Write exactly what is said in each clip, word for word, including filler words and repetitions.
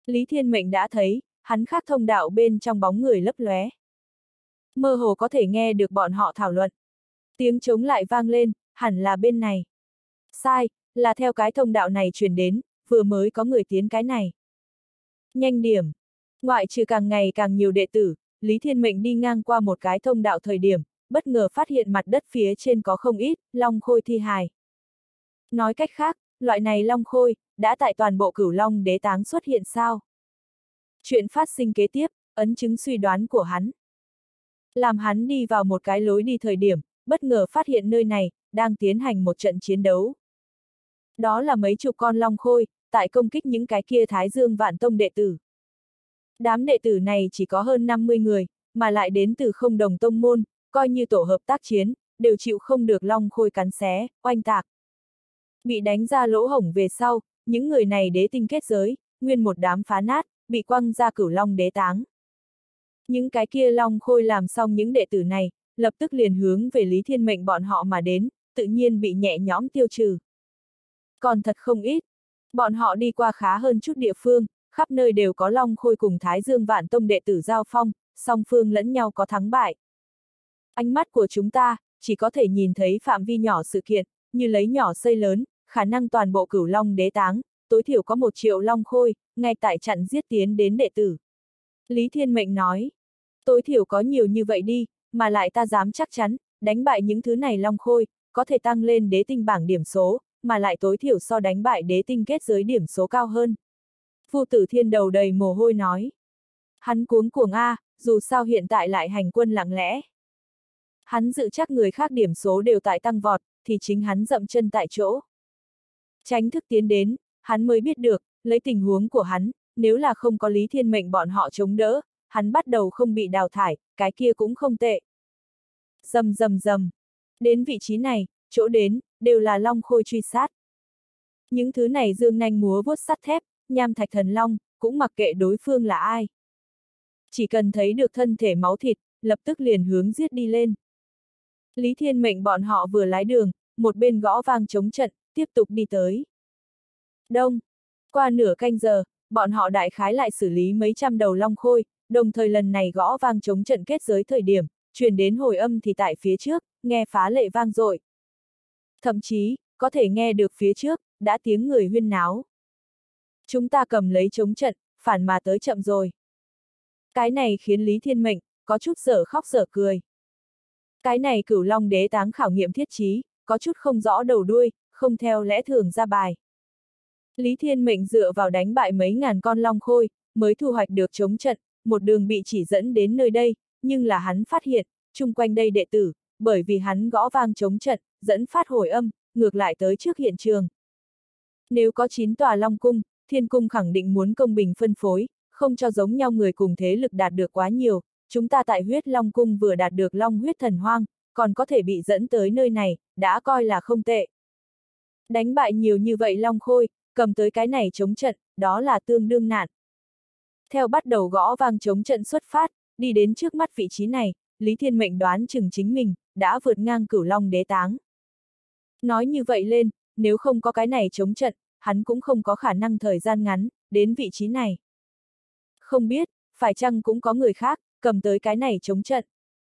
Lý Thiên Mệnh đã thấy, hắn khác thông đạo bên trong bóng người lấp lóe. Mơ hồ có thể nghe được bọn họ thảo luận. Tiếng trống lại vang lên, hẳn là bên này. Sai, là theo cái thông đạo này truyền đến, vừa mới có người tiến cái này. Nhanh điểm. Ngoại trừ càng ngày càng nhiều đệ tử, Lý Thiên Mệnh đi ngang qua một cái thông đạo thời điểm, bất ngờ phát hiện mặt đất phía trên có không ít long khôi thi hài. Nói cách khác, loại này long khôi, đã tại toàn bộ Cửu Long Đế Táng xuất hiện sao? Chuyện phát sinh kế tiếp, ấn chứng suy đoán của hắn. Làm hắn đi vào một cái lối đi thời điểm, bất ngờ phát hiện nơi này, đang tiến hành một trận chiến đấu. Đó là mấy chục con long khôi, tại công kích những cái kia Thái Dương Vạn Tông đệ tử. Đám đệ tử này chỉ có hơn năm mươi người, mà lại đến từ không đồng tông môn, coi như tổ hợp tác chiến, đều chịu không được long khôi cắn xé, oanh tạc. Bị đánh ra lỗ hổng về sau, những người này đế tinh kết giới, nguyên một đám phá nát, bị quăng ra Cửu Long Đế Táng. Những cái kia long khôi làm xong những đệ tử này, lập tức liền hướng về Lý Thiên Mệnh bọn họ mà đến, tự nhiên bị nhẹ nhõm tiêu trừ. Còn thật không ít, bọn họ đi qua khá hơn chút địa phương, khắp nơi đều có long khôi cùng Thái Dương Vạn Tông đệ tử giao phong, song phương lẫn nhau có thắng bại. Ánh mắt của chúng ta, chỉ có thể nhìn thấy phạm vi nhỏ sự kiện, như lấy nhỏ xây lớn, khả năng toàn bộ Cửu Long Đế Táng, tối thiểu có một triệu long khôi, ngay tại chặn giết tiến đến đệ tử. Lý Thiên Mệnh nói, tối thiểu có nhiều như vậy đi, mà lại ta dám chắc chắn, đánh bại những thứ này long khôi, có thể tăng lên đế tinh bảng điểm số, mà lại tối thiểu so đánh bại đế tinh kết giới điểm số cao hơn. Phu Tử Thiên đầu đầy mồ hôi nói. Hắn cuống cuồng a, dù sao hiện tại lại hành quân lặng lẽ. Hắn dự chắc người khác điểm số đều tại tăng vọt, thì chính hắn dậm chân tại chỗ. Tránh thức tiến đến, hắn mới biết được, lấy tình huống của hắn, nếu là không có Lý Thiên Mệnh bọn họ chống đỡ, hắn bắt đầu không bị đào thải, cái kia cũng không tệ. Rầm rầm rầm. Đến vị trí này, chỗ đến, đều là long khôi truy sát. Những thứ này dương nanh múa vuốt sắt thép, nham thạch thần long, cũng mặc kệ đối phương là ai. Chỉ cần thấy được thân thể máu thịt, lập tức liền hướng giết đi lên. Lý Thiên Mệnh bọn họ vừa lái đường, một bên gõ vang chống trận, tiếp tục đi tới. Đông. Qua nửa canh giờ, bọn họ đại khái lại xử lý mấy trăm đầu long khôi, đồng thời lần này gõ vang chống trận kết giới thời điểm, truyền đến hồi âm thì tại phía trước, nghe phá lệ vang dội. Thậm chí, có thể nghe được phía trước, đã tiếng người huyên náo. Chúng ta cầm lấy chống trận, phản mà tới chậm rồi. Cái này khiến Lý Thiên Mệnh, có chút dở khóc dở cười. Cái này Cửu Long Đế Táng khảo nghiệm thiết chí, có chút không rõ đầu đuôi, không theo lẽ thường ra bài. Lý Thiên Mệnh dựa vào đánh bại mấy ngàn con long khôi, mới thu hoạch được chống trận, một đường bị chỉ dẫn đến nơi đây, nhưng là hắn phát hiện, chung quanh đây đệ tử, bởi vì hắn gõ vang chống trận, dẫn phát hồi âm, ngược lại tới trước hiện trường. Nếu có chín tòa long cung, thiên cung khẳng định muốn công bình phân phối, không cho giống nhau người cùng thế lực đạt được quá nhiều, chúng ta tại huyết long cung vừa đạt được long huyết thần hoang, còn có thể bị dẫn tới nơi này, đã coi là không tệ. Đánh bại nhiều như vậy long khôi, cầm tới cái này chống trận, đó là tương đương nạn. Theo bắt đầu gõ vang chống trận xuất phát, đi đến trước mắt vị trí này, Lý Thiên Mệnh đoán chừng chính mình, đã vượt ngang Cửu Long Đế Táng. Nói như vậy lên, nếu không có cái này chống trận, hắn cũng không có khả năng thời gian ngắn, đến vị trí này. Không biết, phải chăng cũng có người khác, cầm tới cái này chống trận.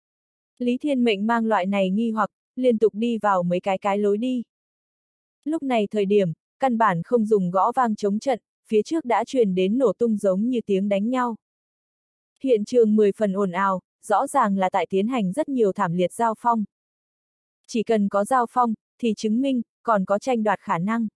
Lý Thiên Mệnh mang loại này nghi hoặc, liên tục đi vào mấy cái cái lối đi. Lúc này thời điểm, căn bản không dùng gõ vang chống trận, phía trước đã truyền đến nổ tung giống như tiếng đánh nhau. Hiện trường mười phần ồn ào, rõ ràng là tại tiến hành rất nhiều thảm liệt giao phong. Chỉ cần có giao phong, thì chứng minh, còn có tranh đoạt khả năng.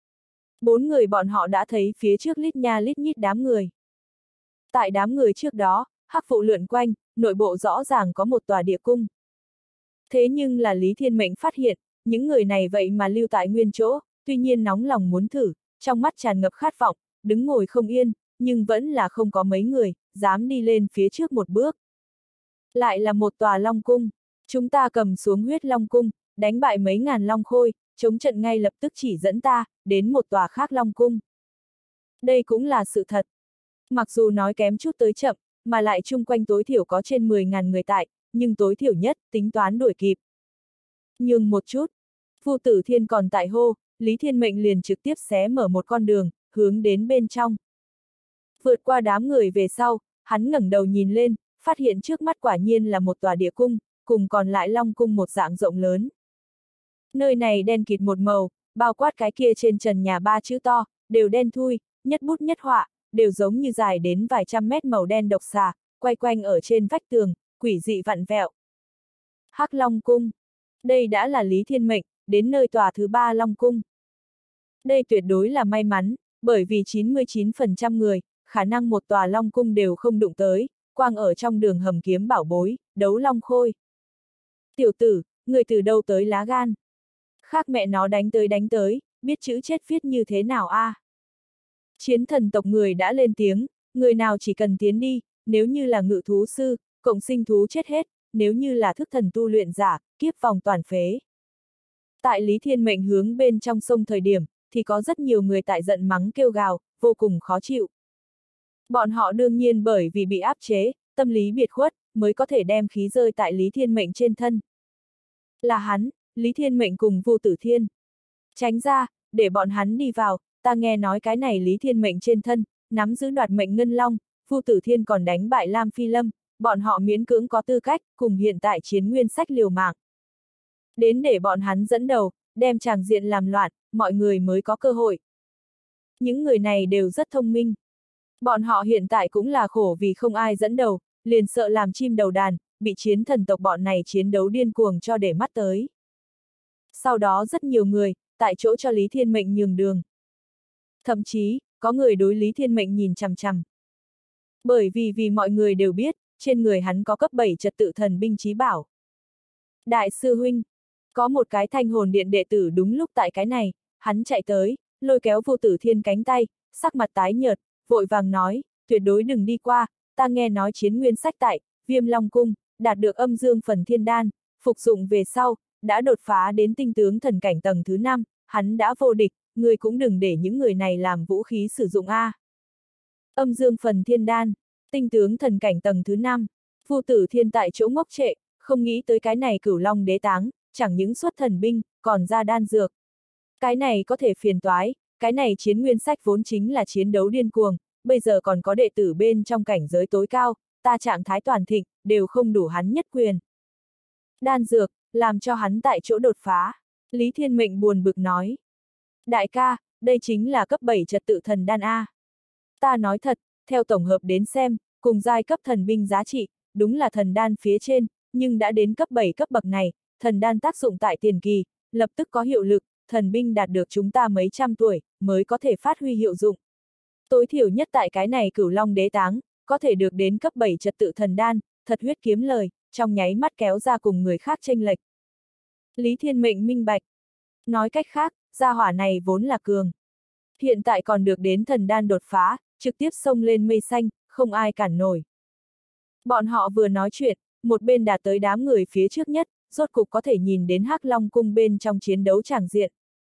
Bốn người bọn họ đã thấy phía trước lít nha lít nhít đám người. Tại đám người trước đó, hắc vụ lượn quanh, nội bộ rõ ràng có một tòa địa cung. Thế nhưng là Lý Thiên Mệnh phát hiện, những người này vậy mà lưu tại nguyên chỗ, tuy nhiên nóng lòng muốn thử, trong mắt tràn ngập khát vọng, đứng ngồi không yên, nhưng vẫn là không có mấy người, dám đi lên phía trước một bước. Lại là một tòa long cung, chúng ta cầm xuống huyết long cung, đánh bại mấy ngàn long khôi, chống trận ngay lập tức chỉ dẫn ta, đến một tòa khác long cung. Đây cũng là sự thật. Mặc dù nói kém chút tới chậm, mà lại chung quanh tối thiểu có trên mười ngàn người tại, nhưng tối thiểu nhất, tính toán đuổi kịp. Nhưng một chút, Phu Tử Thiên còn tại hô, Lý Thiên Mệnh liền trực tiếp xé mở một con đường, hướng đến bên trong. Vượt qua đám người về sau, hắn ngẩng đầu nhìn lên, phát hiện trước mắt quả nhiên là một tòa địa cung, cùng còn lại long cung một dạng rộng lớn. Nơi này đen kịt một màu, bao quát cái kia trên trần nhà ba chữ to, đều đen thui, nhất bút nhất họa, đều giống như dài đến vài trăm mét màu đen độc xà, quay quanh ở trên vách tường, quỷ dị vặn vẹo. Hắc Long Cung. Đây đã là Lý Thiên Mệnh, đến nơi tòa thứ ba Long Cung. Đây tuyệt đối là may mắn, bởi vì chín mươi chín phần trăm người, khả năng một tòa Long Cung đều không đụng tới, quang ở trong đường hầm kiếm bảo bối, đấu Long Khôi. Tiểu tử, người từ đâu tới lá gan? Khác mẹ nó đánh tới đánh tới, biết chữ chết viết như thế nào a? À? Chiến thần tộc người đã lên tiếng, người nào chỉ cần tiến đi, nếu như là ngự thú sư, cộng sinh thú chết hết, nếu như là thức thần tu luyện giả, kiếp vòng toàn phế. Tại Lý Thiên Mệnh hướng bên trong sông thời điểm, thì có rất nhiều người tại giận mắng kêu gào, vô cùng khó chịu. Bọn họ đương nhiên bởi vì bị áp chế, tâm lý biệt khuất, mới có thể đem khí rơi tại Lý Thiên Mệnh trên thân. Là hắn, Lý Thiên Mệnh cùng Vu Tử Thiên. Tránh ra, để bọn hắn đi vào, ta nghe nói cái này Lý Thiên Mệnh trên thân, nắm giữ đoạt mệnh ngân long, Vu Tử Thiên còn đánh bại Lam Phi Lâm, bọn họ miễn cưỡng có tư cách, cùng hiện tại chiến nguyên sách liều mạng. Đến để bọn hắn dẫn đầu, đem tràng diện làm loạn, mọi người mới có cơ hội. Những người này đều rất thông minh. Bọn họ hiện tại cũng là khổ vì không ai dẫn đầu, liền sợ làm chim đầu đàn, bị chiến thần tộc bọn này chiến đấu điên cuồng cho để mắt tới. Sau đó rất nhiều người, tại chỗ cho Lý Thiên Mệnh nhường đường. Thậm chí, có người đối Lý Thiên Mệnh nhìn chằm chằm. Bởi vì vì mọi người đều biết, trên người hắn có cấp bảy trật tự thần binh chí bảo. Đại sư huynh, có một cái thanh hồn điện đệ tử đúng lúc tại cái này, hắn chạy tới, lôi kéo Vu Tử Thiên cánh tay, sắc mặt tái nhợt, vội vàng nói, tuyệt đối đừng đi qua, ta nghe nói chiến nguyên sách tại Viêm Long Cung, đạt được âm dương phần thiên đan, phục dụng về sau, đã đột phá đến tinh tướng thần cảnh tầng thứ năm, hắn đã vô địch, người cũng đừng để những người này làm vũ khí sử dụng a. Âm dương phần thiên đan, tinh tướng thần cảnh tầng thứ năm, Vu Tử Thiên tại chỗ ngốc trệ, không nghĩ tới cái này Cửu Long đế táng, chẳng những xuất thần binh, còn ra đan dược. Cái này có thể phiền toái, cái này chiến nguyên sách vốn chính là chiến đấu điên cuồng, bây giờ còn có đệ tử bên trong cảnh giới tối cao, ta trạng thái toàn thịnh, đều không đủ hắn nhất quyền. Đan dược, làm cho hắn tại chỗ đột phá, Lý Thiên Mệnh buồn bực nói. Đại ca, đây chính là cấp bảy trật tự thần đan A. Ta nói thật, theo tổng hợp đến xem, cùng giai cấp thần binh giá trị, đúng là thần đan phía trên, nhưng đã đến cấp bảy cấp bậc này, thần đan tác dụng tại tiền kỳ, lập tức có hiệu lực, thần binh đạt được chúng ta mấy trăm tuổi, mới có thể phát huy hiệu dụng. Tối thiểu nhất tại cái này Cửu Long đế táng, có thể được đến cấp bảy trật tự thần đan, thật huyết kiếm lời, trong nháy mắt kéo ra cùng người khác chênh lệch. Lý Thiên Mệnh minh bạch. Nói cách khác, gia hỏa này vốn là cường. Hiện tại còn được đến thần đan đột phá, trực tiếp xông lên mây xanh, không ai cản nổi. Bọn họ vừa nói chuyện, một bên đạt tới đám người phía trước nhất, rốt cục có thể nhìn đến Hắc Long Cung bên trong chiến đấu tràng diện.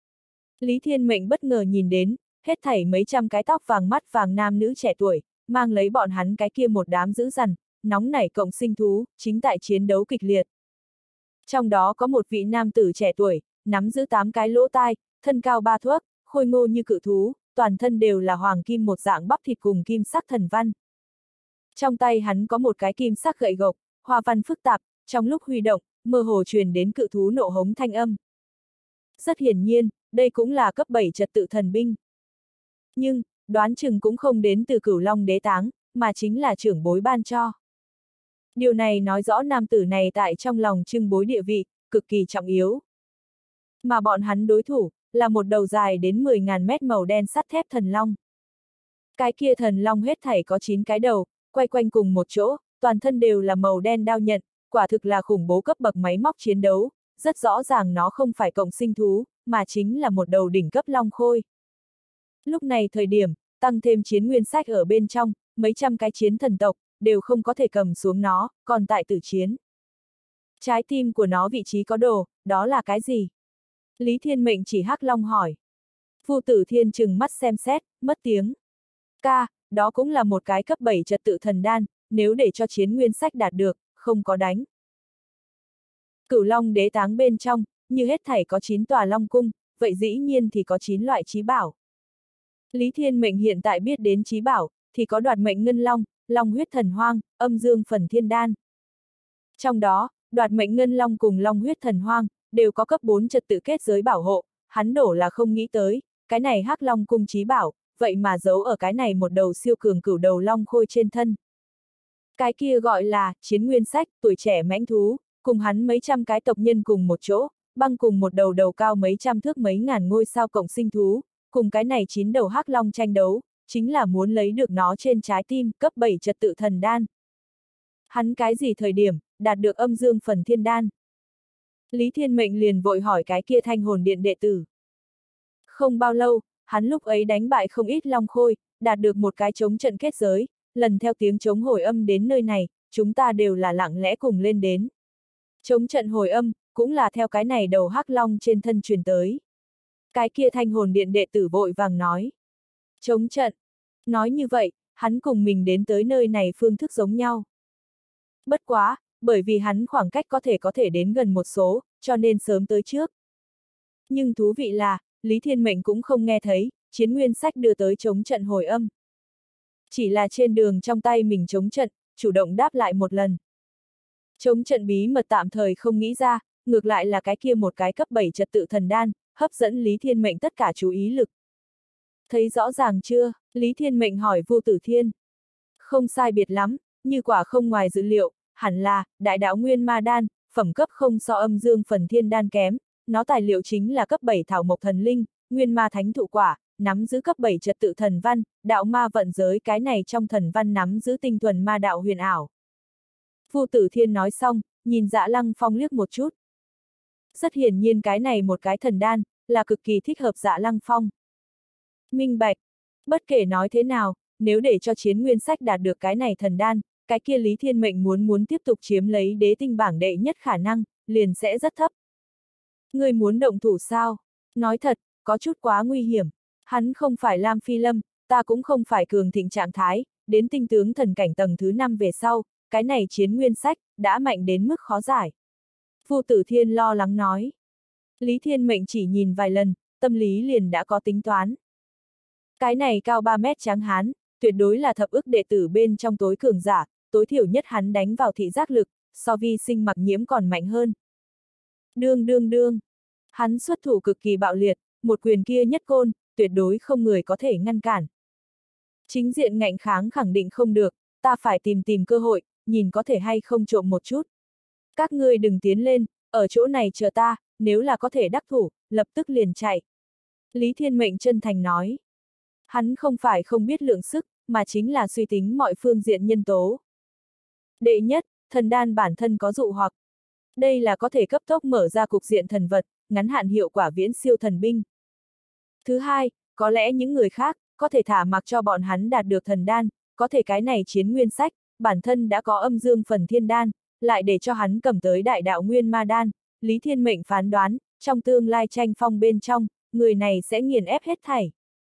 Lý Thiên Mệnh bất ngờ nhìn đến, hết thảy mấy trăm cái tóc vàng mắt vàng nam nữ trẻ tuổi, mang lấy bọn hắn cái kia một đám dữ dằn, nóng nảy cộng sinh thú, chính tại chiến đấu kịch liệt. Trong đó có một vị nam tử trẻ tuổi, nắm giữ tám cái lỗ tai, thân cao ba thước, khôi ngô như cự thú, toàn thân đều là hoàng kim một dạng bắp thịt cùng kim sắc thần văn. Trong tay hắn có một cái kim sắc gậy gộc, hoa văn phức tạp, trong lúc huy động, mơ hồ truyền đến cự thú nộ hống thanh âm. Rất hiển nhiên, đây cũng là cấp bảy trật tự thần binh. Nhưng, đoán chừng cũng không đến từ Cửu Long đế táng, mà chính là trưởng bối ban cho. Điều này nói rõ nam tử này tại trong lòng trưng bối địa vị, cực kỳ trọng yếu. Mà bọn hắn đối thủ, là một đầu dài đến mười ngàn mét màu đen sắt thép thần long. Cái kia thần long hết thảy có chín cái đầu, quay quanh cùng một chỗ, toàn thân đều là màu đen đao nhận, quả thực là khủng bố cấp bậc máy móc chiến đấu, rất rõ ràng nó không phải cộng sinh thú, mà chính là một đầu đỉnh cấp long khôi. Lúc này thời điểm, tăng thêm chiến nguyên sách ở bên trong, mấy trăm cái chiến thần tộc, đều không có thể cầm xuống nó, còn tại tử chiến. Trái tim của nó vị trí có đồ, đó là cái gì? Lý Thiên Mệnh chỉ Hắc Long hỏi. Vu Tử Thiên trừng mắt xem xét, mất tiếng. Ca, đó cũng là một cái cấp bảy trật tự thần đan, nếu để cho chiến nguyên sách đạt được, không có đánh. Cửu Long đế táng bên trong, như hết thảy có chín tòa long cung, vậy dĩ nhiên thì có chín loại chí bảo. Lý Thiên Mệnh hiện tại biết đến chí bảo, thì có đoạt mệnh ngân long, long huyết thần hoang, âm dương phần thiên đan. Trong đó, đoạt mệnh ngân long cùng long huyết thần hoang, đều có cấp bốn trật tự kết giới bảo hộ, hắn đổ là không nghĩ tới, cái này hắc long cung trí bảo, vậy mà giấu ở cái này một đầu siêu cường cửu đầu long khôi trên thân. Cái kia gọi là, chiến nguyên sách, tuổi trẻ mãnh thú, cùng hắn mấy trăm cái tộc nhân cùng một chỗ, băng cùng một đầu đầu cao mấy trăm thước mấy ngàn ngôi sao cộng sinh thú, cùng cái này chín đầu hắc long tranh đấu, chính là muốn lấy được nó trên trái tim, cấp bảy trật tự thần đan. Hắn cái gì thời điểm, đạt được âm dương phần thiên đan? Lý Thiên Mệnh liền vội hỏi cái kia thanh hồn điện đệ tử. Không bao lâu, hắn lúc ấy đánh bại không ít long khôi, đạt được một cái chống trận kết giới, lần theo tiếng chống hồi âm đến nơi này, chúng ta đều là lặng lẽ cùng lên đến. Chống trận hồi âm, cũng là theo cái này đầu hắc long trên thân truyền tới. Cái kia thanh hồn điện đệ tử vội vàng nói. Chống trận. Nói như vậy, hắn cùng mình đến tới nơi này phương thức giống nhau. Bất quá, bởi vì hắn khoảng cách có thể có thể đến gần một số, cho nên sớm tới trước. Nhưng thú vị là, Lý Thiên Mệnh cũng không nghe thấy, chiến nguyên sách đưa tới chống trận hồi âm. Chỉ là trên đường trong tay mình chống trận, chủ động đáp lại một lần. Chống trận bí mật tạm thời không nghĩ ra, ngược lại là cái kia một cái cấp bảy trật tự thần đan, hấp dẫn Lý Thiên Mệnh tất cả chú ý lực. Thấy rõ ràng chưa? Lý Thiên Mệnh hỏi Vu Tử Thiên. Không sai biệt lắm, như quả không ngoài dữ liệu, hẳn là, đại đạo nguyên ma đan, phẩm cấp không so âm dương phần thiên đan kém, nó tài liệu chính là cấp bảy thảo mộc thần linh, nguyên ma thánh thụ quả, nắm giữ cấp bảy trật tự thần văn, đạo ma vận giới cái này trong thần văn nắm giữ tinh thuần ma đạo huyền ảo. Vu Tử Thiên nói xong, nhìn Dạ Lăng Phong liếc một chút. Rất hiển nhiên cái này một cái thần đan, là cực kỳ thích hợp Dạ Lăng Phong. Minh bạch, bất kể nói thế nào, nếu để cho chiến nguyên sách đạt được cái này thần đan, cái kia Lý Thiên Mệnh muốn muốn tiếp tục chiếm lấy đế tinh bảng đệ nhất khả năng, liền sẽ rất thấp. Người muốn động thủ sao? Nói thật, có chút quá nguy hiểm. Hắn không phải Lam Phi Lâm, ta cũng không phải cường thịnh trạng thái, đến tinh tướng thần cảnh tầng thứ năm về sau, cái này chiến nguyên sách, đã mạnh đến mức khó giải. Vu Tử Thiên lo lắng nói. Lý Thiên Mệnh chỉ nhìn vài lần, tâm lý liền đã có tính toán. Cái này cao ba mét trắng hán, tuyệt đối là thập ức đệ tử bên trong tối cường giả, tối thiểu nhất hắn đánh vào thị giác lực, so vi sinh mặc nhiễm còn mạnh hơn. Đương đương đương, hắn xuất thủ cực kỳ bạo liệt, một quyền kia nhất côn, tuyệt đối không người có thể ngăn cản. Chính diện ngạnh kháng khẳng định không được, ta phải tìm tìm cơ hội, nhìn có thể hay không trộm một chút. Các ngươi đừng tiến lên, ở chỗ này chờ ta, nếu là có thể đắc thủ, lập tức liền chạy. Lý Thiên Mệnh chân thành nói. Hắn không phải không biết lượng sức, mà chính là suy tính mọi phương diện nhân tố. Đệ nhất, thần đan bản thân có dụ hoặc. Đây là có thể cấp tốc mở ra cục diện thần vật, ngắn hạn hiệu quả viễn siêu thần binh. Thứ hai, có lẽ những người khác, có thể thả mặc cho bọn hắn đạt được thần đan, có thể cái này chiến nguyên sách, bản thân đã có âm dương phần thiên đan, lại để cho hắn cầm tới đại đạo nguyên ma đan, Lý Thiên Mệnh phán đoán, trong tương lai tranh phong bên trong, người này sẽ nghiền ép hết thảy.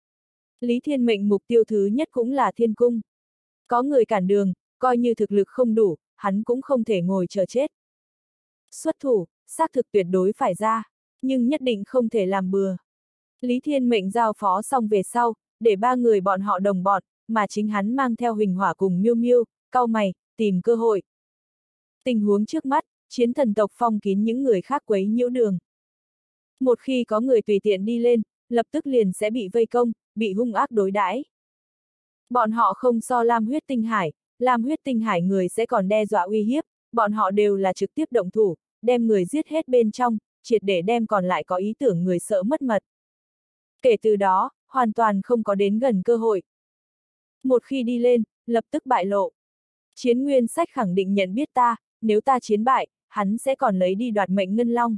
Lý Thiên Mệnh mục tiêu thứ nhất cũng là thiên cung. Có người cản đường, coi như thực lực không đủ, hắn cũng không thể ngồi chờ chết. Xuất thủ, xác thực tuyệt đối phải ra, nhưng nhất định không thể làm bừa. Lý Thiên Mệnh giao phó xong về sau, để ba người bọn họ đồng bọn, mà chính hắn mang theo Huỳnh Hỏa cùng Miêu Miêu, cau mày, tìm cơ hội. Tình huống trước mắt, chiến thần tộc phong kín những người khác quấy nhiễu đường. Một khi có người tùy tiện đi lên, lập tức liền sẽ bị vây công, bị hung ác đối đãi. Bọn họ không so Lam huyết tinh hải, Lam huyết tinh hải người sẽ còn đe dọa uy hiếp, bọn họ đều là trực tiếp động thủ, đem người giết hết bên trong, triệt để đem còn lại có ý tưởng người sợ mất mật. Kể từ đó, hoàn toàn không có đến gần cơ hội. Một khi đi lên, lập tức bại lộ. Chiến nguyên sách khẳng định nhận biết ta, nếu ta chiến bại, hắn sẽ còn lấy đi đoạt mệnh ngân long.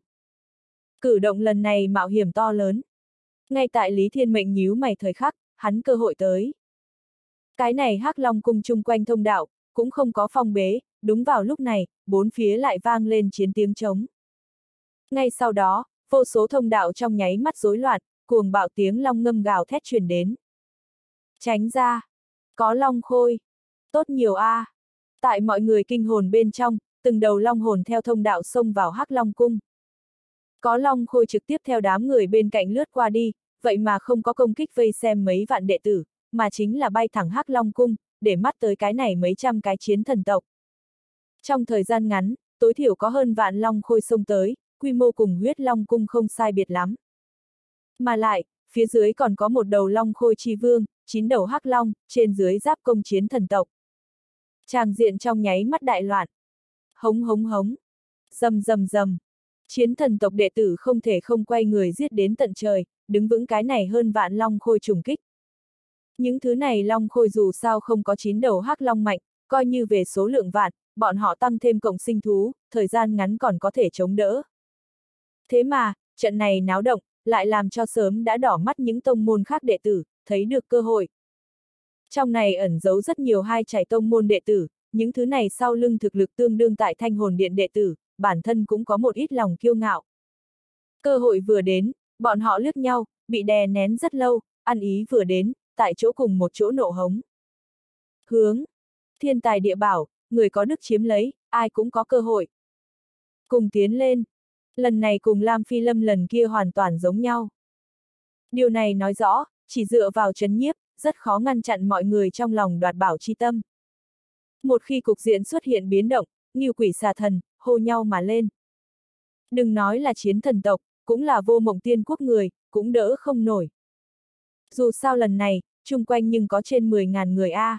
Cử động lần này mạo hiểm to lớn. Ngay tại Lý Thiên Mệnh nhíu mày thời khắc, hắn cơ hội tới. Cái này hắc long cung chung quanh thông đạo, cũng không có phong bế, đúng vào lúc này, bốn phía lại vang lên chiến tiếng trống. Ngay sau đó, vô số thông đạo trong nháy mắt rối loạn, cuồng bạo tiếng long ngâm gào thét truyền đến. Tránh ra! Có long khôi! Tốt nhiều a! À. Tại mọi người kinh hồn bên trong, từng đầu long hồn theo thông đạo xông vào hắc long cung. Có long khôi trực tiếp theo đám người bên cạnh lướt qua đi, vậy mà không có công kích vây xem mấy vạn đệ tử, mà chính là bay thẳng Hắc Long cung, để mắt tới cái này mấy trăm cái chiến thần tộc. Trong thời gian ngắn, tối thiểu có hơn vạn long khôi xông tới, quy mô cùng huyết long cung không sai biệt lắm. Mà lại, phía dưới còn có một đầu long khôi chi vương, chín đầu hắc long, trên dưới giáp công chiến thần tộc. Tràng diện trong nháy mắt đại loạn. Hống hống hống. Rầm rầm rầm. Chiến thần tộc đệ tử không thể không quay người giết đến tận trời, đứng vững cái này hơn vạn long khôi trùng kích. Những thứ này long khôi dù sao không có chín đầu hắc long mạnh, coi như về số lượng vạn, bọn họ tăng thêm cộng sinh thú, thời gian ngắn còn có thể chống đỡ. Thế mà, trận này náo động, lại làm cho sớm đã đỏ mắt những tông môn khác đệ tử, thấy được cơ hội. Trong này ẩn giấu rất nhiều hai chải tông môn đệ tử, những thứ này sau lưng thực lực tương đương tại Thanh Hồn Điện đệ tử, bản thân cũng có một ít lòng kiêu ngạo. Cơ hội vừa đến, bọn họ liếc nhau, bị đè nén rất lâu, ăn ý vừa đến, tại chỗ cùng một chỗ nộ hống. Hướng, thiên tài địa bảo, người có đức chiếm lấy, ai cũng có cơ hội. Cùng tiến lên. Lần này cùng Lam Phi Lâm lần kia hoàn toàn giống nhau. Điều này nói rõ, chỉ dựa vào trấn nhiếp, rất khó ngăn chặn mọi người trong lòng đoạt bảo chi tâm. Một khi cục diện xuất hiện biến động, Ngưu Quỷ Xà Thần, hô nhau mà lên. Đừng nói là chiến thần tộc, cũng là Vô Mộng Tiên quốc người, cũng đỡ không nổi. Dù sao lần này, chung quanh nhưng có trên mười ngàn người a. À.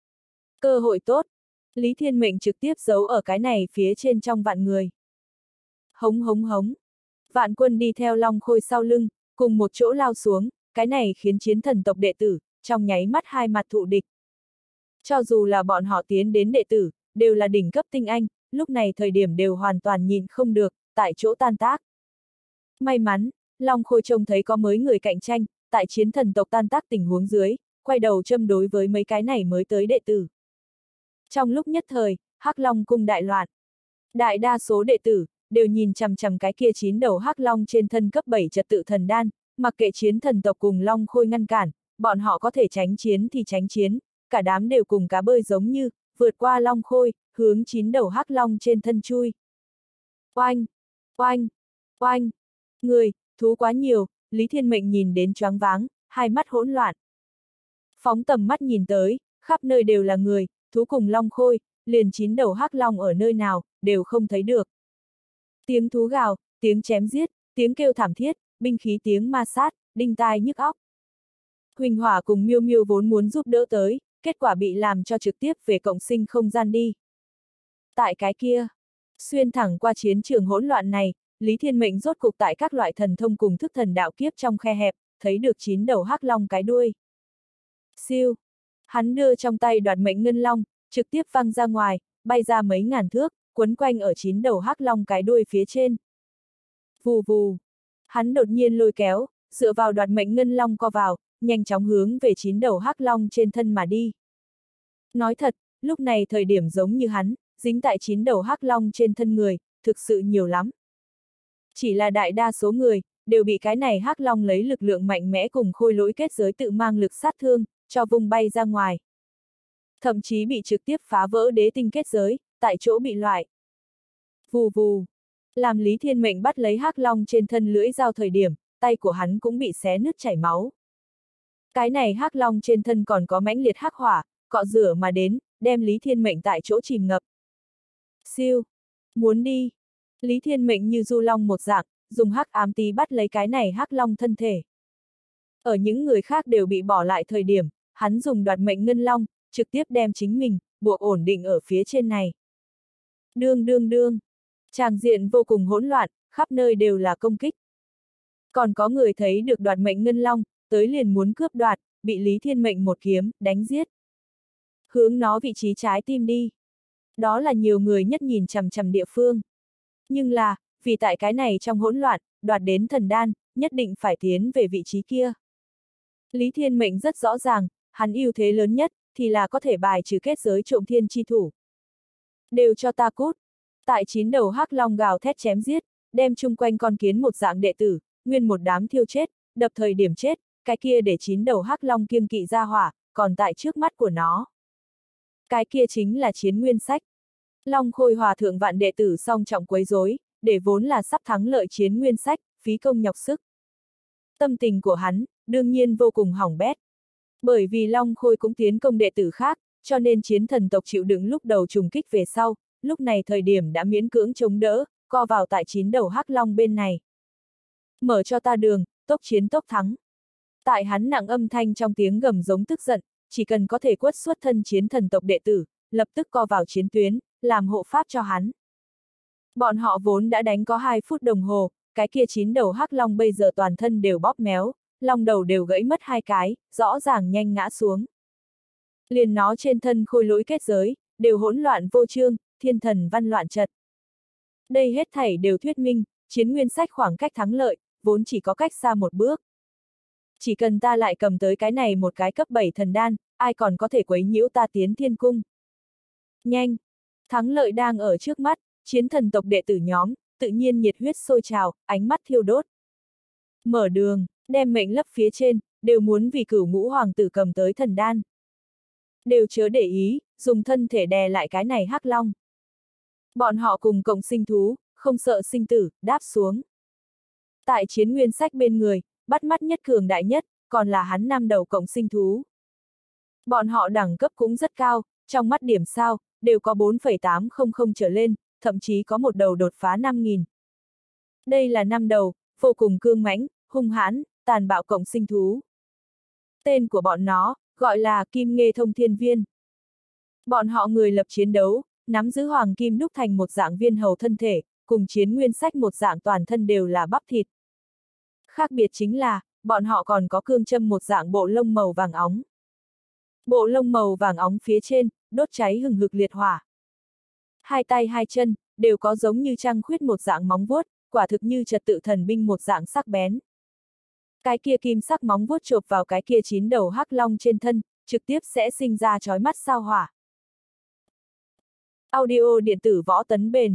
Cơ hội tốt. Lý Thiên Mệnh trực tiếp giấu ở cái này phía trên trong vạn người. Hống hống hống. Vạn quân đi theo long khôi sau lưng, cùng một chỗ lao xuống, cái này khiến chiến thần tộc đệ tử, trong nháy mắt hai mặt thụ địch. Cho dù là bọn họ tiến đến đệ tử, đều là đỉnh cấp tinh anh, lúc này thời điểm đều hoàn toàn nhìn không được, tại chỗ tan tác. May mắn, long khôi trông thấy có mới người cạnh tranh, tại chiến thần tộc tan tác tình huống dưới, quay đầu châm đối với mấy cái này mới tới đệ tử. Trong lúc nhất thời, Hắc Long cung đại loạn. Đại đa số đệ tử, đều nhìn chằm chằm cái kia chín đầu hắc long trên thân cấp bảy trật tự thần đan, mặc kệ chiến thần tộc cùng long khôi ngăn cản, bọn họ có thể tránh chiến thì tránh chiến, cả đám đều cùng cá bơi giống như, vượt qua long khôi, hướng chín đầu hắc long trên thân chui. Oanh! Oanh! Oanh! Người, thú quá nhiều, Lý Thiên Mệnh nhìn đến choáng váng, hai mắt hỗn loạn. Phóng tầm mắt nhìn tới, khắp nơi đều là người, thú cùng long khôi, liền chín đầu hắc long ở nơi nào, đều không thấy được. Tiếng thú gào, tiếng chém giết, tiếng kêu thảm thiết, binh khí tiếng ma sát, đinh tai nhức óc. Huỳnh Hỏa cùng Miêu Miêu vốn muốn giúp đỡ tới, kết quả bị làm cho trực tiếp về cộng sinh không gian đi. Tại cái kia, xuyên thẳng qua chiến trường hỗn loạn này, Lý Thiên Mệnh rốt cục tại các loại thần thông cùng thức thần đạo kiếp trong khe hẹp, thấy được chín đầu hắc long cái đuôi. Siêu! Hắn đưa trong tay đoạt mệnh ngân long, trực tiếp văng ra ngoài, bay ra mấy ngàn thước, quấn quanh ở chín đầu hắc long cái đuôi phía trên. Vù vù. Hắn đột nhiên lôi kéo, dựa vào đoạt mệnh ngân long co vào, nhanh chóng hướng về chín đầu hắc long trên thân mà đi. Nói thật, lúc này thời điểm giống như hắn, dính tại chín đầu hắc long trên thân người, thực sự nhiều lắm. Chỉ là đại đa số người, đều bị cái này hắc long lấy lực lượng mạnh mẽ cùng khôi lỗi kết giới tự mang lực sát thương, cho vung bay ra ngoài. Thậm chí bị trực tiếp phá vỡ đế tinh kết giới, tại chỗ bị loại. Vù vù. Làm Lý Thiên Mệnh bắt lấy hắc long trên thân lưỡi dao thời điểm, tay của hắn cũng bị xé nứt chảy máu. Cái này hắc long trên thân còn có mãnh liệt hắc hỏa, cọ rửa mà đến, đem Lý Thiên Mệnh tại chỗ chìm ngập. Siêu. Muốn đi. Lý Thiên Mệnh như du long một dạng, dùng hắc ám tí bắt lấy cái này hắc long thân thể. Ở những người khác đều bị bỏ lại thời điểm, hắn dùng đoạt mệnh ngân long, trực tiếp đem chính mình, buộc ổn định ở phía trên này. Đương đương đương. Tràng diện vô cùng hỗn loạn, khắp nơi đều là công kích. Còn có người thấy được đoạt mệnh ngân long, tới liền muốn cướp đoạt, bị Lý Thiên Mệnh một kiếm, đánh giết. Hướng nó vị trí trái tim đi. Đó là nhiều người nhất nhìn chằm chằm địa phương. Nhưng là, vì tại cái này trong hỗn loạn, đoạt đến thần đan, nhất định phải tiến về vị trí kia. Lý Thiên Mệnh rất rõ ràng, hắn ưu thế lớn nhất, thì là có thể bài trừ kết giới trộm thiên chi thủ. Đều cho ta cút. Tại chín đầu hắc long gào thét chém giết, đem chung quanh con kiến một dạng đệ tử, nguyên một đám thiêu chết, đập thời điểm chết, cái kia để chín đầu hắc long kiêng kỵ ra hỏa, còn tại trước mắt của nó. Cái kia chính là chiến nguyên sách. Long Khôi hòa thượng vạn đệ tử song trọng quấy rối, để vốn là sắp thắng lợi chiến nguyên sách, phí công nhọc sức. Tâm tình của hắn, đương nhiên vô cùng hỏng bét. Bởi vì Long Khôi cũng tiến công đệ tử khác, cho nên chiến thần tộc chịu đựng lúc đầu trùng kích về sau, lúc này thời điểm đã miễn cưỡng chống đỡ, co vào tại chín đầu hắc long bên này. Mở cho ta đường, tốc chiến tốc thắng. Tại hắn nặng âm thanh trong tiếng gầm giống tức giận, chỉ cần có thể quất xuất thân chiến thần tộc đệ tử, lập tức co vào chiến tuyến, làm hộ pháp cho hắn. Bọn họ vốn đã đánh có hai phút đồng hồ, cái kia chín đầu hắc long bây giờ toàn thân đều bóp méo, long đầu đều gãy mất hai cái, rõ ràng nhanh ngã xuống. Liền nó trên thân khôi lỗi kết giới, đều hỗn loạn vô chương, thiên thần văn loạn trật. Đây hết thảy đều thuyết minh, chiến nguyên sách khoảng cách thắng lợi, vốn chỉ có cách xa một bước. Chỉ cần ta lại cầm tới cái này một cái cấp bảy thần đan, ai còn có thể quấy nhiễu ta tiến thiên cung. Nhanh! Thắng lợi đang ở trước mắt, chiến thần tộc đệ tử nhóm, tự nhiên nhiệt huyết sôi trào, ánh mắt thiêu đốt. Mở đường, đem mệnh lấp phía trên, đều muốn vì cửu ngũ hoàng tử cầm tới thần đan. Đều chớ để ý, dùng thân thể đè lại cái này hắc long. Bọn họ cùng cộng sinh thú, không sợ sinh tử, đáp xuống. Tại chiến nguyên sách bên người, bắt mắt nhất cường đại nhất, còn là hắn năm đầu cộng sinh thú. Bọn họ đẳng cấp cũng rất cao, trong mắt điểm sao, đều có bốn phẩy tám không không trở lên, thậm chí có một đầu đột phá năm nghìn. Đây là năm đầu, vô cùng cương mãnh, hung hãn, tàn bạo cộng sinh thú. Tên của bọn nó, gọi là Kim Nghê Thông Thiên Viên. Bọn họ người lập chiến đấu, nắm giữ hoàng kim đúc thành một dạng viên hầu thân thể, cùng chiến nguyên sách một dạng toàn thân đều là bắp thịt. Khác biệt chính là, bọn họ còn có cương châm một dạng bộ lông màu vàng óng. Bộ lông màu vàng óng phía trên, đốt cháy hừng hực liệt hỏa. Hai tay hai chân, đều có giống như trăng khuyết một dạng móng vuốt, quả thực như trật tự thần binh một dạng sắc bén. Cái kia kim sắc móng vuốt chộp vào cái kia chín đầu hắc long trên thân, trực tiếp sẽ sinh ra chói mắt sao hỏa. Audio điện tử võ tấn bền.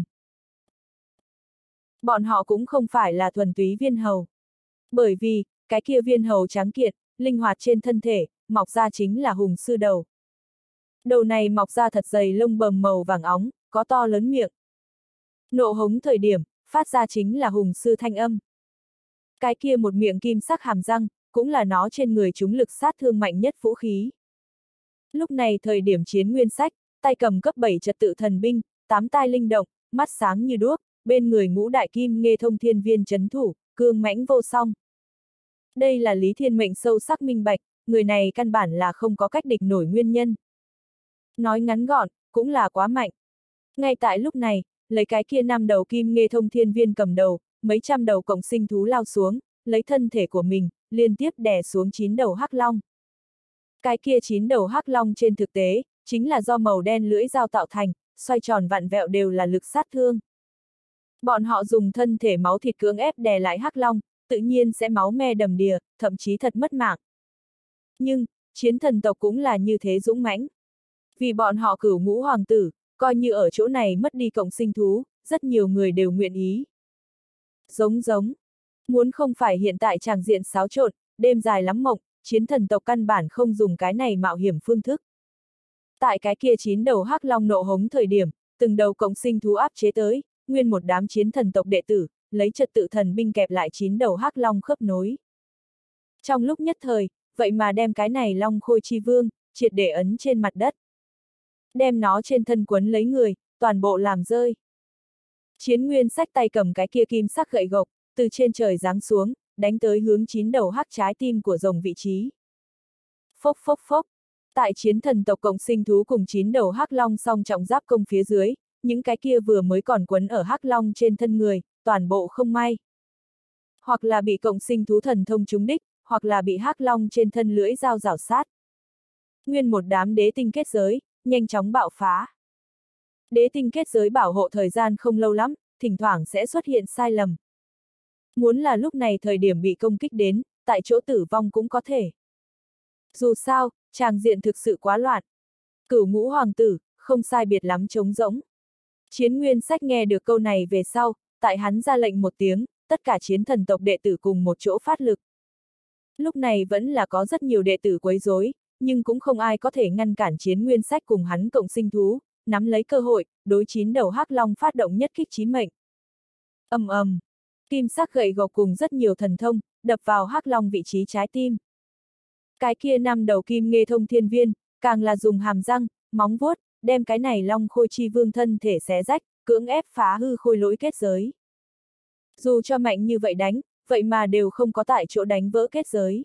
Bọn họ cũng không phải là thuần túy viên hầu. Bởi vì, cái kia viên hầu trắng kiệt, linh hoạt trên thân thể, mọc ra chính là hùng sư đầu. Đầu này mọc ra thật dày lông bầm màu vàng óng, có to lớn miệng. Nộ hống thời điểm, phát ra chính là hùng sư thanh âm. Cái kia một miệng kim sắc hàm răng, cũng là nó trên người chúng lực sát thương mạnh nhất vũ khí. Lúc này thời điểm chiến nguyên sách, tay cầm cấp bảy trật tự thần binh, tám tai linh động, mắt sáng như đuốc, bên người ngũ đại kim Nghê Thông Thiên Viên trấn thủ, cương mãnh vô song. Đây là Lý Thiên Mệnh sâu sắc minh bạch, người này căn bản là không có cách địch nổi nguyên nhân. Nói ngắn gọn, cũng là quá mạnh. Ngay tại lúc này, lấy cái kia năm đầu kim Nghê Thông Thiên Viên cầm đầu, mấy trăm đầu cộng sinh thú lao xuống, lấy thân thể của mình, liên tiếp đè xuống chín đầu hắc long. Cái kia chín đầu hắc long trên thực tế, chính là do màu đen lưỡi dao tạo thành, xoay tròn vặn vẹo đều là lực sát thương. Bọn họ dùng thân thể máu thịt cưỡng ép đè lại hắc long, tự nhiên sẽ máu me đầm đìa, thậm chí thật mất mạng. Nhưng, chiến thần tộc cũng là như thế dũng mãnh. Vì bọn họ cửu ngũ hoàng tử, coi như ở chỗ này mất đi cộng sinh thú, rất nhiều người đều nguyện ý. Giống giống. Muốn không phải hiện tại tràng diện xáo trộn, đêm dài lắm mộng, chiến thần tộc căn bản không dùng cái này mạo hiểm phương thức. Tại cái kia chín đầu hắc long nộ hống thời điểm, từng đầu cộng sinh thú áp chế tới, nguyên một đám chiến thần tộc đệ tử, lấy trật tự thần binh kẹp lại chín đầu hắc long khớp nối. Trong lúc nhất thời, vậy mà đem cái này long khôi chi vương, triệt để ấn trên mặt đất. Đem nó trên thân quấn lấy người, toàn bộ làm rơi. Chiến nguyên sách tay cầm cái kia kim sắc gậy gộc, từ trên trời giáng xuống, đánh tới hướng chín đầu hắc trái tim của rồng vị trí. Phốc phốc phốc. Tại chiến thần tộc cộng sinh thú cùng chín đầu hắc long song trọng giáp công phía dưới, những cái kia vừa mới còn quấn ở hắc long trên thân người, toàn bộ không may. Hoặc là bị cộng sinh thú thần thông trúng đích, hoặc là bị hắc long trên thân lưỡi dao rảo sát. Nguyên một đám đế tinh kết giới, nhanh chóng bạo phá. Đế tinh kết giới bảo hộ thời gian không lâu lắm, thỉnh thoảng sẽ xuất hiện sai lầm. Muốn là lúc này thời điểm bị công kích đến, tại chỗ tử vong cũng có thể. Dù sao, tràng diện thực sự quá loạn. Cửu ngũ hoàng tử, không sai biệt lắm trống rỗng. Chiến nguyên sách nghe được câu này về sau, tại hắn ra lệnh một tiếng, tất cả chiến thần tộc đệ tử cùng một chỗ phát lực. Lúc này vẫn là có rất nhiều đệ tử quấy rối, nhưng cũng không ai có thể ngăn cản chiến nguyên sách cùng hắn cộng sinh thú, nắm lấy cơ hội, đối chín đầu hắc long phát động nhất kích chí mệnh. Ầm ầm, kim sắc gậy gộc cùng rất nhiều thần thông, đập vào hắc long vị trí trái tim. Cái kia năm đầu kim nghê thông thiên viên, càng là dùng hàm răng, móng vuốt, đem cái này long khôi chi vương thân thể xé rách, cưỡng ép phá hư khôi lỗi kết giới. Dù cho mạnh như vậy đánh, vậy mà đều không có tại chỗ đánh vỡ kết giới.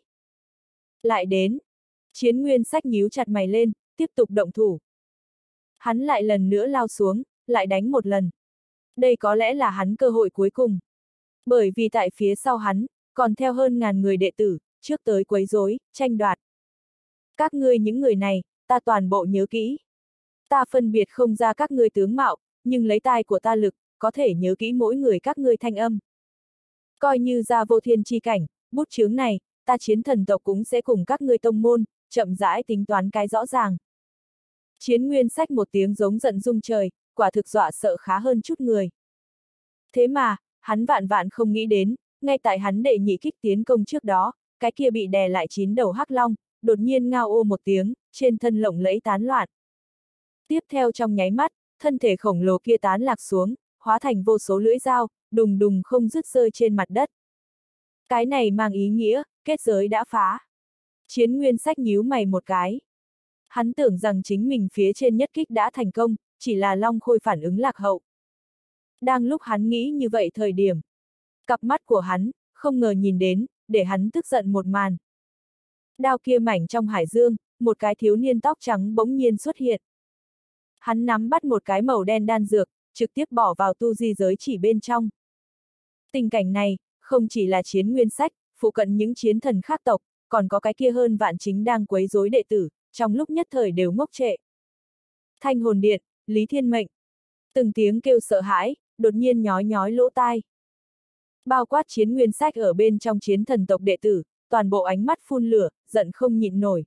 Lại đến, Chiến Nguyên Sách nhíu chặt mày lên, tiếp tục động thủ. Hắn lại lần nữa lao xuống, lại đánh một lần. Đây có lẽ là hắn cơ hội cuối cùng. Bởi vì tại phía sau hắn, còn theo hơn ngàn người đệ tử, trước tới quấy rối, tranh đoạt. Các ngươi những người này, ta toàn bộ nhớ kỹ. Ta phân biệt không ra các ngươi tướng mạo, nhưng lấy tai của ta lực, có thể nhớ kỹ mỗi người các ngươi thanh âm. Coi như ra vô thiên chi cảnh, bút chướng này, ta Chiến thần tộc cũng sẽ cùng các ngươi tông môn, chậm rãi tính toán cái rõ ràng. Chiến Nguyên Sách một tiếng giống giận rung trời, quả thực dọa sợ khá hơn chút người. Thế mà, hắn vạn vạn không nghĩ đến, ngay tại hắn đệ nhị kích tiến công trước đó, cái kia bị đè lại chín đầu hắc long, đột nhiên ngao ô một tiếng, trên thân lộng lẫy tán loạn. Tiếp theo trong nháy mắt, thân thể khổng lồ kia tán lạc xuống, hóa thành vô số lưỡi dao, đùng đùng không dứt rơi trên mặt đất. Cái này mang ý nghĩa, kết giới đã phá. Chiến Nguyên Sách nhíu mày một cái. Hắn tưởng rằng chính mình phía trên nhất kích đã thành công, chỉ là long khôi phản ứng lạc hậu. Đang lúc hắn nghĩ như vậy thời điểm, cặp mắt của hắn, không ngờ nhìn đến, để hắn tức giận một màn. Đao kia mảnh trong hải dương, một cái thiếu niên tóc trắng bỗng nhiên xuất hiện. Hắn nắm bắt một cái màu đen đan dược, trực tiếp bỏ vào tu di giới chỉ bên trong. Tình cảnh này, không chỉ là Chiến Nguyên Sách, phụ cận những chiến thần khác tộc, còn có cái kia hơn vạn chính đang quấy rối đệ tử, trong lúc nhất thời đều ngốc trệ. Thanh hồn điện, Lý Thiên Mệnh. Từng tiếng kêu sợ hãi, đột nhiên nhói nhói lỗ tai. Bao quát Chiến Nguyên Sách ở bên trong chiến thần tộc đệ tử, toàn bộ ánh mắt phun lửa, giận không nhịn nổi.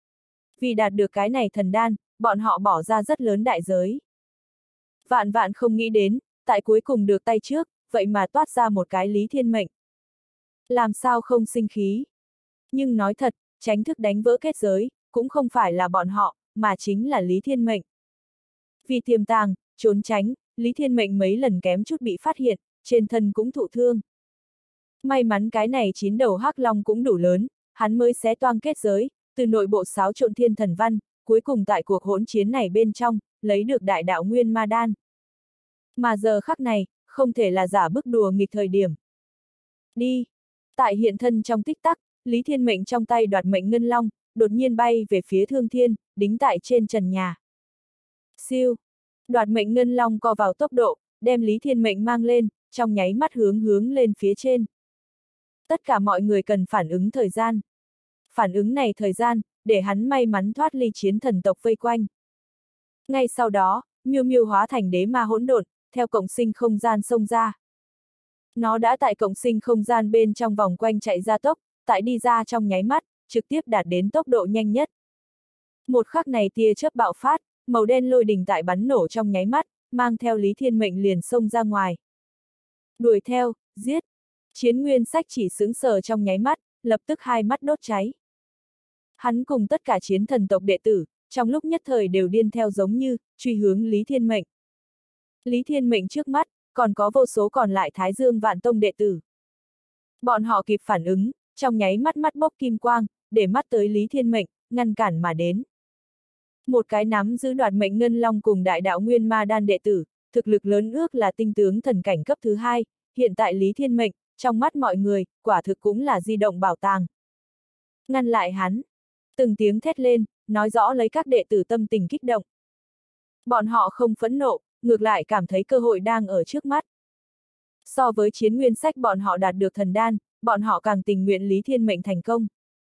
Vì đạt được cái này thần đan, bọn họ bỏ ra rất lớn đại giới. Vạn vạn không nghĩ đến, tại cuối cùng được tay trước, vậy mà toát ra một cái Lý Thiên Mệnh. Làm sao không sinh khí? Nhưng nói thật, tránh thức đánh vỡ kết giới, cũng không phải là bọn họ, mà chính là Lý Thiên Mệnh. Vì tiềm tàng, trốn tránh, Lý Thiên Mệnh mấy lần kém chút bị phát hiện, trên thân cũng thụ thương. May mắn cái này chín đầu hắc long cũng đủ lớn, hắn mới xé toang kết giới, từ nội bộ xáo trộn thiên thần văn, cuối cùng tại cuộc hỗn chiến này bên trong, lấy được đại đạo nguyên ma đan. Mà giờ khắc này, không thể là giả bức đùa nghịch thời điểm. Đi! Tại hiện thân trong tích tắc, Lý Thiên Mệnh trong tay đoạt mệnh ngân long, đột nhiên bay về phía Thương Thiên, đính tại trên trần nhà. Siêu! Đoạt mệnh ngân long co vào tốc độ, đem Lý Thiên Mệnh mang lên, trong nháy mắt hướng hướng lên phía trên. Tất cả mọi người cần phản ứng thời gian. Phản ứng này thời gian, để hắn may mắn thoát ly chiến thần tộc vây quanh. Ngay sau đó, Miêu Miêu hóa thành đế ma hỗn độn, theo cộng sinh không gian xông ra. Nó đã tại cộng sinh không gian bên trong vòng quanh chạy ra tốc, tại đi ra trong nháy mắt, trực tiếp đạt đến tốc độ nhanh nhất. Một khắc này tia chớp bạo phát, màu đen lôi đình tại bắn nổ trong nháy mắt, mang theo Lý Thiên Mệnh liền xông ra ngoài. Đuổi theo, giết. Chiến Nguyên Sách chỉ sững sờ trong nháy mắt, lập tức hai mắt đốt cháy. Hắn cùng tất cả chiến thần tộc đệ tử, trong lúc nhất thời đều điên theo giống như, truy hướng Lý Thiên Mệnh. Lý Thiên Mệnh trước mắt, còn có vô số còn lại Thái Dương Vạn Tông đệ tử. Bọn họ kịp phản ứng, trong nháy mắt mắt bốc kim quang, để mắt tới Lý Thiên Mệnh, ngăn cản mà đến. Một cái nắm giữ đoạt mệnh ngân long cùng đại đạo nguyên ma đan đệ tử, thực lực lớn ước là tinh tướng thần cảnh cấp thứ hai, hiện tại Lý Thiên Mệnh, trong mắt mọi người, quả thực cũng là di động bảo tàng. Ngăn lại hắn. Từng tiếng thét lên, nói rõ lấy các đệ tử tâm tình kích động. Bọn họ không phẫn nộ, ngược lại cảm thấy cơ hội đang ở trước mắt. So với Chiến Nguyên Sách bọn họ đạt được thần đan, bọn họ càng tình nguyện Lý Thiên Mệnh thành công.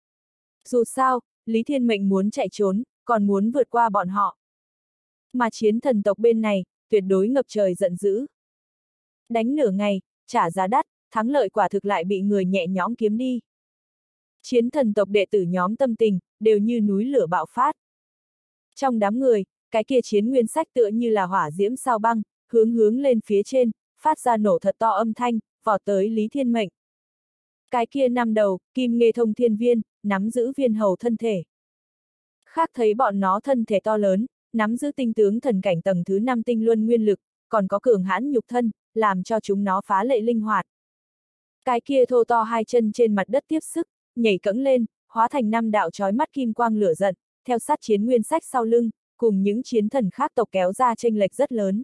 Dù sao, Lý Thiên Mệnh muốn chạy trốn, còn muốn vượt qua bọn họ. Mà chiến thần tộc bên này, tuyệt đối ngập trời giận dữ. Đánh nửa ngày, trả giá đắt, thắng lợi quả thực lại bị người nhẹ nhõm kiếm đi. Chiến thần tộc đệ tử nhóm tâm tình, đều như núi lửa bạo phát. Trong đám người, cái kia Chiến Nguyên Sách tựa như là hỏa diễm sao băng, hướng hướng lên phía trên, phát ra nổ thật to âm thanh, vọt tới Lý Thiên Mệnh. Cái kia năm đầu, kim nghê thông thiên viên, nắm giữ viên hầu thân thể. Khác thấy bọn nó thân thể to lớn, nắm giữ tinh tướng thần cảnh tầng thứ năm tinh luân nguyên lực, còn có cường hãn nhục thân, làm cho chúng nó phá lệ linh hoạt. Cái kia thô to hai chân trên mặt đất tiếp sức, nhảy cẫng lên, hóa thành năm đạo chói mắt kim quang lửa giận, theo sát chiến nguyên sách sau lưng, cùng những chiến thần khác tộc kéo ra chênh lệch rất lớn.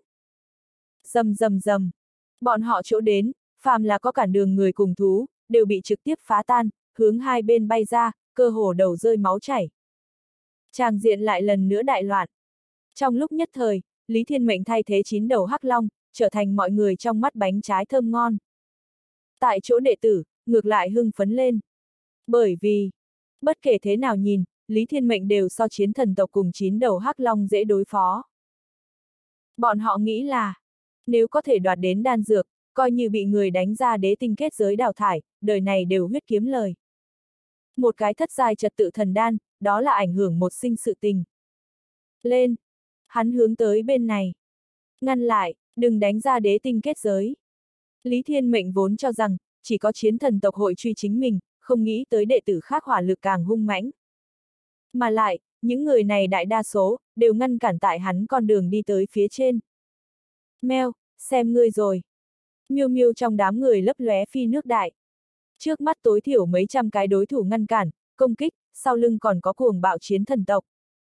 Rầm rầm rầm, bọn họ chỗ đến, phàm là có cản đường người cùng thú, đều bị trực tiếp phá tan, hướng hai bên bay ra, cơ hồ đầu rơi máu chảy. Tràng diện lại lần nữa đại loạn. Trong lúc nhất thời, Lý Thiên Mệnh thay thế chín đầu hắc long, trở thành mọi người trong mắt bánh trái thơm ngon. Tại chỗ đệ tử, ngược lại hưng phấn lên. Bởi vì, bất kể thế nào nhìn, Lý Thiên Mệnh đều so chiến thần tộc cùng chín đầu hắc long dễ đối phó. Bọn họ nghĩ là, nếu có thể đoạt đến đan dược, coi như bị người đánh ra đế tinh kết giới đào thải, đời này đều huyết kiếm lời. Một cái thất giai trật tự thần đan, đó là ảnh hưởng một sinh sự tình. Lên! Hắn hướng tới bên này. Ngăn lại, đừng đánh ra đế tinh kết giới. Lý Thiên Mệnh vốn cho rằng, chỉ có chiến thần tộc hội truy chính mình, không nghĩ tới đệ tử khác hỏa lực càng hung mãnh. Mà lại, những người này đại đa số, đều ngăn cản tại hắn con đường đi tới phía trên. Meo, xem ngươi rồi. Miêu Miêu trong đám người lấp lóe phi nước đại. Trước mắt tối thiểu mấy trăm cái đối thủ ngăn cản, công kích, sau lưng còn có cuồng bạo chiến thần tộc.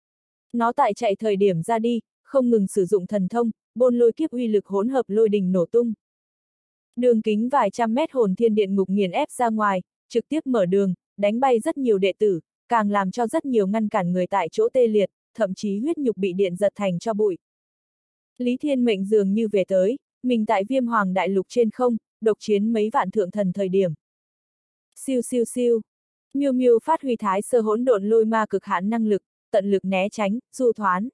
Nó tại chạy thời điểm ra đi, không ngừng sử dụng thần thông, bôn lôi kiếp uy lực hỗn hợp lôi đình nổ tung. Đường kính vài trăm mét hồn thiên điện ngục nghiền ép ra ngoài, trực tiếp mở đường, đánh bay rất nhiều đệ tử, càng làm cho rất nhiều ngăn cản người tại chỗ tê liệt, thậm chí huyết nhục bị điện giật thành cho bụi. Lý Thiên Mệnh dường như về tới, mình tại Viêm Hoàng Đại Lục trên không, độc chiến mấy vạn thượng thần thời điểm. Siêu siêu siêu. Miêu Miêu phát huy thái sơ hỗn độn lôi ma cực hạn năng lực, tận lực né tránh, du thoán.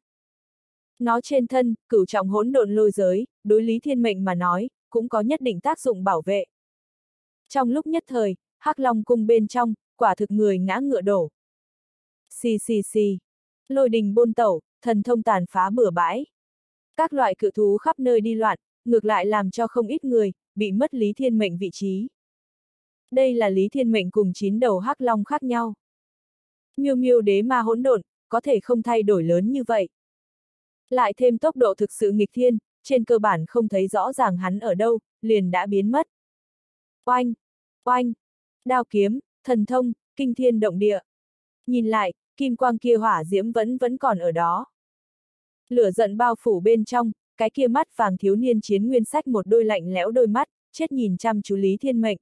Nó trên thân, cửu trọng hỗn độn lôi giới, đối Lý Thiên Mệnh mà nói, cũng có nhất định tác dụng bảo vệ. Trong lúc nhất thời, Hắc Long cung bên trong, quả thực người ngã ngựa đổ. Xì xì xì. Lôi đình bôn tẩu, thần thông tàn phá bừa bãi. Các loại cự thú khắp nơi đi loạn, ngược lại làm cho không ít người, bị mất Lý Thiên Mệnh vị trí. Đây là Lý Thiên Mệnh cùng chín đầu Hắc Long khác nhau. Miêu Miêu đế ma hỗn độn, có thể không thay đổi lớn như vậy. Lại thêm tốc độ thực sự nghịch thiên, trên cơ bản không thấy rõ ràng hắn ở đâu, liền đã biến mất. Oanh! Oanh! Đao kiếm, thần thông, kinh thiên động địa. Nhìn lại, kim quang kia hỏa diễm vẫn vẫn còn ở đó. Lửa giận bao phủ bên trong, cái kia mắt vàng thiếu niên chiến nguyên sách một đôi lạnh lẽo đôi mắt, chết nhìn chăm chú Lý Thiên Mệnh.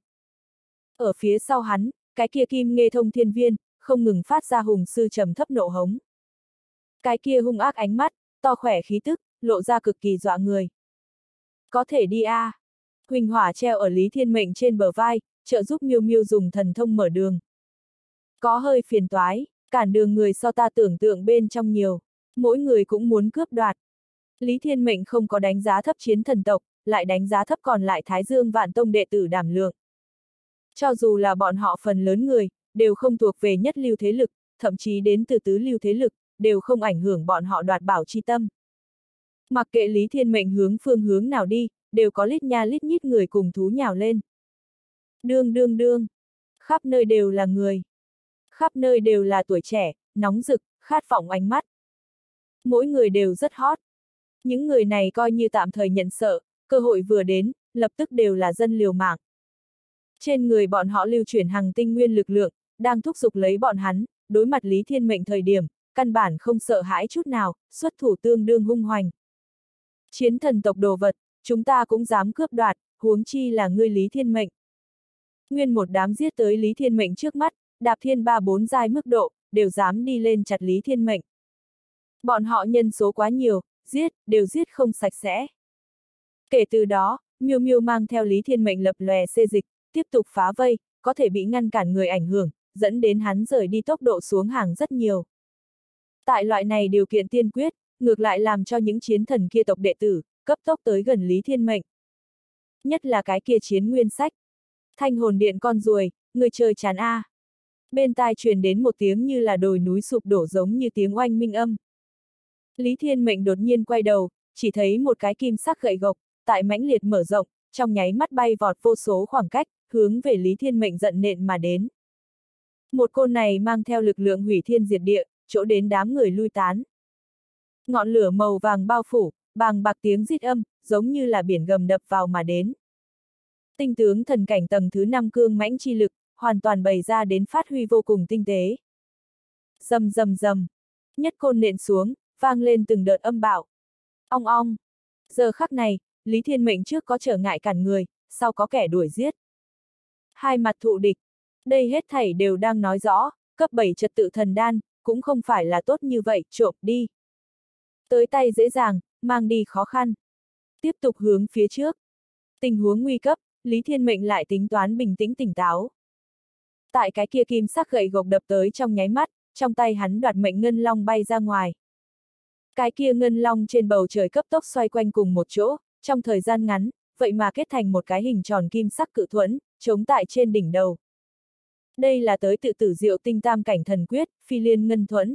Ở phía sau hắn, cái kia kim nghe thông thiên viên, không ngừng phát ra hùng sư trầm thấp nộ hống. Cái kia hung ác ánh mắt, to khỏe khí tức, lộ ra cực kỳ dọa người. Có thể đi a. À. Huỳnh hỏa treo ở Lý Thiên Mệnh trên bờ vai, trợ giúp Miêu Miêu dùng thần thông mở đường. Có hơi phiền toái, cản đường người so ta tưởng tượng bên trong nhiều, mỗi người cũng muốn cướp đoạt. Lý Thiên Mệnh không có đánh giá thấp chiến thần tộc, lại đánh giá thấp còn lại Thái Dương Vạn Tông đệ tử đảm lượng. Cho dù là bọn họ phần lớn người, đều không thuộc về nhất lưu thế lực, thậm chí đến từ tứ lưu thế lực, đều không ảnh hưởng bọn họ đoạt bảo chi tâm. Mặc kệ Lý Thiên Mệnh hướng phương hướng nào đi, đều có lít nha lít nhít người cùng thú nhào lên. Đương đương đương, khắp nơi đều là người. Khắp nơi đều là tuổi trẻ, nóng rực, khát vọng ánh mắt. Mỗi người đều rất hot. Những người này coi như tạm thời nhận sợ, cơ hội vừa đến, lập tức đều là dân liều mạng. Trên người bọn họ lưu chuyển hàng tinh nguyên lực lượng, đang thúc giục lấy bọn hắn, đối mặt Lý Thiên Mệnh thời điểm, căn bản không sợ hãi chút nào, xuất thủ tương đương hung hoành. Chiến thần tộc đồ vật, chúng ta cũng dám cướp đoạt, huống chi là ngươi Lý Thiên Mệnh. Nguyên một đám giết tới Lý Thiên Mệnh trước mắt, đạp thiên ba bốn giai mức độ, đều dám đi lên chặt Lý Thiên Mệnh. Bọn họ nhân số quá nhiều, giết, đều giết không sạch sẽ. Kể từ đó, Miêu Miêu mang theo Lý Thiên Mệnh lập lòe xê dịch, tiếp tục phá vây, có thể bị ngăn cản người ảnh hưởng, dẫn đến hắn rời đi tốc độ xuống hàng rất nhiều. Tại loại này điều kiện tiên quyết, ngược lại làm cho những chiến thần kia tộc đệ tử, cấp tốc tới gần Lý Thiên Mệnh. Nhất là cái kia chiến nguyên sách. Thanh hồn điện con ruồi, người chơi chán a. À. Bên tai truyền đến một tiếng như là đồi núi sụp đổ giống như tiếng oanh minh âm. Lý Thiên Mệnh đột nhiên quay đầu, chỉ thấy một cái kim sắc gậy gộc, tại mãnh liệt mở rộng, trong nháy mắt bay vọt vô số khoảng cách, hướng về Lý Thiên Mệnh giận nện mà đến. Một côn này mang theo lực lượng hủy thiên diệt địa, chỗ đến đám người lui tán. Ngọn lửa màu vàng bao phủ, bàng bạc tiếng rít âm, giống như là biển gầm đập vào mà đến. Tinh tướng thần cảnh tầng thứ năm cương mãnh chi lực, hoàn toàn bày ra đến phát huy vô cùng tinh tế. Rầm rầm rầm, nhất côn nện xuống, vang lên từng đợt âm bạo. Ong ong. Giờ khắc này, Lý Thiên Mệnh trước có trở ngại cản người, sau có kẻ đuổi giết. Hai mặt thụ địch. Đây hết thảy đều đang nói rõ, cấp bảy trật tự thần đan, cũng không phải là tốt như vậy, trộm đi. Tới tay dễ dàng, mang đi khó khăn. Tiếp tục hướng phía trước. Tình huống nguy cấp, Lý Thiên Mệnh lại tính toán bình tĩnh tỉnh táo. Tại cái kia kim sắc gậy gộc đập tới trong nháy mắt, trong tay hắn đoạt mệnh ngân long bay ra ngoài. Cái kia ngân long trên bầu trời cấp tốc xoay quanh cùng một chỗ, trong thời gian ngắn, vậy mà kết thành một cái hình tròn kim sắc cự thuẫn, chống tại trên đỉnh đầu. Đây là tới tự tử diệu tinh tam cảnh thần quyết, phi liên ngân thuẫn.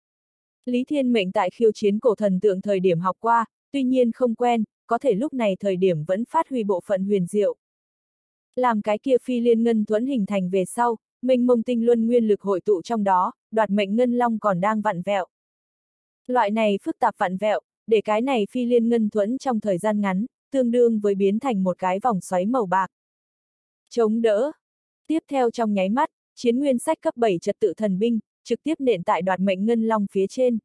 Lý Thiên Mệnh tại khiêu chiến cổ thần tượng thời điểm học qua, tuy nhiên không quen, có thể lúc này thời điểm vẫn phát huy bộ phận huyền diệu. Làm cái kia phi liên ngân thuẫn hình thành về sau, mênh mông tinh luân nguyên lực hội tụ trong đó, đoạt mệnh ngân long còn đang vặn vẹo. Loại này phức tạp vặn vẹo, để cái này phi liên ngân thuẫn trong thời gian ngắn, tương đương với biến thành một cái vòng xoáy màu bạc. Chống đỡ. Tiếp theo trong nháy mắt, chiến nguyên sách cấp bảy trật tự thần binh, trực tiếp nện tại đoạt mệnh ngân long phía trên.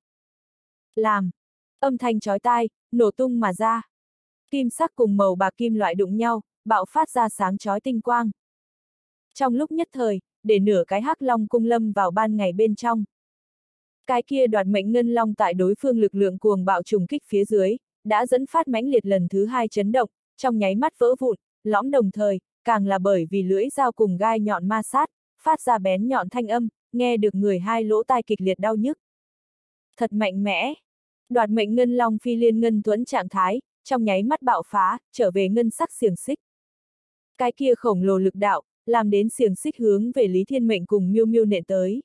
Làm. Âm thanh chói tai, nổ tung mà ra. Kim sắc cùng màu bạc kim loại đụng nhau, bạo phát ra sáng chói tinh quang. Trong lúc nhất thời, để nửa cái hắc long cung lâm vào ban ngày bên trong. Cái kia đoạt mệnh ngân long tại đối phương lực lượng cuồng bạo trùng kích phía dưới, đã dẫn phát mãnh liệt lần thứ hai chấn động, trong nháy mắt vỡ vụn, lõm đồng thời, càng là bởi vì lưỡi dao cùng gai nhọn ma sát, phát ra bén nhọn thanh âm, nghe được người hai lỗ tai kịch liệt đau nhức. Thật mạnh mẽ. Đoạt mệnh ngân long phi liên ngân thuẫn trạng thái, trong nháy mắt bạo phá, trở về ngân sắc xiềng xích. Cái kia khổng lồ lực đạo, làm đến xiềng xích hướng về Lý Thiên Mệnh cùng Miêu Miêu nện tới.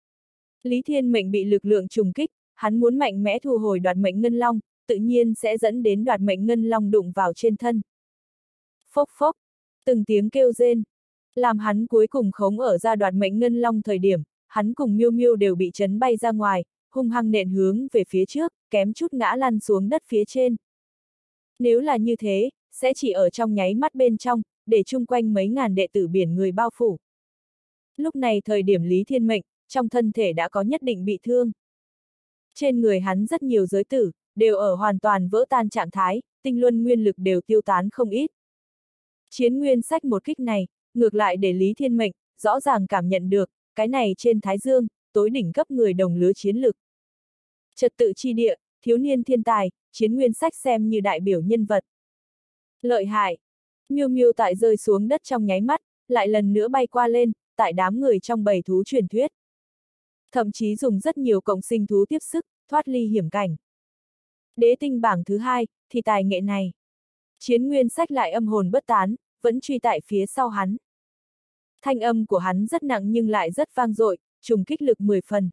Lý Thiên Mệnh bị lực lượng trùng kích, hắn muốn mạnh mẽ thu hồi đoạt mệnh ngân long, tự nhiên sẽ dẫn đến đoạt mệnh ngân long đụng vào trên thân. Phốc phốc, từng tiếng kêu rên, làm hắn cuối cùng khống ở ra đoạt mệnh ngân long thời điểm, hắn cùng Miêu Miêu đều bị chấn bay ra ngoài, hung hăng nện hướng về phía trước, kém chút ngã lăn xuống đất phía trên. Nếu là như thế, sẽ chỉ ở trong nháy mắt bên trong, để chung quanh mấy ngàn đệ tử biển người bao phủ. Lúc này thời điểm Lý Thiên Mệnh, trong thân thể đã có nhất định bị thương. Trên người hắn rất nhiều giới tử, đều ở hoàn toàn vỡ tan trạng thái, tinh luân nguyên lực đều tiêu tán không ít. Chiến nguyên sách một kích này, ngược lại để Lý Thiên Mệnh, rõ ràng cảm nhận được, cái này trên Thái Dương, tối đỉnh cấp người đồng lứa chiến lực. Trật tự chi địa, thiếu niên thiên tài, chiến nguyên sách xem như đại biểu nhân vật. Lợi hại. Miêu Miêu tại rơi xuống đất trong nháy mắt, lại lần nữa bay qua lên, tại đám người trong bầy thú truyền thuyết. Thậm chí dùng rất nhiều cộng sinh thú tiếp sức, thoát ly hiểm cảnh. Đế tinh bảng thứ hai, thì tài nghệ này. Chiến nguyên sách lại âm hồn bất tán, vẫn truy tại phía sau hắn. Thanh âm của hắn rất nặng nhưng lại rất vang dội, trùng kích lực mười phần.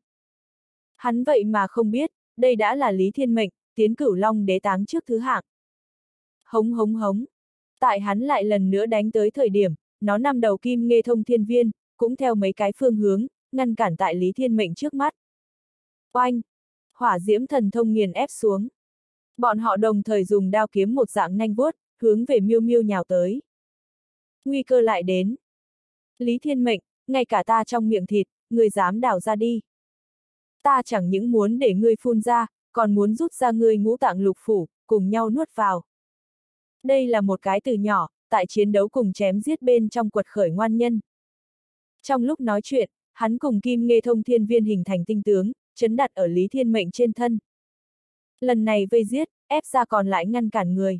Hắn vậy mà không biết, đây đã là Lý Thiên Mệnh, tiến cửu long đế táng trước thứ hạng. Hống hống hống. Tại hắn lại lần nữa đánh tới thời điểm, nó năm đầu kim nghê thông thiên viên, cũng theo mấy cái phương hướng, ngăn cản tại Lý Thiên Mệnh trước mắt. Oanh! Hỏa diễm thần thông nghiền ép xuống. Bọn họ đồng thời dùng đao kiếm một dạng nanh vuốt, hướng về Miêu Miêu nhào tới. Nguy cơ lại đến. Lý Thiên Mệnh, ngay cả ta trong miệng thịt, ngươi dám đào ra đi. Ta chẳng những muốn để ngươi phun ra, còn muốn rút ra ngươi ngũ tạng lục phủ, cùng nhau nuốt vào. Đây là một cái từ nhỏ, tại chiến đấu cùng chém giết bên trong quật khởi ngoan nhân. Trong lúc nói chuyện, hắn cùng kim nghê thông thiên viên hình thành tinh tướng, chấn đặt ở Lý Thiên Mệnh trên thân. Lần này vây giết, ép ra còn lại ngăn cản người.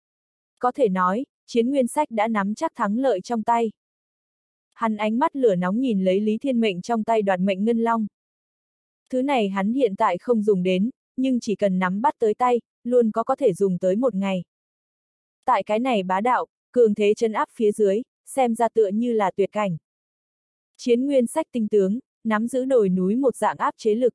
Có thể nói, chiến nguyên sách đã nắm chắc thắng lợi trong tay. Hắn ánh mắt lửa nóng nhìn lấy Lý Thiên Mệnh trong tay đoạt mệnh ngân long. Thứ này hắn hiện tại không dùng đến, nhưng chỉ cần nắm bắt tới tay, luôn có có thể dùng tới một ngày. Tại cái này bá đạo, cường thế chân áp phía dưới, xem ra tựa như là tuyệt cảnh. Chiến nguyên sách tinh tướng, nắm giữ đồi núi một dạng áp chế lực.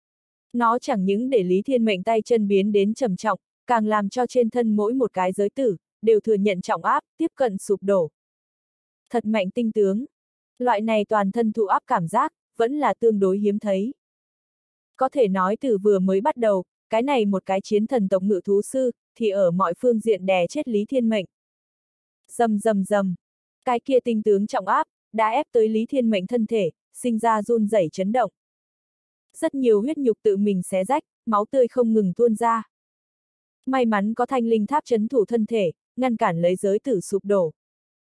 Nó chẳng những để Lý Thiên Mệnh tay chân biến đến trầm trọng, càng làm cho trên thân mỗi một cái giới tử, đều thừa nhận trọng áp, tiếp cận sụp đổ. Thật mạnh tinh tướng. Loại này toàn thân thụ áp cảm giác, vẫn là tương đối hiếm thấy. Có thể nói từ vừa mới bắt đầu, cái này một cái chiến thần tộc ngự thú sư, thì ở mọi phương diện đè chết Lý Thiên Mệnh. Rầm rầm rầm. Cái kia tinh tướng trọng áp, đã ép tới Lý Thiên Mệnh thân thể, sinh ra run rẩy chấn động. Rất nhiều huyết nhục tự mình xé rách, máu tươi không ngừng tuôn ra. May mắn có thanh linh tháp trấn thủ thân thể, ngăn cản lấy giới tử sụp đổ.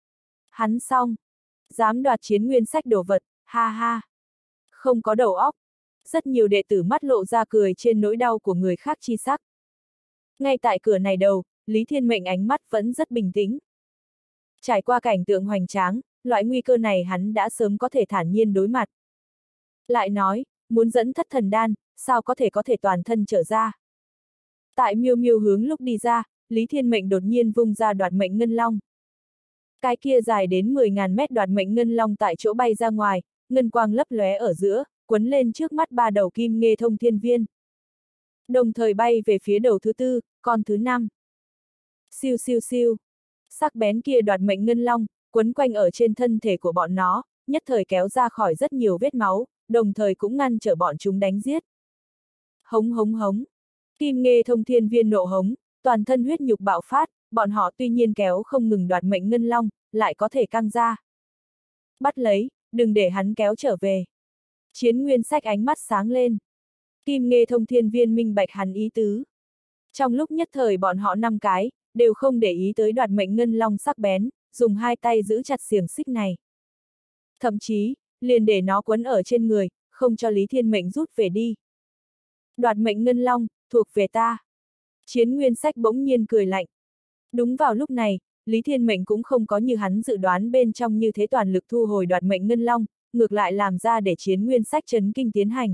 Hắn xong. Dám đoạt chiến nguyên sách đồ vật, ha ha. Không có đầu óc. Rất nhiều đệ tử mắt lộ ra cười trên nỗi đau của người khác chi sắc. Ngay tại cửa này đầu, Lý Thiên Mệnh ánh mắt vẫn rất bình tĩnh. Trải qua cảnh tượng hoành tráng, loại nguy cơ này hắn đã sớm có thể thản nhiên đối mặt. Lại nói, muốn dẫn thất thần đan, sao có thể có thể toàn thân trở ra. Tại miêu miêu hướng lúc đi ra, Lý Thiên Mệnh đột nhiên vung ra đoạt mệnh ngân long. Cái kia dài đến mười ngàn mét đoạt mệnh ngân long tại chỗ bay ra ngoài, ngân quang lấp lóe ở giữa, quấn lên trước mắt ba đầu kim nghê thông thiên viên. Đồng thời bay về phía đầu thứ tư, con thứ năm. Siêu siêu siêu. Sắc bén kia đoạt mệnh ngân long, quấn quanh ở trên thân thể của bọn nó, nhất thời kéo ra khỏi rất nhiều vết máu, đồng thời cũng ngăn trở bọn chúng đánh giết. Hống hống hống. Kim nghê thông thiên viên nộ hống, toàn thân huyết nhục bạo phát, bọn họ tuy nhiên kéo không ngừng đoạt mệnh ngân long, lại có thể căng ra. Bắt lấy, đừng để hắn kéo trở về. Chiến nguyên sách ánh mắt sáng lên. Kim nghê thông thiên viên minh bạch hắn ý tứ. Trong lúc nhất thời bọn họ năm cái, đều không để ý tới đoạt mệnh ngân long sắc bén, dùng hai tay giữ chặt xiềng xích này. Thậm chí, liền để nó quấn ở trên người, không cho Lý Thiên Mệnh rút về đi. Đoạt mệnh ngân long, thuộc về ta. Chiến nguyên sách bỗng nhiên cười lạnh. Đúng vào lúc này, Lý Thiên Mệnh cũng không có như hắn dự đoán bên trong như thế toàn lực thu hồi đoạt mệnh ngân long, ngược lại làm ra để chiến nguyên sách chấn kinh tiến hành.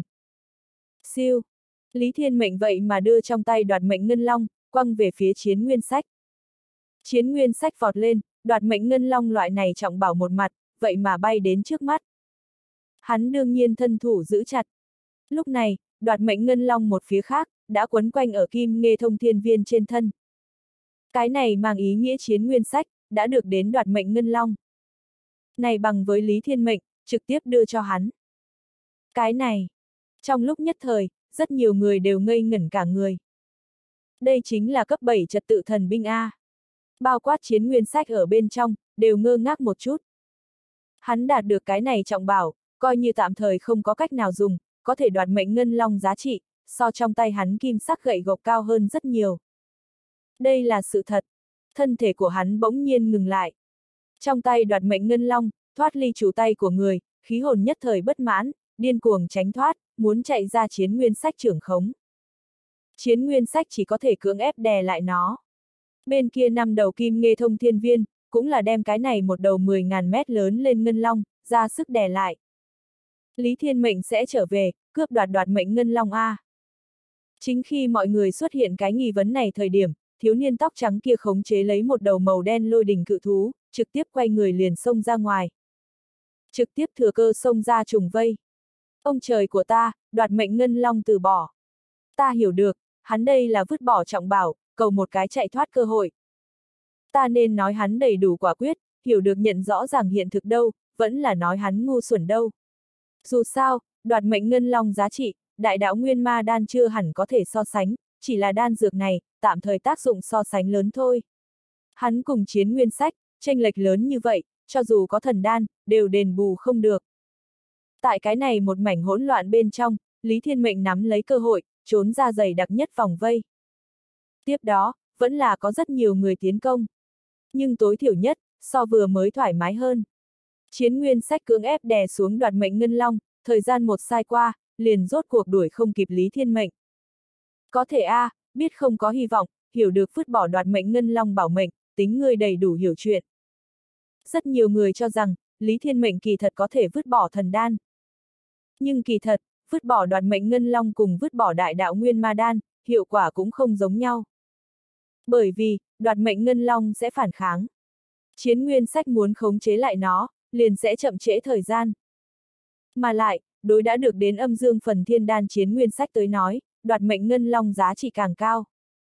Siêu! Lý Thiên Mệnh vậy mà đưa trong tay đoạt mệnh ngân long, quăng về phía chiến nguyên sách. Chiến nguyên sách vọt lên, đoạt mệnh ngân long loại này trọng bảo một mặt, vậy mà bay đến trước mắt. Hắn đương nhiên thân thủ giữ chặt. Lúc này, đoạt mệnh ngân long một phía khác, đã quấn quanh ở kim nghê thông thiên viên trên thân. Cái này mang ý nghĩa chiến nguyên sách, đã được đến đoạt mệnh ngân long. Này bằng với Lý Thiên Mệnh, trực tiếp đưa cho hắn. Cái này, trong lúc nhất thời, rất nhiều người đều ngây ngẩn cả người. Đây chính là cấp bảy trật tự thần binh A. Bao quát chiến nguyên sách ở bên trong, đều ngơ ngác một chút. Hắn đạt được cái này trọng bảo, coi như tạm thời không có cách nào dùng, có thể đoạt mệnh ngân long giá trị, so trong tay hắn kim sắc gậy gộc cao hơn rất nhiều. Đây là sự thật. Thân thể của hắn bỗng nhiên ngừng lại. Trong tay đoạt mệnh ngân long, thoát ly chủ tay của người, khí hồn nhất thời bất mãn, điên cuồng tránh thoát, muốn chạy ra chiến nguyên sách trưởng khống. Chiến nguyên sách chỉ có thể cưỡng ép đè lại nó. Bên kia năm đầu kim nghê thông thiên viên, cũng là đem cái này một đầu mười ngàn mét lớn lên ngân long, ra sức đè lại. Lý Thiên Mệnh sẽ trở về, cướp đoạt đoạt mệnh ngân long A. Chính khi mọi người xuất hiện cái nghi vấn này thời điểm, thiếu niên tóc trắng kia khống chế lấy một đầu màu đen lôi đỉnh cự thú, trực tiếp quay người liền xông ra ngoài. Trực tiếp thừa cơ xông ra trùng vây. Ông trời của ta, đoạt mệnh ngân long từ bỏ. Ta hiểu được, hắn đây là vứt bỏ trọng bảo, cầu một cái chạy thoát cơ hội. Ta nên nói hắn đầy đủ quả quyết, hiểu được nhận rõ ràng hiện thực đâu, vẫn là nói hắn ngu xuẩn đâu. Dù sao, đoạt mệnh ngân long giá trị, đại đạo nguyên ma đan chưa hẳn có thể so sánh, chỉ là đan dược này, tạm thời tác dụng so sánh lớn thôi. Hắn cùng chiến nguyên sách, chênh lệch lớn như vậy, cho dù có thần đan, đều đền bù không được. Tại cái này một mảnh hỗn loạn bên trong, Lý Thiên Mệnh nắm lấy cơ hội, trốn ra dày đặc nhất vòng vây. Tiếp đó, vẫn là có rất nhiều người tiến công. Nhưng tối thiểu nhất, so vừa mới thoải mái hơn. Chiến nguyên sách cưỡng ép đè xuống đoạt mệnh ngân long, thời gian một sai qua, liền rốt cuộc đuổi không kịp Lý Thiên Mệnh. Có thể a, à, biết không có hy vọng, hiểu được vứt bỏ đoạt mệnh ngân long bảo mệnh, tính người đầy đủ hiểu chuyện. Rất nhiều người cho rằng, Lý Thiên Mệnh kỳ thật có thể vứt bỏ thần đan. Nhưng kỳ thật, vứt bỏ đoạt mệnh ngân long cùng vứt bỏ đại đạo nguyên ma đan, hiệu quả cũng không giống nhau. Bởi vì, đoạt mệnh ngân long sẽ phản kháng. Chiến nguyên sách muốn khống chế lại nó, liền sẽ chậm trễ thời gian. Mà lại, đối đã được đến âm dương phần thiên đan chiến nguyên sách tới nói, đoạt mệnh ngân long giá trị càng cao.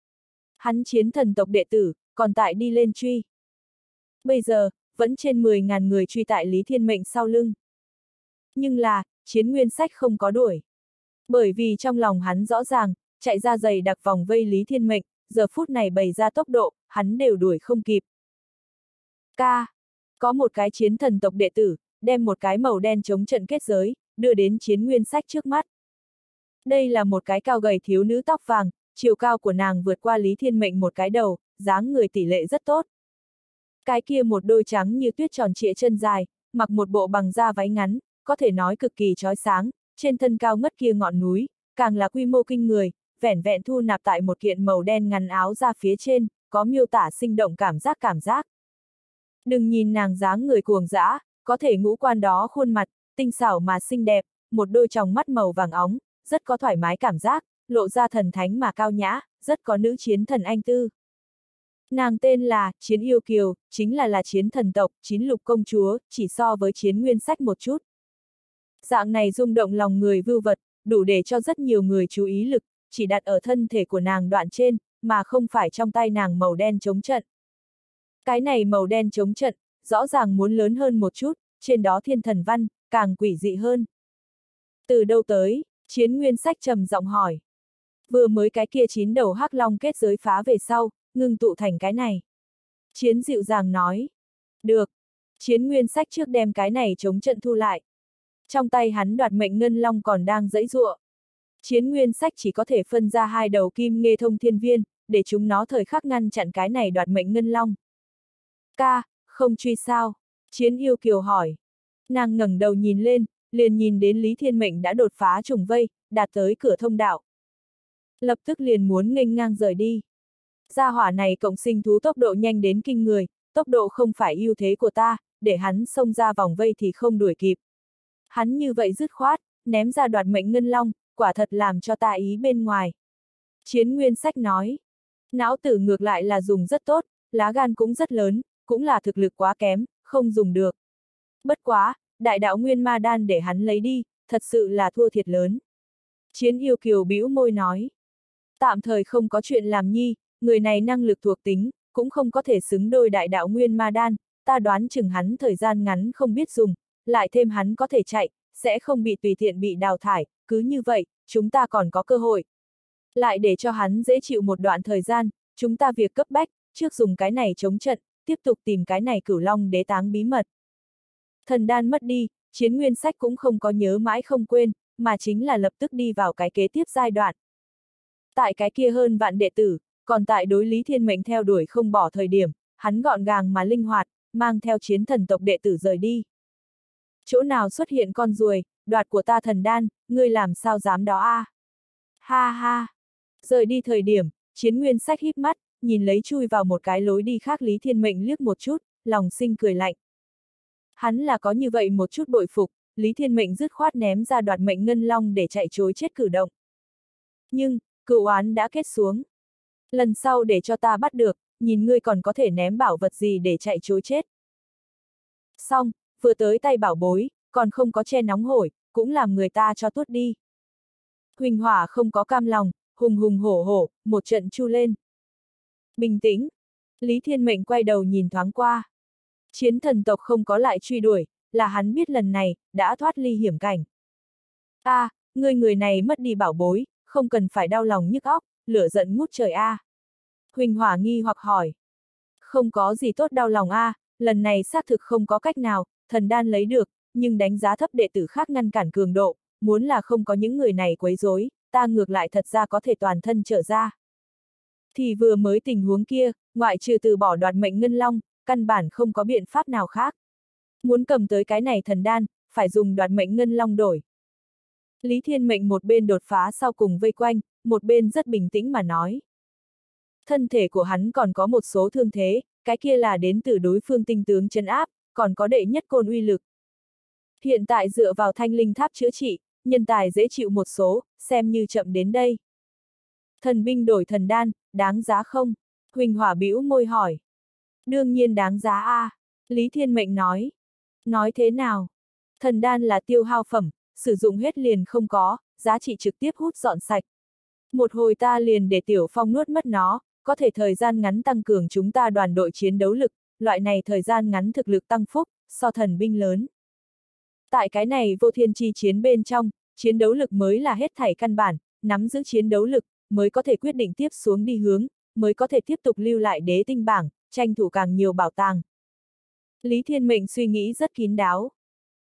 Hắn chiến thần tộc đệ tử, còn tại đi lên truy. Bây giờ, vẫn trên mười ngàn người truy tại Lý Thiên Mệnh sau lưng. Nhưng là, chiến nguyên sách không có đuổi. Bởi vì trong lòng hắn rõ ràng, chạy ra dày đặc vòng vây Lý Thiên Mệnh, giờ phút này bày ra tốc độ, hắn đều đuổi không kịp. Ca, có một cái chiến thần tộc đệ tử, đem một cái màu đen chống trận kết giới, đưa đến Chiến Nguyên Sách trước mắt. Đây là một cái cao gầy thiếu nữ tóc vàng, chiều cao của nàng vượt qua Lý Thiên Mệnh một cái đầu, dáng người tỷ lệ rất tốt. Cái kia một đôi trắng như tuyết tròn trịa chân dài, mặc một bộ bằng da váy ngắn, có thể nói cực kỳ chói sáng, trên thân cao ngất kia ngọn núi, càng là quy mô kinh người, vẻn vẹn thu nạp tại một kiện màu đen ngắn áo ra phía trên, có miêu tả sinh động cảm giác cảm giác. Đừng nhìn nàng dáng người cuồng dã, có thể ngũ quan đó khuôn mặt, tinh xảo mà xinh đẹp, một đôi tròng mắt màu vàng óng, rất có thoải mái cảm giác, lộ ra thần thánh mà cao nhã, rất có nữ chiến thần anh tư. Nàng tên là Chiến Yêu Kiều, chính là là chiến thần tộc, chín lục công chúa, chỉ so với Chiến Nguyên Sách một chút. Dạng này rung động lòng người vưu vật, đủ để cho rất nhiều người chú ý lực, chỉ đặt ở thân thể của nàng đoạn trên, mà không phải trong tay nàng màu đen chống trận. Cái này màu đen chống trận, rõ ràng muốn lớn hơn một chút, trên đó thiên thần văn, càng quỷ dị hơn. Từ đâu tới? Chiến Nguyên Sách trầm giọng hỏi. Vừa mới cái kia chín đầu hắc long kết giới phá về sau, ngưng tụ thành cái này. Chiến dịu dàng nói. Được. Chiến Nguyên Sách trước đem cái này chống trận thu lại. Trong tay hắn đoạt mệnh ngân long còn đang giãy giụa. Chiến Nguyên Sách chỉ có thể phân ra hai đầu kim nghê thông thiên viên, để chúng nó thời khắc ngăn chặn cái này đoạt mệnh ngân long. Ca, không truy sao? Chiến Yêu Kiều hỏi. Nàng ngẩng đầu nhìn lên, liền nhìn đến Lý Thiên Mệnh đã đột phá trùng vây, đạt tới cửa thông đạo. Lập tức liền muốn nghênh ngang rời đi. Gia hỏa này cộng sinh thú tốc độ nhanh đến kinh người, tốc độ không phải ưu thế của ta, để hắn xông ra vòng vây thì không đuổi kịp. Hắn như vậy dứt khoát, ném ra đoạt mệnh ngân long, quả thật làm cho ta ý bên ngoài. Chiến Nguyên Sách nói. Não tử ngược lại là dùng rất tốt, lá gan cũng rất lớn, cũng là thực lực quá kém, không dùng được. Bất quá, đại đạo nguyên ma đan để hắn lấy đi, thật sự là thua thiệt lớn. Chiến Yêu Kiều bĩu môi nói. Tạm thời không có chuyện làm nhi, người này năng lực thuộc tính, cũng không có thể xứng đôi đại đạo nguyên ma đan, ta đoán chừng hắn thời gian ngắn không biết dùng, lại thêm hắn có thể chạy, sẽ không bị tùy tiện bị đào thải, cứ như vậy, chúng ta còn có cơ hội. Lại để cho hắn dễ chịu một đoạn thời gian, chúng ta việc cấp bách, trước dùng cái này chống trận, tiếp tục tìm cái này cửu long đế táng bí mật. Thần đan mất đi, Chiến Nguyên Sách cũng không có nhớ mãi không quên, mà chính là lập tức đi vào cái kế tiếp giai đoạn. Tại cái kia hơn vạn đệ tử, còn tại đối Lý Thiên Mệnh theo đuổi không bỏ thời điểm, hắn gọn gàng mà linh hoạt, mang theo chiến thần tộc đệ tử rời đi. Chỗ nào xuất hiện con ruồi, đoạt của ta thần đan, ngươi làm sao dám đó a? À? Ha ha! Rời đi thời điểm, Chiến Nguyên Sách híp mắt, nhìn lấy chui vào một cái lối đi khác Lý Thiên Mệnh liếc một chút, lòng sinh cười lạnh. Hắn là có như vậy một chút bội phục, Lý Thiên Mệnh dứt khoát ném ra đoạt mệnh ngân long để chạy trối chết cử động. Nhưng, cựu oán đã kết xuống. Lần sau để cho ta bắt được, nhìn ngươi còn có thể ném bảo vật gì để chạy trối chết. Xong, vừa tới tay bảo bối, còn không có che nóng hổi, cũng làm người ta cho tuốt đi. Huỳnh Hỏa không có cam lòng, hùng hùng hổ hổ, một trận chu lên. Bình tĩnh. Lý Thiên Mệnh quay đầu nhìn thoáng qua. Chiến thần tộc không có lại truy đuổi, là hắn biết lần này, đã thoát ly hiểm cảnh. A, à, ngươi người này mất đi bảo bối, không cần phải đau lòng nhức óc, lửa giận ngút trời a. À. Huỳnh Hỏa nghi hoặc hỏi. Không có gì tốt đau lòng a, à, lần này xác thực không có cách nào, thần đan lấy được, nhưng đánh giá thấp đệ tử khác ngăn cản cường độ, muốn là không có những người này quấy rối, ta ngược lại thật ra có thể toàn thân trở ra. Thì vừa mới tình huống kia, ngoại trừ từ bỏ đoạt mệnh ngân long, căn bản không có biện pháp nào khác. Muốn cầm tới cái này thần đan, phải dùng đoạt mệnh ngân long đổi. Lý Thiên Mệnh một bên đột phá sau cùng vây quanh, một bên rất bình tĩnh mà nói. Thân thể của hắn còn có một số thương thế, cái kia là đến từ đối phương tinh tướng trấn áp, còn có đệ nhất côn uy lực. Hiện tại dựa vào thanh linh tháp chữa trị, nhân tài dễ chịu một số, xem như chậm đến đây. Thần binh đổi thần đan, đáng giá không? Huỳnh Hỏa bĩu môi hỏi. Đương nhiên đáng giá a, à, Lý Thiên Mệnh nói. Nói thế nào? Thần đan là tiêu hao phẩm, sử dụng hết liền không có, giá trị trực tiếp hút dọn sạch. Một hồi ta liền để Tiểu Phong nuốt mất nó, có thể thời gian ngắn tăng cường chúng ta đoàn đội chiến đấu lực, loại này thời gian ngắn thực lực tăng phúc, so thần binh lớn. Tại cái này vô thiên chi chiến bên trong, chiến đấu lực mới là hết thảy căn bản, nắm giữ chiến đấu lực, mới có thể quyết định tiếp xuống đi hướng, mới có thể tiếp tục lưu lại đế tinh bảng, tranh thủ càng nhiều bảo tàng. Lý Thiên Mệnh suy nghĩ rất kín đáo.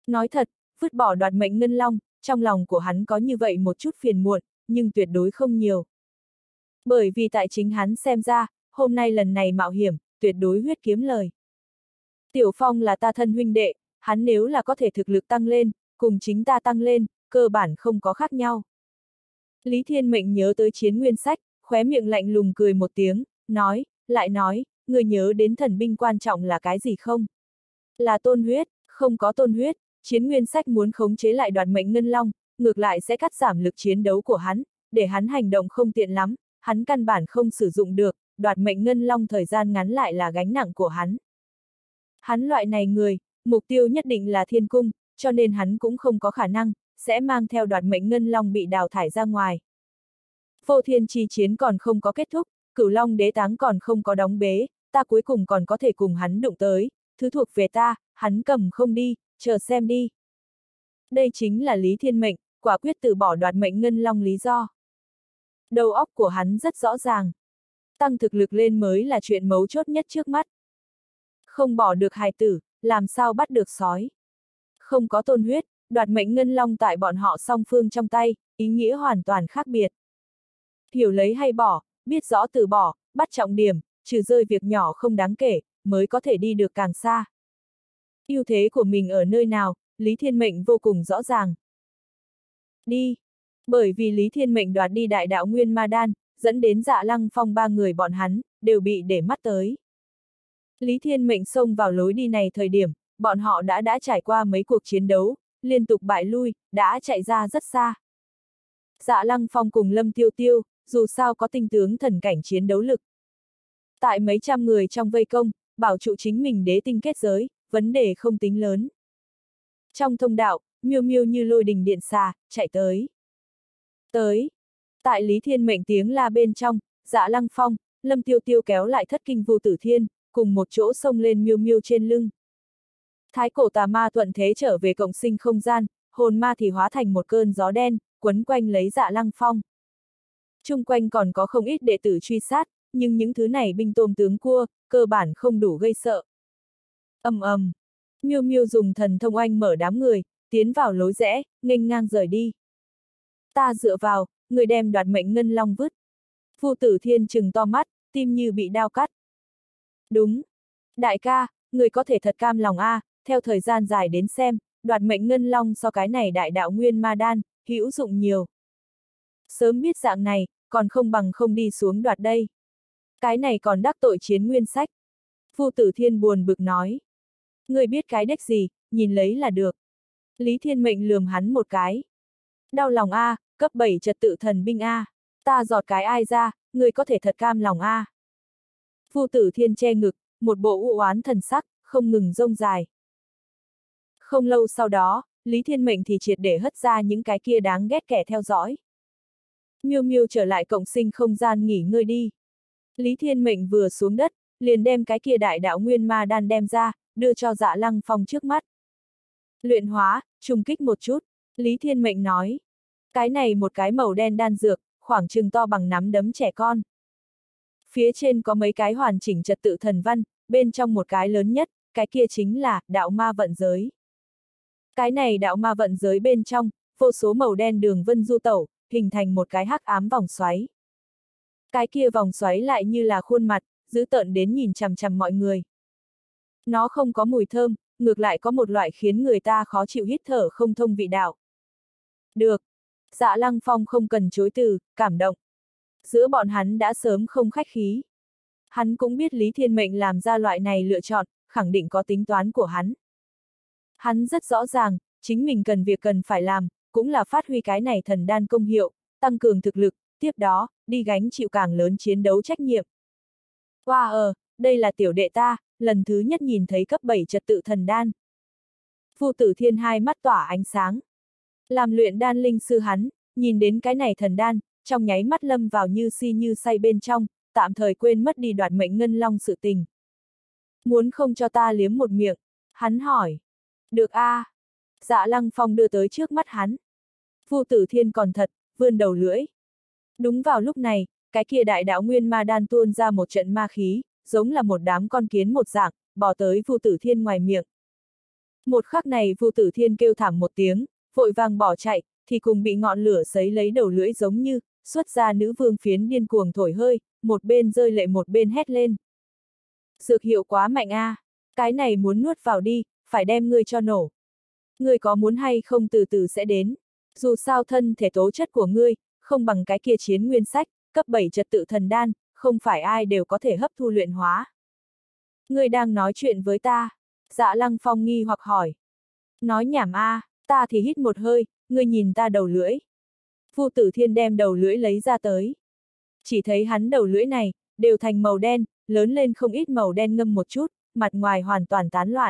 Nói thật, vứt bỏ đoạt mệnh ngân long, trong lòng của hắn có như vậy một chút phiền muộn, nhưng tuyệt đối không nhiều. Bởi vì tại chính hắn xem ra, hôm nay lần này mạo hiểm, tuyệt đối huyết kiếm lời. Tiểu Phong là ta thân huynh đệ, hắn nếu là có thể thực lực tăng lên, cùng chính ta tăng lên, cơ bản không có khác nhau. Lý Thiên Mệnh nhớ tới chiến nguyên sách, khóe miệng lạnh lùng cười một tiếng, nói, lại nói, người nhớ đến thần binh quan trọng là cái gì không? Là tôn huyết, không có tôn huyết, chiến nguyên sách muốn khống chế lại đoạt mệnh ngân long, ngược lại sẽ cắt giảm lực chiến đấu của hắn, để hắn hành động không tiện lắm, hắn căn bản không sử dụng được, đoạt mệnh ngân long thời gian ngắn lại là gánh nặng của hắn. Hắn loại này người, mục tiêu nhất định là thiên cung, cho nên hắn cũng không có khả năng, sẽ mang theo đoạt mệnh ngân long bị đào thải ra ngoài. Vô thiên chi chiến còn không có kết thúc, cửu long đế táng còn không có đóng bế, ta cuối cùng còn có thể cùng hắn đụng tới, thứ thuộc về ta, hắn cầm không đi, chờ xem đi. Đây chính là Lý Thiên Mệnh, quả quyết từ bỏ đoạt mệnh ngân long lý do. Đầu óc của hắn rất rõ ràng. Tăng thực lực lên mới là chuyện mấu chốt nhất trước mắt. Không bỏ được hài tử, làm sao bắt được sói. Không có tôn huyết, đoạt mệnh ngân long tại bọn họ song phương trong tay, ý nghĩa hoàn toàn khác biệt. Hiểu lấy hay bỏ, biết rõ từ bỏ, bắt trọng điểm, trừ rơi việc nhỏ không đáng kể, mới có thể đi được càng xa. Ưu thế của mình ở nơi nào, Lý Thiên Mệnh vô cùng rõ ràng. Đi! Bởi vì Lý Thiên Mệnh đoạt đi đại đạo Nguyên Ma Đan, dẫn đến Dạ Lăng Phong ba người bọn hắn, đều bị để mắt tới. Lý Thiên Mệnh xông vào lối đi này thời điểm, bọn họ đã đã trải qua mấy cuộc chiến đấu, liên tục bại lui, đã chạy ra rất xa. Dạ Lăng Phong cùng Lâm Tiêu Tiêu, dù sao có tinh tướng thần cảnh chiến đấu lực. Tại mấy trăm người trong vây công, bảo trụ chính mình đế tinh kết giới, vấn đề không tính lớn. Trong thông đạo, miêu miêu như lôi đình điện xà, chạy tới. Tới. Tại Lý Thiên Mệnh tiếng la bên trong, Dạ Lăng Phong, Lâm Tiêu Tiêu kéo lại thất kinh Vu Tử Thiên, cùng một chỗ xông lên miêu miêu trên lưng. Thái cổ tà ma thuận thế trở về cộng sinh không gian, hồn ma thì hóa thành một cơn gió đen, quấn quanh lấy Dạ Lăng Phong. Chung quanh còn có không ít đệ tử truy sát, nhưng những thứ này binh tôm tướng cua, cơ bản không đủ gây sợ. Ầm ầm, miêu miêu dùng thần thông oanh mở đám người, tiến vào lối rẽ, nghênh ngang rời đi. Ta dựa vào, người đem đoạt mệnh ngân long vứt. Vu Tử Thiên trừng to mắt, tim như bị đao cắt. Đúng. Đại ca, người có thể thật cam lòng a, à, theo thời gian dài đến xem, đoạt mệnh ngân long so cái này đại đạo Nguyên Ma Đan, hữu dụng nhiều. Sớm biết dạng này, còn không bằng không đi xuống đoạt đây. Cái này còn đắc tội chiến nguyên sách. Vu Tử Thiên buồn bực nói. Người biết cái đếch gì, nhìn lấy là được. Lý Thiên Mệnh lườm hắn một cái. Đau lòng a, à, cấp bảy trật tự thần binh a, à. Ta giọt cái ai ra, người có thể thật cam lòng a. À. Vu Tử Thiên che ngực, một bộ u oán thần sắc, không ngừng rông dài. Không lâu sau đó, Lý Thiên Mệnh thì triệt để hất ra những cái kia đáng ghét kẻ theo dõi. Miêu miêu trở lại cộng sinh không gian nghỉ ngơi đi. Lý Thiên Mệnh vừa xuống đất, liền đem cái kia đại đạo Nguyên Ma Đan đem ra, đưa cho Dạ Lăng Phong trước mắt. Luyện hóa, trùng kích một chút, Lý Thiên Mệnh nói. Cái này một cái màu đen đan dược, khoảng chừng to bằng nắm đấm trẻ con. Phía trên có mấy cái hoàn chỉnh trật tự thần văn, bên trong một cái lớn nhất, cái kia chính là đạo ma vận giới. Cái này đạo ma vận giới bên trong, vô số màu đen đường vân du tẩu, hình thành một cái hắc ám vòng xoáy. Cái kia vòng xoáy lại như là khuôn mặt, dữ tợn đến nhìn chằm chằm mọi người. Nó không có mùi thơm, ngược lại có một loại khiến người ta khó chịu hít thở không thông vị đạo. Được. Dạ Lăng Phong không cần chối từ, cảm động. Giữa bọn hắn đã sớm không khách khí. Hắn cũng biết Lý Thiên Mệnh làm ra loại này lựa chọn, khẳng định có tính toán của hắn. Hắn rất rõ ràng, chính mình cần việc cần phải làm, cũng là phát huy cái này thần đan công hiệu, tăng cường thực lực, tiếp đó, đi gánh chịu càng lớn chiến đấu trách nhiệm. Wow, ờ, đây là tiểu đệ ta, lần thứ nhất nhìn thấy cấp bảy trật tự thần đan. Vu Tử Thiên hai mắt tỏa ánh sáng. Làm luyện đan linh sư hắn, nhìn đến cái này thần đan, trong nháy mắt lâm vào như si như say bên trong, tạm thời quên mất đi đoạt mệnh ngân long sự tình. Muốn không cho ta liếm một miệng? Hắn hỏi. Được a. À. Dạ Lăng Phong đưa tới trước mắt hắn. Vu Tử Thiên còn thật, vươn đầu lưỡi. Đúng vào lúc này, cái kia đại đạo Nguyên Ma Đan tuôn ra một trận ma khí, giống là một đám con kiến một dạng, bò tới Vu Tử Thiên ngoài miệng. Một khắc này Vu Tử Thiên kêu thảm một tiếng, vội vàng bỏ chạy, thì cùng bị ngọn lửa sấy lấy đầu lưỡi giống như, xuất ra nữ vương phiến điên cuồng thổi hơi, một bên rơi lệ một bên hét lên. Dược hiệu quá mạnh a, à. Cái này muốn nuốt vào đi, phải đem ngươi cho nổ. Ngươi có muốn hay không từ từ sẽ đến. Dù sao thân thể tố chất của ngươi, không bằng cái kia chiến nguyên sách, cấp bảy trật tự thần đan, không phải ai đều có thể hấp thu luyện hóa. Ngươi đang nói chuyện với ta. Dạ Lăng Phong nghi hoặc hỏi. Nói nhảm a, à, ta thì hít một hơi, ngươi nhìn ta đầu lưỡi. Vu Tử Thiên đem đầu lưỡi lấy ra tới. Chỉ thấy hắn đầu lưỡi này, đều thành màu đen, lớn lên không ít màu đen ngâm một chút, mặt ngoài hoàn toàn tán loạn.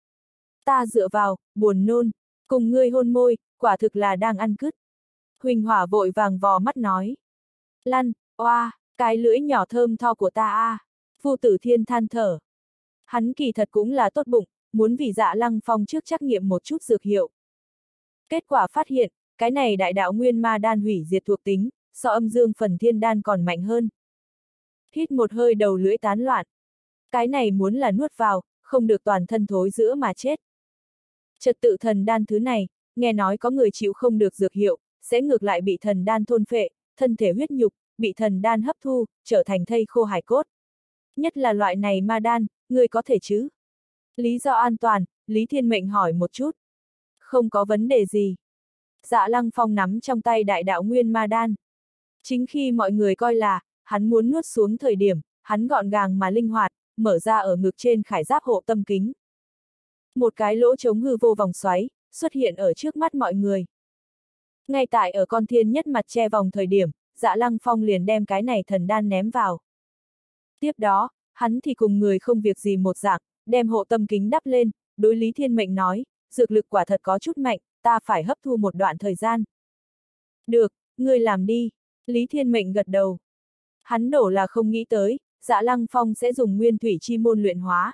Ta dựa vào, buồn nôn, cùng ngươi hôn môi, quả thực là đang ăn cứt. Huỳnh Hỏa vội vàng vò mắt nói. Lăn, oa, cái lưỡi nhỏ thơm tho của ta a. À. Vu Tử Thiên than thở. Hắn kỳ thật cũng là tốt bụng, muốn vì Dạ Lăng Phong trước trắc nghiệm một chút dược hiệu. Kết quả phát hiện, cái này đại đạo nguyên ma đan hủy diệt thuộc tính, so âm dương phần thiên đan còn mạnh hơn. Hít một hơi đầu lưỡi tán loạn. Cái này muốn là nuốt vào, không được toàn thân thối giữa mà chết. Trật tự thần đan thứ này, nghe nói có người chịu không được dược hiệu, sẽ ngược lại bị thần đan thôn phệ, thân thể huyết nhục, bị thần đan hấp thu, trở thành thây khô hải cốt. Nhất là loại này ma đan, người có thể chứ? Lý do an toàn, Lý Thiên Mệnh hỏi một chút. Không có vấn đề gì. Dạ Lăng Phong nắm trong tay đại đạo nguyên ma đan. Chính khi mọi người coi là, hắn muốn nuốt xuống thời điểm, hắn gọn gàng mà linh hoạt, mở ra ở ngực trên khải giáp hộ tâm kính. Một cái lỗ trống hư vô vòng xoáy, xuất hiện ở trước mắt mọi người. Ngay tại ở con thiên nhất mặt che vòng thời điểm, Dạ Lăng Phong liền đem cái này thần đan ném vào. Tiếp đó, hắn thì cùng người không việc gì một dạng, đem hộ tâm kính đắp lên, đối Lý Thiên Mệnh nói, dược lực quả thật có chút mạnh, ta phải hấp thu một đoạn thời gian. Được, ngươi làm đi, Lý Thiên Mệnh gật đầu. Hắn đổ là không nghĩ tới, Dạ Lăng Phong sẽ dùng nguyên thủy chi môn luyện hóa.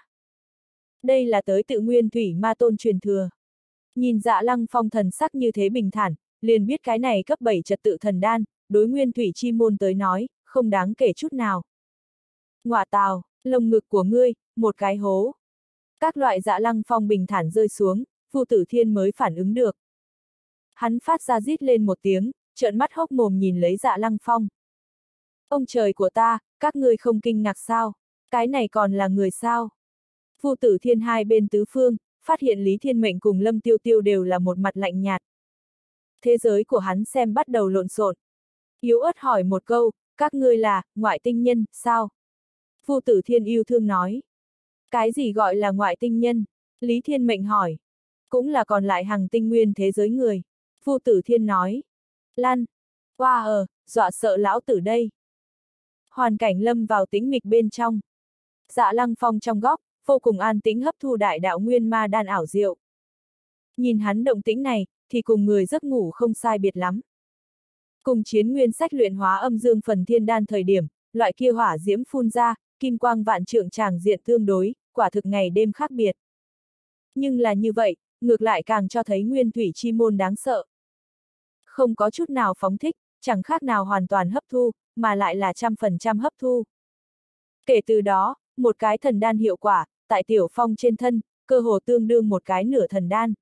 Đây là tới tự nguyên thủy ma tôn truyền thừa. Nhìn Dạ Lăng Phong thần sắc như thế bình thản, liền biết cái này cấp bảy trật tự thần đan, đối nguyên thủy chi môn tới nói, không đáng kể chút nào. Ngọa tào, lồng ngực của ngươi, một cái hố. Các loại Dạ Lăng Phong bình thản rơi xuống, Vu Tử Thiên mới phản ứng được. Hắn phát ra rít lên một tiếng, trợn mắt hốc mồm nhìn lấy Dạ Lăng Phong. Ông trời của ta, các ngươi không kinh ngạc sao? Cái này còn là người sao? Vu Tử Thiên hai bên tứ phương, phát hiện Lý Thiên Mệnh cùng Lâm Tiêu Tiêu đều là một mặt lạnh nhạt. Thế giới của hắn xem bắt đầu lộn xộn. Yếu ớt hỏi một câu, các ngươi là, ngoại tinh nhân, sao? Vu Tử Thiên yêu thương nói. Cái gì gọi là ngoại tinh nhân? Lý Thiên Mệnh hỏi. Cũng là còn lại hàng tinh nguyên thế giới người. Vu Tử Thiên nói. Lan. Hoa ờ, dọa sợ lão tử đây. Hoàn cảnh lâm vào tĩnh mịch bên trong. Dạ Lăng Phong trong góc, vô cùng an tĩnh hấp thu đại đạo nguyên ma đan ảo diệu. Nhìn hắn động tĩnh này, thì cùng người giấc ngủ không sai biệt lắm. Cùng chiến nguyên sách luyện hóa âm dương phần thiên đan thời điểm, loại kia hỏa diễm phun ra, kim quang vạn trượng tràng diện tương đối, quả thực ngày đêm khác biệt. Nhưng là như vậy, ngược lại càng cho thấy nguyên thủy chi môn đáng sợ. Không có chút nào phóng thích, chẳng khác nào hoàn toàn hấp thu, mà lại là trăm phần trăm hấp thu. Kể từ đó, một cái thần đan hiệu quả, tại Tiểu Phong trên thân, cơ hồ tương đương một cái nửa thần đan.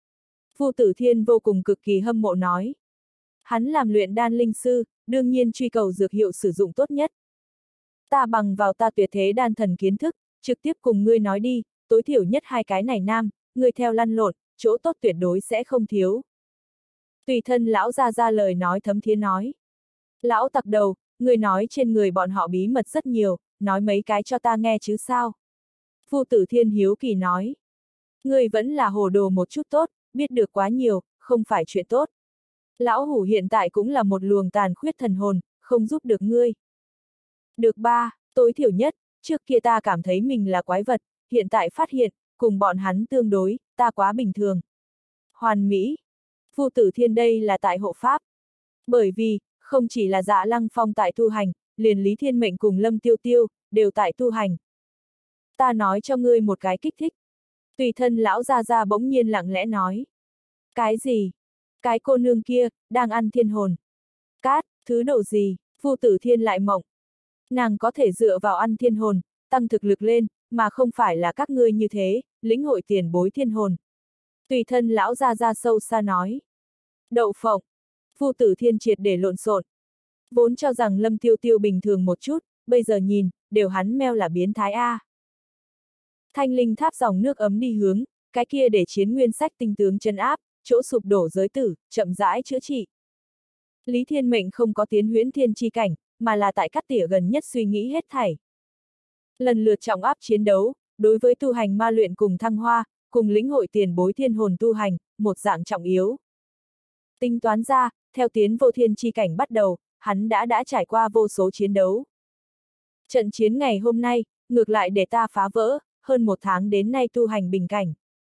Vu Tử Thiên vô cùng cực kỳ hâm mộ nói. Hắn làm luyện đan linh sư, đương nhiên truy cầu dược hiệu sử dụng tốt nhất. Ta bằng vào ta tuyệt thế đan thần kiến thức, trực tiếp cùng ngươi nói đi, tối thiểu nhất hai cái này nam, ngươi theo lăn lộn, chỗ tốt tuyệt đối sẽ không thiếu. Tùy thân lão ra ra lời nói thấm thía nói. Lão tặc đầu, ngươi nói trên người bọn họ bí mật rất nhiều, nói mấy cái cho ta nghe chứ sao? Vu Tử Thiên hiếu kỳ nói. Ngươi vẫn là hồ đồ một chút tốt, biết được quá nhiều, không phải chuyện tốt. Lão hủ hiện tại cũng là một luồng tàn khuyết thần hồn, không giúp được ngươi. Được ba, tối thiểu nhất, trước kia ta cảm thấy mình là quái vật, hiện tại phát hiện, cùng bọn hắn tương đối, ta quá bình thường. Hoàn mỹ. Vu Tử Thiên đây là tại hộ pháp. Bởi vì, không chỉ là Dạ Lăng Phong tại tu hành, liền Lý Thiên Mệnh cùng Lâm Tiêu Tiêu, đều tại tu hành. Ta nói cho ngươi một cái kích thích. Tùy thân lão gia gia bỗng nhiên lặng lẽ nói. Cái gì? Cái cô nương kia, đang ăn thiên hồn. Cát, thứ đồ gì? Vu Tử Thiên lại mộng. Nàng có thể dựa vào ăn thiên hồn, tăng thực lực lên, mà không phải là các ngươi như thế, lĩnh hội tiền bối thiên hồn. Tùy thân lão ra ra sâu xa nói. Đậu phộng. Vu Tử Thiên triệt để lộn xộn. Vốn cho rằng Lâm Tiêu Tiêu bình thường một chút, bây giờ nhìn, đều hắn meo là biến thái A. Thanh linh tháp dòng nước ấm đi hướng, cái kia để chiến nguyên sách tinh tướng chân áp, chỗ sụp đổ giới tử, chậm rãi chữa trị. Lý Thiên Mệnh không có tiến huyễn thiên chi cảnh, mà là tại cắt tỉa gần nhất suy nghĩ hết thảy. Lần lượt trọng áp chiến đấu, đối với tu hành ma luyện cùng thăng hoa, cùng lĩnh hội tiền bối thiên hồn tu hành, một dạng trọng yếu. Tính toán ra, theo tiến vô thiên chi cảnh bắt đầu, hắn đã đã trải qua vô số chiến đấu. Trận chiến ngày hôm nay, ngược lại để ta phá vỡ, hơn một tháng đến nay tu hành bình cảnh.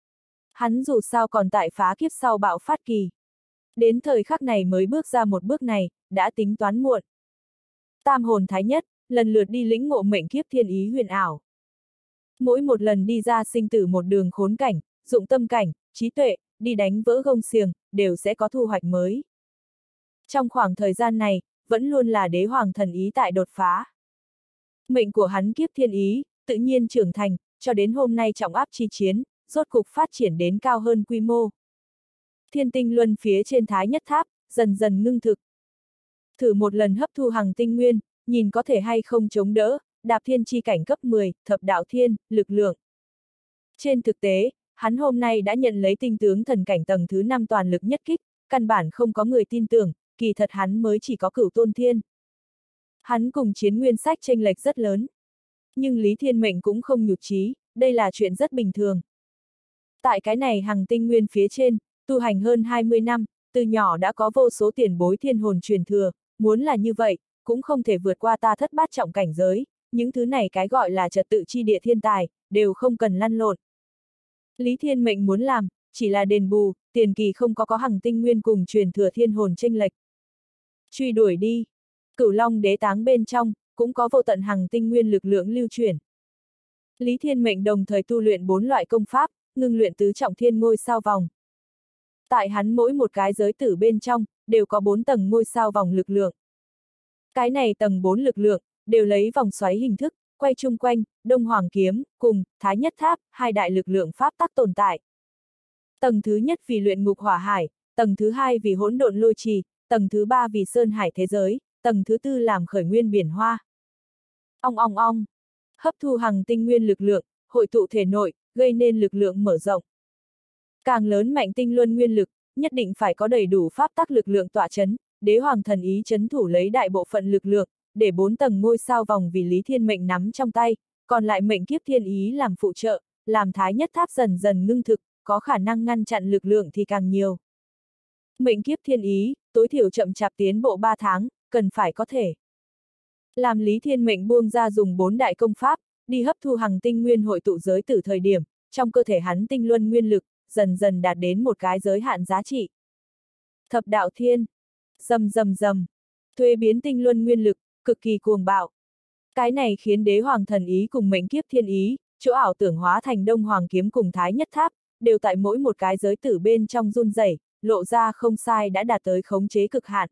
Hắn dù sao còn tại phá kiếp sau bạo phát kỳ. Đến thời khắc này mới bước ra một bước này, đã tính toán muộn. Tam hồn thái nhất, lần lượt đi lĩnh ngộ mệnh kiếp thiên ý huyền ảo. Mỗi một lần đi ra sinh tử một đường khốn cảnh, dụng tâm cảnh, trí tuệ, đi đánh vỡ gông xiềng, đều sẽ có thu hoạch mới. Trong khoảng thời gian này, vẫn luôn là đế hoàng thần ý tại đột phá. Mệnh của hắn kiếp thiên ý, tự nhiên trưởng thành, cho đến hôm nay trọng áp chi chiến, rốt cục phát triển đến cao hơn quy mô. Thiên tinh luân phía trên thái nhất tháp, dần dần ngưng thực. Thử một lần hấp thu hằng tinh nguyên, nhìn có thể hay không chống đỡ, đạp thiên chi cảnh cấp mười, thập đạo thiên, lực lượng. Trên thực tế, hắn hôm nay đã nhận lấy tinh tướng thần cảnh tầng thứ năm toàn lực nhất kích, căn bản không có người tin tưởng, kỳ thật hắn mới chỉ có cửu tôn thiên. Hắn cùng chiến nguyên sách chênh lệch rất lớn. Nhưng Lý Thiên Mệnh cũng không nhụt chí, đây là chuyện rất bình thường. Tại cái này hằng tinh nguyên phía trên, tu hành hơn hai mươi năm, từ nhỏ đã có vô số tiền bối thiên hồn truyền thừa, muốn là như vậy, cũng không thể vượt qua ta thất bát trọng cảnh giới, những thứ này cái gọi là trật tự chi địa thiên tài, đều không cần lăn lộn. Lý Thiên Mệnh muốn làm, chỉ là đền bù, tiền kỳ không có có hằng tinh nguyên cùng truyền thừa thiên hồn chênh lệch. Truy đuổi đi. Cửu Long đế táng bên trong, cũng có vô tận hằng tinh nguyên lực lượng lưu truyền. Lý Thiên Mệnh đồng thời tu luyện bốn loại công pháp, ngưng luyện tứ trọng thiên ngôi sao vòng. Tại hắn mỗi một cái giới tử bên trong, đều có bốn tầng ngôi sao vòng lực lượng. Cái này tầng bốn lực lượng, đều lấy vòng xoáy hình thức, quay chung quanh, Đông Hoàng kiếm, cùng, Thái Nhất Tháp, hai đại lực lượng pháp tắc tồn tại. Tầng thứ nhất vì luyện ngục hỏa hải, tầng thứ hai vì hỗn độn lôi trì, tầng thứ ba vì sơn hải thế giới, tầng thứ tư làm khởi nguyên biển hoa. Ong ong ong, hấp thu hằng tinh nguyên lực lượng, hội tụ thể nội, gây nên lực lượng mở rộng. Càng lớn mạnh tinh luân nguyên lực, nhất định phải có đầy đủ pháp tắc lực lượng tọa chấn, đế hoàng thần ý chấn thủ lấy đại bộ phận lực lượng, để bốn tầng ngôi sao vòng vì Lý Thiên Mệnh nắm trong tay, còn lại mệnh kiếp thiên ý làm phụ trợ, làm thái nhất tháp dần dần ngưng thực, có khả năng ngăn chặn lực lượng thì càng nhiều. Mệnh kiếp thiên ý, tối thiểu chậm chạp tiến bộ ba tháng, cần phải có thể. Làm Lý Thiên Mệnh buông ra dùng bốn đại công pháp, đi hấp thu hằng tinh nguyên hội tụ giới tử thời điểm, trong cơ thể hắn tinh luân nguyên lực, dần dần đạt đến một cái giới hạn giá trị. Thập đạo thiên, rầm rầm rầm, thuế biến tinh luân nguyên lực, cực kỳ cuồng bạo. Cái này khiến đế hoàng thần ý cùng mệnh kiếp thiên ý, chỗ ảo tưởng hóa thành Đông Hoàng kiếm cùng Thái Nhất Tháp, đều tại mỗi một cái giới tử bên trong run rẩy, lộ ra không sai đã đạt tới khống chế cực hạn.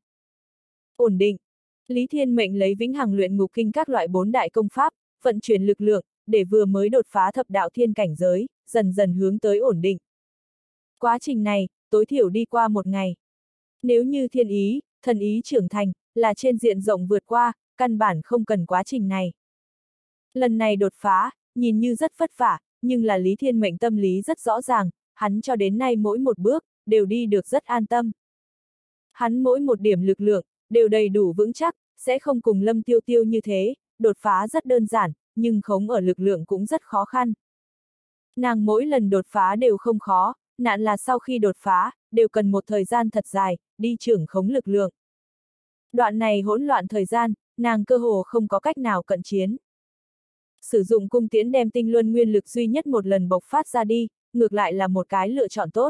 Ổn định. Lý Thiên Mệnh lấy vĩnh hằng luyện ngục kinh các loại bốn đại công pháp, vận chuyển lực lượng, để vừa mới đột phá thập đạo thiên cảnh giới, dần dần hướng tới ổn định. Quá trình này, tối thiểu đi qua một ngày. Nếu như thiên ý, thần ý trưởng thành, là trên diện rộng vượt qua, căn bản không cần quá trình này. Lần này đột phá, nhìn như rất vất vả, nhưng là Lý Thiên Mệnh tâm lý rất rõ ràng, hắn cho đến nay mỗi một bước, đều đi được rất an tâm. Hắn mỗi một điểm lực lượng, đều đầy đủ vững chắc, sẽ không cùng Lâm Tiêu Tiêu như thế, đột phá rất đơn giản, nhưng khống ở lực lượng cũng rất khó khăn. Nàng mỗi lần đột phá đều không khó, nạn là sau khi đột phá, đều cần một thời gian thật dài, đi trưởng khống lực lượng. Đoạn này hỗn loạn thời gian, nàng cơ hồ không có cách nào cận chiến. Sử dụng cung tiễn đem tinh luân nguyên lực duy nhất một lần bộc phát ra đi, ngược lại là một cái lựa chọn tốt.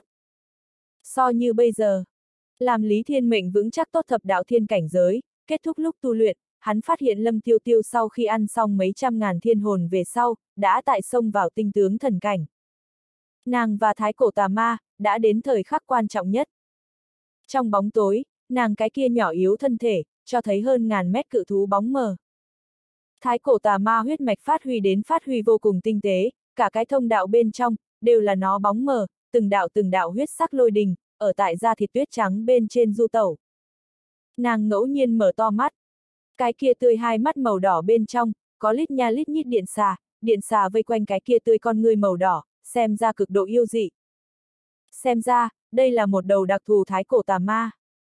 So như bây giờ, làm Lý Thiên Mệnh vững chắc tốt thập đạo thiên cảnh giới, kết thúc lúc tu luyện, hắn phát hiện Lâm Tiêu Tiêu sau khi ăn xong mấy trăm ngàn thiên hồn về sau, đã tại sông vào tinh tướng thần cảnh. Nàng và Thái Cổ Tà Ma, đã đến thời khắc quan trọng nhất. Trong bóng tối, nàng cái kia nhỏ yếu thân thể, cho thấy hơn ngàn mét cự thú bóng mờ. Thái Cổ Tà Ma huyết mạch phát huy đến phát huy vô cùng tinh tế, cả cái thông đạo bên trong, đều là nó bóng mờ, từng đạo từng đạo huyết sắc lôi đình, ở tại da thịt tuyết trắng bên trên du tẩu. Nàng ngẫu nhiên mở to mắt. Cái kia tươi hai mắt màu đỏ bên trong, có lít nha lít nhít điện xà, điện xà vây quanh cái kia tươi con ngươi màu đỏ, xem ra cực độ yêu dị. Xem ra, đây là một đầu đặc thù thái cổ tà ma.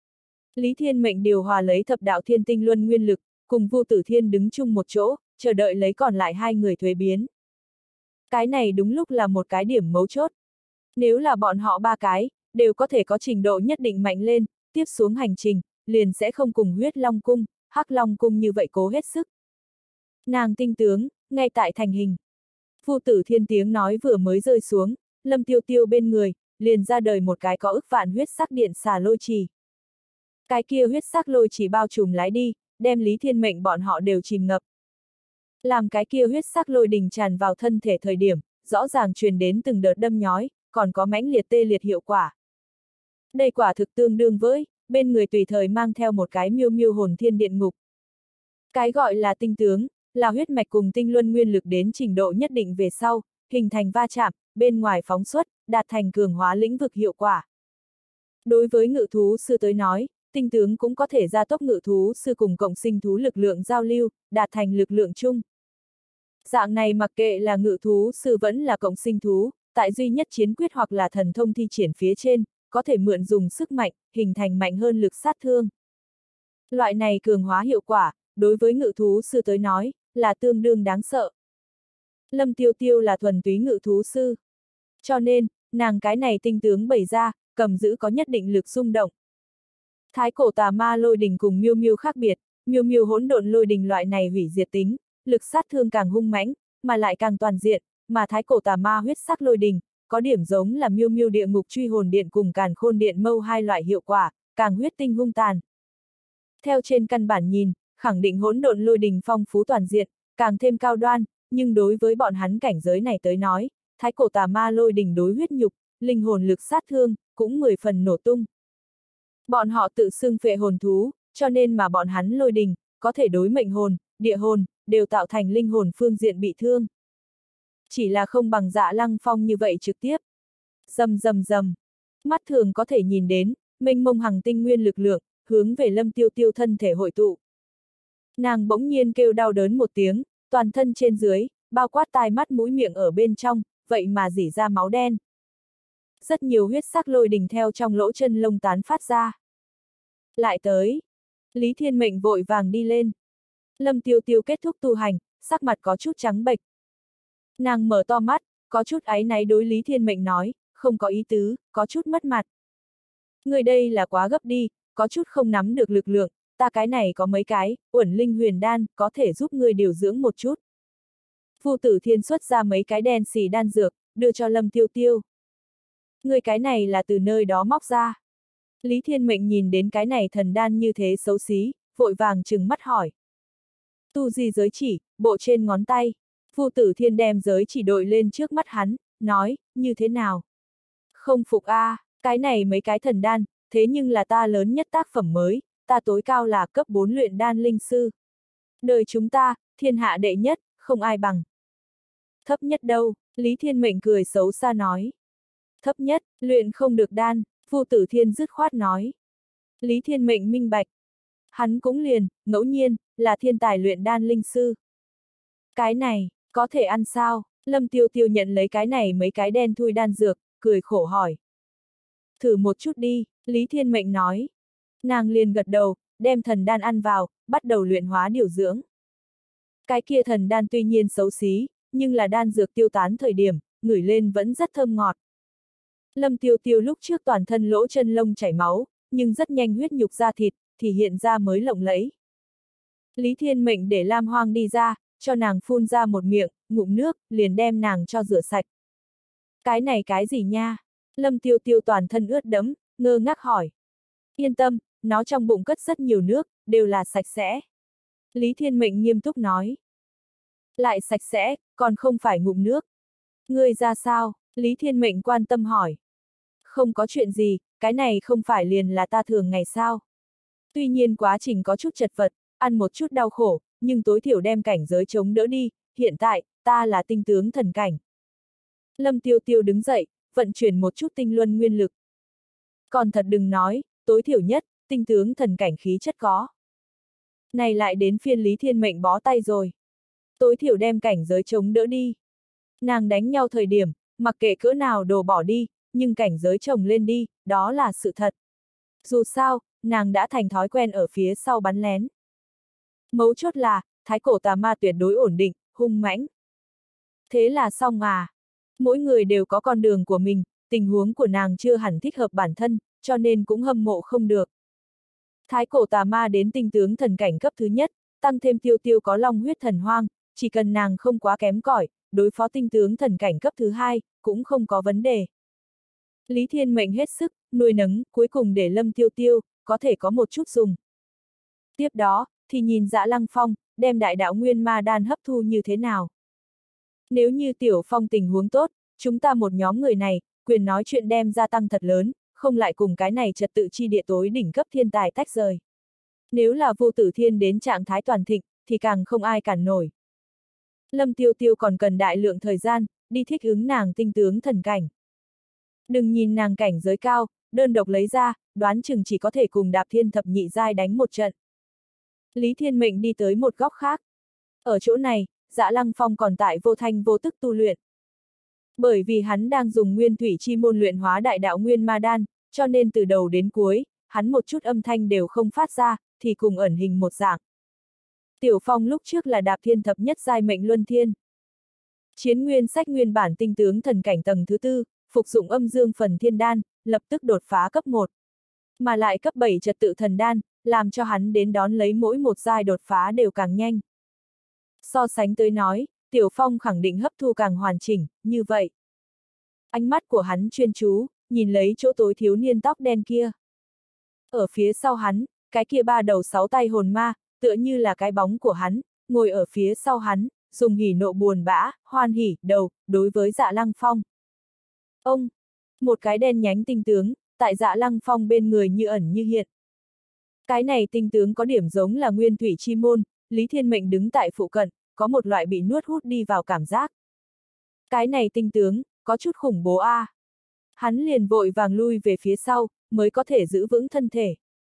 Lý Thiên Mệnh điều hòa lấy thập đạo thiên tinh luân nguyên lực, cùng Vu Tử Thiên đứng chung một chỗ, chờ đợi lấy còn lại hai người thuế biến. Cái này đúng lúc là một cái điểm mấu chốt. Nếu là bọn họ ba cái, đều có thể có trình độ nhất định mạnh lên, tiếp xuống hành trình, liền sẽ không cùng huyết long cung, hắc long cung như vậy cố hết sức. Nàng tinh tướng, ngay tại thành hình. Vu Tử Thiên tiếng nói vừa mới rơi xuống, Lâm Tiêu Tiêu bên người, liền ra đời một cái có ức vạn huyết sắc điện xà lôi trì. Cái kia huyết sắc lôi trì bao trùm lái đi, đem Lý Thiên Mệnh bọn họ đều chìm ngập. Làm cái kia huyết sắc lôi đình tràn vào thân thể thời điểm, rõ ràng truyền đến từng đợt đâm nhói, còn có mãnh liệt tê liệt hiệu quả. Đây quả thực tương đương với, bên người tùy thời mang theo một cái miêu miêu hồn thiên điện ngục. Cái gọi là tinh tướng, là huyết mạch cùng tinh luân nguyên lực đến trình độ nhất định về sau, hình thành va chạm, bên ngoài phóng xuất, đạt thành cường hóa lĩnh vực hiệu quả. Đối với ngự thú sư tới nói, tinh tướng cũng có thể gia tốc ngự thú sư cùng cộng sinh thú lực lượng giao lưu, đạt thành lực lượng chung. Dạng này mặc kệ là ngự thú sư vẫn là cộng sinh thú, tại duy nhất chiến quyết hoặc là thần thông thi triển phía trên, có thể mượn dùng sức mạnh, hình thành mạnh hơn lực sát thương. Loại này cường hóa hiệu quả, đối với ngự thú sư tới nói, là tương đương đáng sợ. Lâm Tiêu Tiêu là thuần túy ngự thú sư. Cho nên, nàng cái này tinh tướng bày ra, cầm giữ có nhất định lực xung động. Thái cổ tà ma lôi đình cùng miêu miêu khác biệt, miêu miêu hỗn độn lôi đình loại này hủy diệt tính, lực sát thương càng hung mãnh, mà lại càng toàn diện, mà thái cổ tà ma huyết sắc lôi đình, có điểm giống là miêu miêu địa ngục truy hồn điện cùng càn khôn điện mâu hai loại hiệu quả, càng huyết tinh hung tàn. Theo trên căn bản nhìn, khẳng định hỗn độn lôi đình phong phú toàn diện, càng thêm cao đoan, nhưng đối với bọn hắn cảnh giới này tới nói, thái cổ tà ma lôi đình đối huyết nhục, linh hồn lực sát thương, cũng mười phần nổ tung. Bọn họ tự xưng phệ hồn thú, cho nên mà bọn hắn lôi đình, có thể đối mệnh hồn, địa hồn, đều tạo thành linh hồn phương diện bị thương. Chỉ là không bằng Dạ Lăng Phong như vậy trực tiếp. Rầm rầm rầm, mắt thường có thể nhìn đến, mênh mông hằng tinh nguyên lực lượng, hướng về Lâm Tiêu Tiêu thân thể hội tụ. Nàng bỗng nhiên kêu đau đớn một tiếng, toàn thân trên dưới, bao quát tai mắt mũi miệng ở bên trong, vậy mà rỉ ra máu đen. Rất nhiều huyết sắc lôi đình theo trong lỗ chân lông tán phát ra. Lại tới. Lý Thiên Mệnh vội vàng đi lên. Lâm Tiêu Tiêu kết thúc tu hành, sắc mặt có chút trắng bệch. Nàng mở to mắt, có chút áy náy đối Lý Thiên Mệnh nói, không có ý tứ, có chút mất mặt. Người đây là quá gấp đi, có chút không nắm được lực lượng, ta cái này có mấy cái, uẩn linh huyền đan, có thể giúp người điều dưỡng một chút. Vu Tử Thiên xuất ra mấy cái đen xì đan dược, đưa cho Lâm Tiêu Tiêu. Người cái này là từ nơi đó móc ra. Lý Thiên Mệnh nhìn đến cái này thần đan như thế xấu xí, vội vàng trừng mắt hỏi. Tu di giới chỉ, bộ trên ngón tay. Vu Tử Thiên đem giới chỉ đội lên trước mắt hắn, nói, như thế nào? Không phục a, à, cái này mấy cái thần đan, thế nhưng là ta lớn nhất tác phẩm mới, ta tối cao là cấp bốn luyện đan linh sư. Đời chúng ta, thiên hạ đệ nhất, không ai bằng. Thấp nhất đâu, Lý Thiên Mệnh cười xấu xa nói. Thấp nhất, luyện không được đan, Vu Tử Thiên dứt khoát nói. Lý Thiên Mệnh minh bạch. Hắn cũng liền, ngẫu nhiên, là thiên tài luyện đan linh sư. Cái này, có thể ăn sao? Lâm Tiêu Tiêu nhận lấy cái này mấy cái đen thui đan dược, cười khổ hỏi. Thử một chút đi, Lý Thiên Mệnh nói. Nàng liền gật đầu, đem thần đan ăn vào, bắt đầu luyện hóa điều dưỡng. Cái kia thần đan tuy nhiên xấu xí, nhưng là đan dược tiêu tán thời điểm, ngửi lên vẫn rất thơm ngọt. Lâm Tiêu Tiêu lúc trước toàn thân lỗ chân lông chảy máu, nhưng rất nhanh huyết nhục da thịt, thì hiện ra mới lộng lẫy. Lý Thiên Mệnh để Lam Hoang đi ra, cho nàng phun ra một miệng, ngụm nước, liền đem nàng cho rửa sạch. Cái này cái gì nha? Lâm Tiêu Tiêu toàn thân ướt đẫm, ngơ ngác hỏi. Yên tâm, nó trong bụng cất rất nhiều nước, đều là sạch sẽ. Lý Thiên Mệnh nghiêm túc nói. Lại sạch sẽ, còn không phải ngụm nước. Ngươi ra sao? Lý Thiên Mệnh quan tâm hỏi. Không có chuyện gì, cái này không phải liền là ta thường ngày sao. Tuy nhiên quá trình có chút chật vật, ăn một chút đau khổ, nhưng tối thiểu đem cảnh giới chống đỡ đi, hiện tại, ta là tinh tướng thần cảnh. Lâm Tiêu Tiêu đứng dậy, vận chuyển một chút tinh luân nguyên lực. Còn thật đừng nói, tối thiểu nhất, tinh tướng thần cảnh khí chất có. Này lại đến phiên Lý Thiên Mệnh bó tay rồi. Tối thiểu đem cảnh giới chống đỡ đi. Nàng đánh nhau thời điểm, mặc kệ cỡ nào đồ bỏ đi, nhưng cảnh giới chồng lên đi, đó là sự thật. Dù sao, nàng đã thành thói quen ở phía sau bắn lén. Mấu chốt là, thái cổ tà ma tuyệt đối ổn định, hung mãnh. Thế là xong à. Mỗi người đều có con đường của mình, tình huống của nàng chưa hẳn thích hợp bản thân, cho nên cũng hâm mộ không được. Thái cổ tà ma đến tinh tướng thần cảnh cấp thứ nhất, tăng thêm tiêu tiêu có long huyết thần hoang, chỉ cần nàng không quá kém cỏi, đối phó tinh tướng thần cảnh cấp thứ hai, cũng không có vấn đề. Lý Thiên Mệnh hết sức, nuôi nấng, cuối cùng để Lâm Tiêu Tiêu, có thể có một chút dùng. Tiếp đó, thì nhìn Dã Lăng Phong, đem đại đạo nguyên ma đan hấp thu như thế nào. Nếu như Tiểu Phong tình huống tốt, chúng ta một nhóm người này, quyền nói chuyện đem gia tăng thật lớn, không lại cùng cái này trật tự chi địa tối đỉnh cấp thiên tài tách rời. Nếu là Vô Tử Thiên đến trạng thái toàn thịnh, thì càng không ai cản nổi. Lâm Tiêu Tiêu còn cần đại lượng thời gian, đi thích ứng nàng tinh tướng thần cảnh. Đừng nhìn nàng cảnh giới cao, đơn độc lấy ra, đoán chừng chỉ có thể cùng Đạp Thiên thập nhị giai đánh một trận. Lý Thiên Mệnh đi tới một góc khác. Ở chỗ này, Dã Lăng Phong còn tại vô thanh vô tức tu luyện. Bởi vì hắn đang dùng nguyên thủy chi môn luyện hóa đại đạo nguyên ma đan, cho nên từ đầu đến cuối, hắn một chút âm thanh đều không phát ra, thì cùng ẩn hình một dạng. Tiểu Phong lúc trước là Đạp Thiên thập nhất giai mệnh luân thiên. Chiến nguyên sách nguyên bản tinh tướng thần cảnh tầng thứ tư, phục dụng âm dương phần thiên đan, lập tức đột phá cấp một. Mà lại cấp bảy trật tự thần đan, làm cho hắn đến đón lấy mỗi một giai đột phá đều càng nhanh. So sánh tới nói, Tiểu Phong khẳng định hấp thu càng hoàn chỉnh, như vậy. Ánh mắt của hắn chuyên chú, nhìn lấy chỗ tối thiếu niên tóc đen kia. Ở phía sau hắn, cái kia ba đầu sáu tay hồn ma, tựa như là cái bóng của hắn, ngồi ở phía sau hắn, dùng hỉ nộ buồn bã, hoan hỉ, đầu, đối với Dạ Lăng Phong. Ông, một cái đen nhánh tinh tướng, tại Dạ Lăng Phong bên người như ẩn như hiện. Cái này tinh tướng có điểm giống là nguyên thủy chi môn, Lý Thiên Mệnh đứng tại phụ cận, có một loại bị nuốt hút đi vào cảm giác. Cái này tinh tướng, có chút khủng bố a. À. Hắn liền vội vàng lui về phía sau, mới có thể giữ vững thân thể.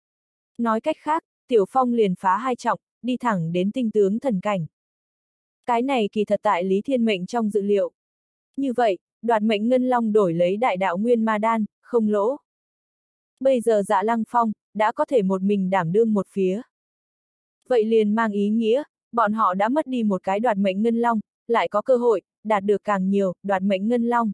Nói cách khác, Tiểu Phong liền phá hai trọng, đi thẳng đến tinh tướng thần cảnh. Cái này kỳ thật tại Lý Thiên Mệnh trong dự liệu. Như vậy, đoạt mệnh ngân long đổi lấy đại đạo nguyên ma đan, không lỗ. Bây giờ Dạ Lăng Phong, đã có thể một mình đảm đương một phía. Vậy liền mang ý nghĩa, bọn họ đã mất đi một cái đoạt mệnh ngân long, lại có cơ hội, đạt được càng nhiều, đoạt mệnh ngân long.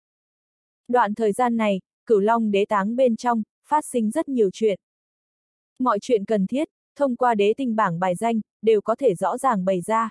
Đoạn thời gian này, Cửu Long đế táng bên trong, phát sinh rất nhiều chuyện. Mọi chuyện cần thiết, thông qua đế tinh bảng bài danh, đều có thể rõ ràng bày ra.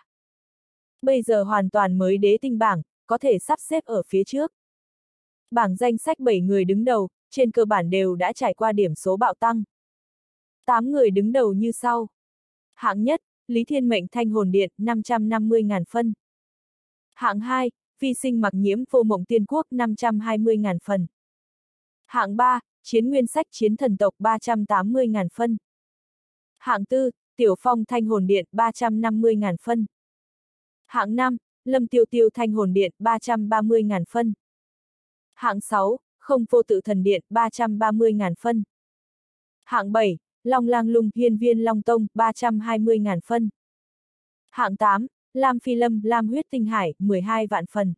Bây giờ hoàn toàn mới đế tinh bảng, có thể sắp xếp ở phía trước. Bảng danh sách bảy người đứng đầu, trên cơ bản đều đã trải qua điểm số bạo tăng. tám người đứng đầu như sau. Hạng nhất, Lý Thiên Mệnh Thanh Hồn Điện, năm trăm năm mươi nghìn phân. Hạng hai, Vi Sinh Mặc Nhiễm Vô Mộng Tiên Quốc, năm trăm hai mươi nghìn phần. Hạng ba, Chiến Nguyên Sách Chiến Thần Tộc, ba trăm tám mươi nghìn phân. Hạng tư, Tiểu Phong Thanh Hồn Điện, ba trăm năm mươi nghìn phân. Hạng năm, Lâm Tiêu Tiêu Thanh Hồn Điện, ba trăm ba mươi nghìn phân. Hạng sáu, Không Vô Tự Thần Điện, ba trăm ba mươi nghìn phân. Hạng bảy, Long Lang Lung Hiên Viên Long Tông, ba trăm hai mươi nghìn phân. Hạng tám, Lam Phi Lâm Lam Huyết Tinh Hải, mười hai vạn phần.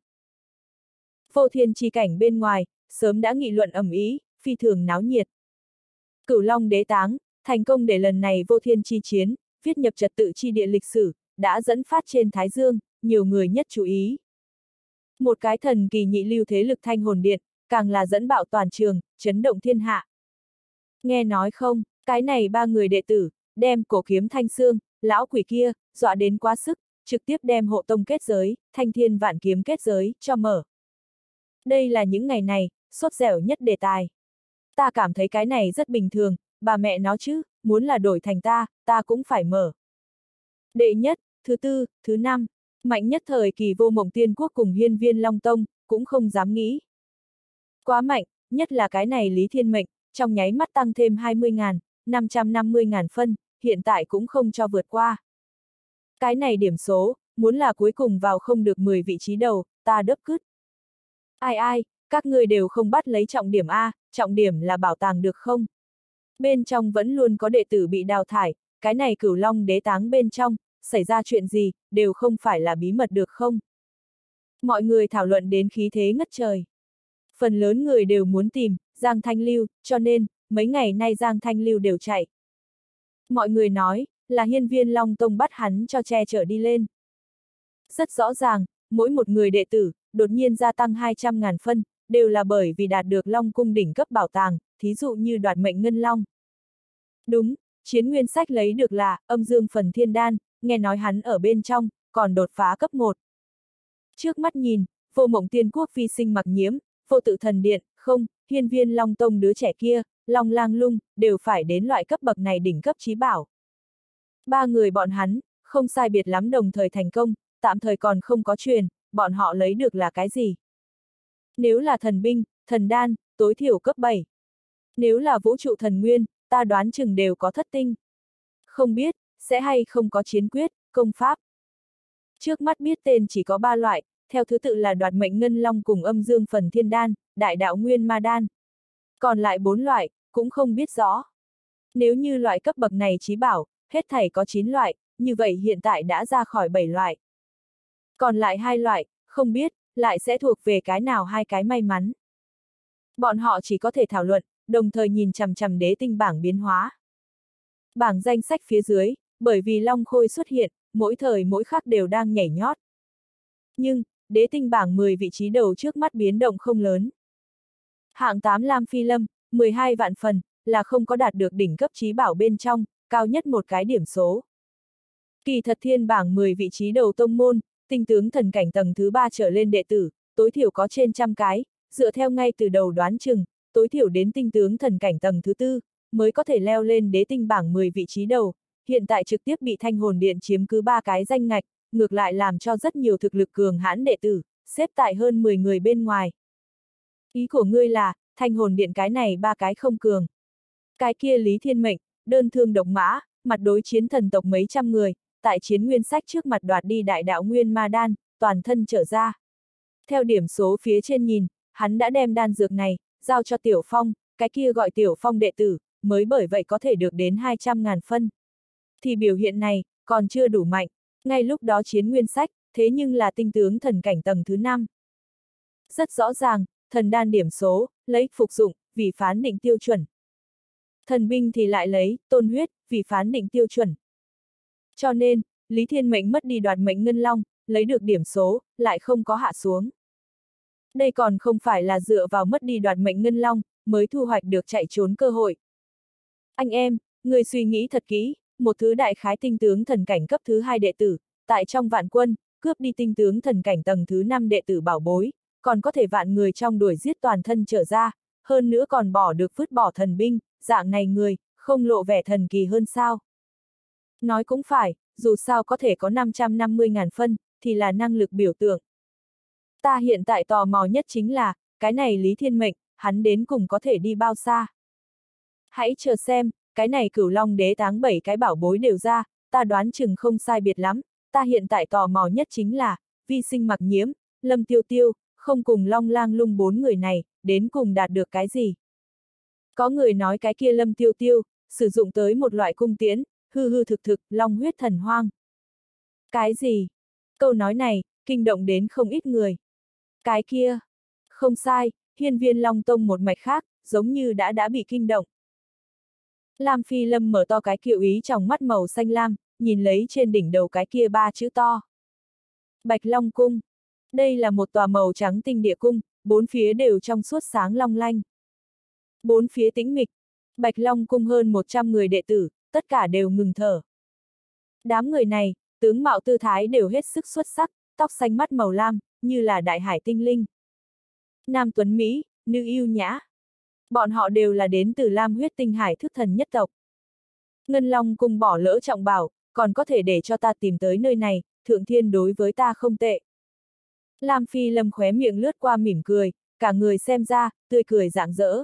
Vô Thiên chi cảnh bên ngoài, sớm đã nghị luận ầm ĩ, phi thường náo nhiệt. Cửu Long đế táng, thành công để lần này Vô Thiên chi chiến, viết nhập trật tự chi địa lịch sử, đã dẫn phát trên Thái Dương, nhiều người nhất chú ý. Một cái thần kỳ nhị lưu thế lực Thanh Hồn Điện, càng là dẫn bạo toàn trường, chấn động thiên hạ. Nghe nói không, cái này ba người đệ tử, đem Cổ Kiếm Thanh Xương, lão quỷ kia, dọa đến quá sức, trực tiếp đem hộ tông kết giới, Thanh Thiên Vạn Kiếm kết giới, cho mở. Đây là những ngày này, sốt dẻo nhất đề tài. Ta cảm thấy cái này rất bình thường, bà mẹ nó chứ, muốn là đổi thành ta, ta cũng phải mở. Đệ nhất, thứ tư, thứ năm, mạnh nhất thời kỳ Vô Mộng Tiên Quốc cùng Hiên Viên Long Tông, cũng không dám nghĩ. Quá mạnh, nhất là cái này Lý Thiên Mệnh, trong nháy mắt tăng thêm hai mươi nghìn, năm trăm năm mươi nghìn phân, hiện tại cũng không cho vượt qua. Cái này điểm số, muốn là cuối cùng vào không được mười vị trí đầu, ta đớp cứt. Ai ai, Các ngươi đều không bắt lấy trọng điểm A, trọng điểm là bảo tàng được không? Bên trong vẫn luôn có đệ tử bị đào thải, cái này Cửu Long đế táng bên trong, xảy ra chuyện gì, đều không phải là bí mật được không? Mọi người thảo luận đến khí thế ngất trời. Phần lớn người đều muốn tìm Giang Thanh Lưu, cho nên, mấy ngày nay Giang Thanh Lưu đều chạy. Mọi người nói, là Hiên Viên Long Tông bắt hắn cho che chở đi lên. Rất rõ ràng, mỗi một người đệ tử, đột nhiên gia tăng hai trăm ngàn phân, đều là bởi vì đạt được Long Cung đỉnh cấp bảo tàng, thí dụ như đoạt mệnh ngân long. Đúng, chiến nguyên sách lấy được là âm dương phần thiên đan, nghe nói hắn ở bên trong, còn đột phá cấp một. Trước mắt nhìn, Vô Mộng Tiên Quốc vi sinh mặc nhiễm, Vô Tự Thần Điện, không, Hiên Viên Long Tông đứa trẻ kia, Long Lang Lung, đều phải đến loại cấp bậc này đỉnh cấp chí bảo. Ba người bọn hắn, không sai biệt lắm đồng thời thành công, tạm thời còn không có truyền, bọn họ lấy được là cái gì? Nếu là thần binh, thần đan, tối thiểu cấp bảy. Nếu là vũ trụ thần nguyên, ta đoán chừng đều có thất tinh. Không biết, sẽ hay không có chiến quyết, công pháp. Trước mắt biết tên chỉ có ba loại, theo thứ tự là đoạt mệnh ngân long cùng âm dương phần thiên đan, đại đạo nguyên ma đan. Còn lại bốn loại, cũng không biết rõ. Nếu như loại cấp bậc này chí bảo, hết thảy có chín loại, như vậy hiện tại đã ra khỏi bảy loại. Còn lại hai loại, không biết, lại sẽ thuộc về cái nào hai cái may mắn. Bọn họ chỉ có thể thảo luận, đồng thời nhìn chằm chằm đế tinh bảng biến hóa. Bảng danh sách phía dưới, bởi vì Long Khôi xuất hiện, mỗi thời mỗi khắc đều đang nhảy nhót. Nhưng, đế tinh bảng mười vị trí đầu trước mắt biến động không lớn. Hạng tám Lam Phi Lâm, mười hai vạn phần, là không có đạt được đỉnh cấp chí bảo bên trong, cao nhất một cái điểm số. Kỳ thật thiên bảng mười vị trí đầu tông môn, tinh tướng thần cảnh tầng thứ ba trở lên đệ tử, tối thiểu có trên trăm cái, dựa theo ngay từ đầu đoán chừng, tối thiểu đến tinh tướng thần cảnh tầng thứ tư, mới có thể leo lên đế tinh bảng mười vị trí đầu, hiện tại trực tiếp bị Thanh Hồn Điện chiếm cứ ba cái danh ngạch, ngược lại làm cho rất nhiều thực lực cường hãn đệ tử, xếp tại hơn mười người bên ngoài. Ý của ngươi là, Thanh Hồn Điện cái này ba cái không cường. Cái kia Lý Thiên Mệnh, đơn thương độc mã, mặt đối chiến thần tộc mấy trăm người, tại chiến nguyên sách trước mặt đoạt đi đại đạo nguyên ma đan, toàn thân trở ra. Theo điểm số phía trên nhìn, hắn đã đem đan dược này, giao cho Tiểu Phong, cái kia gọi Tiểu Phong đệ tử, mới bởi vậy có thể được đến hai trăm ngàn phân. Thì biểu hiện này, còn chưa đủ mạnh, ngay lúc đó chiến nguyên sách, thế nhưng là tinh tướng thần cảnh tầng thứ năm. Rất rõ ràng, thần đan điểm số, lấy phục dụng, vì phán định tiêu chuẩn. Thần binh thì lại lấy, tôn huyết, vì phán định tiêu chuẩn. Cho nên, Lý Thiên Mệnh mất đi đoạt mệnh ngân long, lấy được điểm số, lại không có hạ xuống. Đây còn không phải là dựa vào mất đi đoạt mệnh ngân long, mới thu hoạch được chạy trốn cơ hội. Anh em, người suy nghĩ thật kỹ, một thứ đại khái tinh tướng thần cảnh cấp thứ hai đệ tử, tại trong vạn quân, cướp đi tinh tướng thần cảnh tầng thứ năm đệ tử bảo bối, còn có thể vạn người trong đuổi giết toàn thân trở ra, hơn nữa còn bỏ được vứt bỏ thần binh, dạng này người, không lộ vẻ thần kỳ hơn sao. Nói cũng phải, dù sao có thể có năm trăm năm mươi ngàn phân, thì là năng lực biểu tượng. Ta hiện tại tò mò nhất chính là, cái này Lý Thiên Mệnh, hắn đến cùng có thể đi bao xa. Hãy chờ xem, cái này Cửu Long đế táng bảy cái bảo bối đều ra, ta đoán chừng không sai biệt lắm, ta hiện tại tò mò nhất chính là, vi sinh mặc nhiễm, Lâm Tiêu Tiêu, không cùng Long Lang Lung bốn người này, đến cùng đạt được cái gì. Có người nói cái kia Lâm Tiêu Tiêu, sử dụng tới một loại cung tiễn, hư hư thực thực, long huyết thần hoang. Cái gì? Câu nói này, kinh động đến không ít người. Cái kia, không sai, Hiên Viên Long Tông một mạch khác, giống như đã đã bị kinh động. Lam Phi Lâm mở to cái kiệu ý trong mắt màu xanh lam, nhìn lấy trên đỉnh đầu cái kia ba chữ to. Bạch Long Cung. Đây là một tòa màu trắng tinh địa cung, bốn phía đều trong suốt sáng long lanh. Bốn phía tĩnh mịch. Bạch Long Cung hơn một trăm người đệ tử, tất cả đều ngừng thở. Đám người này, tướng mạo tư thái đều hết sức xuất sắc, tóc xanh mắt màu lam, như là đại hải tinh linh. Nam tuấn Mỹ, nữ yêu nhã. Bọn họ đều là đến từ Lam huyết tinh hải thức thần nhất tộc. Ngân Long Cung bỏ lỡ trọng bảo, còn có thể để cho ta tìm tới nơi này, thượng thiên đối với ta không tệ. Lam Phi Lâm khóe miệng lướt qua mỉm cười, cả người xem ra, tươi cười rạng rỡ.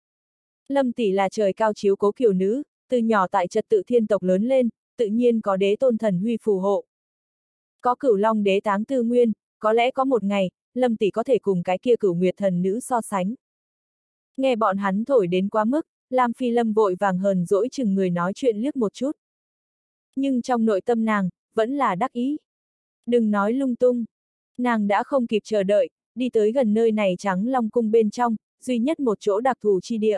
Lâm tỷ là trời cao chiếu cố kiều nữ, từ nhỏ tại trật tự thiên tộc lớn lên, tự nhiên có đế tôn thần huy phù hộ. Có Cửu Long đế táng tư nguyên, có lẽ có một ngày, Lâm tỷ có thể cùng cái kia Cửu Nguyệt thần nữ so sánh. Nghe bọn hắn thổi đến quá mức, Lam Phi Lâm vội vàng hờn dỗi chừng người nói chuyện liếc một chút. Nhưng trong nội tâm nàng, vẫn là đắc ý. Đừng nói lung tung. Nàng đã không kịp chờ đợi, đi tới gần nơi này Trắng Long cung bên trong, duy nhất một chỗ đặc thù chi địa.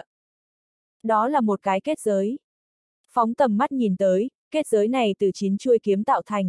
Đó là một cái kết giới. Phóng tầm mắt nhìn tới, kết giới này từ chín chuôi kiếm tạo thành.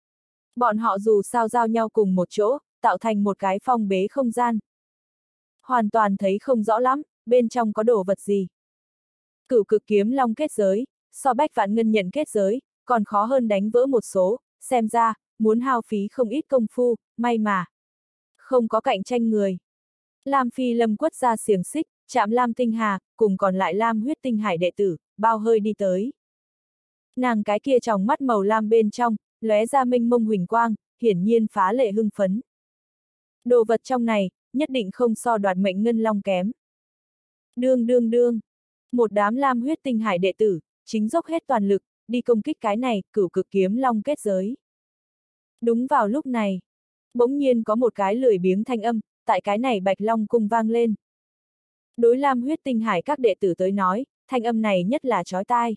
Bọn họ dù sao giao nhau cùng một chỗ, tạo thành một cái phong bế không gian. Hoàn toàn thấy không rõ lắm, bên trong có đồ vật gì. Cửu cực kiếm long kết giới, so bách vạn ngân nhận kết giới, còn khó hơn đánh vỡ một số, xem ra, muốn hao phí không ít công phu, may mà. Không có cạnh tranh người. Lam Phi Lâm quất ra xiềng xích, chạm Lam Tinh Hà, cùng còn lại Lam huyết tinh hải đệ tử, bao hơi đi tới. Nàng cái kia tròng mắt màu lam bên trong, lóe ra mênh mông huỳnh quang, hiển nhiên phá lệ hưng phấn. Đồ vật trong này, nhất định không so đoạt mệnh ngân long kém. Đương đương đương. Một đám Lam huyết tinh hải đệ tử, chính dốc hết toàn lực, đi công kích cái này, cửu cực kiếm long kết giới. Đúng vào lúc này, bỗng nhiên có một cái lười biếng thanh âm, tại cái này Bạch Long cung vang lên. Đối Lam huyết tinh hải các đệ tử tới nói, thanh âm này nhất là chói tai.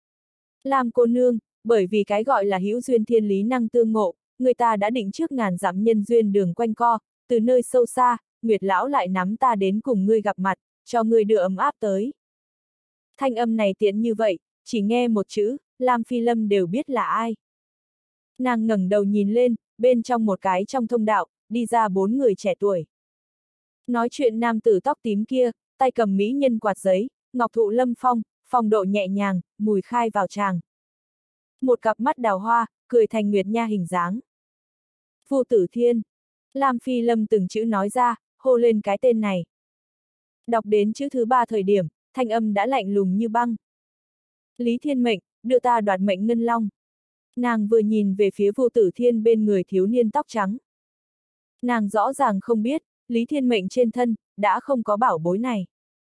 Lam cô nương, bởi vì cái gọi là hữu duyên thiên lý năng tương ngộ, người ta đã định trước ngàn dặm nhân duyên đường quanh co, từ nơi sâu xa, Nguyệt lão lại nắm ta đến cùng ngươi gặp mặt, cho ngươi đưa ấm áp tới. Thanh âm này tiện như vậy, chỉ nghe một chữ, Lam Phi Lâm đều biết là ai. Nàng ngẩng đầu nhìn lên, bên trong một cái trong thông đạo, đi ra bốn người trẻ tuổi. Nói chuyện nam tử tóc tím kia, tay cầm mỹ nhân quạt giấy, ngọc thụ lâm phong, phong độ nhẹ nhàng, mùi khai vào tràng. Một cặp mắt đào hoa, cười thành nguyệt nha hình dáng. Vu Tử Thiên. Lam Phi Lâm từng chữ nói ra, hô lên cái tên này. Đọc đến chữ thứ ba thời điểm, thanh âm đã lạnh lùng như băng. Lý Thiên Mệnh, đưa ta đoạt mệnh ngân long. Nàng vừa nhìn về phía Vu Tử Thiên bên người thiếu niên tóc trắng. Nàng rõ ràng không biết, Lý Thiên Mệnh trên thân, đã không có bảo bối này.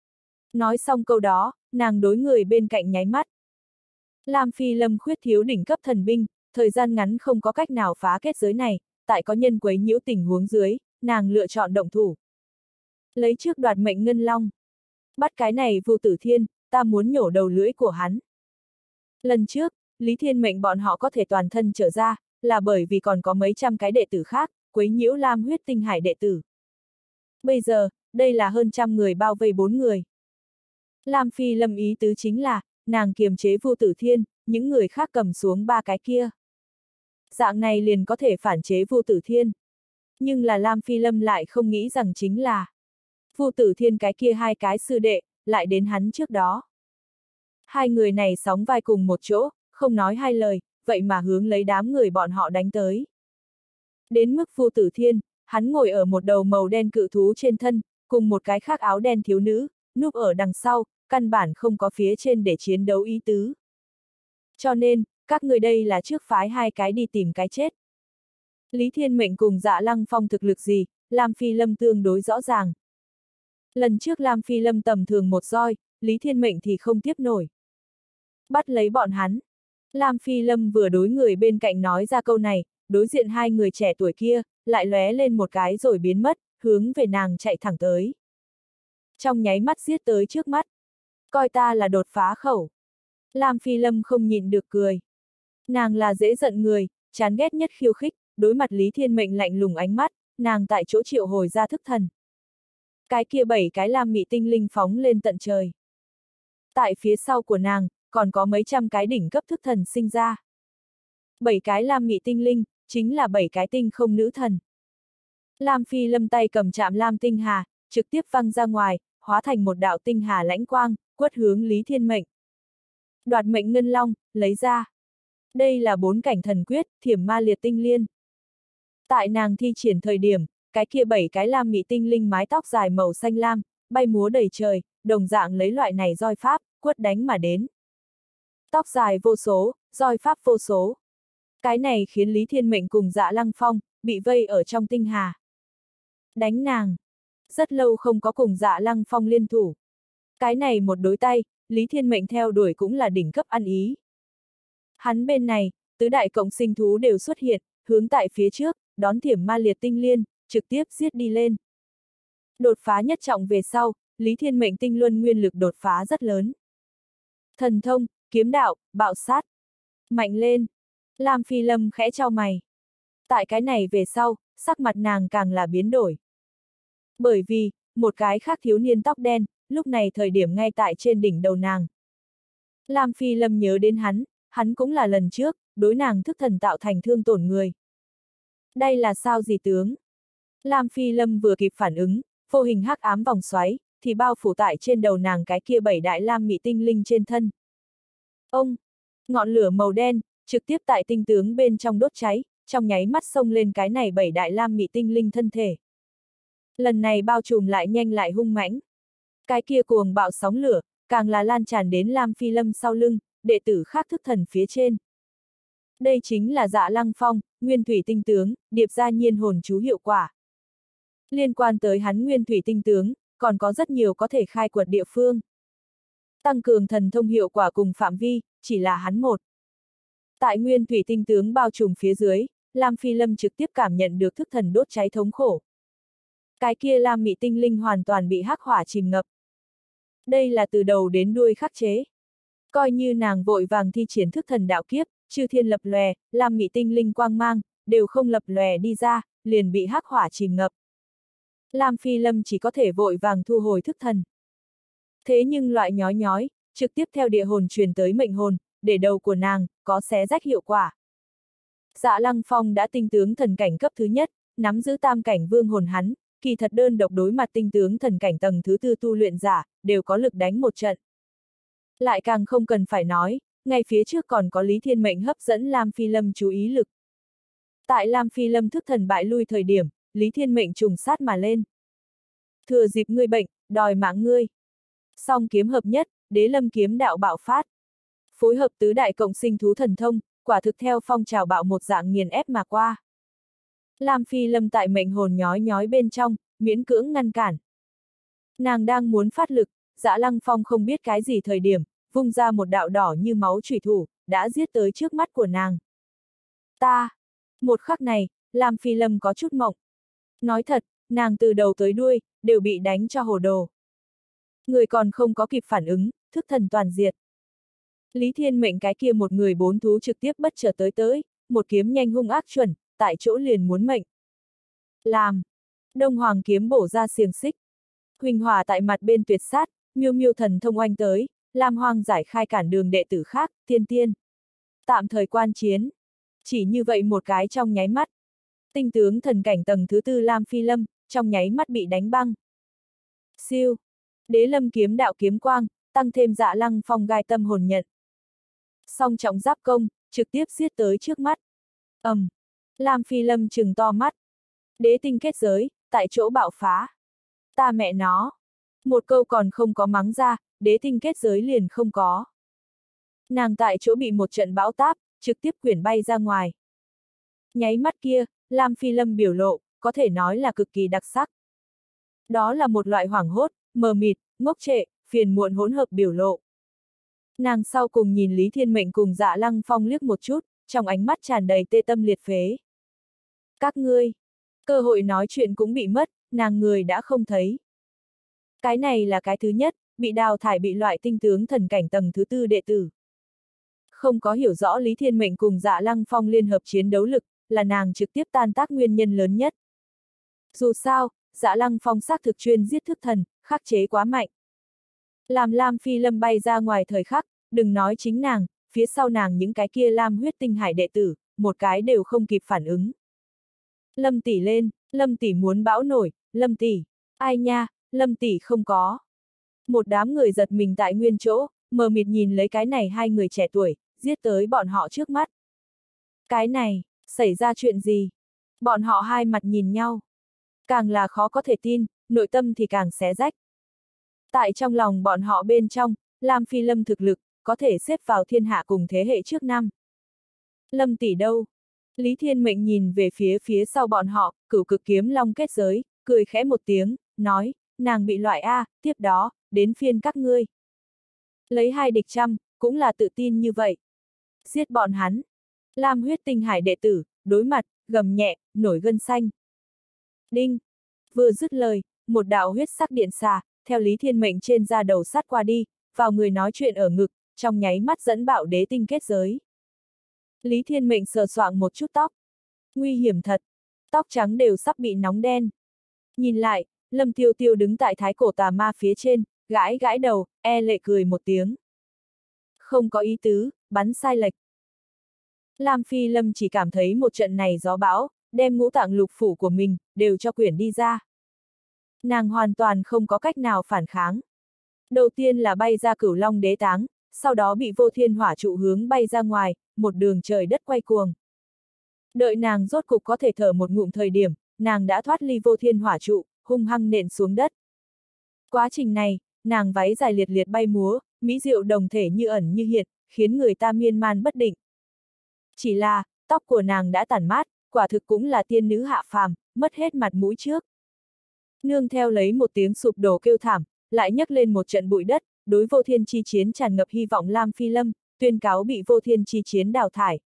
Nói xong câu đó, nàng đối người bên cạnh nháy mắt. Lam Phi Lâm khuyết thiếu đỉnh cấp thần binh, thời gian ngắn không có cách nào phá kết giới này, tại có nhân quấy nhiễu tình huống dưới, nàng lựa chọn động thủ. Lấy trước đoạt mệnh ngân long. Bắt cái này Vu Tử Thiên, ta muốn nhổ đầu lưỡi của hắn. Lần trước, Lý Thiên Mệnh bọn họ có thể toàn thân trở ra, là bởi vì còn có mấy trăm cái đệ tử khác, quấy nhiễu Lam huyết tinh hải đệ tử. Bây giờ, đây là hơn trăm người bao vây bốn người. Lam Phi Lâm ý tứ chính là, nàng kiềm chế Vu Tử Thiên, những người khác cầm xuống ba cái kia. Dạng này liền có thể phản chế Vu Tử Thiên. Nhưng là Lam Phi Lâm lại không nghĩ rằng chính là Vu Tử Thiên cái kia hai cái sư đệ, lại đến hắn trước đó. Hai người này sóng vai cùng một chỗ, không nói hai lời, vậy mà hướng lấy đám người bọn họ đánh tới. Đến mức Vu Tử Thiên, hắn ngồi ở một đầu màu đen cự thú trên thân, cùng một cái khác áo đen thiếu nữ, núp ở đằng sau, căn bản không có phía trên để chiến đấu ý tứ. Cho nên, các người đây là trước phái hai cái đi tìm cái chết. Lý Thiên Mệnh cùng Dạ Lăng Phong thực lực gì, Lam Phi Lâm tương đối rõ ràng. Lần trước Lam Phi Lâm tầm thường một roi, Lý Thiên Mệnh thì không tiếp nổi. Bắt lấy bọn hắn. Lam Phi Lâm vừa đối người bên cạnh nói ra câu này, đối diện hai người trẻ tuổi kia, lại lóe lên một cái rồi biến mất, hướng về nàng chạy thẳng tới. Trong nháy mắt giết tới trước mắt. Coi ta là đột phá khẩu. Lam Phi Lâm không nhịn được cười. Nàng là dễ giận người, chán ghét nhất khiêu khích, đối mặt Lý Thiên Mệnh lạnh lùng ánh mắt, nàng tại chỗ triệu hồi ra thức thần. Cái kia bảy cái lam mị tinh linh phóng lên tận trời. Tại phía sau của nàng, còn có mấy trăm cái đỉnh cấp thức thần sinh ra. Bảy cái lam mị tinh linh, chính là bảy cái tinh không nữ thần. Lam Phi Lâm tay cầm chạm lam tinh hà, trực tiếp văng ra ngoài, hóa thành một đạo tinh hà lãnh quang, quất hướng Lý Thiên Mệnh. Đoạt mệnh ngân long, lấy ra. Đây là bốn cảnh thần quyết, thiểm ma liệt tinh liên. Tại nàng thi triển thời điểm, cái kia bảy cái lam mị tinh linh mái tóc dài màu xanh lam, bay múa đầy trời, đồng dạng lấy loại này roi pháp, quất đánh mà đến. Tóc dài vô số, roi pháp vô số. Cái này khiến Lý Thiên Mệnh cùng Dạ Lăng Phong, bị vây ở trong tinh hà. Đánh nàng. Rất lâu không có cùng Dạ Lăng Phong liên thủ. Cái này một đối tay, Lý Thiên Mệnh theo đuổi cũng là đỉnh cấp ăn ý. Hắn bên này, tứ đại cộng sinh thú đều xuất hiện, hướng tại phía trước, đón thiểm ma liệt tinh liên, trực tiếp giết đi lên. Đột phá nhất trọng về sau, Lý Thiên Mệnh tinh luân nguyên lực đột phá rất lớn. Thần thông, kiếm đạo, bạo sát. Mạnh lên. Lam Phi Lâm khẽ chau mày. Tại cái này về sau, sắc mặt nàng càng là biến đổi. Bởi vì, một cái khác thiếu niên tóc đen, lúc này thời điểm ngay tại trên đỉnh đầu nàng. Lam Phi Lâm nhớ đến hắn, hắn cũng là lần trước, đối nàng thức thần tạo thành thương tổn người. Đây là sao gì tướng? Lam Phi Lâm vừa kịp phản ứng, vô hình hắc ám vòng xoáy, thì bao phủ tại trên đầu nàng cái kia bảy đại lam mị tinh linh trên thân. Ông! Ngọn lửa màu đen, trực tiếp tại tinh tướng bên trong đốt cháy, trong nháy mắt xông lên cái này bảy đại lam mị tinh linh thân thể. Lần này bao trùm lại nhanh lại hung mãnh. Cái kia cuồng bạo sóng lửa, càng là lan tràn đến Lam Phi Lâm sau lưng, đệ tử khác thức thần phía trên. Đây chính là Dạ Lăng Phong, nguyên thủy tinh tướng, điệp ra nhiên hồn chú hiệu quả. Liên quan tới hắn nguyên thủy tinh tướng, còn có rất nhiều có thể khai quật địa phương. Tăng cường thần thông hiệu quả cùng phạm vi, chỉ là hắn một. Tại nguyên thủy tinh tướng bao trùm phía dưới, Lam Phi Lâm trực tiếp cảm nhận được thức thần đốt cháy thống khổ. Cái kia Lam mị tinh linh hoàn toàn bị hắc hỏa chìm ngập. Đây là từ đầu đến đuôi khắc chế. Coi như nàng vội vàng thi triển thức thần đạo kiếp, chư thiên lập lòe, Lam mị tinh linh quang mang, đều không lập lòe đi ra, liền bị hắc hỏa chìm ngập. Lam Phi Lâm chỉ có thể vội vàng thu hồi thức thần. Thế nhưng loại nhói nhói, trực tiếp theo địa hồn truyền tới mệnh hồn, để đầu của nàng, có xé rách hiệu quả. Dạ Lăng Phong đã tinh tướng thần cảnh cấp thứ nhất, nắm giữ tam cảnh vương hồn hắn, kỳ thật đơn độc đối mặt tinh tướng thần cảnh tầng thứ tư tu luyện giả, đều có lực đánh một trận. Lại càng không cần phải nói, ngay phía trước còn có Lý Thiên Mệnh hấp dẫn Lam Phi Lâm chú ý lực. Tại Lam Phi Lâm thức thần bại lui thời điểm, Lý Thiên Mệnh trùng sát mà lên. Thừa dịp ngươi bệnh, đòi mạng ngươi. Song kiếm hợp nhất, Đế Lâm kiếm đạo bạo phát. Phối hợp tứ đại cộng sinh thú thần thông, quả thực theo phong trào bạo một dạng nghiền ép mà qua. Lam Phi Lâm tại mệnh hồn nhói nhói bên trong, miễn cưỡng ngăn cản. Nàng đang muốn phát lực, Dạ Lăng Phong không biết cái gì thời điểm, vung ra một đạo đỏ như máu chủy thủ, đã giết tới trước mắt của nàng. Ta! Một khắc này, Lam Phi Lâm có chút mộng. Nói thật, nàng từ đầu tới đuôi, đều bị đánh cho hồ đồ. Người còn không có kịp phản ứng, thức thần toàn diệt. Lý Thiên Mệnh cái kia một người bốn thú trực tiếp bất chợt tới tới, một kiếm nhanh hung ác chuẩn, tại chỗ liền muốn mệnh. Làm! Đông Hoàng kiếm bổ ra xiềng xích. Huỳnh Hỏa tại mặt bên tuyệt sát, miêu miêu thần thông oanh tới, Lam Hoang giải khai cản đường đệ tử khác, tiên tiên. Tạm thời quan chiến. Chỉ như vậy một cái trong nháy mắt. Tinh tướng thần cảnh tầng thứ tư Lam Phi Lâm, trong nháy mắt bị đánh băng. Siêu! Đế Lâm kiếm đạo kiếm quang, tăng thêm Dạ Lăng Phong gai tâm hồn nhận. Song trọng giáp công, trực tiếp giết tới trước mắt. ầm, um, Lam Phi Lâm trừng to mắt. Đế tinh kết giới, tại chỗ bạo phá. Ta mẹ nó! Một câu còn không có mắng ra, đế tinh kết giới liền không có. Nàng tại chỗ bị một trận bão táp, trực tiếp quyển bay ra ngoài. Nháy mắt kia, Lam Phi Lâm biểu lộ, có thể nói là cực kỳ đặc sắc. Đó là một loại hoảng hốt, mờ mịt, ngốc trệ, phiền muộn hỗn hợp biểu lộ. Nàng sau cùng nhìn Lý Thiên Mệnh cùng Dạ Lăng Phong liếc một chút, trong ánh mắt tràn đầy tê tâm liệt phế. Các ngươi, cơ hội nói chuyện cũng bị mất, nàng người đã không thấy. Cái này là cái thứ nhất, bị đào thải bị loại tinh tướng thần cảnh tầng thứ tư đệ tử. Không có hiểu rõ Lý Thiên Mệnh cùng Dạ Lăng Phong liên hợp chiến đấu lực, là nàng trực tiếp tan tác nguyên nhân lớn nhất. Dù sao, Dạ Lăng Phong xác thực chuyên giết thức thần, khắc chế quá mạnh. Làm Lam Phi Lâm bay ra ngoài thời khắc, đừng nói chính nàng, phía sau nàng những cái kia Lam huyết tinh hải đệ tử, một cái đều không kịp phản ứng. Lâm tỷ lên, Lâm tỷ muốn bão nổi, Lâm tỷ, ai nha, Lâm tỷ không có. Một đám người giật mình tại nguyên chỗ, mờ mịt nhìn lấy cái này hai người trẻ tuổi, giết tới bọn họ trước mắt. Cái này, xảy ra chuyện gì? Bọn họ hai mặt nhìn nhau. Càng là khó có thể tin, nội tâm thì càng xé rách. Tại trong lòng bọn họ bên trong, Lam Phi Lâm thực lực, có thể xếp vào thiên hạ cùng thế hệ trước năm. Lâm tỷ đâu? Lý Thiên Mệnh nhìn về phía phía sau bọn họ, cửu cực kiếm long kết giới, cười khẽ một tiếng, nói, nàng bị loại A, tiếp đó, đến phiên các ngươi. Lấy hai địch trăm, cũng là tự tin như vậy. Giết bọn hắn. Lam huyết tinh hải đệ tử, đối mặt, gầm nhẹ, nổi gân xanh. Đinh! Vừa dứt lời, một đạo huyết sắc điện xà, theo Lý Thiên Mệnh trên da đầu sát qua đi, vào người nói chuyện ở ngực, trong nháy mắt dẫn bạo đế tinh kết giới. Lý Thiên Mệnh sờ soạng một chút tóc. Nguy hiểm thật! Tóc trắng đều sắp bị nóng đen. Nhìn lại, Lâm Tiêu Tiêu đứng tại thái cổ tà ma phía trên, gãi gãi đầu, e lệ cười một tiếng. Không có ý tứ, bắn sai lệch. Lam Phi Lâm chỉ cảm thấy một trận này gió bão, đem ngũ tạng lục phủ của mình, đều cho quyển đi ra. Nàng hoàn toàn không có cách nào phản kháng. Đầu tiên là bay ra Cửu Long đế táng, sau đó bị vô thiên hỏa trụ hướng bay ra ngoài, một đường trời đất quay cuồng. Đợi nàng rốt cục có thể thở một ngụm thời điểm, nàng đã thoát ly vô thiên hỏa trụ, hung hăng nện xuống đất. Quá trình này, nàng váy dài liệt liệt bay múa, mỹ diệu đồng thể như ẩn như hiện, khiến người ta miên man bất định. Chỉ là, tóc của nàng đã tản mát, quả thực cũng là tiên nữ hạ phàm, mất hết mặt mũi trước. Nương theo lấy một tiếng sụp đổ kêu thảm, lại nhấc lên một trận bụi đất, đối vô thiên chi chiến tràn ngập hy vọng Lam Phi Lâm, tuyên cáo bị vô thiên chi chiến đào thải.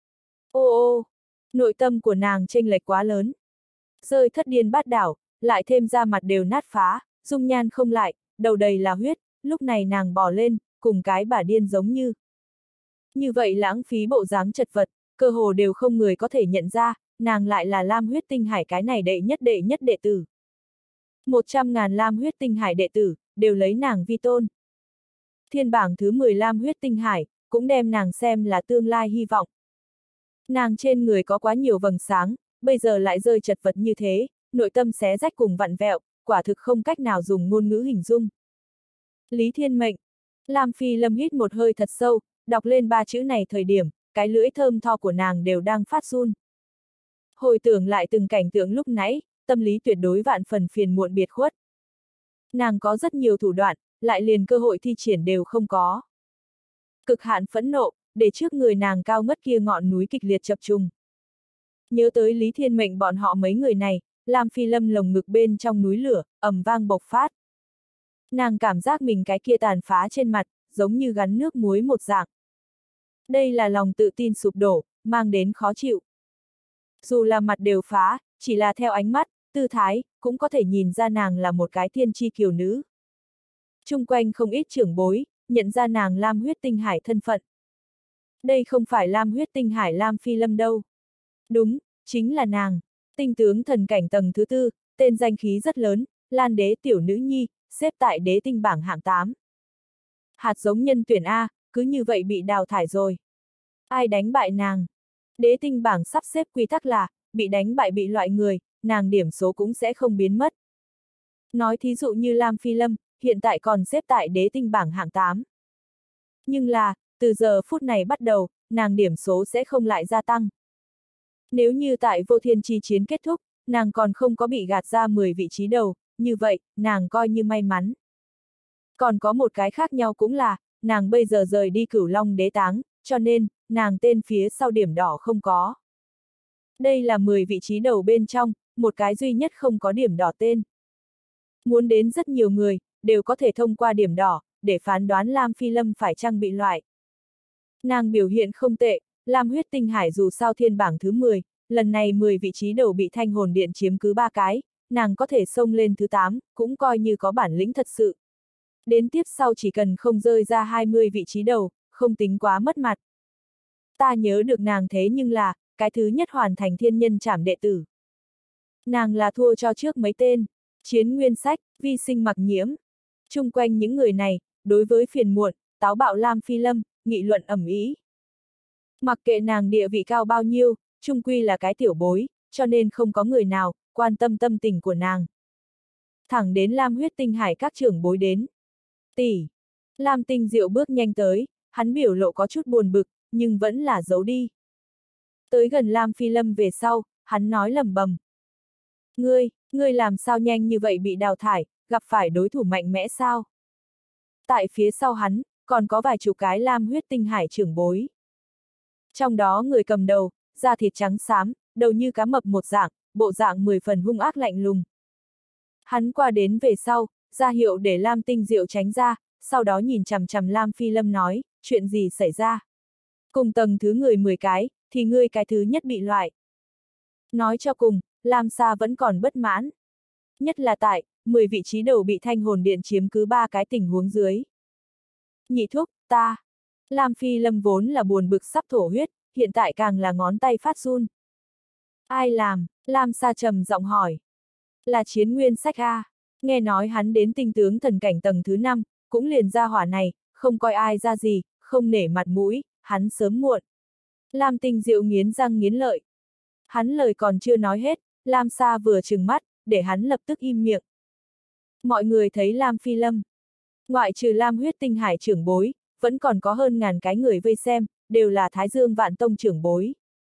Ô ô, nội tâm của nàng chênh lệch quá lớn. Rơi thất điên bát đảo, lại thêm ra mặt đều nát phá, dung nhan không lại, đầu đầy là huyết, lúc này nàng bò lên, cùng cái bà điên giống như. Như vậy lãng phí bộ dáng chật vật, cơ hồ đều không người có thể nhận ra, nàng lại là Lam huyết tinh hải cái này đệ nhất đệ nhất đệ tử. Một trăm ngàn Lam huyết tinh hải đệ tử, đều lấy nàng vi tôn. Thiên bảng thứ mười Lam huyết tinh hải, cũng đem nàng xem là tương lai hy vọng. Nàng trên người có quá nhiều vầng sáng, bây giờ lại rơi chật vật như thế, nội tâm xé rách cùng vặn vẹo, quả thực không cách nào dùng ngôn ngữ hình dung. Lý Thiên Mệnh. Lam Phi Lâm hít một hơi thật sâu, đọc lên ba chữ này thời điểm, cái lưỡi thơm tho của nàng đều đang phát run. Hồi tưởng lại từng cảnh tượng lúc nãy, tâm lý tuyệt đối vạn phần phiền muộn biệt khuất. Nàng có rất nhiều thủ đoạn, lại liền cơ hội thi triển đều không có. Cực hạn phẫn nộ, để trước người nàng cao ngất kia ngọn núi kịch liệt chập trùng. Nhớ tới Lý Thiên Mệnh bọn họ mấy người này, Lam Phi Lâm lồng ngực bên trong núi lửa, ầm vang bộc phát. Nàng cảm giác mình cái kia tàn phá trên mặt, giống như gắn nước muối một dạng. Đây là lòng tự tin sụp đổ, mang đến khó chịu. Dù là mặt đều phá, chỉ là theo ánh mắt, tư thái, cũng có thể nhìn ra nàng là một cái thiên chi kiều nữ. Chung quanh không ít trưởng bối, nhận ra nàng Lam huyết tinh hải thân phận. Đây không phải Lam huyết tinh hải Lam Phi Lâm đâu. Đúng, chính là nàng. Tinh tướng thần cảnh tầng thứ tư, tên danh khí rất lớn, Lan đế tiểu nữ nhi, xếp tại đế tinh bảng hạng tám. Hạt giống nhân tuyển A, cứ như vậy bị đào thải rồi. Ai đánh bại nàng? Đế tinh bảng sắp xếp quy tắc là, bị đánh bại bị loại người, nàng điểm số cũng sẽ không biến mất. Nói thí dụ như Lam Phi Lâm, hiện tại còn xếp tại đế tinh bảng hạng tám. Nhưng là, từ giờ phút này bắt đầu, nàng điểm số sẽ không lại gia tăng. Nếu như tại vô thiên chi chiến kết thúc, nàng còn không có bị gạt ra mười vị trí đầu, như vậy, nàng coi như may mắn. Còn có một cái khác nhau cũng là, nàng bây giờ rời đi Cửu Long đế táng, cho nên, nàng tên phía sau điểm đỏ không có. Đây là mười vị trí đầu bên trong, một cái duy nhất không có điểm đỏ tên. Muốn đến rất nhiều người, đều có thể thông qua điểm đỏ, để phán đoán Lam Phi Lâm phải chăng bị loại. Nàng biểu hiện không tệ, Lam huyết tinh hải dù sao thiên bảng thứ mười, lần này mười vị trí đầu bị thanh hồn điện chiếm cứ ba cái, nàng có thể xông lên thứ tám, cũng coi như có bản lĩnh thật sự. Đến tiếp sau chỉ cần không rơi ra hai mươi vị trí đầu, không tính quá mất mặt. Ta nhớ được nàng thế nhưng là, cái thứ nhất hoàn thành thiên nhân trảm đệ tử. Nàng là thua cho trước mấy tên, Chiến Nguyên Sách, Vi Sinh Mặc Nhiễm. Chung quanh những người này, đối với phiền muộn, táo bạo Lam Phi Lâm, nghị luận ầm ĩ. Mặc kệ nàng địa vị cao bao nhiêu, chung quy là cái tiểu bối, cho nên không có người nào quan tâm tâm tình của nàng. Thẳng đến Lam huyết tinh hải các trưởng bối đến. Tỷ. Lam Tinh Diệu bước nhanh tới, hắn biểu lộ có chút buồn bực, nhưng vẫn là giấu đi. Tới gần Lam Phi Lâm về sau, hắn nói lầm bầm. Ngươi, ngươi làm sao nhanh như vậy bị đào thải, gặp phải đối thủ mạnh mẽ sao? Tại phía sau hắn, còn có vài chục cái Lam huyết tinh hải trưởng bối. Trong đó người cầm đầu, da thịt trắng xám, đầu như cá mập một dạng, bộ dạng mười phần hung ác lạnh lùng. Hắn qua đến về sau, ra hiệu để Lam Tinh Diệu tránh ra, sau đó nhìn chằm chằm Lam Phi Lâm nói, chuyện gì xảy ra? Cùng tầng thứ người mười cái, thì ngươi cái thứ nhất bị loại. Nói cho cùng, Lam Sa vẫn còn bất mãn. Nhất là tại, mười vị trí đầu bị Thanh Hồn Điện chiếm cứ ba cái tình huống dưới. Nhị thúc, ta. Lam Phi Lâm vốn là buồn bực sắp thổ huyết, hiện tại càng là ngón tay phát run. Ai làm? Lam Sa trầm giọng hỏi. Là Chiến Nguyên Sách a. Nghe nói hắn đến tinh tướng thần cảnh tầng thứ năm, cũng liền ra hỏa này, không coi ai ra gì, không nể mặt mũi, hắn sớm muộn. Lam Tinh Diệu nghiến răng nghiến lợi. Hắn lời còn chưa nói hết, Lam Sa vừa trừng mắt, để hắn lập tức im miệng. Mọi người thấy Lam Phi Lâm. Ngoại trừ Lam Huyết Tinh Hải trưởng bối, vẫn còn có hơn ngàn cái người vây xem, đều là Thái Dương Vạn Tông trưởng bối.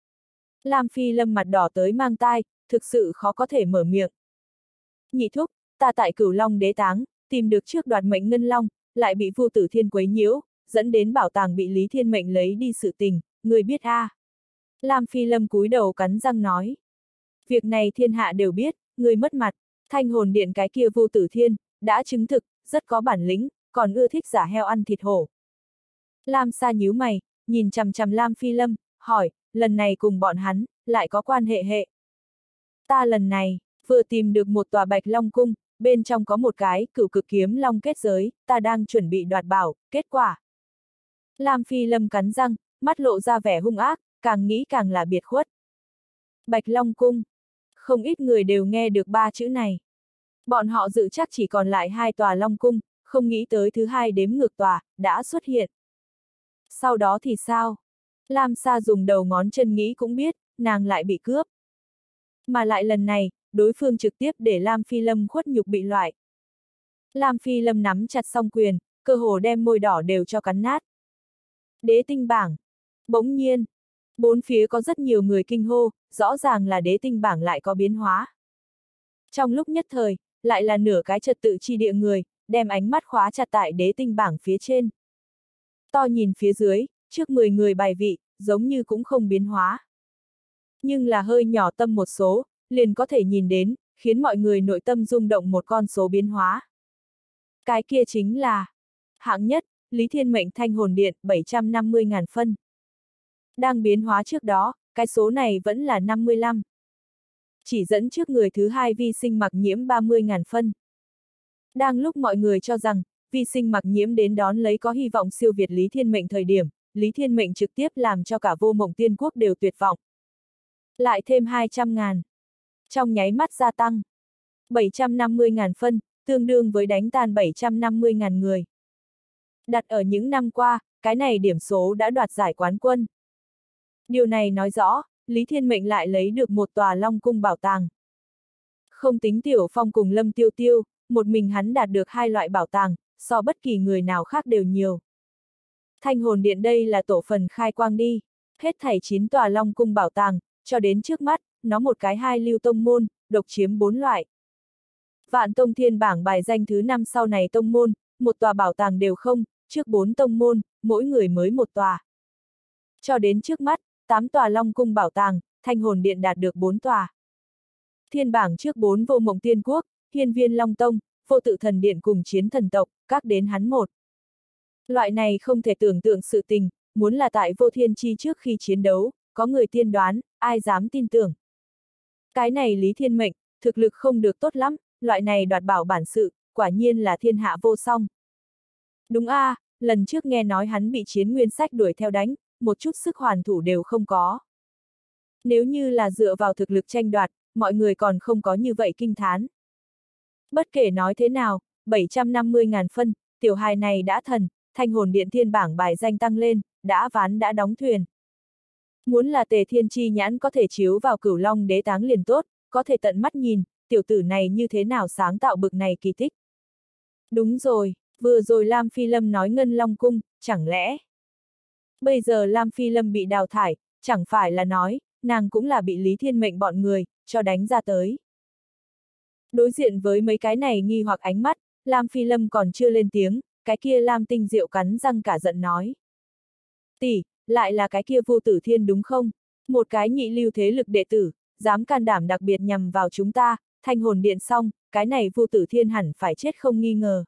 Lam Phi Lâm mặt đỏ tới mang tai, thực sự khó có thể mở miệng. Nhị thúc, ta tại Cửu Long Đế Táng, tìm được trước đoạt mệnh Ngân Long, lại bị Vu Tử Thiên quấy nhiễu, dẫn đến bảo tàng bị Lý Thiên Mệnh lấy đi sự tình, người biết a? À. Lam Phi Lâm cúi đầu cắn răng nói. Việc này thiên hạ đều biết, người mất mặt, Thanh Hồn Điện cái kia Vu Tử Thiên, đã chứng thực, rất có bản lĩnh, còn ưa thích giả heo ăn thịt hổ. Lam Sa nhíu mày, nhìn chằm chằm Lam Phi Lâm, hỏi, lần này cùng bọn hắn, lại có quan hệ hệ. Ta lần này, vừa tìm được một tòa Bạch Long Cung, bên trong có một cái Cửu Cực Kiếm Long kết giới, ta đang chuẩn bị đoạt bảo, kết quả. Lam Phi Lâm cắn răng, mắt lộ ra vẻ hung ác, càng nghĩ càng là biệt khuất. Bạch Long Cung. Không ít người đều nghe được ba chữ này. Bọn họ dự chắc chỉ còn lại hai tòa Long Cung, không nghĩ tới thứ hai đếm ngược tòa, đã xuất hiện. Sau đó thì sao? Lam Sa dùng đầu ngón chân nghĩ cũng biết, nàng lại bị cướp. Mà lại lần này, đối phương trực tiếp để Lam Phi Lâm khuất nhục bị loại. Lam Phi Lâm nắm chặt song quyền, cơ hồ đem môi đỏ đều cho cắn nát. Đế tinh bảng. Bỗng nhiên, bốn phía có rất nhiều người kinh hô, rõ ràng là đế tinh bảng lại có biến hóa. Trong lúc nhất thời, lại là nửa cái trật tự chi địa người, đem ánh mắt khóa chặt tại đế tinh bảng phía trên. To nhìn phía dưới, trước mười người bài vị, giống như cũng không biến hóa. Nhưng là hơi nhỏ tâm một số, liền có thể nhìn đến, khiến mọi người nội tâm rung động một con số biến hóa. Cái kia chính là hạng nhất, Lý Thiên Mệnh Thanh Hồn Điện, bảy trăm năm mươi ngàn phân. Đang biến hóa trước đó, cái số này vẫn là năm mươi lăm. Chỉ dẫn trước người thứ hai Vi Sinh Mặc Nhiễm ba mươi ngàn phân. Đang lúc mọi người cho rằng, Vi Sinh Mặc Nhiễm đến đón lấy có hy vọng siêu việt Lý Thiên Mệnh thời điểm, Lý Thiên Mệnh trực tiếp làm cho cả Vô Mộng Tiên Quốc đều tuyệt vọng. Lại thêm hai trăm ngàn. Trong nháy mắt gia tăng. bảy trăm năm mươi ngàn phân, tương đương với đánh tan bảy trăm năm mươi ngàn người. Đặt ở những năm qua, cái này điểm số đã đoạt giải quán quân. Điều này nói rõ, Lý Thiên Mệnh lại lấy được một tòa Long Cung bảo tàng. Không tính Tiểu Phong cùng Lâm Tiêu Tiêu, một mình hắn đạt được hai loại bảo tàng, so bất kỳ người nào khác đều nhiều. Thanh Hồn Điện đây là tổ phần khai quang đi, hết thảy chín tòa Long Cung bảo tàng, cho đến trước mắt, nó một cái hai lưu tông môn, độc chiếm bốn loại. Vạn Tông Thiên bảng bài danh thứ năm sau này tông môn, một tòa bảo tàng đều không, trước bốn tông môn, mỗi người mới một tòa. Cho đến trước mắt, tám tòa Long Cung bảo tàng, Thanh Hồn Điện đạt được bốn tòa. Thiên bảng trước bốn Vô Mộng Tiên Quốc, Hiên Viên Long Tông, Vô Tự Thần Điện cùng Chiến Thần Tộc, các đến hắn một. Loại này không thể tưởng tượng sự tình, muốn là tại Vô Thiên Chi trước khi chiến đấu, có người tiên đoán, ai dám tin tưởng. Cái này Lý Thiên Mệnh, thực lực không được tốt lắm, loại này đoạt bảo bản sự, quả nhiên là thiên hạ vô song. Đúng a, à, lần trước nghe nói hắn bị Chiến Nguyên Sách đuổi theo đánh, một chút sức hoàn thủ đều không có. Nếu như là dựa vào thực lực tranh đoạt, mọi người còn không có như vậy kinh thán. Bất kể nói thế nào, bảy trăm năm mươi ngàn phân, tiểu hài này đã thần, Thanh Hồn Điện thiên bảng bài danh tăng lên, đã ván đã đóng thuyền. Muốn là Tề Thiên Chi nhãn có thể chiếu vào Cửu Long Đế Táng liền tốt, có thể tận mắt nhìn, tiểu tử này như thế nào sáng tạo bực này kỳ tích. Đúng rồi, vừa rồi Lam Phi Lâm nói Ngân Long Cung, chẳng lẽ... Bây giờ Lam Phi Lâm bị đào thải, chẳng phải là nói, nàng cũng là bị Lý Thiên Mệnh bọn người, cho đánh ra tới. Đối diện với mấy cái này nghi hoặc ánh mắt, Lam Phi Lâm còn chưa lên tiếng, cái kia Lam Tinh Diệu cắn răng cả giận nói. Tỷ, lại là cái kia Vô Tử Thiên đúng không? Một cái nhị lưu thế lực đệ tử, dám can đảm đặc biệt nhằm vào chúng ta, Thanh Hồn Điện xong, cái này Vô Tử Thiên hẳn phải chết không nghi ngờ.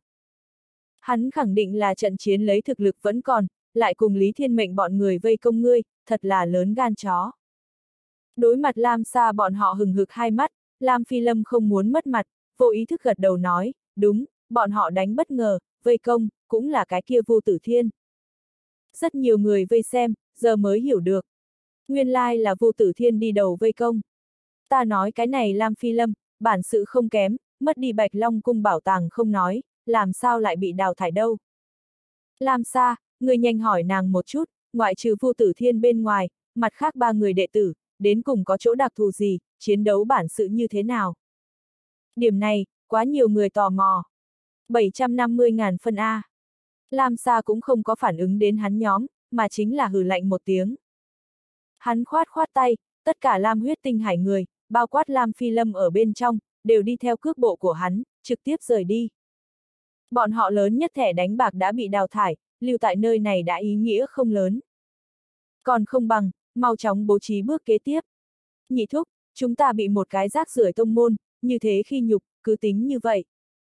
Hắn khẳng định là trận chiến lấy thực lực vẫn còn, lại cùng Lý Thiên Mệnh bọn người vây công ngươi, thật là lớn gan chó. Đối mặt Lam Sa bọn họ hừng hực hai mắt, Lam Phi Lâm không muốn mất mặt, vô ý thức gật đầu nói, đúng, bọn họ đánh bất ngờ, vây công, cũng là cái kia Vu Tử Thiên. Rất nhiều người vây xem, giờ mới hiểu được. Nguyên lai là Vu Tử Thiên đi đầu vây công. Ta nói cái này Lam Phi Lâm, bản sự không kém, mất đi Bạch Long cung bảo tàng không nói, làm sao lại bị đào thải đâu. Lam Sa, người nhanh hỏi nàng một chút, ngoại trừ Vu Tử Thiên bên ngoài, mặt khác ba người đệ tử, đến cùng có chỗ đặc thù gì, chiến đấu bản sự như thế nào. Điểm này, quá nhiều người tò mò. bảy trăm năm mươi ngàn phân A. Lam Sa cũng không có phản ứng đến hắn nhóm, mà chính là hừ lạnh một tiếng. Hắn khoát khoát tay, tất cả Lam huyết tinh hải người, bao quát Lam Phi Lâm ở bên trong, đều đi theo cước bộ của hắn, trực tiếp rời đi. Bọn họ lớn nhất thẻ đánh bạc đã bị đào thải, lưu tại nơi này đã ý nghĩa không lớn. Còn không bằng, mau chóng bố trí bước kế tiếp. Nhị thúc, chúng ta bị một cái rác rưởi tông môn, như thế khi nhục, cứ tính như vậy.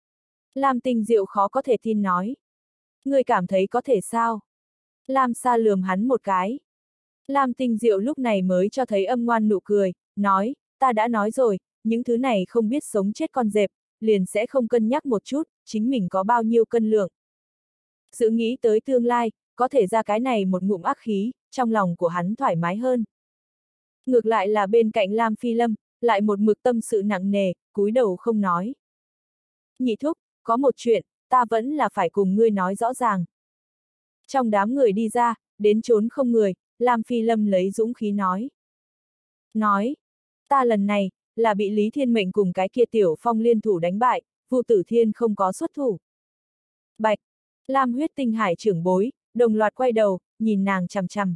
Lam Tinh Diệu khó có thể tin nói. Người cảm thấy có thể sao? Lam Sa lườm hắn một cái. Lam Tinh Diệu lúc này mới cho thấy âm ngoan nụ cười, nói, ta đã nói rồi, những thứ này không biết sống chết con dẹp, liền sẽ không cân nhắc một chút, chính mình có bao nhiêu cân lượng. Dự nghĩ tới tương lai, có thể ra cái này một ngụm ác khí, trong lòng của hắn thoải mái hơn. Ngược lại là bên cạnh Lam Phi Lâm, lại một mực tâm sự nặng nề, cúi đầu không nói. Nhị thúc, có một chuyện, ta vẫn là phải cùng ngươi nói rõ ràng. Trong đám người đi ra, đến trốn không người, Lam Phi Lâm lấy dũng khí nói. Nói, ta lần này, là bị Lý Thiên Mệnh cùng cái kia Tiểu Phong liên thủ đánh bại, Vu Tử Thiên không có xuất thủ. Bạch, Lam huyết tinh hải trưởng bối, đồng loạt quay đầu, nhìn nàng chằm chằm.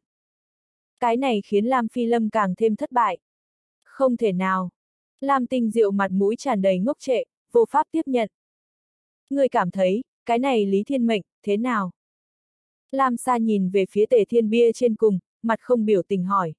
Cái này khiến Lam Phi Lâm càng thêm thất bại. Không thể nào. Lam Tinh Diệu mặt mũi tràn đầy ngốc trệ, vô pháp tiếp nhận. Người cảm thấy, cái này Lý Thiên Mệnh, thế nào? Lam Sa nhìn về phía Tề Thiên bia trên cùng, mặt không biểu tình hỏi.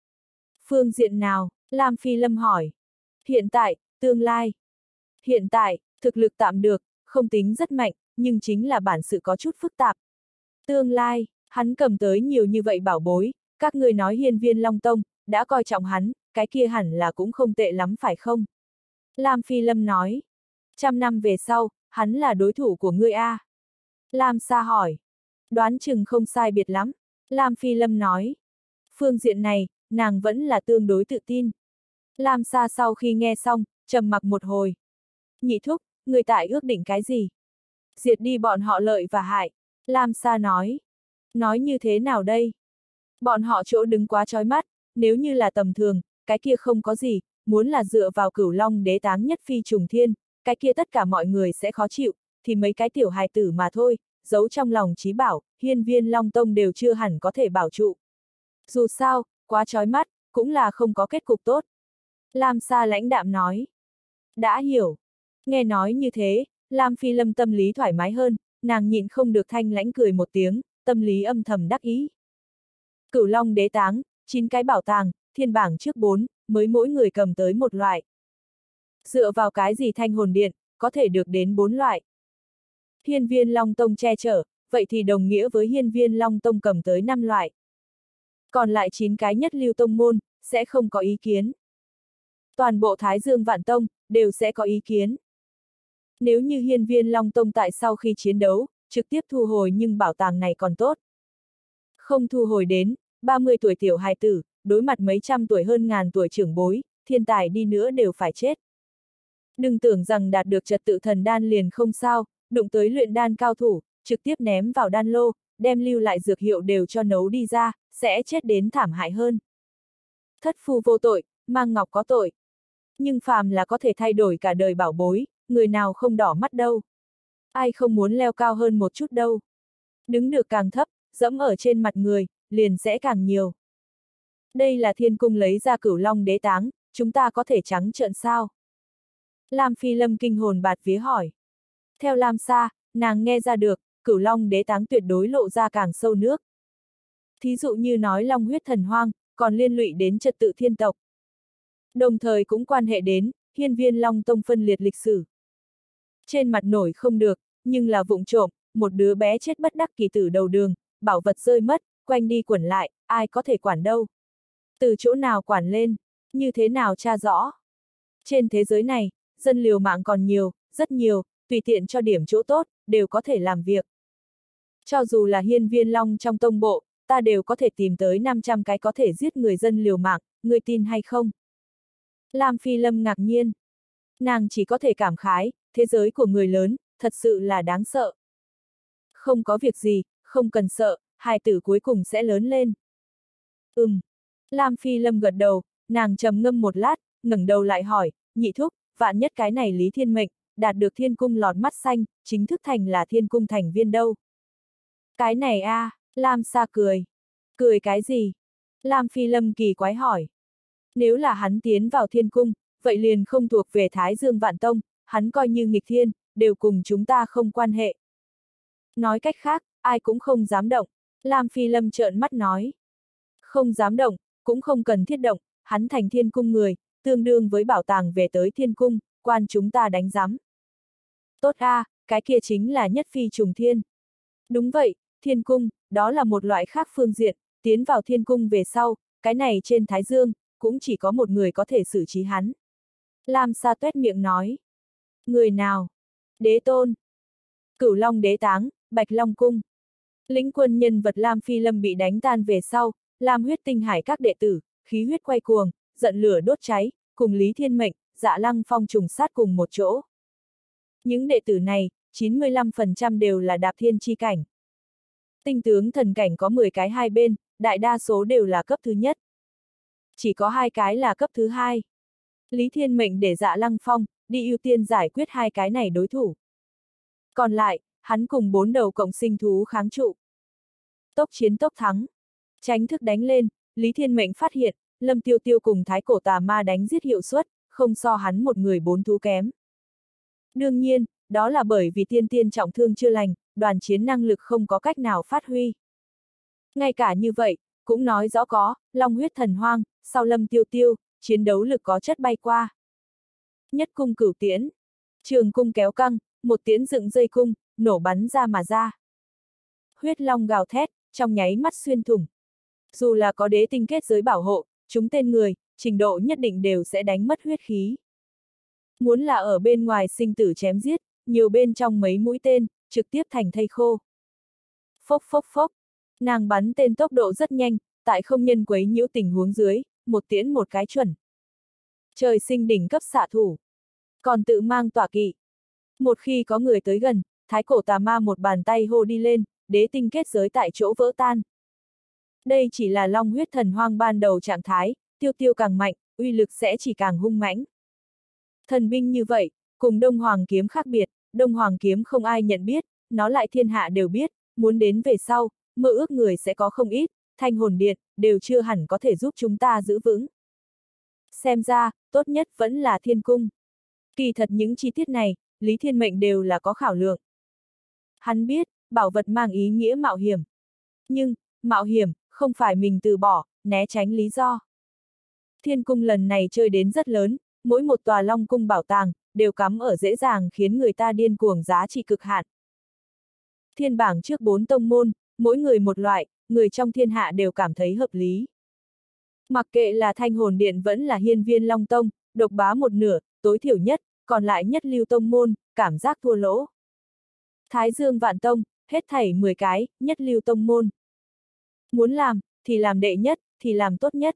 Phương diện nào? Lam Phi Lâm hỏi. Hiện tại, tương lai. Hiện tại, thực lực tạm được, không tính rất mạnh, nhưng chính là bản sự có chút phức tạp. Tương lai, hắn cầm tới nhiều như vậy bảo bối, các người nói Hiên Viên Long Tông, đã coi trọng hắn, cái kia hẳn là cũng không tệ lắm phải không? Lam Phi Lâm nói. Trăm năm về sau, hắn là đối thủ của ngươi a. Lam Sa hỏi. Đoán chừng không sai biệt lắm. Lam Phi Lâm nói. Phương diện này, nàng vẫn là tương đối tự tin. Lam Sa sau khi nghe xong, trầm mặc một hồi. Nhị thúc, người tại ước định cái gì? Diệt đi bọn họ lợi và hại. Lam Sa nói. Nói như thế nào đây? Bọn họ chỗ đứng quá chói mắt, nếu như là tầm thường, cái kia không có gì, muốn là dựa vào Cửu Long đế táng nhất phi trùng thiên, cái kia tất cả mọi người sẽ khó chịu, thì mấy cái tiểu hài tử mà thôi, giấu trong lòng trí bảo, Hiên Viên Long Tông đều chưa hẳn có thể bảo trụ. Dù sao, quá chói mắt, cũng là không có kết cục tốt. Lam Sa lãnh đạm nói. Đã hiểu. Nghe nói như thế, Lam Phi Lâm tâm lý thoải mái hơn, nàng nhịn không được thanh lãnh cười một tiếng, tâm lý âm thầm đắc ý. Cửu Long đế táng, chín cái bảo tàng, thiên bảng trước bốn, mới mỗi người cầm tới một loại. Dựa vào cái gì thanh hồn điện, có thể được đến bốn loại. Hiên Viên Long Tông che chở, vậy thì đồng nghĩa với Hiên Viên Long Tông cầm tới năm loại. Còn lại chín cái nhất lưu tông môn, sẽ không có ý kiến. Toàn bộ Thái Dương Vạn Tông, đều sẽ có ý kiến. Nếu như Hiên Viên Long Tông tại sau khi chiến đấu, trực tiếp thu hồi nhưng bảo tàng này còn tốt. Không thu hồi đến, ba mươi tuổi tiểu hài tử, đối mặt mấy trăm tuổi hơn ngàn tuổi trưởng bối, thiên tài đi nữa đều phải chết. Đừng tưởng rằng đạt được trật tự thần đan liền không sao, đụng tới luyện đan cao thủ, trực tiếp ném vào đan lô, đem lưu lại dược hiệu đều cho nấu đi ra, sẽ chết đến thảm hại hơn. Thất phu vô tội, mang ngọc có tội. Nhưng phàm là có thể thay đổi cả đời bảo bối, người nào không đỏ mắt đâu. Ai không muốn leo cao hơn một chút đâu. Đứng được càng thấp, dẫm ở trên mặt người, liền sẽ càng nhiều. Đây là thiên cung lấy ra Cửu Long đế táng, chúng ta có thể trắng trợn sao? Lam Phi Lâm kinh hồn bạt vía hỏi. Theo Lam Sa, nàng nghe ra được, Cửu Long đế táng tuyệt đối lộ ra càng sâu nước. Thí dụ như nói long huyết thần hoang, còn liên lụy đến trật tự thiên tộc. Đồng thời cũng quan hệ đến, Hiên Viên Long Tông phân liệt lịch sử. Trên mặt nổi không được, nhưng là vụng trộm, một đứa bé chết bất đắc kỳ tử đầu đường, bảo vật rơi mất, quanh đi quẩn lại, ai có thể quản đâu. Từ chỗ nào quản lên, Như thế nào tra rõ? Trên thế giới này, dân liều mạng còn nhiều, rất nhiều, tùy tiện cho điểm chỗ tốt, đều có thể làm việc. Cho dù là hiên viên long trong tông bộ, ta đều có thể tìm tới năm trăm cái có thể giết người dân liều mạng, ngươi tin hay không? Lam Phi Lâm ngạc nhiên. Nàng chỉ có thể cảm khái, thế giới của người lớn, thật sự là đáng sợ. Không có việc gì, không cần sợ, hài tử cuối cùng sẽ lớn lên. Ừm. Lam Phi Lâm gật đầu, nàng trầm ngâm một lát, ngẩng đầu lại hỏi, nhị thúc, vạn nhất cái này Lý Thiên Mệnh, đạt được thiên cung lọt mắt xanh, chính thức thành là thiên cung thành viên đâu. Cái này a, à, Lam Sa cười. Cười cái gì? Lam Phi Lâm kỳ quái hỏi. Nếu là hắn tiến vào thiên cung, vậy liền không thuộc về Thái Dương Vạn Tông, hắn coi như nghịch thiên, đều cùng chúng ta không quan hệ. Nói cách khác, ai cũng không dám động, Lam Phi Lâm trợn mắt nói. Không dám động, cũng không cần thiết động, hắn thành thiên cung người, tương đương với bảo tàng về tới thiên cung, quan chúng ta đánh giám. Tốt a, à, cái kia chính là nhất phi trùng thiên. Đúng vậy, thiên cung, đó là một loại khác phương diện, tiến vào thiên cung về sau, cái này trên Thái Dương, cũng chỉ có một người có thể xử trí hắn. Lam Sa tuét miệng nói. Người nào? Đế tôn. Cửu Long đế táng, Bạch Long cung. Lĩnh quân nhân vật Lam Phi Lâm bị đánh tan về sau, Lam huyết tinh hải các đệ tử, khí huyết quay cuồng, giận lửa đốt cháy, cùng Lý Thiên Mệnh, Dạ Lăng Phong trùng sát cùng một chỗ. Những đệ tử này, chín mươi lăm phần trăm đều là đạp thiên chi cảnh. Tinh tướng thần cảnh có mười cái hai bên, đại đa số đều là cấp thứ nhất. Chỉ có hai cái là cấp thứ hai. Lý Thiên Mệnh để Dạ Lăng Phong đi ưu tiên giải quyết hai cái này đối thủ. Còn lại, hắn cùng bốn đầu cộng sinh thú kháng trụ. Tốc chiến tốc thắng. Tránh thức đánh lên, Lý Thiên Mệnh phát hiện, Lâm Tiêu Tiêu cùng Thái Cổ Tà Ma đánh giết hiệu suất, không so hắn một người bốn thú kém. Đương nhiên, đó là bởi vì tiên tiên trọng thương chưa lành, đoàn chiến năng lực không có cách nào phát huy. Ngay cả như vậy, cũng nói rõ có, long huyết thần hoang, sau Lâm Tiêu Tiêu, chiến đấu lực có chất bay qua. Nhất cung cửu tiễn. Trường cung kéo căng, một tiễn dựng dây cung, nổ bắn ra mà ra. Huyết long gào thét, trong nháy mắt xuyên thủng. Dù là có đế tinh kết giới bảo hộ, chúng tên người, trình độ nhất định đều sẽ đánh mất huyết khí. Muốn là ở bên ngoài sinh tử chém giết, nhiều bên trong mấy mũi tên, trực tiếp thành thây khô. Phốc phốc phốc, nàng bắn tên tốc độ rất nhanh, tại không nhân quấy nhiễu tình huống dưới, một tiễn một cái chuẩn. Trời sinh đỉnh cấp xạ thủ. Còn tự mang tỏa kỵ. Một khi có người tới gần, Thái Cổ Tà Ma một bàn tay hô đi lên, đế tinh kết giới tại chỗ vỡ tan. Đây chỉ là long huyết thần hoang ban đầu trạng thái, tiêu tiêu càng mạnh, uy lực sẽ chỉ càng hung mãnh. Thần binh như vậy, cùng Đông Hoàng kiếm khác biệt, Đông Hoàng kiếm không ai nhận biết, nó lại thiên hạ đều biết, muốn đến về sau, mơ ước người sẽ có không ít, thanh hồn điện, đều chưa hẳn có thể giúp chúng ta giữ vững. Xem ra, tốt nhất vẫn là thiên cung. Kỳ thật những chi tiết này, Lý Thiên Mệnh đều là có khảo lượng. Hắn biết, bảo vật mang ý nghĩa mạo hiểm. Nhưng, mạo hiểm, không phải mình từ bỏ, né tránh lý do. Thiên cung lần này chơi đến rất lớn, mỗi một tòa long cung bảo tàng, đều cắm ở dễ dàng khiến người ta điên cuồng giá trị cực hạn. Thiên bảng trước bốn tông môn, mỗi người một loại, người trong thiên hạ đều cảm thấy hợp lý. Mặc kệ là Thanh Hồn Điện vẫn là Hiên Viên Long Tông, độc bá một nửa, tối thiểu nhất, còn lại nhất lưu tông môn, cảm giác thua lỗ. Thái Dương Vạn Tông, hết thảy mười cái, nhất lưu tông môn. Muốn làm, thì làm đệ nhất, thì làm tốt nhất.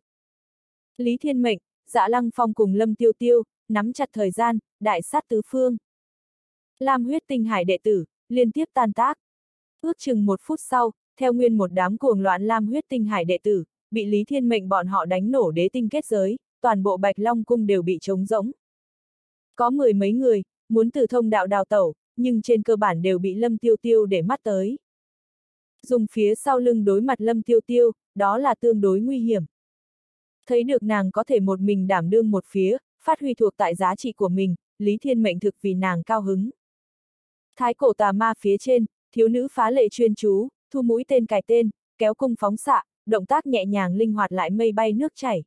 Lý Thiên Mệnh, Dạ Lăng Phong cùng Lâm Tiêu Tiêu, nắm chặt thời gian, đại sát tứ phương. Lam huyết tinh hải đệ tử, liên tiếp tan tác. Ước chừng một phút sau, theo nguyên một đám cuồng loạn Lam huyết tinh hải đệ tử, bị Lý Thiên Mệnh bọn họ đánh nổ đế tinh kết giới, toàn bộ Bạch Long cung đều bị trống rỗng. Có mười mấy người, muốn từ thông đạo đào tẩu, nhưng trên cơ bản đều bị Lâm Tiêu Tiêu để mắt tới. Dùng phía sau lưng đối mặt Lâm Tiêu Tiêu, đó là tương đối nguy hiểm. Thấy được nàng có thể một mình đảm đương một phía, phát huy thuộc tại giá trị của mình, Lý Thiên Mệnh thực vì nàng cao hứng. Thái Cổ Tà Ma phía trên, thiếu nữ phá lệ chuyên chú, thu mũi tên cài tên, kéo cung phóng xạ, động tác nhẹ nhàng linh hoạt lại mây bay nước chảy.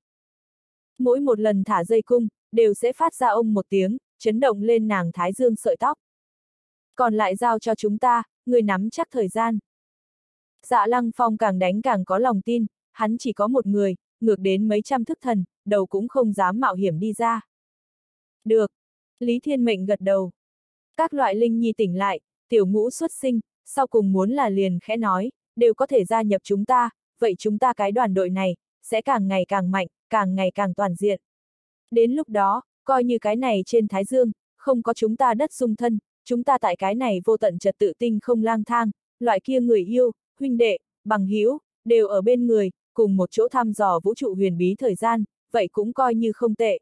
Mỗi một lần thả dây cung, đều sẽ phát ra ông một tiếng, chấn động lên nàng thái dương sợi tóc. Còn lại giao cho chúng ta, người nắm chắc thời gian. Dạ Lăng Phong càng đánh càng có lòng tin, hắn chỉ có một người, ngược đến mấy trăm thức thần, đầu cũng không dám mạo hiểm đi ra. Được. Lý Thiên Mệnh gật đầu. Các loại linh nhi tỉnh lại, tiểu ngũ xuất sinh, sau cùng muốn là liền khẽ nói, đều có thể gia nhập chúng ta, vậy chúng ta cái đoàn đội này, sẽ càng ngày càng mạnh, càng ngày càng toàn diện. Đến lúc đó, coi như cái này trên Thái Dương, không có chúng ta đất dung thân, chúng ta tại cái này vô tận trật tự tinh không lang thang, loại kia người yêu, huynh đệ, bằng hữu đều ở bên người, cùng một chỗ thăm dò vũ trụ huyền bí thời gian, vậy cũng coi như không tệ.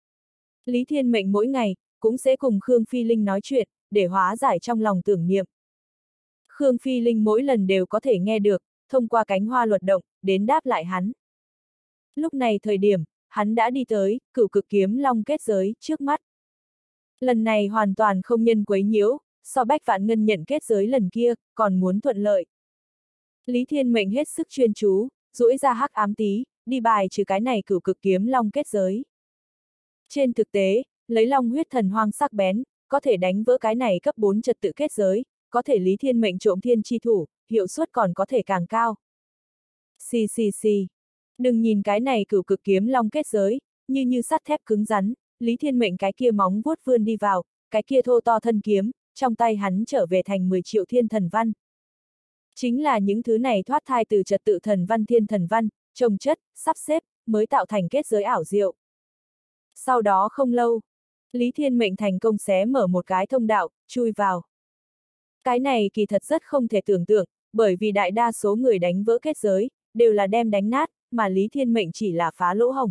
Lý Thiên Mệnh mỗi ngày, cũng sẽ cùng Khương Phi Linh nói chuyện, để hóa giải trong lòng tưởng niệm. Khương Phi Linh mỗi lần đều có thể nghe được, thông qua cánh hoa luật động, đến đáp lại hắn. Lúc này thời điểm, hắn đã đi tới, cửu cực kiếm long kết giới, trước mắt. Lần này hoàn toàn không nhân quấy nhiễu, so Bách Vạn Ngân nhận kết giới lần kia, còn muốn thuận lợi. Lý Thiên Mệnh hết sức chuyên chú, duỗi ra hắc ám tí, đi bài trừ cái này cửu cực kiếm long kết giới. Trên thực tế, lấy long huyết thần hoang sắc bén, có thể đánh vỡ cái này cấp bốn trật tự kết giới, có thể Lý Thiên Mệnh trộm thiên chi thủ, hiệu suất còn có thể càng cao. Xì xì xì. Đừng nhìn cái này cửu cực kiếm long kết giới, như như sắt thép cứng rắn, Lý Thiên Mệnh cái kia móng vuốt vươn đi vào, cái kia thô to thân kiếm, trong tay hắn trở về thành mười triệu thiên thần văn. Chính là những thứ này thoát thai từ trật tự thần văn thiên thần văn, trồng chất, sắp xếp, mới tạo thành kết giới ảo diệu. Sau đó không lâu, Lý Thiên Mệnh thành công xé mở một cái thông đạo, chui vào. Cái này kỳ thật rất không thể tưởng tượng, bởi vì đại đa số người đánh vỡ kết giới, đều là đem đánh nát, mà Lý Thiên Mệnh chỉ là phá lỗ hổng.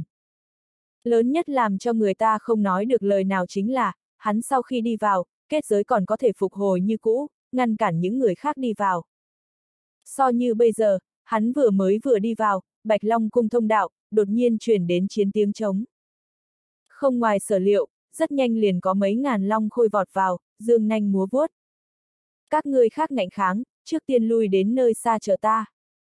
Lớn nhất làm cho người ta không nói được lời nào chính là, hắn sau khi đi vào, kết giới còn có thể phục hồi như cũ, ngăn cản những người khác đi vào. So như bây giờ, hắn vừa mới vừa đi vào, Bạch Long cung thông đạo, đột nhiên truyền đến chiến tiếng trống. Không ngoài sở liệu, rất nhanh liền có mấy ngàn long khôi vọt vào, dương nanh múa vuốt. Các người khác ngạnh kháng, trước tiên lui đến nơi xa chờ ta.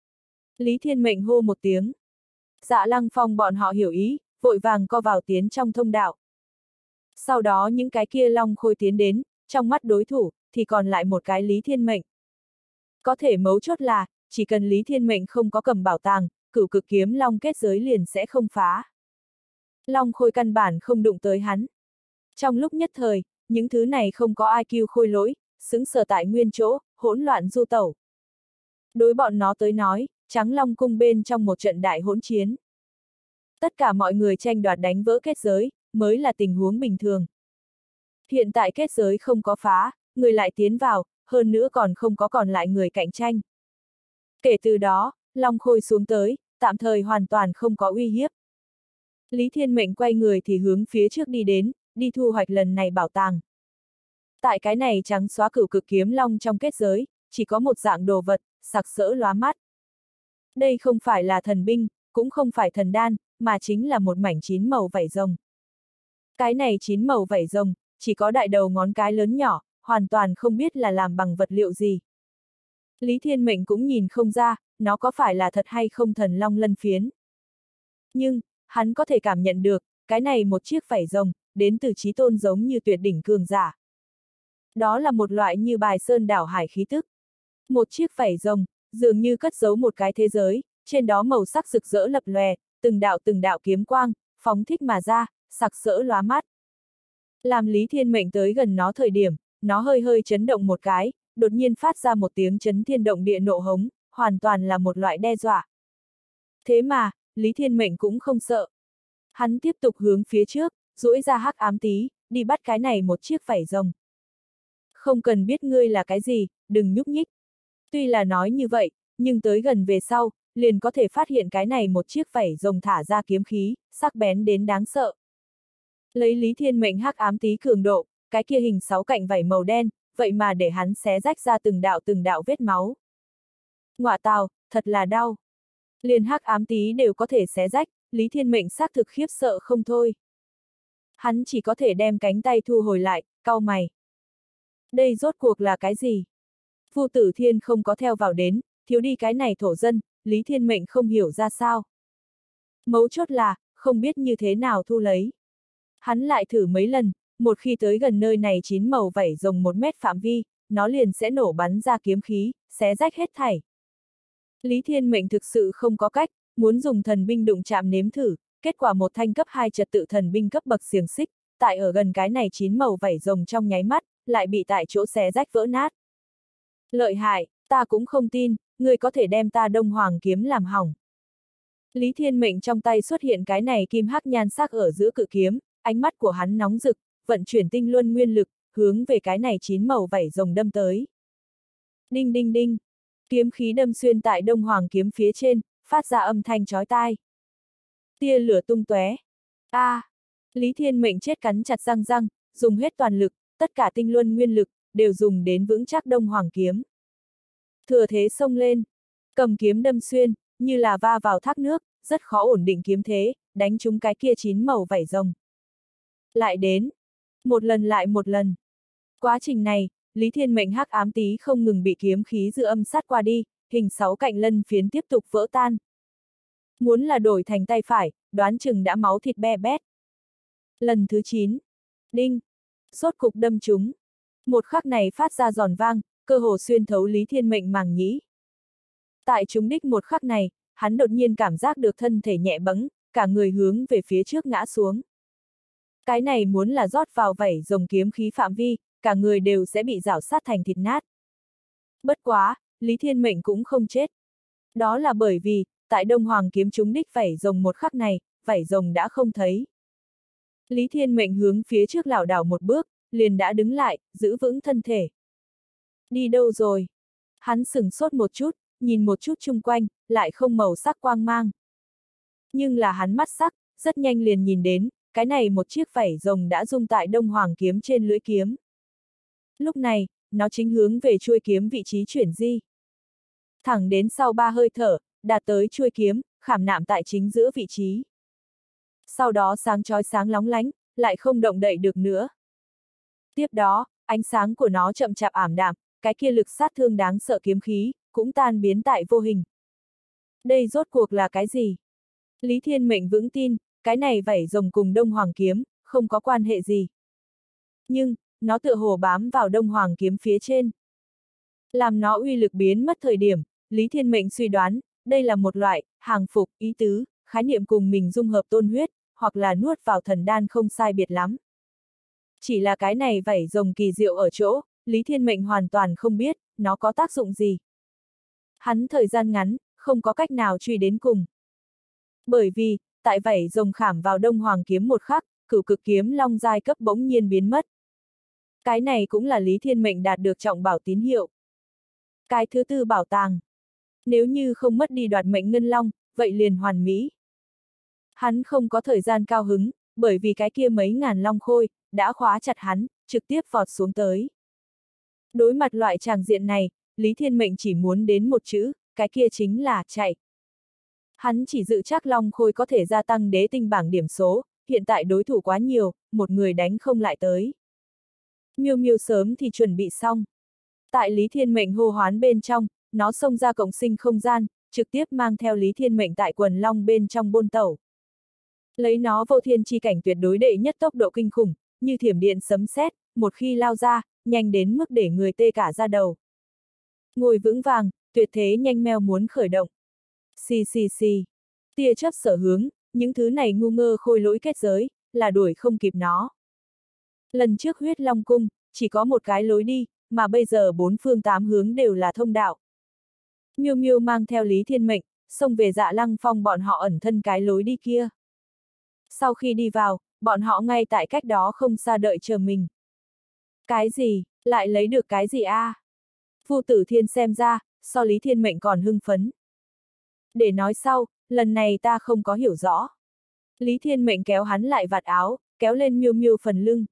Lý Thiên Mệnh hô một tiếng. Dạ Lăng Phong bọn họ hiểu ý, vội vàng co vào tiến trong thông đạo. Sau đó những cái kia long khôi tiến đến, trong mắt đối thủ, thì còn lại một cái Lý Thiên Mệnh. Có thể mấu chốt là, chỉ cần Lý Thiên Mệnh không có cầm bảo tàng, cửu cực kiếm long kết giới liền sẽ không phá. Long khôi căn bản không đụng tới hắn. Trong lúc nhất thời, những thứ này không có i kiu khôi lỗi, sững sờ tại nguyên chỗ, hỗn loạn du tẩu. Đối bọn nó tới nói, Trắng Long cung bên trong một trận đại hỗn chiến. Tất cả mọi người tranh đoạt đánh vỡ kết giới, mới là tình huống bình thường. Hiện tại kết giới không có phá, người lại tiến vào, hơn nữa còn không có còn lại người cạnh tranh. Kể từ đó, Long khôi xuống tới, tạm thời hoàn toàn không có uy hiếp. Lý Thiên Mệnh quay người thì hướng phía trước đi đến, đi thu hoạch lần này bảo tàng. Tại cái này trắng xóa cửu cực kiếm long trong kết giới, chỉ có một dạng đồ vật, sặc sỡ lóa mắt. Đây không phải là thần binh, cũng không phải thần đan, mà chính là một mảnh chín màu vảy rồng. Cái này chín màu vảy rồng, chỉ có đại đầu ngón cái lớn nhỏ, hoàn toàn không biết là làm bằng vật liệu gì. Lý Thiên Mệnh cũng nhìn không ra, nó có phải là thật hay không thần long lân phiến. Nhưng, hắn có thể cảm nhận được, cái này một chiếc vảy rồng, đến từ chí tôn giống như tuyệt đỉnh cường giả. Đó là một loại như bài sơn đảo hải khí tức. Một chiếc vảy rồng, dường như cất giấu một cái thế giới, trên đó màu sắc rực rỡ lập lòe, từng đạo từng đạo kiếm quang, phóng thích mà ra, sặc sỡ lóa mắt. Làm Lý Thiên Mệnh tới gần nó thời điểm, nó hơi hơi chấn động một cái, đột nhiên phát ra một tiếng chấn thiên động địa nộ hống, hoàn toàn là một loại đe dọa. Thế mà, Lý Thiên Mệnh cũng không sợ. Hắn tiếp tục hướng phía trước, duỗi ra hắc ám tí, đi bắt cái này một chiếc vảy rồng. Không cần biết ngươi là cái gì, đừng nhúc nhích. Tuy là nói như vậy, nhưng tới gần về sau, liền có thể phát hiện cái này một chiếc vảy rồng thả ra kiếm khí, sắc bén đến đáng sợ. Lấy Lý Thiên Mệnh hắc ám tí cường độ, cái kia hình sáu cạnh vảy màu đen, vậy mà để hắn xé rách ra từng đạo từng đạo vết máu. Ngọa tào, thật là đau. Liền hắc ám tí đều có thể xé rách, Lý Thiên Mệnh xác thực khiếp sợ không thôi. Hắn chỉ có thể đem cánh tay thu hồi lại, cau mày. Đây rốt cuộc là cái gì? Vu Tử Thiên không có theo vào đến, thiếu đi cái này thổ dân, Lý Thiên Mệnh không hiểu ra sao. Mấu chốt là, không biết như thế nào thu lấy. Hắn lại thử mấy lần, một khi tới gần nơi này chín màu vảy rồng một mét phạm vi, nó liền sẽ nổ bắn ra kiếm khí, xé rách hết thảy. Lý Thiên Mệnh thực sự không có cách, muốn dùng thần binh đụng chạm nếm thử, kết quả một thanh cấp hai trật tự thần binh cấp bậc xiềng xích, tại ở gần cái này chín màu vảy rồng trong nháy mắt, lại bị tại chỗ xé rách vỡ nát. Lợi hại, ta cũng không tin, ngươi có thể đem ta Đông Hoàng kiếm làm hỏng. Lý Thiên Mệnh trong tay xuất hiện cái này kim hắc nhan sắc ở giữa cự kiếm, ánh mắt của hắn nóng rực, vận chuyển tinh luân nguyên lực, hướng về cái này chín màu vảy rồng đâm tới. Đinh đinh đinh, kiếm khí đâm xuyên tại Đông Hoàng kiếm phía trên, phát ra âm thanh chói tai. Tia lửa tung tóe. A, à, Lý Thiên Mệnh chết cắn chặt răng răng, dùng hết toàn lực, tất cả tinh luân nguyên lực đều dùng đến vững chắc Đông Hoàng kiếm. Thừa thế xông lên, cầm kiếm đâm xuyên, như là va vào thác nước, rất khó ổn định kiếm thế, đánh trúng cái kia chín màu vảy rồng. Lại đến, một lần lại một lần. Quá trình này, Lý Thiên Mệnh hắc ám tí không ngừng bị kiếm khí dư âm sát qua đi, hình sáu cạnh lân phiến tiếp tục vỡ tan. Muốn là đổi thành tay phải, đoán chừng đã máu thịt be bét. Lần thứ chín, đinh, sốt cục đâm trúng. Một khắc này phát ra giòn vang, cơ hồ xuyên thấu Lý Thiên Mệnh màng nhĩ. Tại trúng đích một khắc này, hắn đột nhiên cảm giác được thân thể nhẹ bẫng, cả người hướng về phía trước ngã xuống. Cái này muốn là rót vào vảy rồng kiếm khí phạm vi, cả người đều sẽ bị rảo sát thành thịt nát. Bất quá, Lý Thiên Mệnh cũng không chết. Đó là bởi vì, tại Đông Hoàng kiếm trúng đích vảy rồng một khắc này, vảy rồng đã không thấy. Lý Thiên Mệnh hướng phía trước lảo đảo một bước, liền đã đứng lại, giữ vững thân thể. Đi đâu rồi? Hắn sửng sốt một chút, nhìn một chút chung quanh, lại không màu sắc quang mang. Nhưng là hắn mắt sắc, rất nhanh liền nhìn đến, cái này một chiếc vảy rồng đã rung tại Đông Hoàng kiếm trên lưỡi kiếm. Lúc này, nó chính hướng về chuôi kiếm vị trí chuyển di. Thẳng đến sau ba hơi thở, đạt tới chuôi kiếm, khảm nạm tại chính giữa vị trí. Sau đó sáng chói sáng lóng lánh, lại không động đậy được nữa. Tiếp đó, ánh sáng của nó chậm chạp ảm đạm, cái kia lực sát thương đáng sợ kiếm khí, cũng tan biến tại vô hình. Đây rốt cuộc là cái gì? Lý Thiên Mệnh vững tin, cái này vảy rồng cùng Đông Hoàng kiếm, không có quan hệ gì. Nhưng, nó tựa hồ bám vào Đông Hoàng kiếm phía trên. Làm nó uy lực biến mất thời điểm, Lý Thiên Mệnh suy đoán, đây là một loại, hàng phục, ý tứ, khái niệm cùng mình dung hợp tôn huyết, hoặc là nuốt vào thần đan không sai biệt lắm. Chỉ là cái này vảy rồng kỳ diệu ở chỗ, Lý Thiên Mệnh hoàn toàn không biết, nó có tác dụng gì. Hắn thời gian ngắn, không có cách nào truy đến cùng. Bởi vì, tại vảy rồng khảm vào Đông Hoàng kiếm một khắc, cửu cực kiếm long giai cấp bỗng nhiên biến mất. Cái này cũng là Lý Thiên Mệnh đạt được trọng bảo tín hiệu. Cái thứ tư bảo tàng. Nếu như không mất đi đoạt mệnh ngân long, vậy liền hoàn mỹ. Hắn không có thời gian cao hứng, bởi vì cái kia mấy ngàn long khôi, đã khóa chặt hắn, trực tiếp vọt xuống tới. Đối mặt loại tràng diện này, Lý Thiên Mệnh chỉ muốn đến một chữ, cái kia chính là chạy. Hắn chỉ dự chắc long khôi có thể gia tăng đế tinh bảng điểm số, hiện tại đối thủ quá nhiều, một người đánh không lại tới. Miêu Miêu sớm thì chuẩn bị xong. Tại Lý Thiên Mệnh hô hoán bên trong, nó xông ra cộng sinh không gian, trực tiếp mang theo Lý Thiên Mệnh tại quần long bên trong bôn tẩu. Lấy nó vô thiên chi cảnh tuyệt đối đệ nhất tốc độ kinh khủng, như thiểm điện sấm sét, một khi lao ra, nhanh đến mức để người tê cả da đầu. Ngồi vững vàng, tuyệt thế nhanh meo muốn khởi động. Xì xì xì. Tia chớp sở hướng, những thứ này ngu ngơ khôi lỗi kết giới, là đuổi không kịp nó. Lần trước huyết long cung, chỉ có một cái lối đi, mà bây giờ bốn phương tám hướng đều là thông đạo. Miêu Miêu mang theo Lý Thiên Mệnh, xông về Dạ Lăng Phong bọn họ ẩn thân cái lối đi kia. Sau khi đi vào, bọn họ ngay tại cách đó không xa đợi chờ mình. Cái gì, lại lấy được cái gì a? À? Vu Tử Thiên xem ra, so Lý Thiên Mệnh còn hưng phấn. Để nói sau, lần này ta không có hiểu rõ. Lý Thiên Mệnh kéo hắn lại vạt áo, kéo lên Miêu Miêu phần lưng.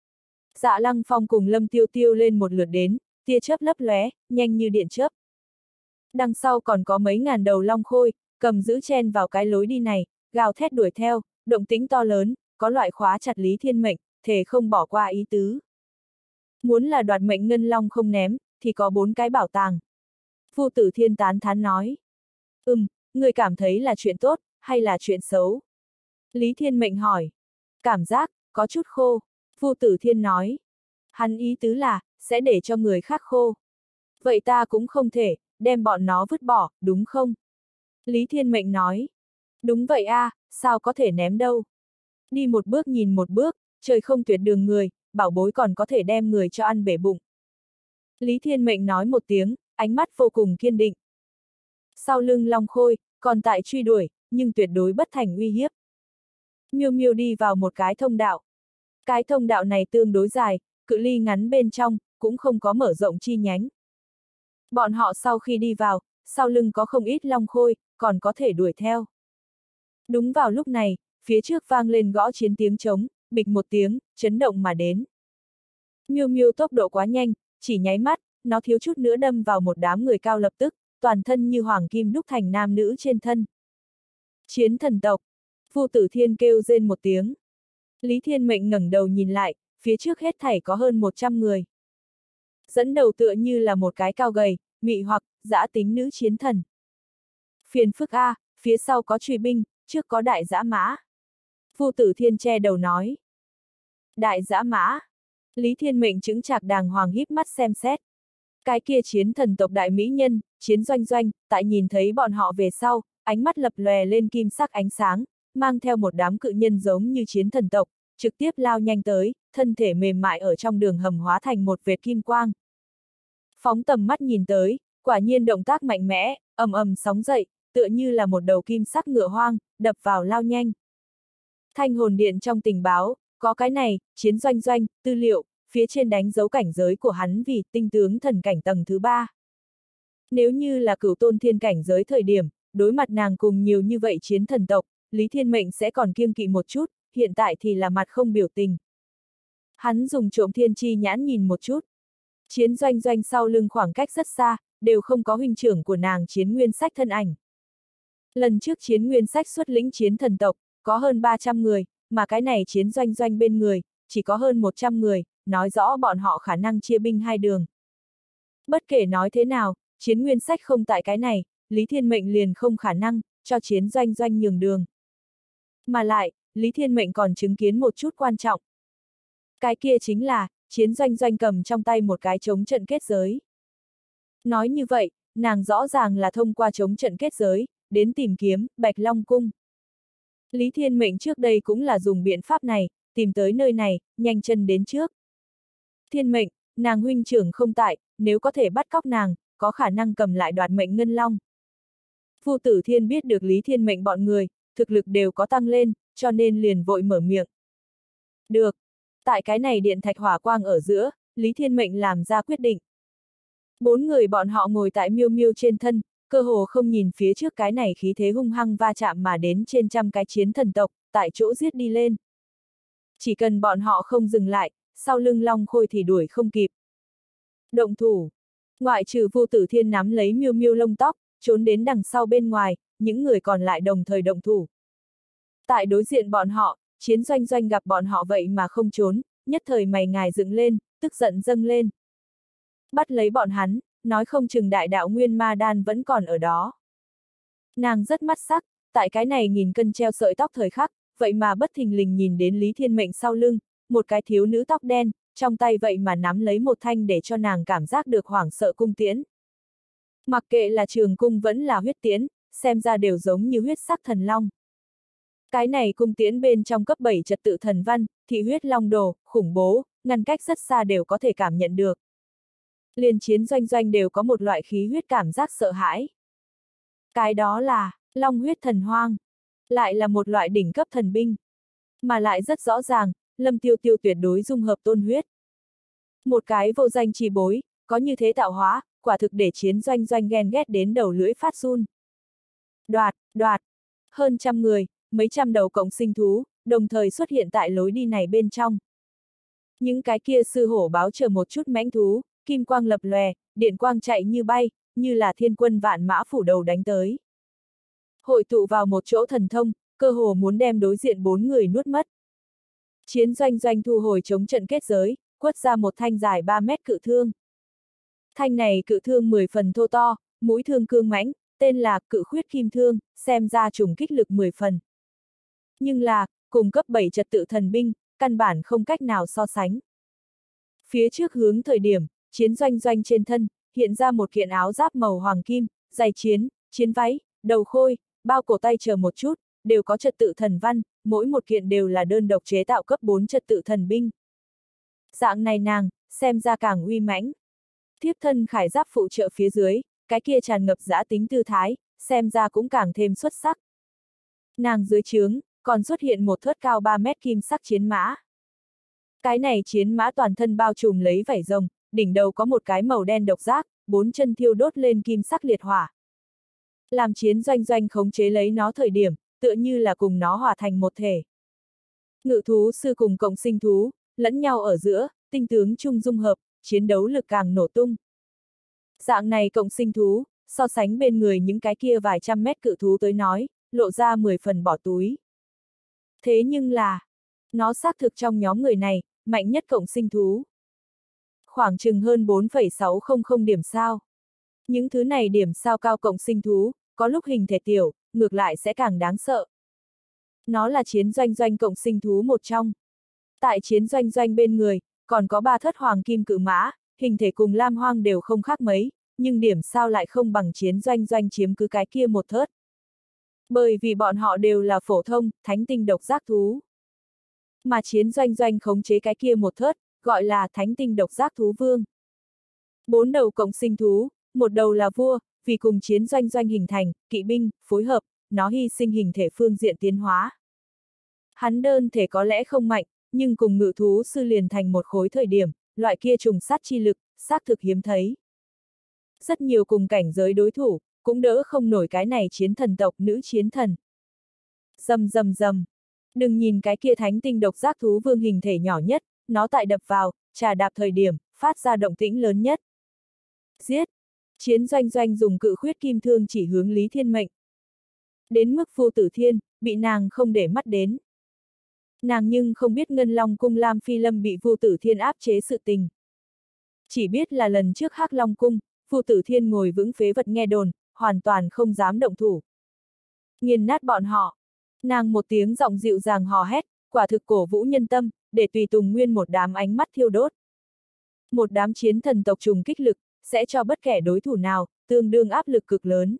Dạ Lăng Phong cùng Lâm Tiêu Tiêu lên một lượt đến, tia chớp lấp lóe, nhanh như điện chớp. Đằng sau còn có mấy ngàn đầu long khôi, cầm giữ chen vào cái lối đi này, gào thét đuổi theo, động tĩnh to lớn, có loại khóa chặt Lý Thiên Mệnh, thề không bỏ qua ý tứ. Muốn là đoạt mệnh ngân long không ném, thì có bốn cái bảo tàng. Vu Tử Thiên tán thán nói. Ừm, người cảm thấy là chuyện tốt, hay là chuyện xấu? Lý Thiên Mệnh hỏi. Cảm giác, có chút khô. Vu Tử Thiên nói. Hắn ý tứ là, sẽ để cho người khác khô. Vậy ta cũng không thể, đem bọn nó vứt bỏ, đúng không? Lý Thiên Mệnh nói. Đúng vậy a, à, sao có thể ném đâu. Đi một bước nhìn một bước, trời không tuyệt đường người, bảo bối còn có thể đem người cho ăn bể bụng. Lý Thiên Mệnh nói một tiếng, ánh mắt vô cùng kiên định. Sau lưng Long Khôi, còn tại truy đuổi, nhưng tuyệt đối bất thành uy hiếp. Miêu Miêu đi vào một cái thông đạo. Cái thông đạo này tương đối dài, cự ly ngắn bên trong, cũng không có mở rộng chi nhánh. Bọn họ sau khi đi vào, sau lưng có không ít Long Khôi, còn có thể đuổi theo. Đúng vào lúc này, phía trước vang lên gõ chiến tiếng trống, bịch một tiếng, chấn động mà đến. Miêu Miêu tốc độ quá nhanh, chỉ nháy mắt, nó thiếu chút nữa đâm vào một đám người cao lập tức, toàn thân như hoàng kim đúc thành nam nữ trên thân. Chiến thần tộc. Vu Tử Thiên kêu rên một tiếng. Lý Thiên Mệnh ngẩng đầu nhìn lại, phía trước hết thảy có hơn một trăm người. Dẫn đầu tựa như là một cái cao gầy, mị hoặc, dã tính nữ chiến thần. Phiền phức A, phía sau có truy binh, trước có đại dã mã. Vu Tử Thiên che đầu nói. Đại dã mã. Lý Thiên Mệnh chứng chạc đàng hoàng híp mắt xem xét. Cái kia chiến thần tộc đại mỹ nhân, chiến doanh doanh, tại nhìn thấy bọn họ về sau, ánh mắt lập lòe lên kim sắc ánh sáng, mang theo một đám cự nhân giống như chiến thần tộc, trực tiếp lao nhanh tới, thân thể mềm mại ở trong đường hầm hóa thành một vệt kim quang. Phóng tầm mắt nhìn tới, quả nhiên động tác mạnh mẽ, ầm ầm sóng dậy, tựa như là một đầu kim sắc ngựa hoang, đập vào lao nhanh. Thanh hồn điện trong tình báo, có cái này, chiến doanh doanh, tư liệu, phía trên đánh dấu cảnh giới của hắn vì tinh tướng thần cảnh tầng thứ ba. Nếu như là cửu tôn thiên cảnh giới thời điểm, đối mặt nàng cùng nhiều như vậy chiến thần tộc, Lý Thiên Mệnh sẽ còn kiêng kỵ một chút, hiện tại thì là mặt không biểu tình. Hắn dùng trộm thiên chi nhãn nhìn một chút. Chiến doanh doanh sau lưng khoảng cách rất xa, đều không có huynh trưởng của nàng chiến nguyên sách thân ảnh. Lần trước chiến nguyên sách xuất lĩnh chiến thần tộc, có hơn ba trăm người, mà cái này chiến doanh doanh bên người, chỉ có hơn một trăm người, nói rõ bọn họ khả năng chia binh hai đường. Bất kể nói thế nào, chiến nguyên sách không tại cái này, Lý Thiên Mệnh liền không khả năng, cho chiến doanh doanh nhường đường. Mà lại, Lý Thiên Mệnh còn chứng kiến một chút quan trọng. Cái kia chính là, chiến doanh doanh cầm trong tay một cái chống trận kết giới. Nói như vậy, nàng rõ ràng là thông qua chống trận kết giới, đến tìm kiếm, Bạch Long Cung. Lý Thiên Mệnh trước đây cũng là dùng biện pháp này, tìm tới nơi này, nhanh chân đến trước. Thiên Mệnh, nàng huynh trưởng không tại, nếu có thể bắt cóc nàng, có khả năng cầm lại đoạt mệnh ngân long. Vu Tử Thiên biết được Lý Thiên Mệnh bọn người, thực lực đều có tăng lên, cho nên liền vội mở miệng. Được. Tại cái này điện thạch hỏa quang ở giữa, Lý Thiên Mệnh làm ra quyết định. Bốn người bọn họ ngồi tại Miêu Miêu trên thân, cơ hồ không nhìn phía trước cái này khí thế hung hăng va chạm mà đến trên trăm cái chiến thần tộc, tại chỗ giết đi lên. Chỉ cần bọn họ không dừng lại, sau lưng Long Khôi thì đuổi không kịp. Động thủ. Ngoại trừ Vu Tử Thiên nắm lấy Miêu Miêu lông tóc, trốn đến đằng sau bên ngoài, những người còn lại đồng thời động thủ. Tại đối diện bọn họ, chiến doanh doanh gặp bọn họ vậy mà không trốn, nhất thời mày ngài dựng lên, tức giận dâng lên. Bắt lấy bọn hắn, nói không chừng đại đạo nguyên ma đan vẫn còn ở đó. Nàng rất mắt sắc, tại cái này nghìn cân treo sợi tóc thời khắc, vậy mà bất thình lình nhìn đến Lý Thiên Mệnh sau lưng, một cái thiếu nữ tóc đen, trong tay vậy mà nắm lấy một thanh để cho nàng cảm giác được hoảng sợ cung tiễn. Mặc kệ là trường cung vẫn là huyết tiễn, xem ra đều giống như huyết sắc thần long. Cái này cung tiễn bên trong cấp bảy trật tự thần văn, thị huyết long đồ, khủng bố, ngăn cách rất xa đều có thể cảm nhận được. Liên chiến doanh doanh đều có một loại khí huyết cảm giác sợ hãi. Cái đó là, long huyết thần hoang. Lại là một loại đỉnh cấp thần binh. Mà lại rất rõ ràng, Lâm Tiêu Tiêu tuyệt đối dung hợp tôn huyết. Một cái vô danh chi bối, có như thế tạo hóa, quả thực để chiến doanh doanh ghen ghét đến đầu lưỡi phát run. Đoạt, đoạt, hơn trăm người, mấy trăm đầu cộng sinh thú, đồng thời xuất hiện tại lối đi này bên trong. Những cái kia sư hổ báo chờ một chút mãnh thú, kim quang lập lòe, điện quang chạy như bay, như là thiên quân vạn mã phủ đầu đánh tới. Hội tụ vào một chỗ thần thông, cơ hồ muốn đem đối diện bốn người nuốt mất. Chiến doanh doanh thu hồi chống trận kết giới, quất ra một thanh dài ba mét cự thương. Thanh này cự thương mười phần thô to, mũi thương cương mãnh, tên là cự khuyết kim thương, xem ra trùng kích lực mười phần. Nhưng là, cùng cấp bảy trật tự thần binh, căn bản không cách nào so sánh. Phía trước hướng thời điểm, chiến doanh doanh trên thân, hiện ra một kiện áo giáp màu hoàng kim, giày chiến, chiến váy, đầu khôi, bao cổ tay chờ một chút, đều có trật tự thần văn, mỗi một kiện đều là đơn độc chế tạo cấp bốn trật tự thần binh. Dạng này nàng, xem ra càng uy mãnh. Thiếp thân khải giáp phụ trợ phía dưới, cái kia tràn ngập dã tính tư thái, xem ra cũng càng thêm xuất sắc. Nàng dưới trướng, còn xuất hiện một thớt cao ba mét kim sắc chiến mã. Cái này chiến mã toàn thân bao trùm lấy vảy rồng, đỉnh đầu có một cái màu đen độc giác, bốn chân thiêu đốt lên kim sắc liệt hỏa. Làm Chiến Doanh Doanh khống chế lấy nó thời điểm, tựa như là cùng nó hòa thành một thể. Ngự thú sư cùng cộng sinh thú, lẫn nhau ở giữa, tinh tướng chung dung hợp, chiến đấu lực càng nổ tung. Dạng này cộng sinh thú, so sánh bên người những cái kia vài trăm mét cự thú tới nói, lộ ra mười phần bỏ túi. Thế nhưng là, nó xác thực trong nhóm người này, mạnh nhất cộng sinh thú. Khoảng chừng hơn bốn phẩy sáu không không điểm sao. Những thứ này điểm sao cao cộng sinh thú, có lúc hình thể tiểu, ngược lại sẽ càng đáng sợ. Nó là Chiến Doanh Doanh cộng sinh thú một trong. Tại Chiến Doanh Doanh bên người, còn có ba thất hoàng kim cự mã, hình thể cùng Lam Hoang đều không khác mấy, nhưng điểm sao lại không bằng Chiến Doanh Doanh chiếm cứ cái kia một thớt. Bởi vì bọn họ đều là phổ thông, thánh tinh độc giác thú. Mà Chiến Doanh Doanh khống chế cái kia một thớt, gọi là thánh tinh độc giác thú vương. Bốn đầu cộng sinh thú, một đầu là vua, vì cùng Chiến Doanh Doanh hình thành, kỵ binh, phối hợp, nó hy sinh hình thể phương diện tiến hóa. Hắn đơn thể có lẽ không mạnh, nhưng cùng ngự thú sư liền thành một khối thời điểm, loại kia trùng sát chi lực, xác thực hiếm thấy. Rất nhiều cùng cảnh giới đối thủ, cũng đỡ không nổi cái này chiến thần tộc nữ chiến thần. Rầm rầm rầm. Đừng nhìn cái kia thánh tinh độc giác thú vương hình thể nhỏ nhất, nó tại đập vào, trà đạp thời điểm, phát ra động tĩnh lớn nhất. Giết! Chiến Doanh Doanh dùng cự khuyết kim thương chỉ hướng Lý Thiên Mệnh. Đến mức Vu Tử Thiên, bị nàng không để mắt đến. Nàng nhưng không biết Ngân Long Cung Lam Phi Lâm bị Vu Tử Thiên áp chế sự tình. Chỉ biết là lần trước Hắc Long Cung, Vu Tử Thiên ngồi vững phế vật nghe đồn, hoàn toàn không dám động thủ. Nghiền nát bọn họ. Nàng một tiếng giọng dịu dàng hò hét, quả thực cổ vũ nhân tâm, để tùy tùng nguyên một đám ánh mắt thiêu đốt. Một đám chiến thần tộc trùng kích lực, sẽ cho bất kể đối thủ nào, tương đương áp lực cực lớn.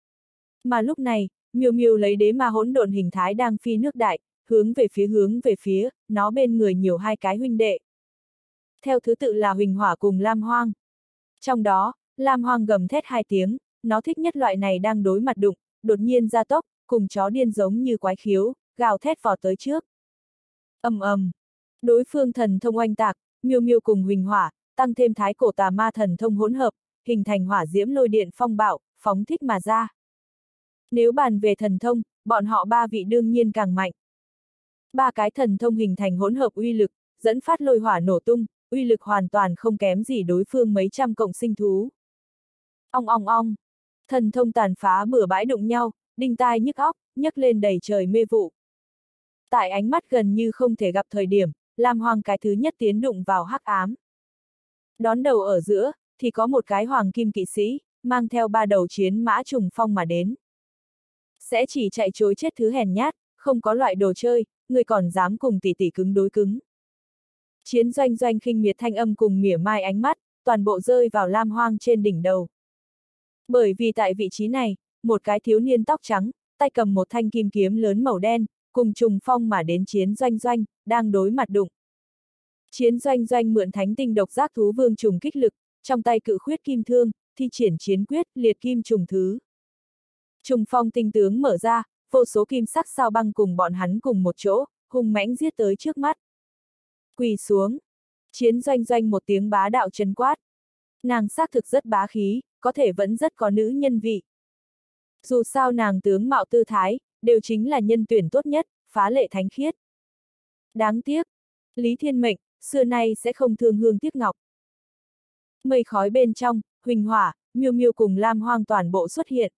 Mà lúc này, Miêu Miêu lấy đế ma hỗn độn hình thái đang phi nước đại, hướng về phía hướng về phía, nó bên người nhiều hai cái huynh đệ. Theo thứ tự là Huỳnh Hỏa cùng Lam Hoang. Trong đó, Lam Hoang gầm thét hai tiếng, nó thích nhất loại này đang đối mặt đụng, đột nhiên ra tốc, cùng chó điên giống như quái khiếu, gào thét vọt tới trước. Ầm ầm, đối phương thần thông oanh tạc, Miêu Miêu cùng Huỳnh Hỏa, tăng thêm thái cổ tà ma thần thông hỗn hợp, hình thành hỏa diễm lôi điện phong bạo, phóng thích mà ra. Nếu bàn về thần thông, bọn họ ba vị đương nhiên càng mạnh. Ba cái thần thông hình thành hỗn hợp uy lực, dẫn phát lôi hỏa nổ tung, uy lực hoàn toàn không kém gì đối phương mấy trăm cộng sinh thú. Ong ong ong, thần thông tàn phá bừa bãi đụng nhau, đinh tai nhức óc, nhấc lên đầy trời mê vụ. Tại ánh mắt gần như không thể gặp thời điểm, Lam Hoang cái thứ nhất tiến đụng vào hắc ám. Đón đầu ở giữa, thì có một cái hoàng kim kỵ sĩ, mang theo ba đầu chiến mã trùng phong mà đến. Sẽ chỉ chạy chối chết thứ hèn nhát, không có loại đồ chơi, người còn dám cùng tỷ tỷ cứng đối cứng. Chiến Doanh Doanh khinh miệt thanh âm cùng mỉa mai ánh mắt, toàn bộ rơi vào Lam Hoang trên đỉnh đầu. Bởi vì tại vị trí này, một cái thiếu niên tóc trắng, tay cầm một thanh kim kiếm lớn màu đen, cùng trùng phong mà đến Chiến Doanh Doanh, đang đối mặt đụng. Chiến Doanh Doanh mượn thánh tinh độc giác thú vương trùng kích lực, trong tay cự khuyết kim thương, thi triển chiến quyết, liệt kim trùng thứ. Trùng phong tinh tướng mở ra, vô số kim sắc sao băng cùng bọn hắn cùng một chỗ, hung mãnh giết tới trước mắt. Quỳ xuống. Chiến Doanh Doanh một tiếng bá đạo trấn quát. Nàng xác thực rất bá khí, có thể vẫn rất có nữ nhân vị. Dù sao nàng tướng mạo tư thái, đều chính là nhân tuyển tốt nhất, phá lệ thánh khiết. Đáng tiếc, Lý Thiên Mệnh, xưa nay sẽ không thương hương tiếc ngọc. Mây khói bên trong, Huỳnh Hỏa, Miêu Miêu cùng Lam Hoang toàn bộ xuất hiện.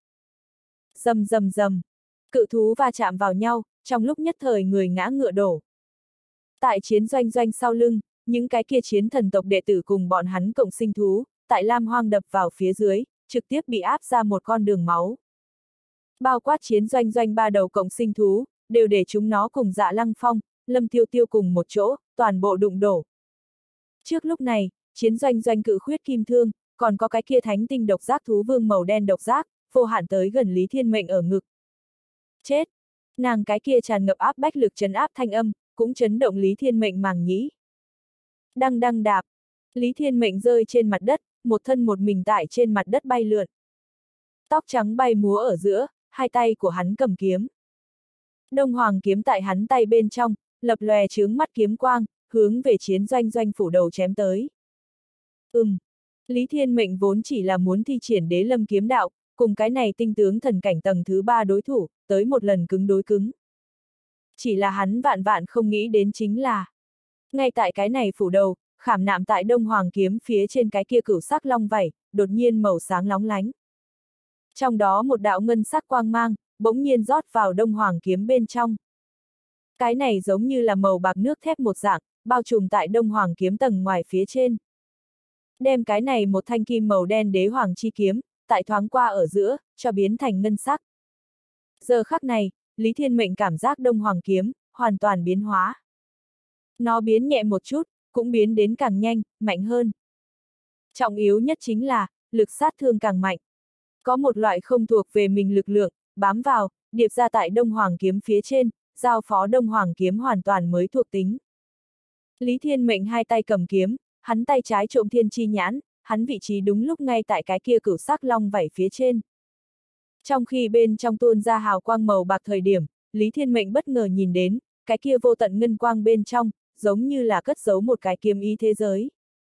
Rầm rầm rầm, cự thú va chạm vào nhau, trong lúc nhất thời người ngã ngựa đổ. Tại Chiến Doanh Doanh sau lưng, những cái kia chiến thần tộc đệ tử cùng bọn hắn cộng sinh thú, tại Lam Hoang đập vào phía dưới, trực tiếp bị áp ra một con đường máu. Bao quát Chiến Doanh Doanh ba đầu cộng sinh thú, đều để chúng nó cùng Dạ Lăng Phong, Lâm Tiêu Tiêu cùng một chỗ, toàn bộ đụng đổ. Trước lúc này, Chiến Doanh Doanh cự khuyết kim thương, còn có cái kia thánh tinh độc giác thú vương màu đen độc giác, vô hạn tới gần Lý Thiên Mệnh ở ngực. Chết! Nàng cái kia tràn ngập áp bách lực trấn áp thanh âm, cũng chấn động Lý Thiên Mệnh màng nhĩ. Đăng đăng đạp, Lý Thiên Mệnh rơi trên mặt đất, một thân một mình tại trên mặt đất bay lượn. Tóc trắng bay múa ở giữa, hai tay của hắn cầm kiếm. Đông Hoàng kiếm tại hắn tay bên trong, lập lòe chướng mắt kiếm quang, hướng về Chiến Doanh Doanh phủ đầu chém tới. Ừm, Lý Thiên Mệnh vốn chỉ là muốn thi triển Đế Lâm kiếm đạo, cùng cái này tinh tướng thần cảnh tầng thứ ba đối thủ, tới một lần cứng đối cứng. Chỉ là hắn vạn vạn không nghĩ đến chính là, ngay tại cái này phủ đầu, khảm nạm tại Đông Hoàng kiếm phía trên cái kia cửu sắc long vảy, đột nhiên màu sáng lóng lánh. Trong đó một đạo ngân sắc quang mang, bỗng nhiên rót vào Đông Hoàng kiếm bên trong. Cái này giống như là màu bạc nước thép một dạng, bao trùm tại Đông Hoàng kiếm tầng ngoài phía trên. Đem cái này một thanh kim màu đen đế hoàng chi kiếm, tại thoáng qua ở giữa, cho biến thành ngân sắc. Giờ khắc này, Lý Thiên Mệnh cảm giác Đông Hoàng kiếm, hoàn toàn biến hóa. Nó biến nhẹ một chút, cũng biến đến càng nhanh, mạnh hơn. Trọng yếu nhất chính là, lực sát thương càng mạnh. Có một loại không thuộc về mình lực lượng, bám vào, điệp ra tại Đông Hoàng kiếm phía trên, giao phó Đông Hoàng kiếm hoàn toàn mới thuộc tính. Lý Thiên Mệnh hai tay cầm kiếm, hắn tay trái trộm thiên chi nhãn, hắn vị trí đúng lúc ngay tại cái kia cửu sắc long vảy phía trên. Trong khi bên trong tuôn ra hào quang màu bạc thời điểm, Lý Thiên Mệnh bất ngờ nhìn đến, cái kia vô tận ngân quang bên trong, giống như là cất giấu một cái kiếm ý thế giới.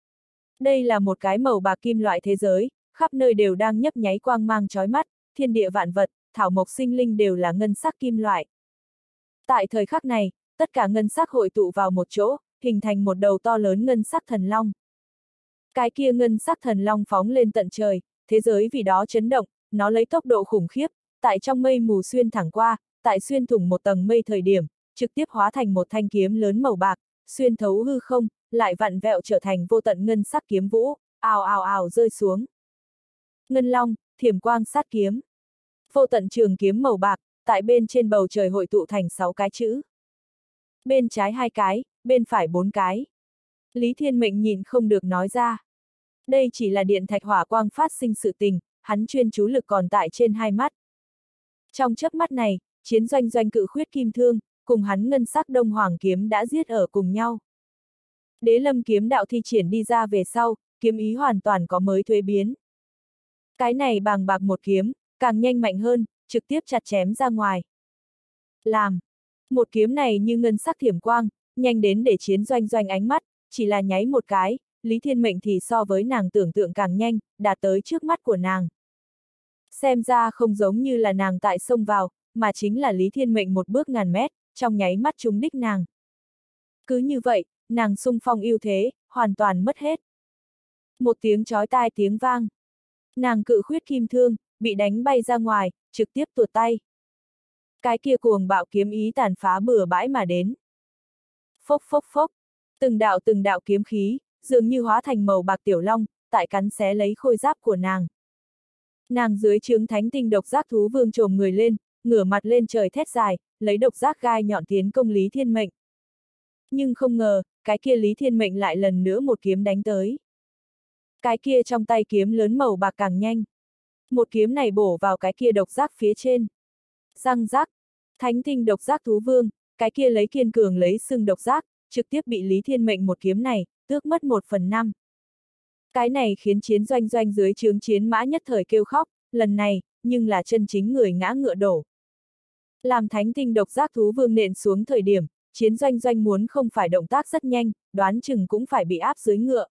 Đây là một cái màu bạc kim loại thế giới, khắp nơi đều đang nhấp nháy quang mang chói mắt, thiên địa vạn vật, thảo mộc sinh linh đều là ngân sắc kim loại. Tại thời khắc này, tất cả ngân sắc hội tụ vào một chỗ, hình thành một đầu to lớn ngân sắc thần long. Cái kia ngân sắc thần long phóng lên tận trời, thế giới vì đó chấn động, nó lấy tốc độ khủng khiếp, tại trong mây mù xuyên thẳng qua, tại xuyên thủng một tầng mây thời điểm, trực tiếp hóa thành một thanh kiếm lớn màu bạc, xuyên thấu hư không, lại vặn vẹo trở thành vô tận ngân sắc kiếm vũ, ào ào ào rơi xuống. Ngân long, thiểm quang sát kiếm. Vô tận trường kiếm màu bạc, tại bên trên bầu trời hội tụ thành sáu cái chữ. Bên trái hai cái, bên phải bốn cái. Lý Thiên Mệnh nhìn không được nói ra. Đây chỉ là điện thạch hỏa quang phát sinh sự tình, hắn chuyên chú lực còn tại trên hai mắt. Trong chớp mắt này, Chiến Doanh Doanh cự khuyết kim thương, cùng hắn ngân sắc Đông Hoàng kiếm đã giết ở cùng nhau. Đế Lâm kiếm đạo thi triển đi ra về sau, kiếm ý hoàn toàn có mới thuế biến. Cái này bàng bạc một kiếm, càng nhanh mạnh hơn, trực tiếp chặt chém ra ngoài. Làm. Một kiếm này như ngân sắc thiểm quang, nhanh đến để Chiến Doanh Doanh ánh mắt, chỉ là nháy một cái, Lý Thiên Mệnh thì so với nàng tưởng tượng càng nhanh, đạt tới trước mắt của nàng. Xem ra không giống như là nàng tại sông vào, mà chính là Lý Thiên Mệnh một bước ngàn mét, trong nháy mắt trúng đích nàng. Cứ như vậy, nàng xung phong ưu thế, hoàn toàn mất hết. Một tiếng chói tai tiếng vang. Nàng cự khuyết kim thương, bị đánh bay ra ngoài, trực tiếp tuột tay. Cái kia cuồng bạo kiếm ý tàn phá bừa bãi mà đến. Phốc phốc phốc, từng đạo từng đạo kiếm khí, dường như hóa thành màu bạc tiểu long, tại cắn xé lấy khôi giáp của nàng. Nàng dưới trướng thánh tinh độc giác thú vương trồm người lên, ngửa mặt lên trời thét dài, lấy độc giác gai nhọn tiến công Lý Thiên Mệnh. Nhưng không ngờ, cái kia Lý Thiên Mệnh lại lần nữa một kiếm đánh tới. Cái kia trong tay kiếm lớn màu bạc càng nhanh. Một kiếm này bổ vào cái kia độc giác phía trên. Răng rắc, thánh tinh độc giác thú vương, cái kia lấy kiên cường lấy xương độc giác, trực tiếp bị Lý Thiên Mệnh một kiếm này, tước mất một phần năm. Cái này khiến Chiến Doanh Doanh dưới trướng chiến mã nhất thời kêu khóc, lần này, nhưng là chân chính người ngã ngựa đổ. Làm thánh tinh độc giác thú vương nện xuống thời điểm, Chiến Doanh Doanh muốn không phải động tác rất nhanh, đoán chừng cũng phải bị áp dưới ngựa.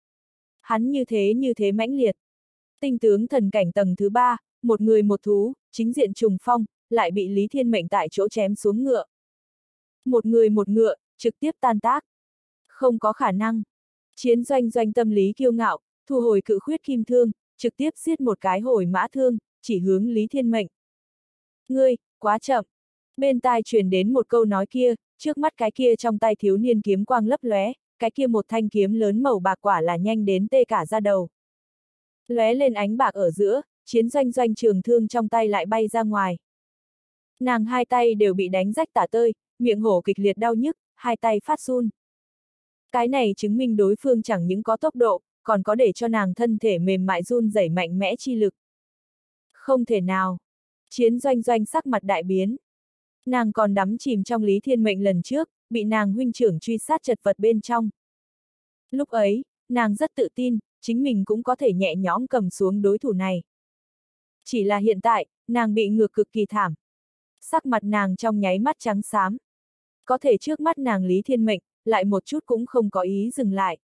Hắn như thế như thế mãnh liệt. Tinh tướng thần cảnh tầng thứ ba, một người một thú, chính diện trùng phong, lại bị Lý Thiên Mệnh tại chỗ chém xuống ngựa. Một người một ngựa, trực tiếp tan tác. Không có khả năng. Chiến Doanh Doanh tâm lý kiêu ngạo, thu hồi cự khuyết kim thương, trực tiếp giết một cái hồi mã thương, chỉ hướng Lý Thiên Mệnh. Ngươi, quá chậm. Bên tai truyền đến một câu nói kia, trước mắt cái kia trong tay thiếu niên kiếm quang lấp lóe, cái kia một thanh kiếm lớn màu bạc quả là nhanh đến tê cả da đầu. Lóe lên ánh bạc ở giữa, Chiến Doanh Doanh trường thương trong tay lại bay ra ngoài. Nàng hai tay đều bị đánh rách tả tơi, miệng hổ kịch liệt đau nhức, hai tay phát run. Cái này chứng minh đối phương chẳng những có tốc độ, còn có để cho nàng thân thể mềm mại run rẩy mạnh mẽ chi lực. Không thể nào. Chiến Doanh Doanh sắc mặt đại biến. Nàng còn đắm chìm trong Lý Thiên Mệnh lần trước, bị nàng huynh trưởng truy sát chật vật bên trong. Lúc ấy, nàng rất tự tin, chính mình cũng có thể nhẹ nhõm cầm xuống đối thủ này. Chỉ là hiện tại, nàng bị ngược cực kỳ thảm. Sắc mặt nàng trong nháy mắt trắng xám. Có thể trước mắt nàng Lý Thiên Mệnh, lại một chút cũng không có ý dừng lại.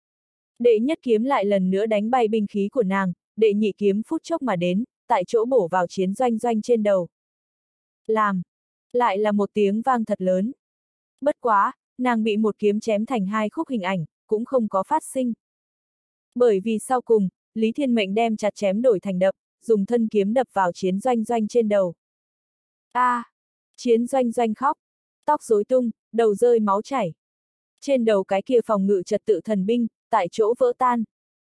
Đệ nhất kiếm lại lần nữa đánh bay binh khí của nàng, đệ nhị kiếm phút chốc mà đến, tại chỗ bổ vào Chiến Doanh Doanh trên đầu. Làm! Lại là một tiếng vang thật lớn. Bất quá, nàng bị một kiếm chém thành hai khúc hình ảnh, cũng không có phát sinh. Bởi vì sau cùng, Lý Thiên Mệnh đem chặt chém đổi thành đập, dùng thân kiếm đập vào Chiến Doanh Doanh trên đầu. A! À, Chiến Doanh Doanh khóc, tóc rối tung, đầu rơi máu chảy. Trên đầu cái kia phòng ngự trật tự thần binh, tại chỗ vỡ tan.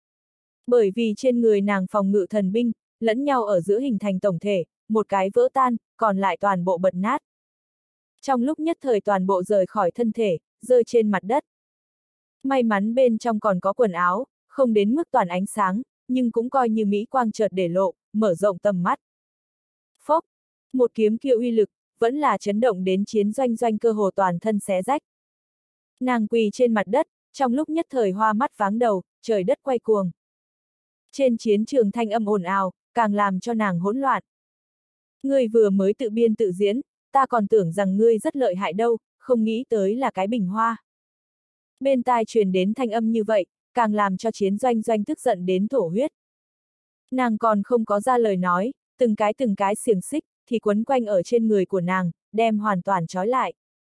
Bởi vì trên người nàng phòng ngự thần binh, lẫn nhau ở giữa hình thành tổng thể, một cái vỡ tan, còn lại toàn bộ bật nát. Trong lúc nhất thời toàn bộ rời khỏi thân thể, rơi trên mặt đất. May mắn bên trong còn có quần áo, không đến mức toàn ánh sáng, nhưng cũng coi như mỹ quang chợt để lộ, mở rộng tầm mắt. Phốc! Một kiếm kia uy lực, vẫn là chấn động đến Chiến Doanh Doanh cơ hồ toàn thân xé rách. Nàng quỳ trên mặt đất, trong lúc nhất thời hoa mắt váng đầu, trời đất quay cuồng. Trên chiến trường thanh âm ồn ào, càng làm cho nàng hỗn loạn. Ngươi vừa mới tự biên tự diễn, ta còn tưởng rằng ngươi rất lợi hại đâu, không nghĩ tới là cái bình hoa. Bên tai truyền đến thanh âm như vậy, càng làm cho Chiến Doanh Doanh tức giận đến thổ huyết. Nàng còn không có ra lời nói, từng cái từng cái xiềng xích, thì quấn quanh ở trên người của nàng, đem hoàn toàn trói lại.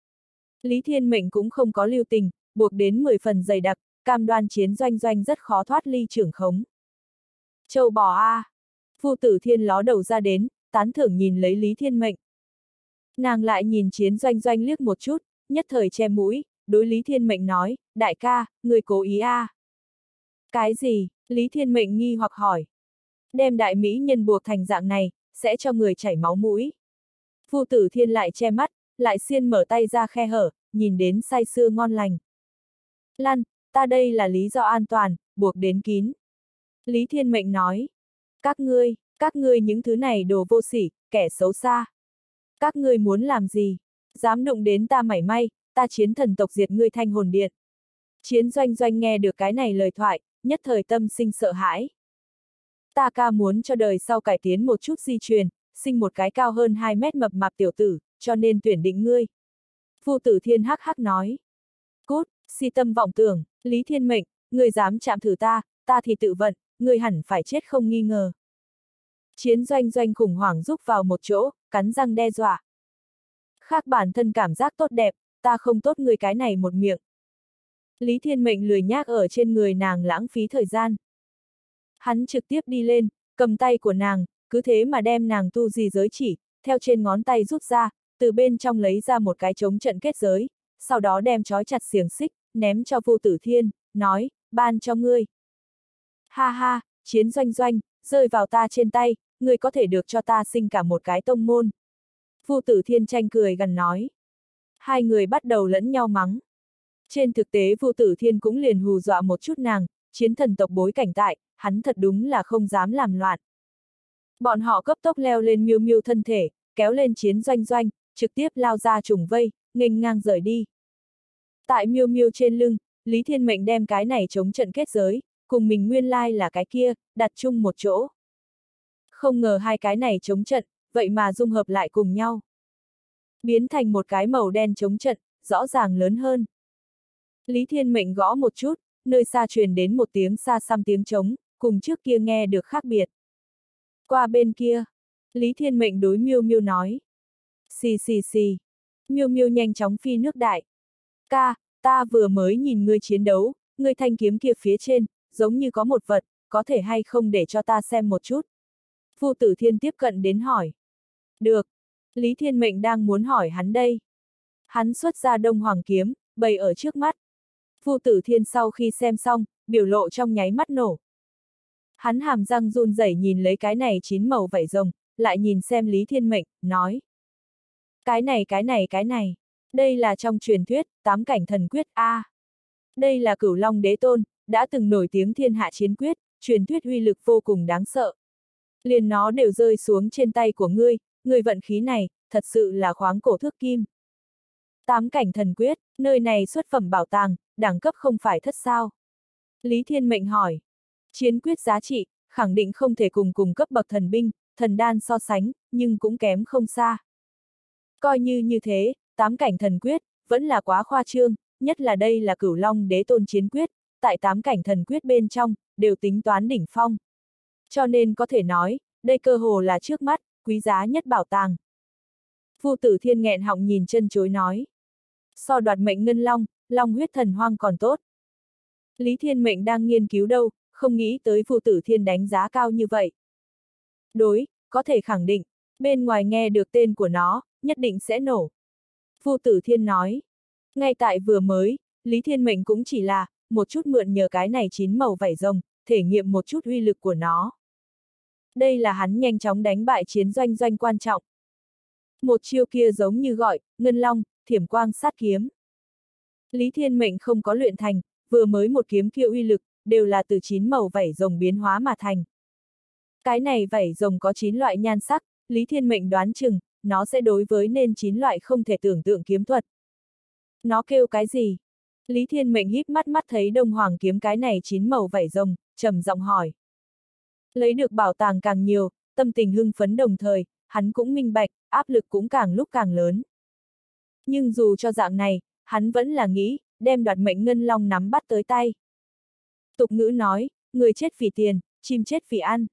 Lý Thiên Mệnh cũng không có lưu tình, buộc đến mười phần dày đặc, cam đoan Chiến Doanh Doanh rất khó thoát ly trưởng khống. Châu bò a! À. Phu Tử Thiên ló đầu ra đến, tán thưởng nhìn lấy Lý Thiên Mệnh. Nàng lại nhìn Chiến Doanh Doanh liếc một chút, nhất thời che mũi, đối Lý Thiên Mệnh nói, đại ca, người cố ý a? À. Cái gì? Lý Thiên Mệnh nghi hoặc hỏi. Đem đại mỹ nhân buộc thành dạng này, sẽ cho người chảy máu mũi. Phu Tử Thiên lại che mắt, lại xiên mở tay ra khe hở, nhìn đến say sưa ngon lành. Lăn, ta đây là lý do an toàn, buộc đến kín. Lý Thiên Mệnh nói. Các ngươi, các ngươi những thứ này đồ vô sỉ, kẻ xấu xa. Các ngươi muốn làm gì? Dám đụng đến ta mảy may, ta Chiến thần tộc diệt ngươi Thanh Hồn Điện. Chiến Doanh Doanh nghe được cái này lời thoại, nhất thời tâm sinh sợ hãi. Ta ca muốn cho đời sau cải tiến một chút di truyền, sinh một cái cao hơn hai mét mập mạp tiểu tử, cho nên tuyển định ngươi. Phu Tử Thiên hắc hắc nói. Cút, si tâm vọng tưởng, Lý Thiên Mệnh, ngươi dám chạm thử ta, ta thì tự vận, ngươi hẳn phải chết không nghi ngờ. Chiến Doanh Doanh khủng hoảng rúc vào một chỗ, cắn răng đe dọa. Khác bản thân cảm giác tốt đẹp, ta không tốt người cái này một miệng. Lý Thiên Mệnh lười nhác ở trên người nàng lãng phí thời gian. Hắn trực tiếp đi lên, cầm tay của nàng, cứ thế mà đem nàng tu di giới chỉ, theo trên ngón tay rút ra, từ bên trong lấy ra một cái trống trận kết giới, sau đó đem trói chặt xiềng xích, ném cho Phu Tử Thiên, nói, ban cho ngươi. Ha ha, Chiến Doanh Doanh, rơi vào ta trên tay, ngươi có thể được cho ta sinh cả một cái tông môn. Phu Tử Thiên tranh cười gần nói. Hai người bắt đầu lẫn nhau mắng. Trên thực tế Phu Tử Thiên cũng liền hù dọa một chút nàng, chiến thần tộc bối cảnh tại, hắn thật đúng là không dám làm loạn. Bọn họ cấp tốc leo lên Miêu Miêu thân thể, kéo lên Chiến Doanh Doanh, trực tiếp lao ra trùng vây, nghênh ngang rời đi. Tại Miêu Miêu trên lưng, Lý Thiên Mệnh đem cái này chống trận kết giới, cùng mình nguyên lai là cái kia, đặt chung một chỗ. Không ngờ hai cái này chống trận, vậy mà dung hợp lại cùng nhau. Biến thành một cái màu đen chống trận, rõ ràng lớn hơn. Lý Thiên Mệnh gõ một chút, nơi xa truyền đến một tiếng xa xăm tiếng trống, cùng trước kia nghe được khác biệt. Qua bên kia, Lý Thiên Mệnh đối Miêu Miêu nói. Xì xì xì. Miêu Miêu nhanh chóng phi nước đại. Ca, ta vừa mới nhìn ngươi chiến đấu, ngươi thanh kiếm kia phía trên, giống như có một vật, có thể hay không để cho ta xem một chút. Phu Tử Thiên tiếp cận đến hỏi. Được. Lý Thiên Mệnh đang muốn hỏi hắn đây. Hắn xuất ra Đông Hoàng kiếm, bày ở trước mắt. Phu Tử Thiên sau khi xem xong, biểu lộ trong nháy mắt nổ. Hắn hàm răng run rẩy nhìn lấy cái này chín màu vảy rồng, lại nhìn xem Lý Thiên Mệnh, nói. Cái này cái này cái này, đây là trong truyền thuyết, tám cảnh thần quyết A. À. Đây là Cửu Long Đế Tôn, đã từng nổi tiếng thiên hạ chiến quyết, truyền thuyết uy lực vô cùng đáng sợ. Liền nó đều rơi xuống trên tay của ngươi, người vận khí này, thật sự là khoáng cổ thước kim. Tám cảnh thần quyết, nơi này xuất phẩm bảo tàng, đẳng cấp không phải thất sao. Lý Thiên Mệnh hỏi. Chiến quyết giá trị, khẳng định không thể cùng cùng cấp bậc thần binh, thần đan so sánh, nhưng cũng kém không xa. Coi như như thế, tám cảnh thần quyết, vẫn là quá khoa trương, nhất là đây là Cửu Long Đế Tôn chiến quyết, tại tám cảnh thần quyết bên trong, đều tính toán đỉnh phong. Cho nên có thể nói, đây cơ hồ là trước mắt, quý giá nhất bảo tàng. Vu Tử Thiên nghẹn họng nhìn chân chối nói. So đoạt mệnh ngân long, long huyết thần hoang còn tốt. Lý Thiên Mệnh đang nghiên cứu đâu, không nghĩ tới Vu Tử Thiên đánh giá cao như vậy. Đối, có thể khẳng định, bên ngoài nghe được tên của nó, nhất định sẽ nổ. Vu Tử Thiên nói. Ngay tại vừa mới, Lý Thiên Mệnh cũng chỉ là, một chút mượn nhờ cái này chín màu vảy rồng, thể nghiệm một chút uy lực của nó. Đây là hắn nhanh chóng đánh bại chiến doanh doanh quan trọng. Một chiêu kia giống như gọi, ngân long, thiểm quang sát kiếm. Lý Thiên Mệnh không có luyện thành, vừa mới một kiếm kia uy lực, đều là từ chín màu vảy rồng biến hóa mà thành. Cái này vảy rồng có chín loại nhan sắc, Lý Thiên Mệnh đoán chừng, nó sẽ đối với nên chín loại không thể tưởng tượng kiếm thuật. Nó kêu cái gì? Lý Thiên Mệnh híp mắt mắt thấy Đông Hoàng kiếm cái này chín màu vảy rồng, trầm giọng hỏi. Lấy được bảo tàng càng nhiều, tâm tình hưng phấn đồng thời, hắn cũng minh bạch, áp lực cũng càng lúc càng lớn. Nhưng dù cho dạng này, hắn vẫn là nghĩ, đem đoạt mệnh ngân long nắm bắt tới tay. Tục ngữ nói, người chết vì tiền, chim chết vì ăn.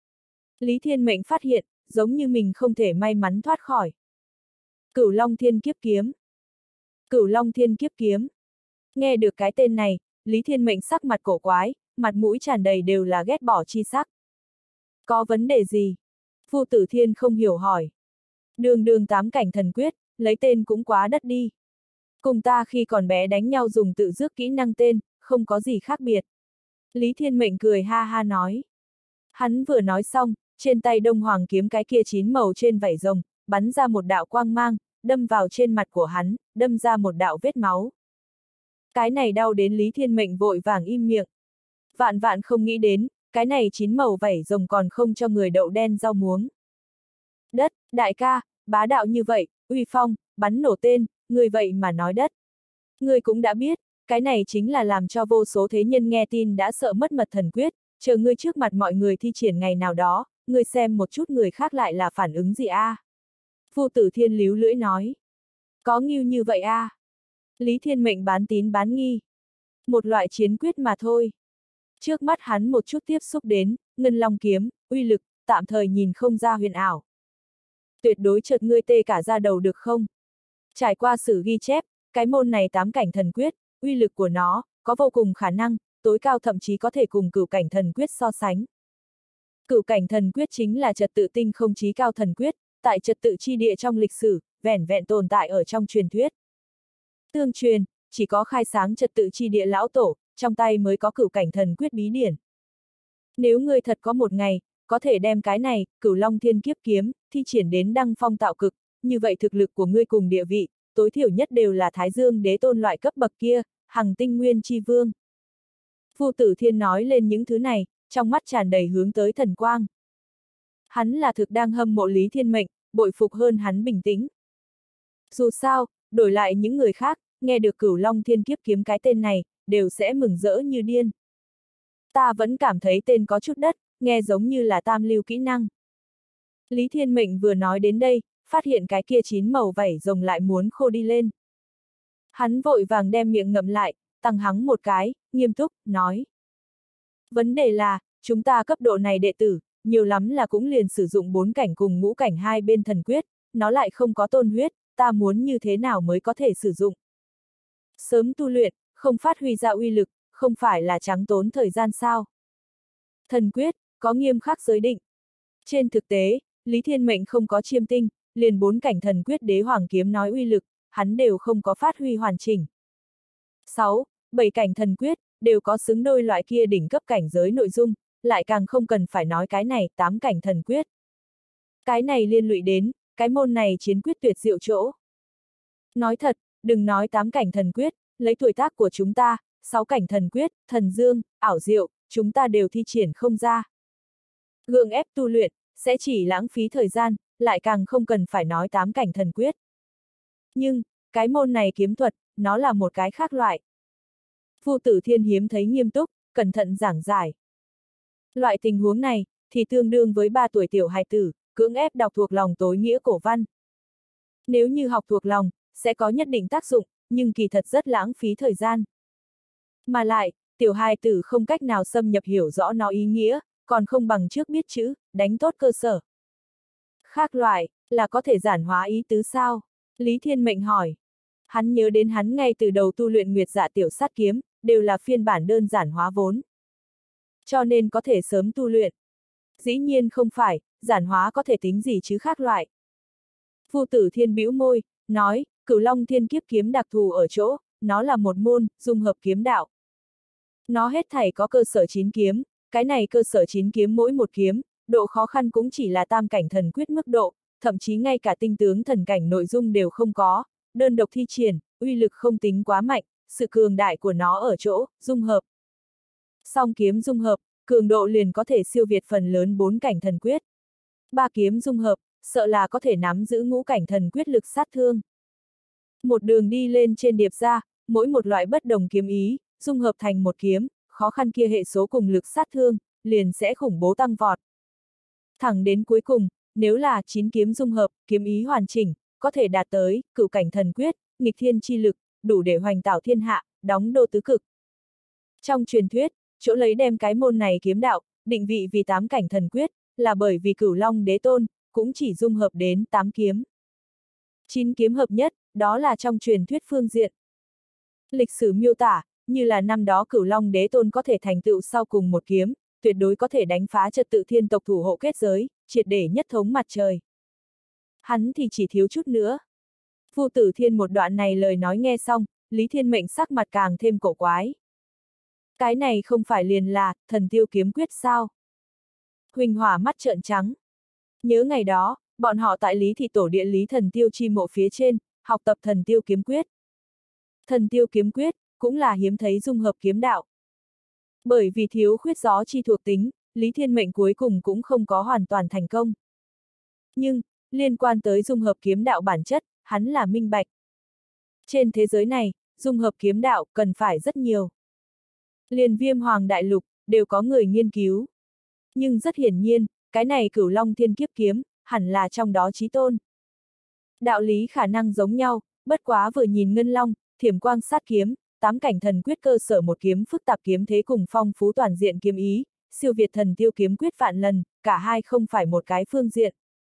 Lý Thiên Mệnh phát hiện, giống như mình không thể may mắn thoát khỏi. Cửu Long Thiên Kiếp Kiếm. Cửu Long Thiên Kiếp Kiếm. Nghe được cái tên này, Lý Thiên Mệnh sắc mặt cổ quái, mặt mũi tràn đầy đều là ghét bỏ chi sắc. Có vấn đề gì? Vu Tử Thiên không hiểu hỏi. Đường đường tám cảnh thần quyết, lấy tên cũng quá đất đi. Cùng ta khi còn bé đánh nhau dùng tự rước kỹ năng tên, không có gì khác biệt. Lý Thiên Mệnh cười ha ha nói. Hắn vừa nói xong, trên tay Đông Hoàng kiếm cái kia chín màu trên vảy rồng, bắn ra một đạo quang mang, đâm vào trên mặt của hắn, đâm ra một đạo vết máu. Cái này đau đến Lý Thiên Mệnh vội vàng im miệng. Vạn vạn không nghĩ đến, cái này chín màu vảy rồng còn không cho người đậu đen rau muống. Đất, đại ca, bá đạo như vậy, uy phong, bắn nổ tên, người vậy mà nói đất. Người cũng đã biết, cái này chính là làm cho vô số thế nhân nghe tin đã sợ mất mật thần quyết, chờ ngươi trước mặt mọi người thi triển ngày nào đó, ngươi xem một chút người khác lại là phản ứng gì a? À? Vu Tử Thiên líu lưỡi nói. Có nghiêu như vậy a? À? Lý Thiên Mệnh bán tín bán nghi. Một loại chiến quyết mà thôi. Trước mắt hắn một chút tiếp xúc đến, ngân long kiếm, uy lực, tạm thời nhìn không ra huyền ảo. Tuyệt đối chợt ngươi tê cả da đầu được không? Trải qua sử ghi chép, cái môn này tám cảnh thần quyết, uy lực của nó, có vô cùng khả năng, tối cao thậm chí có thể cùng cửu cảnh thần quyết so sánh. Cửu cảnh thần quyết chính là trật tự tinh không chí cao thần quyết, tại trật tự chi địa trong lịch sử, vẻn vẹn tồn tại ở trong truyền thuyết. Tương truyền, chỉ có khai sáng trật tự chi địa lão tổ, trong tay mới có cửu cảnh thần quyết bí điển. Nếu ngươi thật có một ngày, có thể đem cái này, Cửu Long Thiên Kiếp Kiếm, thi triển đến đăng phong tạo cực, như vậy thực lực của ngươi cùng địa vị, tối thiểu nhất đều là Thái Dương Đế Tôn loại cấp bậc kia, Hằng Tinh Nguyên Chi Vương. Vu Tử Thiên nói lên những thứ này, trong mắt tràn đầy hướng tới thần quang. Hắn là thực đang hâm mộ Lý Thiên Mệnh, bội phục hơn hắn bình tĩnh. Dù sao, đổi lại những người khác, nghe được Cửu Long Thiên Kiếp Kiếm cái tên này, đều sẽ mừng rỡ như điên. Ta vẫn cảm thấy tên có chút đất, nghe giống như là tam lưu kỹ năng. Lý Thiên Mệnh vừa nói đến đây, phát hiện cái kia chín màu vảy rồng lại muốn khô đi lên. Hắn vội vàng đem miệng ngậm lại, tăng hắng một cái, nghiêm túc, nói. Vấn đề là, chúng ta cấp độ này đệ tử, nhiều lắm là cũng liền sử dụng bốn cảnh cùng ngũ cảnh hai bên thần quyết, nó lại không có tôn huyết, ta muốn như thế nào mới có thể sử dụng. Sớm tu luyện, không phát huy ra uy lực, không phải là trắng tốn thời gian sao. Thần quyết, có nghiêm khắc giới định. Trên thực tế, Lý Thiên Mệnh không có chiêm tinh, liền bốn cảnh thần quyết đế hoàng kiếm nói uy lực, hắn đều không có phát huy hoàn chỉnh. sáu, bảy cảnh thần quyết, đều có xứng đôi loại kia đỉnh cấp cảnh giới nội dung, lại càng không cần phải nói cái này, tám cảnh thần quyết. Cái này liên lụy đến, cái môn này chiến quyết tuyệt diệu chỗ. Nói thật, đừng nói tám cảnh thần quyết, lấy tuổi tác của chúng ta, sáu cảnh thần quyết, thần dương, ảo diệu, chúng ta đều thi triển không ra. Gượng ép tu luyện, sẽ chỉ lãng phí thời gian, lại càng không cần phải nói tám cảnh thần quyết. Nhưng, cái môn này kiếm thuật, nó là một cái khác loại. Phu Tử Thiên hiếm thấy nghiêm túc, cẩn thận giảng giải. Loại tình huống này, thì tương đương với ba tuổi tiểu hài tử, cưỡng ép đọc thuộc lòng tối nghĩa cổ văn. Nếu như học thuộc lòng, sẽ có nhất định tác dụng, nhưng kỳ thật rất lãng phí thời gian. Mà lại, tiểu hài tử không cách nào xâm nhập hiểu rõ nó ý nghĩa, còn không bằng trước biết chữ, đánh tốt cơ sở. Khác loại, là có thể giản hóa ý tứ sao? Lý Thiên Mệnh hỏi. Hắn nhớ đến hắn ngay từ đầu tu luyện Nguyệt Dạ Tiểu Sát Kiếm, đều là phiên bản đơn giản hóa vốn. Cho nên có thể sớm tu luyện. Dĩ nhiên không phải, giản hóa có thể tính gì chứ khác loại. Phu Tử Thiên bĩu môi, nói, Cửu Long Thiên Kiếp Kiếm đặc thù ở chỗ, nó là một môn, dung hợp kiếm đạo. Nó hết thảy có cơ sở chín kiếm, cái này cơ sở chín kiếm mỗi một kiếm, độ khó khăn cũng chỉ là tam cảnh thần quyết mức độ, thậm chí ngay cả tinh tướng thần cảnh nội dung đều không có, đơn độc thi triển, uy lực không tính quá mạnh, sự cường đại của nó ở chỗ, dung hợp. Song kiếm dung hợp, cường độ liền có thể siêu việt phần lớn bốn cảnh thần quyết. Ba kiếm dung hợp, sợ là có thể nắm giữ ngũ cảnh thần quyết lực sát thương. Một đường đi lên trên điệp ra, mỗi một loại bất đồng kiếm ý, dung hợp thành một kiếm, khó khăn kia hệ số cùng lực sát thương, liền sẽ khủng bố tăng vọt. Thẳng đến cuối cùng, nếu là chín kiếm dung hợp, kiếm ý hoàn chỉnh, có thể đạt tới cửu cảnh thần quyết, nghịch thiên chi lực, đủ để hoành tảo thiên hạ, đóng đô tứ cực. Trong truyền thuyết, chỗ lấy đem cái môn này kiếm đạo, định vị vì tám cảnh thần quyết, là bởi vì Cửu Long Đế Tôn, cũng chỉ dung hợp đến tám kiếm. Chín kiếm hợp nhất, đó là trong truyền thuyết phương diện. Lịch sử miêu tả, như là năm đó Cửu Long Đế Tôn có thể thành tựu sau cùng một kiếm, tuyệt đối có thể đánh phá trật tự thiên tộc thủ hộ kết giới, triệt để nhất thống mặt trời. Hắn thì chỉ thiếu chút nữa. Phu Tử Thiên một đoạn này lời nói nghe xong, Lý Thiên Mệnh sắc mặt càng thêm cổ quái. Cái này không phải liền là, thần tiêu kiếm quyết sao? Huỳnh Hỏa mắt trợn trắng. Nhớ ngày đó, bọn họ tại Lý Thị Tổ địa Lý Thần Tiêu chi mộ phía trên, học tập thần tiêu kiếm quyết. Thần tiêu kiếm quyết, cũng là hiếm thấy dung hợp kiếm đạo. Bởi vì thiếu khuyết gió chi thuộc tính, Lý Thiên Mệnh cuối cùng cũng không có hoàn toàn thành công. Nhưng, liên quan tới dung hợp kiếm đạo bản chất, hắn là minh bạch. Trên thế giới này, dung hợp kiếm đạo cần phải rất nhiều. Liền Viêm Hoàng Đại Lục, đều có người nghiên cứu. Nhưng rất hiển nhiên, cái này Cửu Long Thiên Kiếp Kiếm, hẳn là trong đó chí tôn. Đạo lý khả năng giống nhau, bất quá vừa nhìn Ngân Long, Thiểm Quang Sát Kiếm, tám cảnh thần quyết cơ sở một kiếm phức tạp kiếm thế cùng phong phú toàn diện kiếm ý, siêu việt thần tiêu kiếm quyết vạn lần, cả hai không phải một cái phương diện.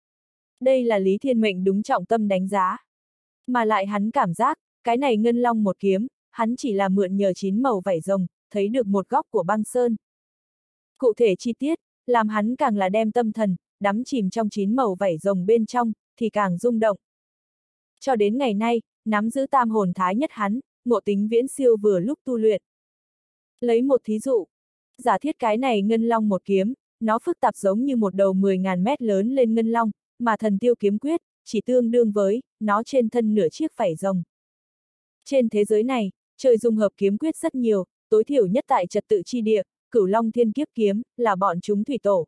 Đây là Lý Thiên Mệnh đúng trọng tâm đánh giá. Mà lại hắn cảm giác, cái này Ngân Long một kiếm, hắn chỉ là mượn nhờ chín màu vảy rồng, thấy được một góc của băng sơn. Cụ thể chi tiết, làm hắn càng là đem tâm thần, đắm chìm trong chín màu vảy rồng bên trong, thì càng rung động. Cho đến ngày nay, nắm giữ tam hồn thái nhất hắn, ngộ tính viễn siêu vừa lúc tu luyện. Lấy một thí dụ, giả thiết cái này Ngân Long một kiếm, nó phức tạp giống như một đầu mười ngàn mét lớn lên Ngân Long, mà thần tiêu kiếm quyết, chỉ tương đương với, nó trên thân nửa chiếc vảy rồng. Trên thế giới này, trời dung hợp kiếm quyết rất nhiều, tối thiểu nhất tại trật tự chi địa, Cửu Long Thiên Kiếp Kiếm, là bọn chúng thủy tổ.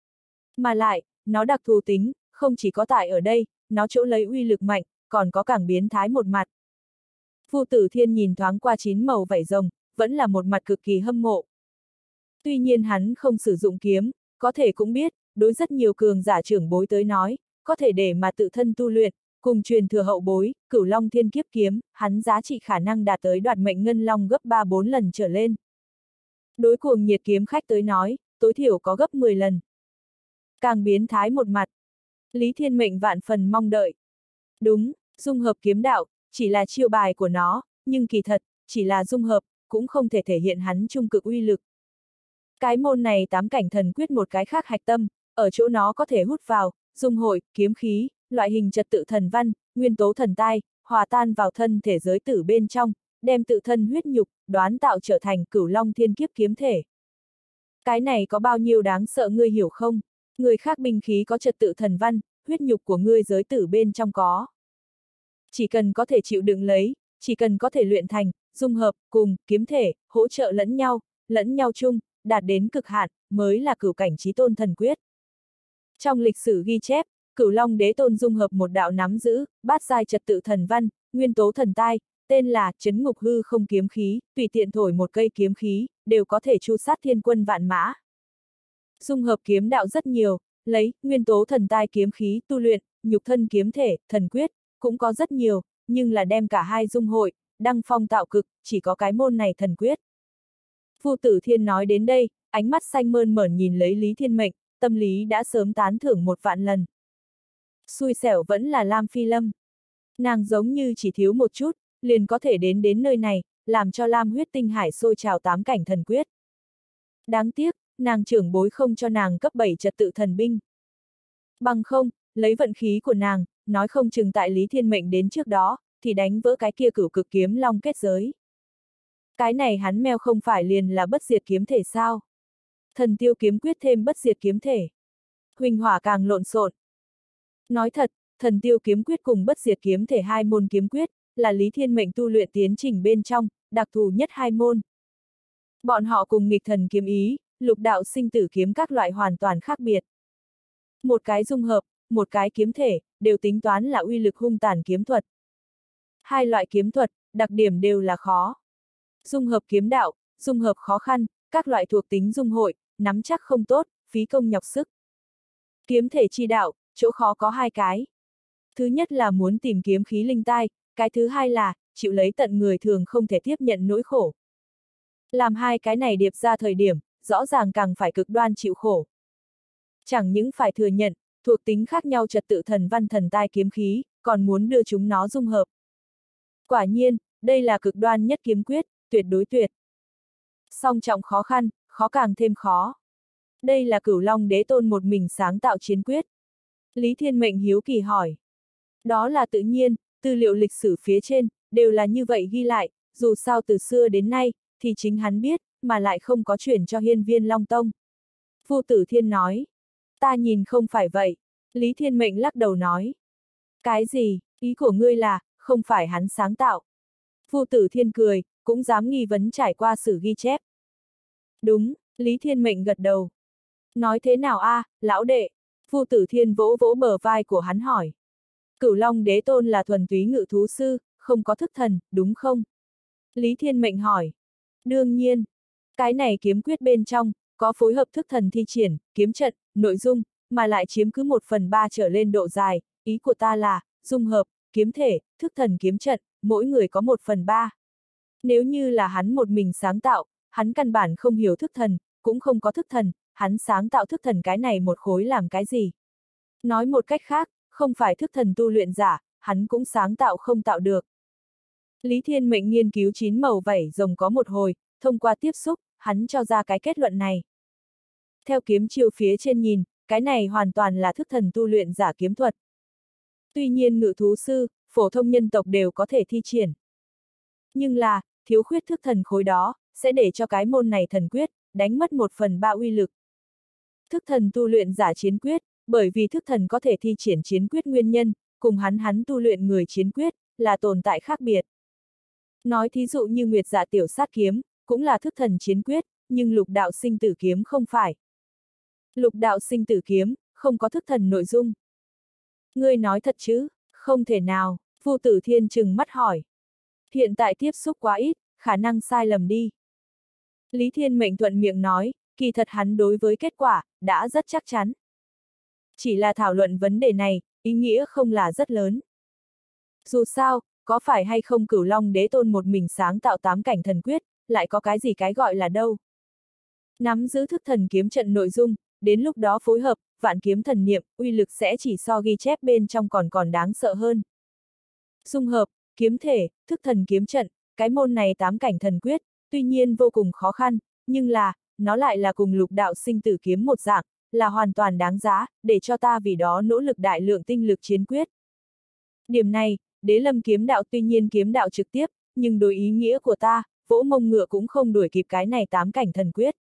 Mà lại, nó đặc thù tính, không chỉ có tại ở đây, nó chỗ lấy uy lực mạnh, còn có càng biến thái một mặt. Phu Tử Thiên nhìn thoáng qua chín màu vảy rồng, vẫn là một mặt cực kỳ hâm mộ. Tuy nhiên hắn không sử dụng kiếm, có thể cũng biết, đối rất nhiều cường giả trưởng bối tới nói, có thể để mà tự thân tu luyện, cùng truyền thừa hậu bối, Cửu Long Thiên Kiếp Kiếm, hắn giá trị khả năng đạt tới đoạt mệnh Ngân Long gấp ba bốn lần trở lên. Đối cuồng nhiệt kiếm khách tới nói, tối thiểu có gấp mười lần. Càng biến thái một mặt. Lý Thiên Mệnh vạn phần mong đợi. Đúng, dung hợp kiếm đạo, chỉ là chiêu bài của nó, nhưng kỳ thật, chỉ là dung hợp, cũng không thể thể hiện hắn trung cực uy lực. Cái môn này tám cảnh thần quyết một cái khác hạch tâm, ở chỗ nó có thể hút vào, dung hội, kiếm khí, loại hình trật tự thần văn, nguyên tố thần tai, hòa tan vào thân thể giới tử bên trong, đem tự thân huyết nhục, đoán tạo trở thành Cửu Long Thiên Kiếp kiếm thể. Cái này có bao nhiêu đáng sợ ngươi hiểu không? Người khác binh khí có trật tự thần văn, huyết nhục của ngươi giới tử bên trong có. Chỉ cần có thể chịu đựng lấy, chỉ cần có thể luyện thành, dung hợp, cùng, kiếm thể, hỗ trợ lẫn nhau, lẫn nhau chung, đạt đến cực hạn, mới là cửu cảnh chí tôn thần quyết. Trong lịch sử ghi chép, Cửu Long Đế Tôn dung hợp một đạo nắm giữ bát giai trật tự thần văn, nguyên tố thần tai, tên là Trấn Ngục Hư Không kiếm khí, tùy tiện thổi một cây kiếm khí, đều có thể tru sát thiên quân vạn mã. Dung hợp kiếm đạo rất nhiều, lấy nguyên tố thần tai kiếm khí tu luyện, nhục thân kiếm thể, thần quyết, cũng có rất nhiều, nhưng là đem cả hai dung hội, đăng phong tạo cực, chỉ có cái môn này thần quyết. Vu Tử Thiên nói đến đây, ánh mắt xanh mơn mởn nhìn lấy Lý Thiên Mệnh, tâm lý đã sớm tán thưởng một vạn lần. Xui xẻo vẫn là Lam Phi Lâm. Nàng giống như chỉ thiếu một chút, liền có thể đến đến nơi này, làm cho Lam huyết tinh hải sôi trào tám cảnh thần quyết. Đáng tiếc, nàng trưởng bối không cho nàng cấp bảy trật tự thần binh. Bằng không, lấy vận khí của nàng, nói không chừng tại Lý Thiên Mệnh đến trước đó, thì đánh vỡ cái kia cửu cực kiếm long kết giới. Cái này hắn meo không phải liền là bất diệt kiếm thể sao? Thần tiêu kiếm quyết thêm bất diệt kiếm thể. Huỳnh hỏa càng lộn xộn. Nói thật, thần tiêu kiếm quyết cùng bất diệt kiếm thể hai môn kiếm quyết, là Lý Thiên Mệnh tu luyện tiến trình bên trong, đặc thù nhất hai môn. Bọn họ cùng nghịch thần kiếm ý, lục đạo sinh tử kiếm các loại hoàn toàn khác biệt. Một cái dung hợp, một cái kiếm thể, đều tính toán là uy lực hung tàn kiếm thuật. Hai loại kiếm thuật, đặc điểm đều là khó. Dung hợp kiếm đạo, dung hợp khó khăn, các loại thuộc tính dung hội, nắm chắc không tốt, phí công nhọc sức. Kiếm thể chi đạo, chỗ khó có hai cái. Thứ nhất là muốn tìm kiếm khí linh tai, cái thứ hai là, chịu lấy tận người thường không thể tiếp nhận nỗi khổ. Làm hai cái này điệp ra thời điểm, rõ ràng càng phải cực đoan chịu khổ. Chẳng những phải thừa nhận, thuộc tính khác nhau trật tự thần văn thần tai kiếm khí, còn muốn đưa chúng nó dung hợp. Quả nhiên, đây là cực đoan nhất kiếm quyết, tuyệt đối tuyệt. Song trọng khó khăn, khó càng thêm khó. Đây là Cửu Long Đế Tôn một mình sáng tạo chiến quyết. Lý Thiên Mệnh hiếu kỳ hỏi. Đó là tự nhiên, tư liệu lịch sử phía trên, đều là như vậy ghi lại, dù sao từ xưa đến nay, thì chính hắn biết, mà lại không có chuyển cho Hiên Viên Long Tông. Vu Tử Thiên nói. Ta nhìn không phải vậy. Lý Thiên Mệnh lắc đầu nói. Cái gì, ý của ngươi là, không phải hắn sáng tạo. Vu Tử Thiên cười, cũng dám nghi vấn trải qua sử ghi chép. Đúng, Lý Thiên Mệnh gật đầu. Nói thế nào a, à, lão đệ? Vu Tử Thiên vỗ vỗ bờ vai của hắn hỏi. Cửu Long Đế Tôn là thuần túy ngự thú sư, không có thức thần, đúng không? Lý Thiên Mệnh hỏi. Đương nhiên, cái này kiếm quyết bên trong, có phối hợp thức thần thi triển, kiếm trận, nội dung, mà lại chiếm cứ một phần ba trở lên độ dài, ý của ta là, dung hợp, kiếm thể, thức thần kiếm trận, mỗi người có một phần ba. Nếu như là hắn một mình sáng tạo, hắn căn bản không hiểu thức thần, cũng không có thức thần, hắn sáng tạo thức thần cái này một khối làm cái gì? Nói một cách khác, không phải thức thần tu luyện giả, hắn cũng sáng tạo không tạo được. Lý Thiên Mệnh nghiên cứu chín màu vảy rồng có một hồi, thông qua tiếp xúc, hắn cho ra cái kết luận này. Theo kiếm chiêu phía trên nhìn, cái này hoàn toàn là thức thần tu luyện giả kiếm thuật. Tuy nhiên ngự thú sư, phổ thông nhân tộc đều có thể thi triển. Nhưng là, thiếu khuyết thức thần khối đó, sẽ để cho cái môn này thần quyết, đánh mất một phần ba uy lực. Thức thần tu luyện giả chiến quyết, bởi vì thức thần có thể thi triển chiến quyết nguyên nhân, cùng hắn hắn tu luyện người chiến quyết, là tồn tại khác biệt. Nói thí dụ như Nguyệt Dạ Tiểu Sát Kiếm, cũng là thức thần chiến quyết, nhưng Lục Đạo Sinh Tử Kiếm không phải. Lục Đạo Sinh Tử Kiếm, không có thức thần nội dung. Ngươi nói thật chứ? Không thể nào, Vu Tử Thiên trừng mắt hỏi. Hiện tại tiếp xúc quá ít, khả năng sai lầm đi. Lý Thiên Mệnh thuận miệng nói, kỳ thật hắn đối với kết quả, đã rất chắc chắn. Chỉ là thảo luận vấn đề này, ý nghĩa không là rất lớn. Dù sao, có phải hay không Cửu Long Đế Tôn một mình sáng tạo tám cảnh thần quyết, lại có cái gì cái gọi là đâu. Nắm giữ thức thần kiếm trận nội dung, đến lúc đó phối hợp, vạn kiếm thần niệm, uy lực sẽ chỉ so ghi chép bên trong còn còn đáng sợ hơn. Dung hợp, kiếm thể, thức thần kiếm trận, cái môn này tám cảnh thần quyết, tuy nhiên vô cùng khó khăn, nhưng là, nó lại là cùng Lục Đạo Sinh Tử Kiếm một dạng, là hoàn toàn đáng giá, để cho ta vì đó nỗ lực đại lượng tinh lực chiến quyết. Điểm này, Đế Lâm kiếm đạo tuy nhiên kiếm đạo trực tiếp, nhưng đối ý nghĩa của ta, vỗ mông ngựa cũng không đuổi kịp cái này tám cảnh thần quyết.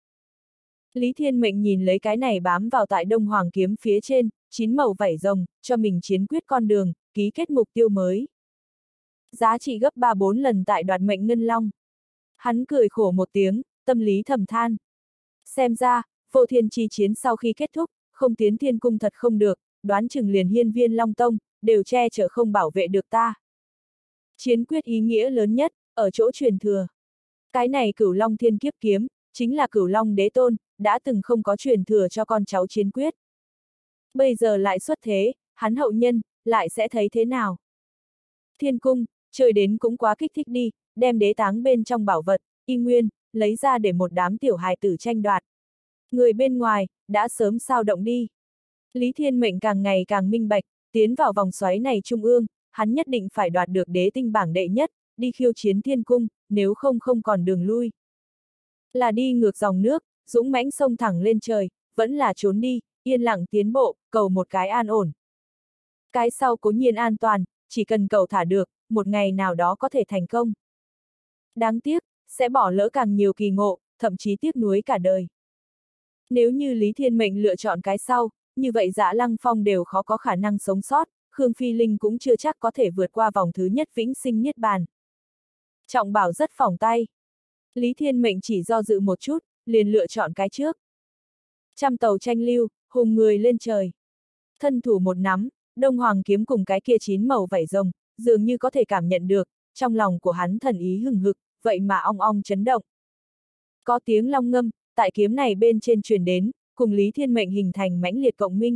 Lý Thiên Mệnh nhìn lấy cái này bám vào tại Đông Hoàng kiếm phía trên, chín màu vảy rồng, cho mình chiến quyết con đường, ký kết mục tiêu mới. Giá trị gấp ba bốn lần tại Đoạt Mệnh Ngân Long. Hắn cười khổ một tiếng, tâm lý thầm than. Xem ra, vô thiên chi chiến sau khi kết thúc, không tiến thiên cung thật không được, đoán chừng liền hiên viên Long Tông, đều che chở không bảo vệ được ta. Chiến quyết ý nghĩa lớn nhất, ở chỗ truyền thừa. Cái này Cửu Long Thiên Kiếp Kiếm, chính là Cửu Long Đế Tôn, đã từng không có truyền thừa cho con cháu chiến quyết. Bây giờ lại xuất thế, hắn hậu nhân, lại sẽ thấy thế nào? Thiên cung, chơi đến cũng quá kích thích đi, đem đế táng bên trong bảo vật, y nguyên, lấy ra để một đám tiểu hài tử tranh đoạt. Người bên ngoài, đã sớm sao động đi. Lý Thiên Mệnh càng ngày càng minh bạch, tiến vào vòng xoáy này trung ương, hắn nhất định phải đoạt được đế tinh bảng đệ nhất, đi khiêu chiến thiên cung, nếu không không còn đường lui. Là đi ngược dòng nước, dũng mãnh sông thẳng lên trời, vẫn là trốn đi, yên lặng tiến bộ, cầu một cái an ổn. Cái sau cố nhiên an toàn, chỉ cần cầu thả được, một ngày nào đó có thể thành công. Đáng tiếc, sẽ bỏ lỡ càng nhiều kỳ ngộ, thậm chí tiếc nuối cả đời. Nếu như Lý Thiên Mệnh lựa chọn cái sau, như vậy Dã Lăng Phong đều khó có khả năng sống sót, Khương Phi Linh cũng chưa chắc có thể vượt qua vòng thứ nhất vĩnh sinh niết bàn. Trọng Bảo rất phỏng tay. Lý Thiên Mệnh chỉ do dự một chút, liền lựa chọn cái trước. Trăm tàu tranh lưu, hùng người lên trời. Thân thủ một nắm, Đông Hoàng kiếm cùng cái kia chín màu vảy rồng, dường như có thể cảm nhận được, trong lòng của hắn thần ý hừng hực, vậy mà ong ong chấn động. Có tiếng long ngâm, tại kiếm này bên trên truyền đến, cùng Lý Thiên Mệnh hình thành mãnh liệt cộng minh.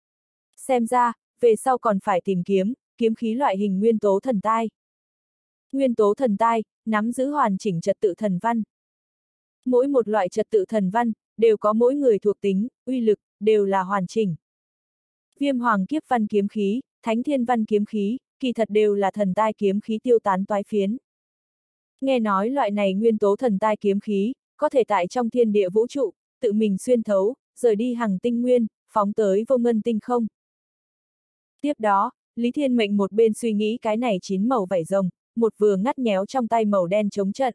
Xem ra, về sau còn phải tìm kiếm, kiếm khí loại hình nguyên tố thần tai. Nguyên tố thần tai, nắm giữ hoàn chỉnh trật tự thần văn. Mỗi một loại trật tự thần văn, đều có mỗi người thuộc tính, uy lực, đều là hoàn chỉnh. Viêm hoàng kiếp văn kiếm khí, thánh thiên văn kiếm khí, kỳ thật đều là thần tai kiếm khí tiêu tán toái phiến. Nghe nói loại này nguyên tố thần tai kiếm khí, có thể tại trong thiên địa vũ trụ, tự mình xuyên thấu, rời đi hằng tinh nguyên, phóng tới vô ngân tinh không. Tiếp đó, Lý Thiên Mệnh một bên suy nghĩ cái này chín màu vảy rồng, một vừa ngắt nhéo trong tay màu đen chống trận.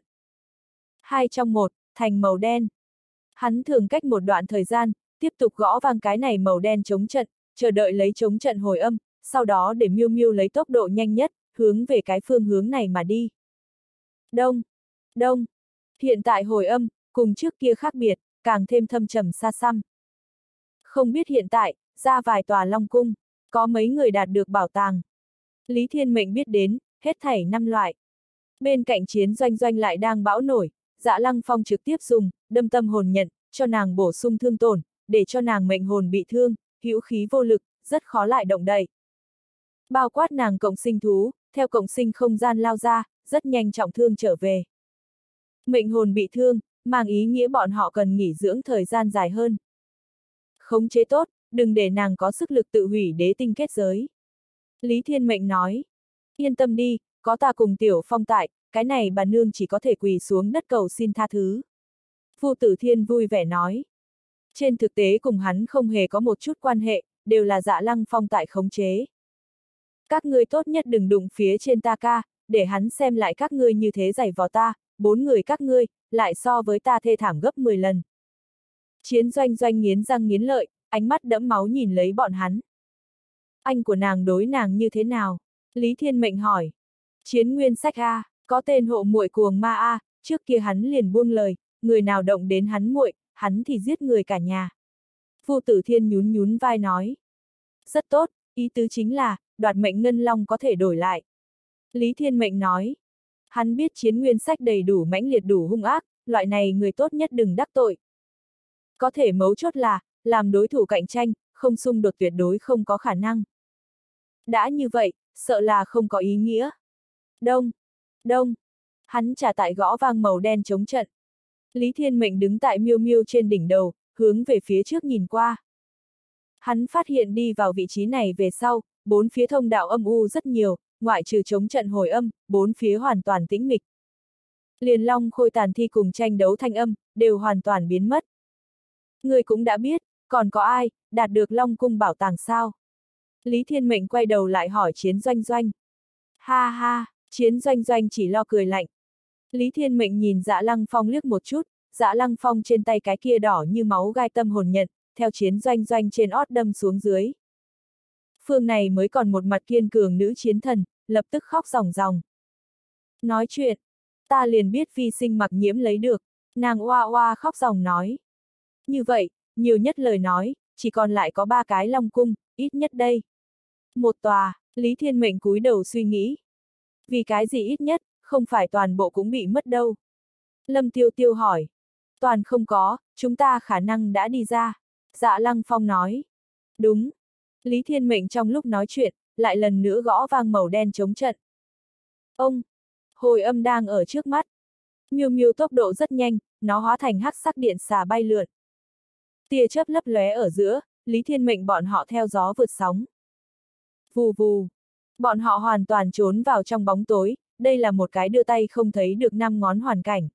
Hai trong một, thành màu đen. Hắn thường cách một đoạn thời gian, tiếp tục gõ vang cái này màu đen chống trận, chờ đợi lấy chống trận hồi âm, sau đó để Miêu Miêu lấy tốc độ nhanh nhất, hướng về cái phương hướng này mà đi. Đông, đông. Hiện tại hồi âm, cùng trước kia khác biệt, càng thêm thâm trầm xa xăm. Không biết hiện tại, ra vài tòa long cung, có mấy người đạt được bảo tàng. Lý Thiên Mệnh biết đến, hết thảy năm loại. Bên cạnh chiến doanh doanh lại đang bão nổi, Dã Lăng Phong trực tiếp dùng, đâm tâm hồn nhận, cho nàng bổ sung thương tổn, để cho nàng mệnh hồn bị thương, hữu khí vô lực, rất khó lại động đậy. Bao quát nàng cộng sinh thú, theo cộng sinh không gian lao ra, rất nhanh trọng thương trở về. Mệnh hồn bị thương, mang ý nghĩa bọn họ cần nghỉ dưỡng thời gian dài hơn. Khống chế tốt, đừng để nàng có sức lực tự hủy đế tinh kết giới. Lý Thiên Mệnh nói, yên tâm đi, có ta cùng Tiểu Phong tại, cái này bà nương chỉ có thể quỳ xuống đất cầu xin tha thứ. Vu Tử Thiên vui vẻ nói. Trên thực tế cùng hắn không hề có một chút quan hệ, đều là Dã Lăng Phong tại khống chế. Các ngươi tốt nhất đừng đụng phía trên ta ca, để hắn xem lại các ngươi như thế giày vò ta, bốn người các ngươi, lại so với ta thê thảm gấp mười lần. Chiến doanh doanh nghiến răng nghiến lợi, ánh mắt đẫm máu nhìn lấy bọn hắn. Anh của nàng đối nàng như thế nào? Lý Thiên Mệnh hỏi. Chiến nguyên sách A, có tên hộ muội cuồng ma A, trước kia hắn liền buông lời, người nào động đến hắn muội, hắn thì giết người cả nhà. Vu Tử Thiên nhún nhún vai nói. Rất tốt, ý tứ chính là, đoạt mệnh ngân long có thể đổi lại. Lý Thiên Mệnh nói. Hắn biết chiến nguyên sách đầy đủ mãnh liệt đủ hung ác, loại này người tốt nhất đừng đắc tội. Có thể mấu chốt là, làm đối thủ cạnh tranh, không xung đột tuyệt đối không có khả năng. Đã như vậy, sợ là không có ý nghĩa. Đông, đông. Hắn trả tại gõ vang màu đen chống trận. Lý Thiên Mệnh đứng tại Miêu Miêu trên đỉnh đầu, hướng về phía trước nhìn qua. Hắn phát hiện đi vào vị trí này về sau, bốn phía thông đạo âm u rất nhiều, ngoại trừ chống trận hồi âm, bốn phía hoàn toàn tĩnh mịch. Liền long khôi tàn thi cùng tranh đấu thanh âm, đều hoàn toàn biến mất. Người cũng đã biết, còn có ai, đạt được long cung bảo tàng sao? Lý Thiên Mệnh quay đầu lại hỏi chiến doanh doanh. Ha ha, chiến doanh doanh chỉ lo cười lạnh. Lý Thiên Mệnh nhìn Dã Lăng Phong liếc một chút, Dã Lăng Phong trên tay cái kia đỏ như máu gai tâm hồn nhận, theo chiến doanh doanh trên ót đâm xuống dưới. Phương này mới còn một mặt kiên cường nữ chiến thần, lập tức khóc ròng ròng. Nói chuyện, ta liền biết vi sinh mặc nhiễm lấy được, nàng oa oa khóc ròng nói. Như vậy, nhiều nhất lời nói, chỉ còn lại có ba cái long cung, ít nhất đây. Một tòa, Lý Thiên Mệnh cúi đầu suy nghĩ. Vì cái gì ít nhất, không phải toàn bộ cũng bị mất đâu. Lâm Tiêu Tiêu hỏi. Toàn không có, chúng ta khả năng đã đi ra. Dạ Lăng Phong nói. Đúng. Lý Thiên Mệnh trong lúc nói chuyện, lại lần nữa gõ vang màu đen chống trận. Ông! Hồi âm đang ở trước mắt. Miêu miêu tốc độ rất nhanh, nó hóa thành hắc sắc điện xà bay lượn. Tia chớp lấp lóe ở giữa, Lý Thiên Mệnh bọn họ theo gió vượt sóng. Vù vù. Bọn họ hoàn toàn trốn vào trong bóng tối, đây là một cái đưa tay không thấy được năm ngón hoàn cảnh.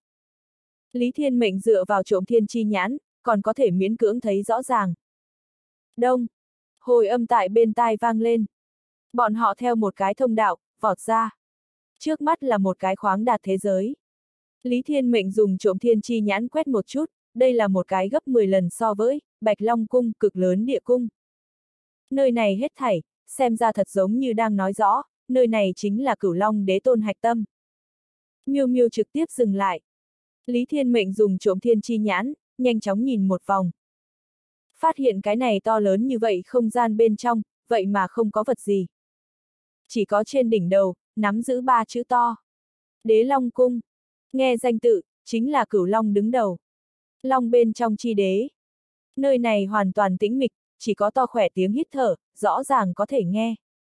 Lý Thiên Mệnh dựa vào trộm thiên chi nhãn, còn có thể miễn cưỡng thấy rõ ràng. Đông. Hồi âm tại bên tai vang lên. Bọn họ theo một cái thông đạo, vọt ra. Trước mắt là một cái khoáng đạt thế giới. Lý Thiên Mệnh dùng trộm thiên chi nhãn quét một chút, đây là một cái gấp mười lần so với Bạch Long cung, cực lớn địa cung. Nơi này hết thảy, xem ra thật giống như đang nói rõ, nơi này chính là Cửu Long đế tôn hạch tâm. Miêu Miêu trực tiếp dừng lại. Lý Thiên Mệnh dùng trộm thiên chi nhãn, nhanh chóng nhìn một vòng. Phát hiện cái này to lớn như vậy không gian bên trong, vậy mà không có vật gì. Chỉ có trên đỉnh đầu, nắm giữ ba chữ to. Đế Long cung. Nghe danh tự, chính là Cửu Long đứng đầu. Long bên trong chi đế. Nơi này hoàn toàn tĩnh mịch, chỉ có to khỏe tiếng hít thở, rõ ràng có thể nghe.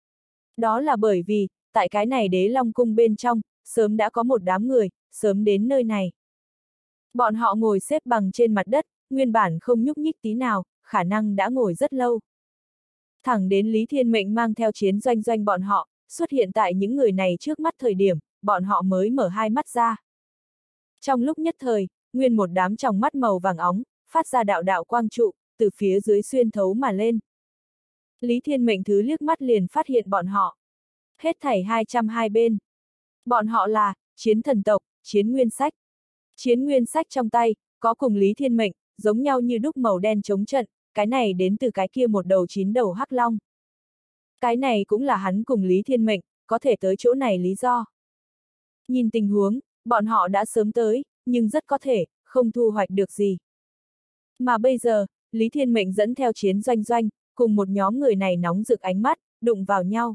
Đó là bởi vì, tại cái này Đế Long cung bên trong, sớm đã có một đám người, sớm đến nơi này. Bọn họ ngồi xếp bằng trên mặt đất, nguyên bản không nhúc nhích tí nào, khả năng đã ngồi rất lâu. Thẳng đến Lý Thiên Mệnh mang theo chiến doanh doanh bọn họ, xuất hiện tại những người này trước mắt thời điểm, bọn họ mới mở hai mắt ra. Trong lúc nhất thời, nguyên một đám tròng mắt màu vàng óng, phát ra đạo đạo quang trụ, từ phía dưới xuyên thấu mà lên. Lý Thiên Mệnh thứ liếc mắt liền phát hiện bọn họ. Hết thảy hai trăm hai bên. Bọn họ là, chiến thần tộc, chiến nguyên sách. Chiến nguyên sách trong tay, có cùng Lý Thiên Mệnh, giống nhau như đúc màu đen chống trận, cái này đến từ cái kia một đầu chín đầu hắc long. Cái này cũng là hắn cùng Lý Thiên Mệnh, có thể tới chỗ này lý do. Nhìn tình huống, bọn họ đã sớm tới, nhưng rất có thể, không thu hoạch được gì. Mà bây giờ, Lý Thiên Mệnh dẫn theo chiến doanh doanh, cùng một nhóm người này nóng rực ánh mắt, đụng vào nhau.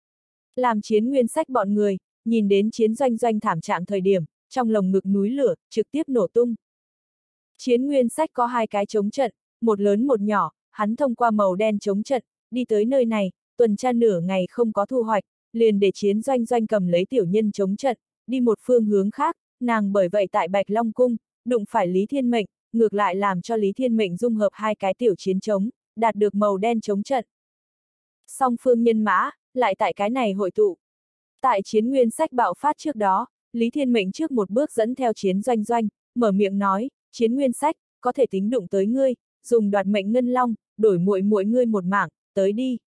Làm chiến nguyên sách bọn người, nhìn đến chiến doanh doanh thảm trạng thời điểm, trong lồng ngực núi lửa, trực tiếp nổ tung. Chiến nguyên sách có hai cái chống trận, một lớn một nhỏ, hắn thông qua màu đen chống trận, đi tới nơi này, tuần tra nửa ngày không có thu hoạch, liền để chiến doanh doanh cầm lấy tiểu nhân chống trận, đi một phương hướng khác, nàng bởi vậy tại Bạch Long cung, đụng phải Lý Thiên Mệnh, ngược lại làm cho Lý Thiên Mệnh dung hợp hai cái tiểu chiến chống, đạt được màu đen chống trận. Song phương nhân mã, lại tại cái này hội tụ. Tại chiến nguyên sách bạo phát trước đó, Lý Thiên Mệnh trước một bước dẫn theo chiến doanh doanh, mở miệng nói, chiến nguyên sách, có thể tính đụng tới ngươi, dùng đoạt mệnh ngân long, đổi muội muội ngươi một mảng, tới đi.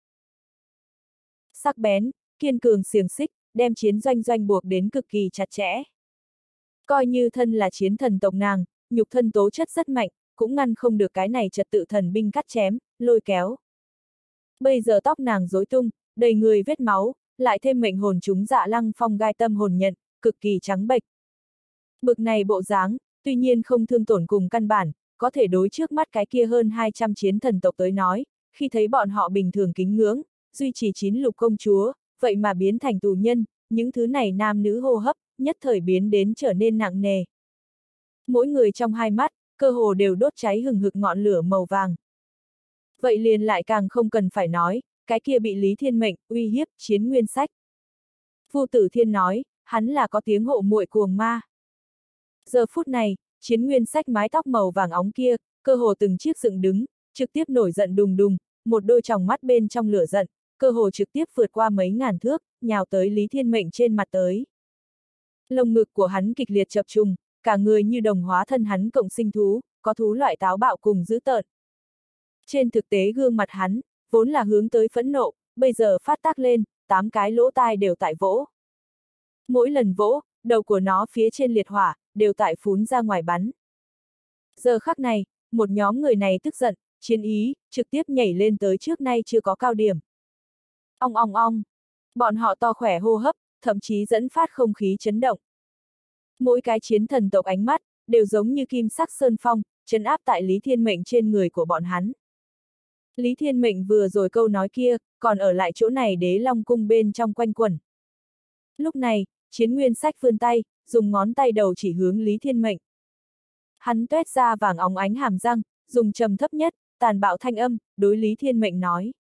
Sắc bén, kiên cường xiềng xích, đem chiến doanh doanh buộc đến cực kỳ chặt chẽ. Coi như thân là chiến thần tộc nàng, nhục thân tố chất rất mạnh, cũng ngăn không được cái này trật tự thần binh cắt chém, lôi kéo. Bây giờ tóc nàng rối tung, đầy người vết máu, lại thêm mệnh hồn chúng Dạ Lăng Phong gai tâm hồn nhận, cực kỳ trắng bệch. Bực này bộ dáng, tuy nhiên không thương tổn cùng căn bản, có thể đối trước mắt cái kia hơn hai trăm chiến thần tộc tới nói, khi thấy bọn họ bình thường kính ngưỡng, duy trì chín lục công chúa, vậy mà biến thành tù nhân, những thứ này nam nữ hô hấp, nhất thời biến đến trở nên nặng nề. Mỗi người trong hai mắt, cơ hồ đều đốt cháy hừng hực ngọn lửa màu vàng. Vậy liền lại càng không cần phải nói, cái kia bị Lý Thiên Mệnh uy hiếp chiến nguyên sách. Vu Tử Thiên nói, hắn là có tiếng hộ muội cuồng ma. Giờ phút này, chiến nguyên sách mái tóc màu vàng óng kia, cơ hồ từng chiếc dựng đứng, trực tiếp nổi giận đùng đùng, một đôi tròng mắt bên trong lửa giận, cơ hồ trực tiếp vượt qua mấy ngàn thước, nhào tới Lý Thiên Mệnh trên mặt tới. Lồng ngực của hắn kịch liệt chập trùng, cả người như đồng hóa thân hắn cộng sinh thú, có thú loại táo bạo cùng dữ tợn. Trên thực tế gương mặt hắn, vốn là hướng tới phẫn nộ, bây giờ phát tác lên, tám cái lỗ tai đều tại vỗ. Mỗi lần vỗ, đầu của nó phía trên liệt hỏa, đều tại phún ra ngoài bắn. Giờ khắc này, một nhóm người này tức giận, chiến ý, trực tiếp nhảy lên tới trước nay chưa có cao điểm. Ong ong ong, bọn họ to khỏe hô hấp, thậm chí dẫn phát không khí chấn động. Mỗi cái chiến thần tộc ánh mắt, đều giống như kim sắc sơn phong, trấn áp tại Lý Thiên Mệnh trên người của bọn hắn. Lý Thiên Mệnh vừa rồi câu nói kia, còn ở lại chỗ này Đế Long cung bên trong quanh quẩn. Lúc này, Chiến Nguyên Sách vươn tay, dùng ngón tay đầu chỉ hướng Lý Thiên Mệnh. Hắn tuét ra vàng óng ánh hàm răng, dùng trầm thấp nhất, tàn bạo thanh âm, đối Lý Thiên Mệnh nói.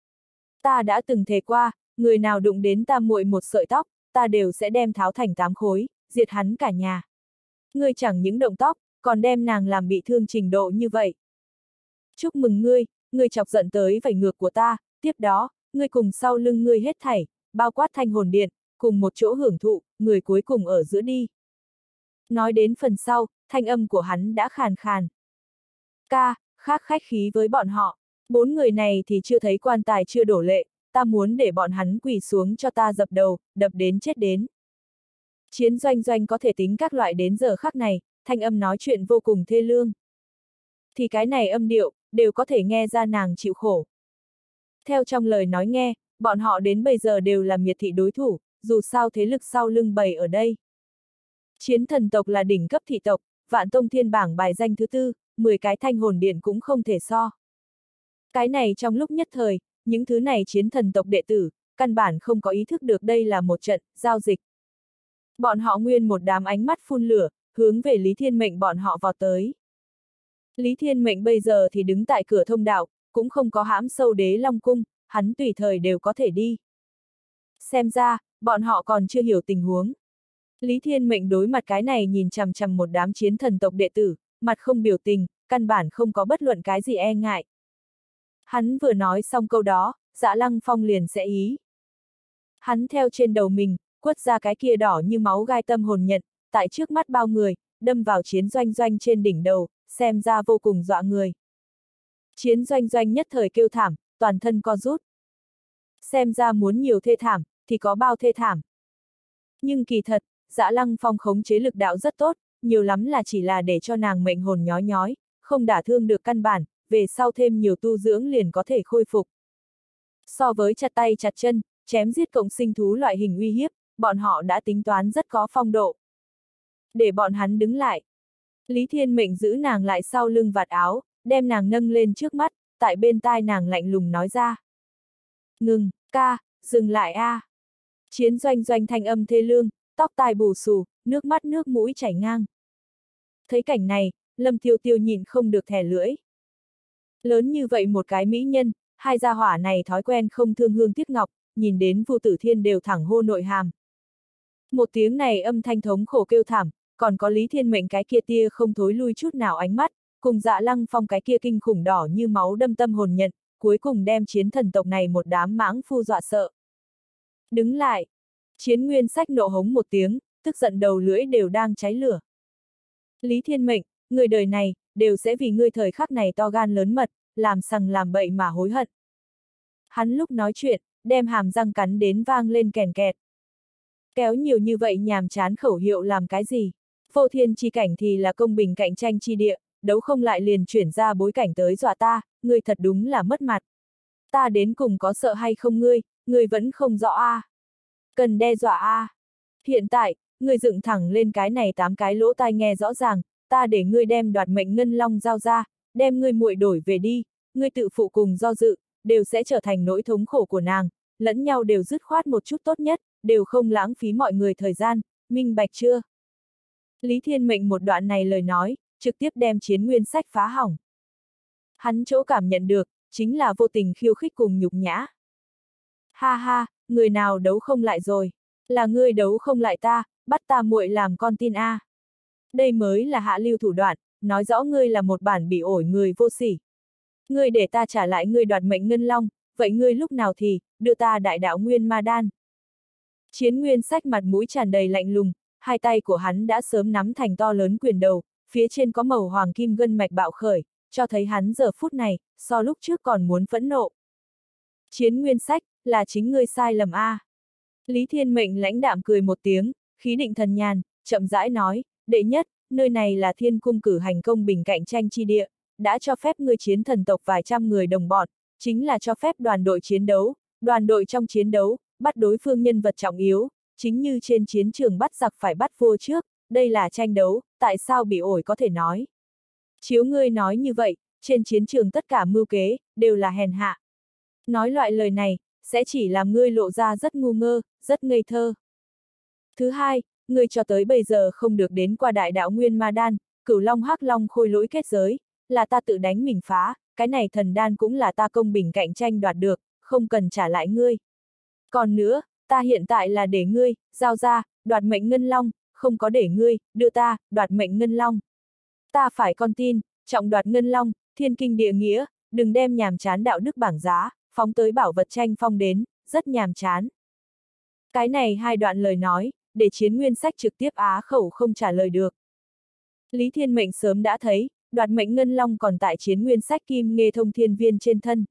Ta đã từng thề qua, người nào đụng đến ta muội một sợi tóc, ta đều sẽ đem tháo thành tám khối, diệt hắn cả nhà. Ngươi chẳng những động tóc, còn đem nàng làm bị thương trình độ như vậy. Chúc mừng ngươi, ngươi chọc giận tới vảy ngược của ta, tiếp đó, ngươi cùng sau lưng ngươi hết thảy, bao quát thanh hồn điện, cùng một chỗ hưởng thụ, người cuối cùng ở giữa đi. Nói đến phần sau, thanh âm của hắn đã khàn khàn. Ca, khác khách khí với bọn họ, bốn người này thì chưa thấy quan tài chưa đổ lệ, ta muốn để bọn hắn quỳ xuống cho ta dập đầu, đập đến chết đến. Chiến Doanh Doanh có thể tính các loại đến giờ khắc này, thanh âm nói chuyện vô cùng thê lương. Thì cái này âm điệu, đều có thể nghe ra nàng chịu khổ. Theo trong lời nói nghe, bọn họ đến bây giờ đều là miệt thị đối thủ, dù sao thế lực sau lưng bày ở đây. Chiến thần tộc là đỉnh cấp thị tộc, vạn tông thiên bảng bài danh thứ tư, mười cái thanh hồn điện cũng không thể so. Cái này trong lúc nhất thời, những thứ này chiến thần tộc đệ tử, căn bản không có ý thức được đây là một trận giao dịch. Bọn họ nguyên một đám ánh mắt phun lửa, hướng về Lý Thiên Mệnh bọn họ vào tới. Lý Thiên Mệnh bây giờ thì đứng tại cửa thông đạo, cũng không có hãm sâu Đế Long cung, hắn tùy thời đều có thể đi. Xem ra, bọn họ còn chưa hiểu tình huống. Lý Thiên Mệnh đối mặt cái này nhìn chằm chằm một đám chiến thần tộc đệ tử, mặt không biểu tình, căn bản không có bất luận cái gì e ngại. Hắn vừa nói xong câu đó, Dạ Lăng Phong liền sẽ ý. Hắn theo trên đầu mình, quất ra cái kia đỏ như máu gai tâm hồn nhận, tại trước mắt bao người, đâm vào Chiến Doanh Doanh trên đỉnh đầu, xem ra vô cùng dọa người. Chiến Doanh Doanh nhất thời kêu thảm, toàn thân co rút. Xem ra muốn nhiều thê thảm, thì có bao thê thảm. Nhưng kỳ thật, Dạ Lăng Phong khống chế lực đạo rất tốt, nhiều lắm là chỉ là để cho nàng mệnh hồn nhói nhói, không đả thương được căn bản, về sau thêm nhiều tu dưỡng liền có thể khôi phục. So với chặt tay chặt chân, chém giết cộng sinh thú loại hình uy hiếp, bọn họ đã tính toán rất có phong độ. Để bọn hắn đứng lại. Lý Thiên Mệnh giữ nàng lại sau lưng vạt áo, đem nàng nâng lên trước mắt, tại bên tai nàng lạnh lùng nói ra. Ngừng, ca, dừng lại a. À. Chiến Doanh Doanh thanh âm thê lương, tóc tai bù xù, nước mắt nước mũi chảy ngang. Thấy cảnh này, Lâm Tiêu Tiêu nhìn không được thè lưỡi. Lớn như vậy một cái mỹ nhân, hai gia hỏa này thói quen không thương hương tiếc ngọc, nhìn đến Vu Tử Thiên đều thẳng hô nội hàm. Một tiếng này âm thanh thống khổ kêu thảm, còn có Lý Thiên Mệnh cái kia tia không thối lui chút nào ánh mắt, cùng Dạ Lăng Phong cái kia kinh khủng đỏ như máu đâm tâm hồn nhận, cuối cùng đem chiến thần tộc này một đám mãng phu dọa sợ. Đứng lại! Chiến Nguyên Sách nộ hống một tiếng, tức giận đầu lưỡi đều đang cháy lửa. Lý Thiên Mệnh, người đời này, đều sẽ vì ngươi thời khắc này to gan lớn mật, làm sằng làm bậy mà hối hận. Hắn lúc nói chuyện, đem hàm răng cắn đến vang lên kèn kẹt. Kéo nhiều như vậy nhàm chán khẩu hiệu làm cái gì? Vô thiên chi cảnh thì là công bình cạnh tranh chi địa, đấu không lại liền chuyển ra bối cảnh tới dọa ta, ngươi thật đúng là mất mặt. Ta đến cùng có sợ hay không ngươi, ngươi vẫn không rõ a. À. Cần đe dọa a. À. Hiện tại, ngươi dựng thẳng lên cái này tám cái lỗ tai nghe rõ ràng, ta để ngươi đem đoạt mệnh ngân long giao ra, đem ngươi muội đổi về đi, ngươi tự phụ cùng do dự, đều sẽ trở thành nỗi thống khổ của nàng, lẫn nhau đều dứt khoát một chút tốt nhất, đều không lãng phí mọi người thời gian, minh bạch chưa? Lý Thiên Mệnh một đoạn này lời nói, trực tiếp đem Chiến Nguyên Sách phá hỏng. Hắn chỗ cảm nhận được, chính là vô tình khiêu khích cùng nhục nhã. Ha ha, người nào đấu không lại rồi, là ngươi đấu không lại ta, bắt ta muội làm con tin a. À. Đây mới là hạ lưu thủ đoạn, nói rõ ngươi là một bản bị ổi người vô sỉ. Ngươi để ta trả lại ngươi đoạt mệnh ngân long, vậy ngươi lúc nào thì, đưa ta đại đạo nguyên ma đan. Chiến Nguyên Sách mặt mũi tràn đầy lạnh lùng, hai tay của hắn đã sớm nắm thành to lớn quyền đầu, phía trên có màu hoàng kim gân mạch bạo khởi, cho thấy hắn giờ phút này, so lúc trước còn muốn phẫn nộ. Chiến Nguyên Sách, là chính ngươi sai lầm a. À. Lý Thiên Mệnh lãnh đạm cười một tiếng, khí định thần nhàn, chậm rãi nói, đệ nhất, nơi này là Thiên Cung cử hành công bình cạnh tranh chi địa, đã cho phép ngươi chiến thần tộc vài trăm người đồng bọn, chính là cho phép đoàn đội chiến đấu, đoàn đội trong chiến đấu, bắt đối phương nhân vật trọng yếu, chính như trên chiến trường bắt giặc phải bắt vua trước, đây là tranh đấu, tại sao bị ổi có thể nói. Chiếu ngươi nói như vậy, trên chiến trường tất cả mưu kế, đều là hèn hạ. Nói loại lời này, sẽ chỉ làm ngươi lộ ra rất ngu ngơ, rất ngây thơ. Thứ hai, ngươi cho tới bây giờ không được đến qua đại đạo Nguyên Ma Đan, Cửu Long Hắc Long khôi lỗi kết giới, là ta tự đánh mình phá, cái này thần đan cũng là ta công bình cạnh tranh đoạt được, không cần trả lại ngươi. Còn nữa, ta hiện tại là để ngươi, giao ra, đoạt mệnh ngân long, không có để ngươi, đưa ta, đoạt mệnh ngân long. Ta phải con tin, trọng đoạt ngân long, thiên kinh địa nghĩa, đừng đem nhàm chán đạo đức bảng giá, phóng tới bảo vật tranh phong đến, rất nhàm chán. Cái này hai đoạn lời nói, để Chiến Nguyên Sách trực tiếp á khẩu không trả lời được. Lý Thiên Mệnh sớm đã thấy, đoạt mệnh ngân long còn tại Chiến Nguyên Sách kim nghê thông thiên viên trên thân.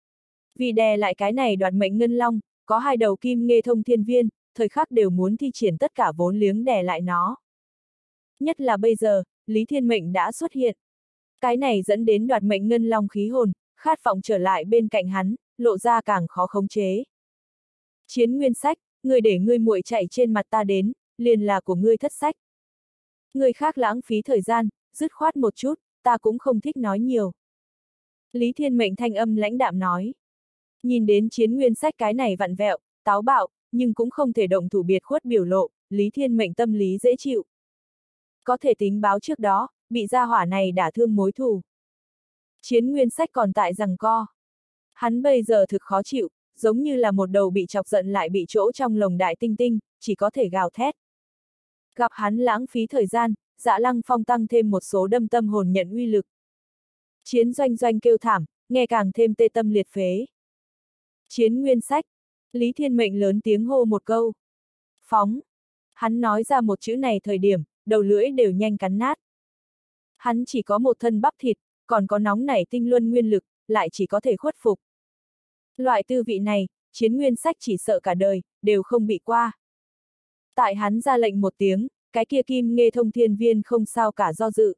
Vì đè lại cái này đoạt mệnh ngân long, có hai đầu kim nghê thông thiên viên, thời khắc đều muốn thi triển tất cả vốn liếng đè lại nó. Nhất là bây giờ, Lý Thiên Mệnh đã xuất hiện. Cái này dẫn đến đoạt mệnh ngân long khí hồn, khát vọng trở lại bên cạnh hắn, lộ ra càng khó khống chế. Chiến Nguyên Sách, người để ngươi muội chạy trên mặt ta đến, liền là của ngươi thất sách. Người khác lãng phí thời gian, dứt khoát một chút, ta cũng không thích nói nhiều. Lý Thiên Mệnh thanh âm lãnh đạm nói. Nhìn đến Chiến Nguyên Sách cái này vặn vẹo, táo bạo, nhưng cũng không thể động thủ biệt khuất biểu lộ, Lý Thiên Mệnh tâm lý dễ chịu. Có thể tính báo trước đó, bị gia hỏa này đả thương mối thù. Chiến Nguyên Sách còn tại giằng co. Hắn bây giờ thực khó chịu, giống như là một đầu bị chọc giận lại bị chỗ trong lồng đại tinh tinh, chỉ có thể gào thét. Gặp hắn lãng phí thời gian, Dạ Lăng Phong tăng thêm một số đâm tâm hồn nhận uy lực. Chiến Doanh Doanh kêu thảm, nghe càng thêm tê tâm liệt phế. Chiến Nguyên Sách, Lý Thiên Mệnh lớn tiếng hô một câu. Phóng. Hắn nói ra một chữ này thời điểm, đầu lưỡi đều nhanh cắn nát. Hắn chỉ có một thân bắp thịt, còn có nóng nảy tinh luân nguyên lực, lại chỉ có thể khuất phục. Loại tư vị này, Chiến Nguyên Sách chỉ sợ cả đời, đều không bị qua. Tại hắn ra lệnh một tiếng, cái kia kim nghê thông thiên viên không sao cả do dự.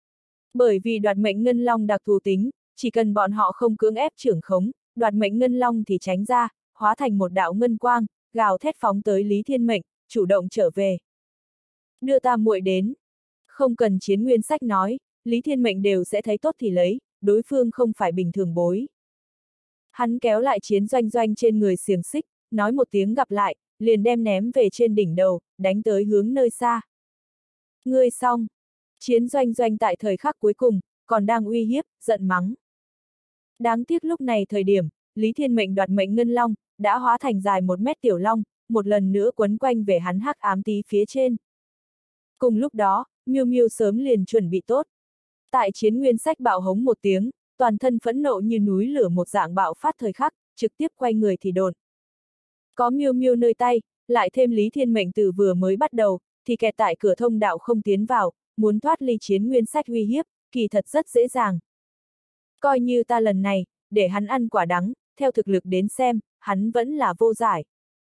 Bởi vì đoạt mệnh ngân long đặc thù tính, chỉ cần bọn họ không cưỡng ép trưởng khống, đoạt mệnh ngân long thì tránh ra, hóa thành một đạo ngân quang, gào thét phóng tới Lý Thiên Mệnh, chủ động trở về. Đưa ta muội đến. Không cần Chiến Nguyên Sách nói, Lý Thiên Mệnh đều sẽ thấy tốt thì lấy, đối phương không phải bình thường bối. Hắn kéo lại Chiến Doanh Doanh trên người xiềng xích, nói một tiếng gặp lại, liền đem ném về trên đỉnh đầu, đánh tới hướng nơi xa. Ngươi xong. Chiến Doanh Doanh tại thời khắc cuối cùng, còn đang uy hiếp, giận mắng. Đáng tiếc lúc này thời điểm, Lý Thiên Mệnh đoạt mệnh ngân long, đã hóa thành dài một mét tiểu long, một lần nữa quấn quanh về hắn hắc ám tí phía trên. Cùng lúc đó, Miêu Miêu sớm liền chuẩn bị tốt. Tại Chiến Nguyên Sách bạo hống một tiếng, toàn thân phẫn nộ như núi lửa một dạng bạo phát thời khắc, trực tiếp quay người thì đột. Có Miêu Miêu nơi tay, lại thêm Lý Thiên Mệnh từ vừa mới bắt đầu, thì kẹt tại cửa thông đạo không tiến vào, muốn thoát ly Chiến Nguyên Sách uy hiếp, kỳ thật rất dễ dàng. Coi như ta lần này, để hắn ăn quả đắng, theo thực lực đến xem, hắn vẫn là vô giải.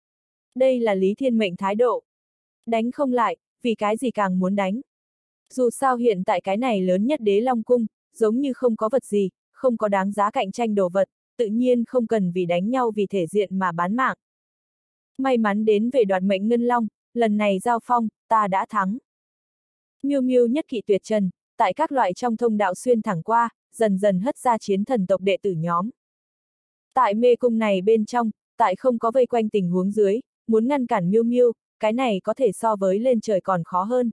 Đây là Lý Thiên Mệnh thái độ. Đánh không lại, vì cái gì càng muốn đánh. Dù sao hiện tại cái này lớn nhất Đế Long Cung, giống như không có vật gì, không có đáng giá cạnh tranh đồ vật, tự nhiên không cần vì đánh nhau vì thể diện mà bán mạng. May mắn đến về đoạt mệnh ngân long, lần này giao phong, ta đã thắng. Miêu Miêu nhất kỵ tuyệt trần, tại các loại trong thông đạo xuyên thẳng qua, dần dần hất ra chiến thần tộc đệ tử nhóm. Tại mê cung này bên trong, tại không có vây quanh tình huống dưới, muốn ngăn cản Miêu Miêu, cái này có thể so với lên trời còn khó hơn.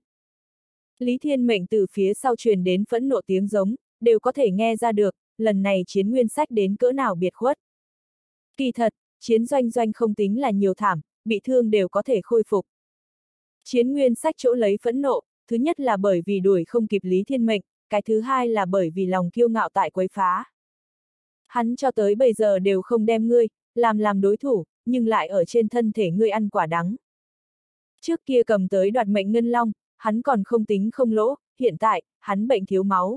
Lý Thiên Mệnh từ phía sau truyền đến phẫn nộ tiếng giống, đều có thể nghe ra được, lần này Chiến Nguyên Sách đến cỡ nào biệt khuất. Kỳ thật, Chiến Doanh Doanh không tính là nhiều thảm, bị thương đều có thể khôi phục. Chiến Nguyên Sách chỗ lấy phẫn nộ, thứ nhất là bởi vì đuổi không kịp Lý Thiên Mệnh, cái thứ hai là bởi vì lòng kiêu ngạo tại quấy phá. Hắn cho tới bây giờ đều không đem ngươi, làm làm đối thủ, nhưng lại ở trên thân thể ngươi ăn quả đắng. Trước kia cầm tới đoạt mệnh ngân long, hắn còn không tính không lỗ, hiện tại, hắn bệnh thiếu máu.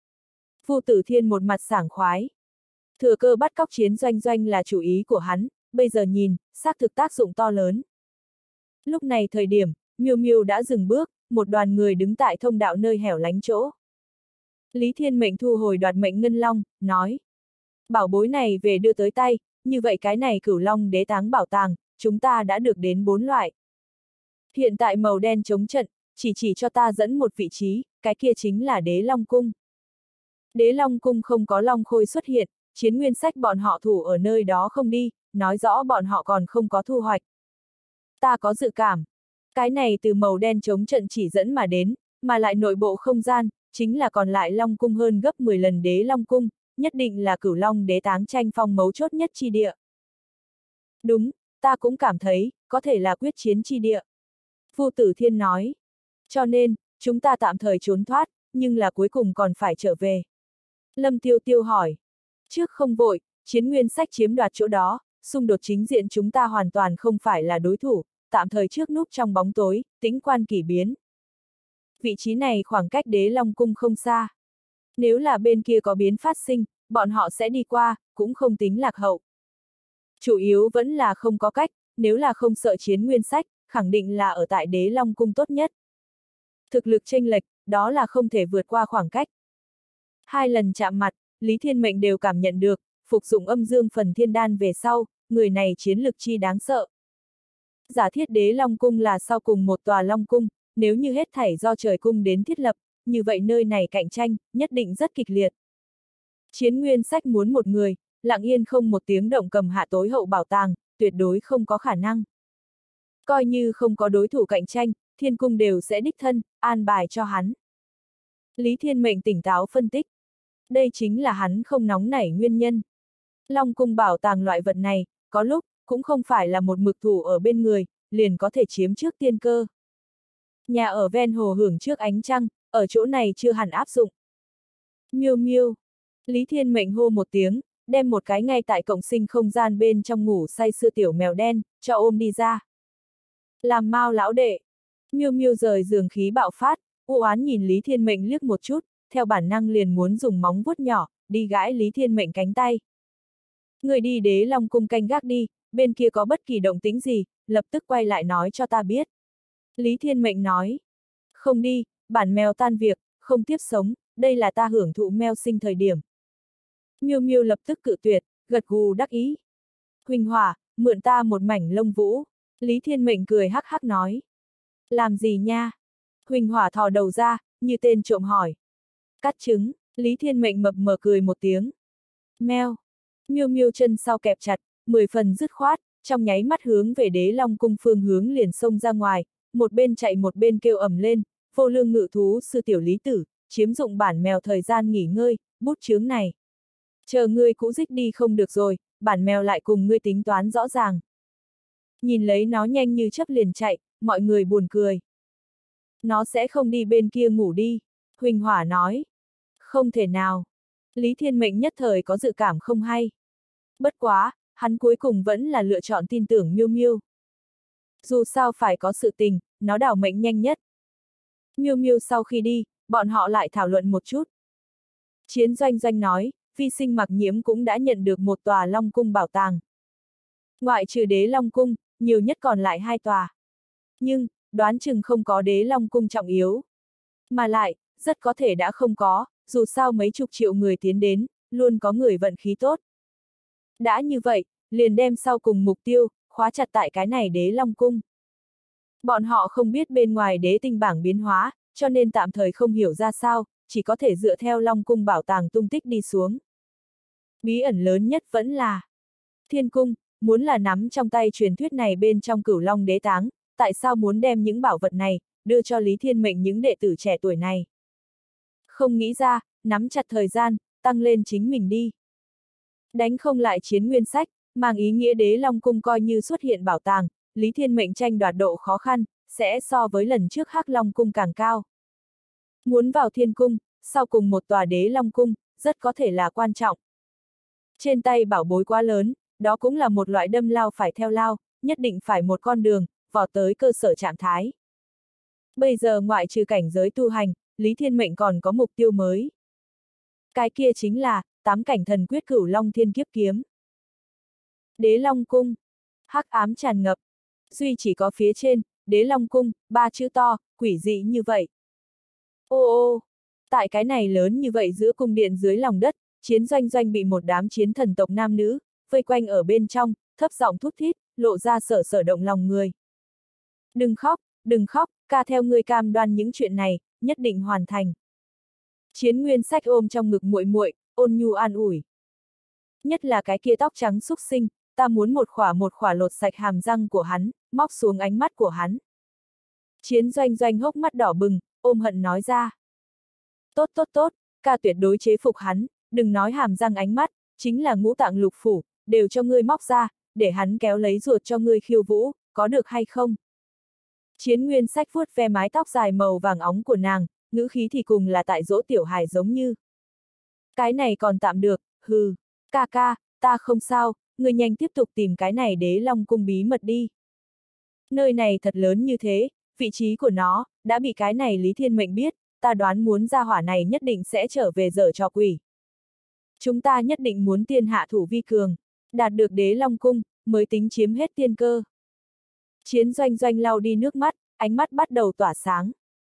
Vu Tử Thiên một mặt sảng khoái. Thừa cơ bắt cóc Chiến Doanh Doanh là chủ ý của hắn, bây giờ nhìn, xác thực tác dụng to lớn. Lúc này thời điểm, Miêu Miêu đã dừng bước, một đoàn người đứng tại thông đạo nơi hẻo lánh chỗ. Lý Thiên Mệnh thu hồi đoạt mệnh ngân long, nói. Bảo bối này về đưa tới tay, như vậy cái này Cửu Long Đế Táng bảo tàng, chúng ta đã được đến bốn loại. Hiện tại màu đen chống trận, chỉ chỉ cho ta dẫn một vị trí, cái kia chính là Đế Long Cung. Đế Long Cung không có Long Khôi xuất hiện, Chiến Nguyên Sách bọn họ thủ ở nơi đó không đi, nói rõ bọn họ còn không có thu hoạch. Ta có dự cảm. Cái này từ màu đen chống trận chỉ dẫn mà đến, mà lại nội bộ không gian, chính là còn lại Long Cung hơn gấp mười lần Đế Long Cung, nhất định là Cửu Long Đế táng tranh phong mấu chốt nhất chi địa. Đúng, ta cũng cảm thấy, có thể là quyết chiến chi địa. Vu Tử Thiên nói. Cho nên, chúng ta tạm thời trốn thoát, nhưng là cuối cùng còn phải trở về. Lâm Tiêu Tiêu hỏi. Trước không vội, Chiến Nguyên Sách chiếm đoạt chỗ đó, xung đột chính diện chúng ta hoàn toàn không phải là đối thủ, tạm thời trước núp trong bóng tối, tĩnh quan kỷ biến. Vị trí này khoảng cách Đế Long Cung không xa. Nếu là bên kia có biến phát sinh, bọn họ sẽ đi qua, cũng không tính lạc hậu. Chủ yếu vẫn là không có cách, nếu là không sợ Chiến Nguyên Sách, khẳng định là ở tại Đế Long Cung tốt nhất. Thực lực chênh lệch, đó là không thể vượt qua khoảng cách. Hai lần chạm mặt, Lý Thiên Mệnh đều cảm nhận được, phục dụng âm dương phần thiên đan về sau, người này chiến lực chi đáng sợ. Giả thiết Đế Long Cung là sau cùng một tòa Long Cung, nếu như hết thảy do trời cung đến thiết lập, như vậy nơi này cạnh tranh, nhất định rất kịch liệt. Chiến Nguyên Sách muốn một người, lặng yên không một tiếng động cầm hạ tối hậu bảo tàng, tuyệt đối không có khả năng. Coi như không có đối thủ cạnh tranh, Thiên Cung đều sẽ đích thân, an bài cho hắn. Lý Thiên Mệnh tỉnh táo phân tích. Đây chính là hắn không nóng nảy nguyên nhân. Long Cung bảo tàng loại vật này, có lúc, cũng không phải là một mực thủ ở bên người, liền có thể chiếm trước tiên cơ. Nhà ở ven hồ hưởng trước ánh trăng, ở chỗ này chưa hẳn áp dụng. Miêu miêu. Lý Thiên Mệnh hô một tiếng, đem một cái ngay tại cộng sinh không gian bên trong ngủ say sưa tiểu mèo đen, cho ôm đi ra. Làm mau lão đệ. Miêu miêu rời giường khí bạo phát, u oán nhìn Lý Thiên Mệnh liếc một chút, theo bản năng liền muốn dùng móng vuốt nhỏ, đi gãi Lý Thiên Mệnh cánh tay. Người đi Đế Long Cung canh gác đi, bên kia có bất kỳ động tĩnh gì, lập tức quay lại nói cho ta biết. Lý Thiên Mệnh nói. Không đi, bản mèo tan việc, không tiếp sống, đây là ta hưởng thụ mèo sinh thời điểm. Miêu miêu lập tức cự tuyệt, gật gù đắc ý. Huỳnh Hỏa, mượn ta một mảnh lông vũ. Lý Thiên Mệnh cười hắc hắc nói. Làm gì nha? Huỳnh Hỏa thò đầu ra, như tên trộm hỏi. Cắt trứng, Lý Thiên Mệnh mập mờ cười một tiếng. Mèo. Miêu miêu chân sau kẹp chặt, mười phần dứt khoát, trong nháy mắt hướng về Đế Long Cung phương hướng liền xông ra ngoài, một bên chạy một bên kêu ầm lên, vô lương ngự thú sư tiểu Lý Tử, chiếm dụng bản mèo thời gian nghỉ ngơi, bút chướng này. Chờ ngươi cũ dích đi không được rồi, bản mèo lại cùng ngươi tính toán rõ ràng. Nhìn lấy nó nhanh như chớp liền chạy, mọi người buồn cười. Nó sẽ không đi bên kia ngủ đi, Huỳnh Hỏa nói. Không thể nào. Lý Thiên Mệnh nhất thời có dự cảm không hay. Bất quá, hắn cuối cùng vẫn là lựa chọn tin tưởng Miêu Miêu. Dù sao phải có sự tình, nó đảo mệnh nhanh nhất. Miêu Miêu sau khi đi, bọn họ lại thảo luận một chút. Chiến Doanh Doanh nói, vi sinh Mặc Nhiễm cũng đã nhận được một tòa Long Cung bảo tàng. Ngoại trừ Đế Long Cung, nhiều nhất còn lại hai tòa. Nhưng, đoán chừng không có Đế Long Cung trọng yếu. Mà lại, rất có thể đã không có, dù sao mấy chục triệu người tiến đến, luôn có người vận khí tốt. Đã như vậy, liền đem sau cùng mục tiêu, khóa chặt tại cái này Đế Long Cung. Bọn họ không biết bên ngoài đế tinh bảng biến hóa, cho nên tạm thời không hiểu ra sao, chỉ có thể dựa theo Long Cung bảo tàng tung tích đi xuống. Bí ẩn lớn nhất vẫn là Thiên Cung, muốn là nắm trong tay truyền thuyết này bên trong Cửu Long Đế táng, tại sao muốn đem những bảo vật này, đưa cho Lý Thiên Mệnh những đệ tử trẻ tuổi này. Không nghĩ ra, nắm chặt thời gian, tăng lên chính mình đi. Đánh không lại Chiến Nguyên Sách, mang ý nghĩa Đế Long Cung coi như xuất hiện bảo tàng, Lý Thiên Mệnh tranh đoạt độ khó khăn, sẽ so với lần trước Hắc Long Cung càng cao. Muốn vào Thiên Cung, sau cùng một tòa Đế Long Cung, rất có thể là quan trọng. Trên tay bảo bối quá lớn, đó cũng là một loại đâm lao phải theo lao, nhất định phải một con đường, vọt tới cơ sở trạng thái. Bây giờ ngoại trừ cảnh giới tu hành, Lý Thiên Mệnh còn có mục tiêu mới. Cái kia chính là, tám cảnh thần quyết Cửu Long Thiên Kiếp Kiếm. Đế Long Cung. Hắc ám tràn ngập. Duy chỉ có phía trên, Đế Long Cung, ba chữ to, quỷ dị như vậy. Ô ô, tại cái này lớn như vậy giữa cung điện dưới lòng đất, Chiến Doanh Doanh bị một đám chiến thần tộc nam nữ, vây quanh ở bên trong, thấp giọng thút thít, lộ ra sở sở động lòng người. Đừng khóc, đừng khóc, ca theo ngươi cam đoan những chuyện này, nhất định hoàn thành. Chiến Nguyên Sách ôm trong ngực muội muội, ôn nhu an ủi. Nhất là cái kia tóc trắng xúc sinh, ta muốn một khỏa một khỏa lột sạch hàm răng của hắn, móc xuống ánh mắt của hắn. Chiến Doanh Doanh hốc mắt đỏ bừng, ôm hận nói ra. Tốt tốt tốt, ca tuyệt đối chế phục hắn, đừng nói hàm răng ánh mắt, chính là ngũ tạng lục phủ, đều cho ngươi móc ra, để hắn kéo lấy ruột cho ngươi khiêu vũ, có được hay không? Chiến Nguyên Sách vuốt ve mái tóc dài màu vàng óng của nàng, ngữ khí thì cùng là tại dỗ tiểu hài giống như. Cái này còn tạm được, hừ, ca ca, ta không sao, ngươi nhanh tiếp tục tìm cái này Đế Long cung bí mật đi. Nơi này thật lớn như thế, vị trí của nó, đã bị cái này Lý Thiên Mệnh biết, ta đoán muốn ra hỏa này nhất định sẽ trở về giở trò quỷ. Chúng ta nhất định muốn tiên hạ thủ vi cường, đạt được Đế Long cung, mới tính chiếm hết tiên cơ. Chiến Doanh Doanh lau đi nước mắt, ánh mắt bắt đầu tỏa sáng.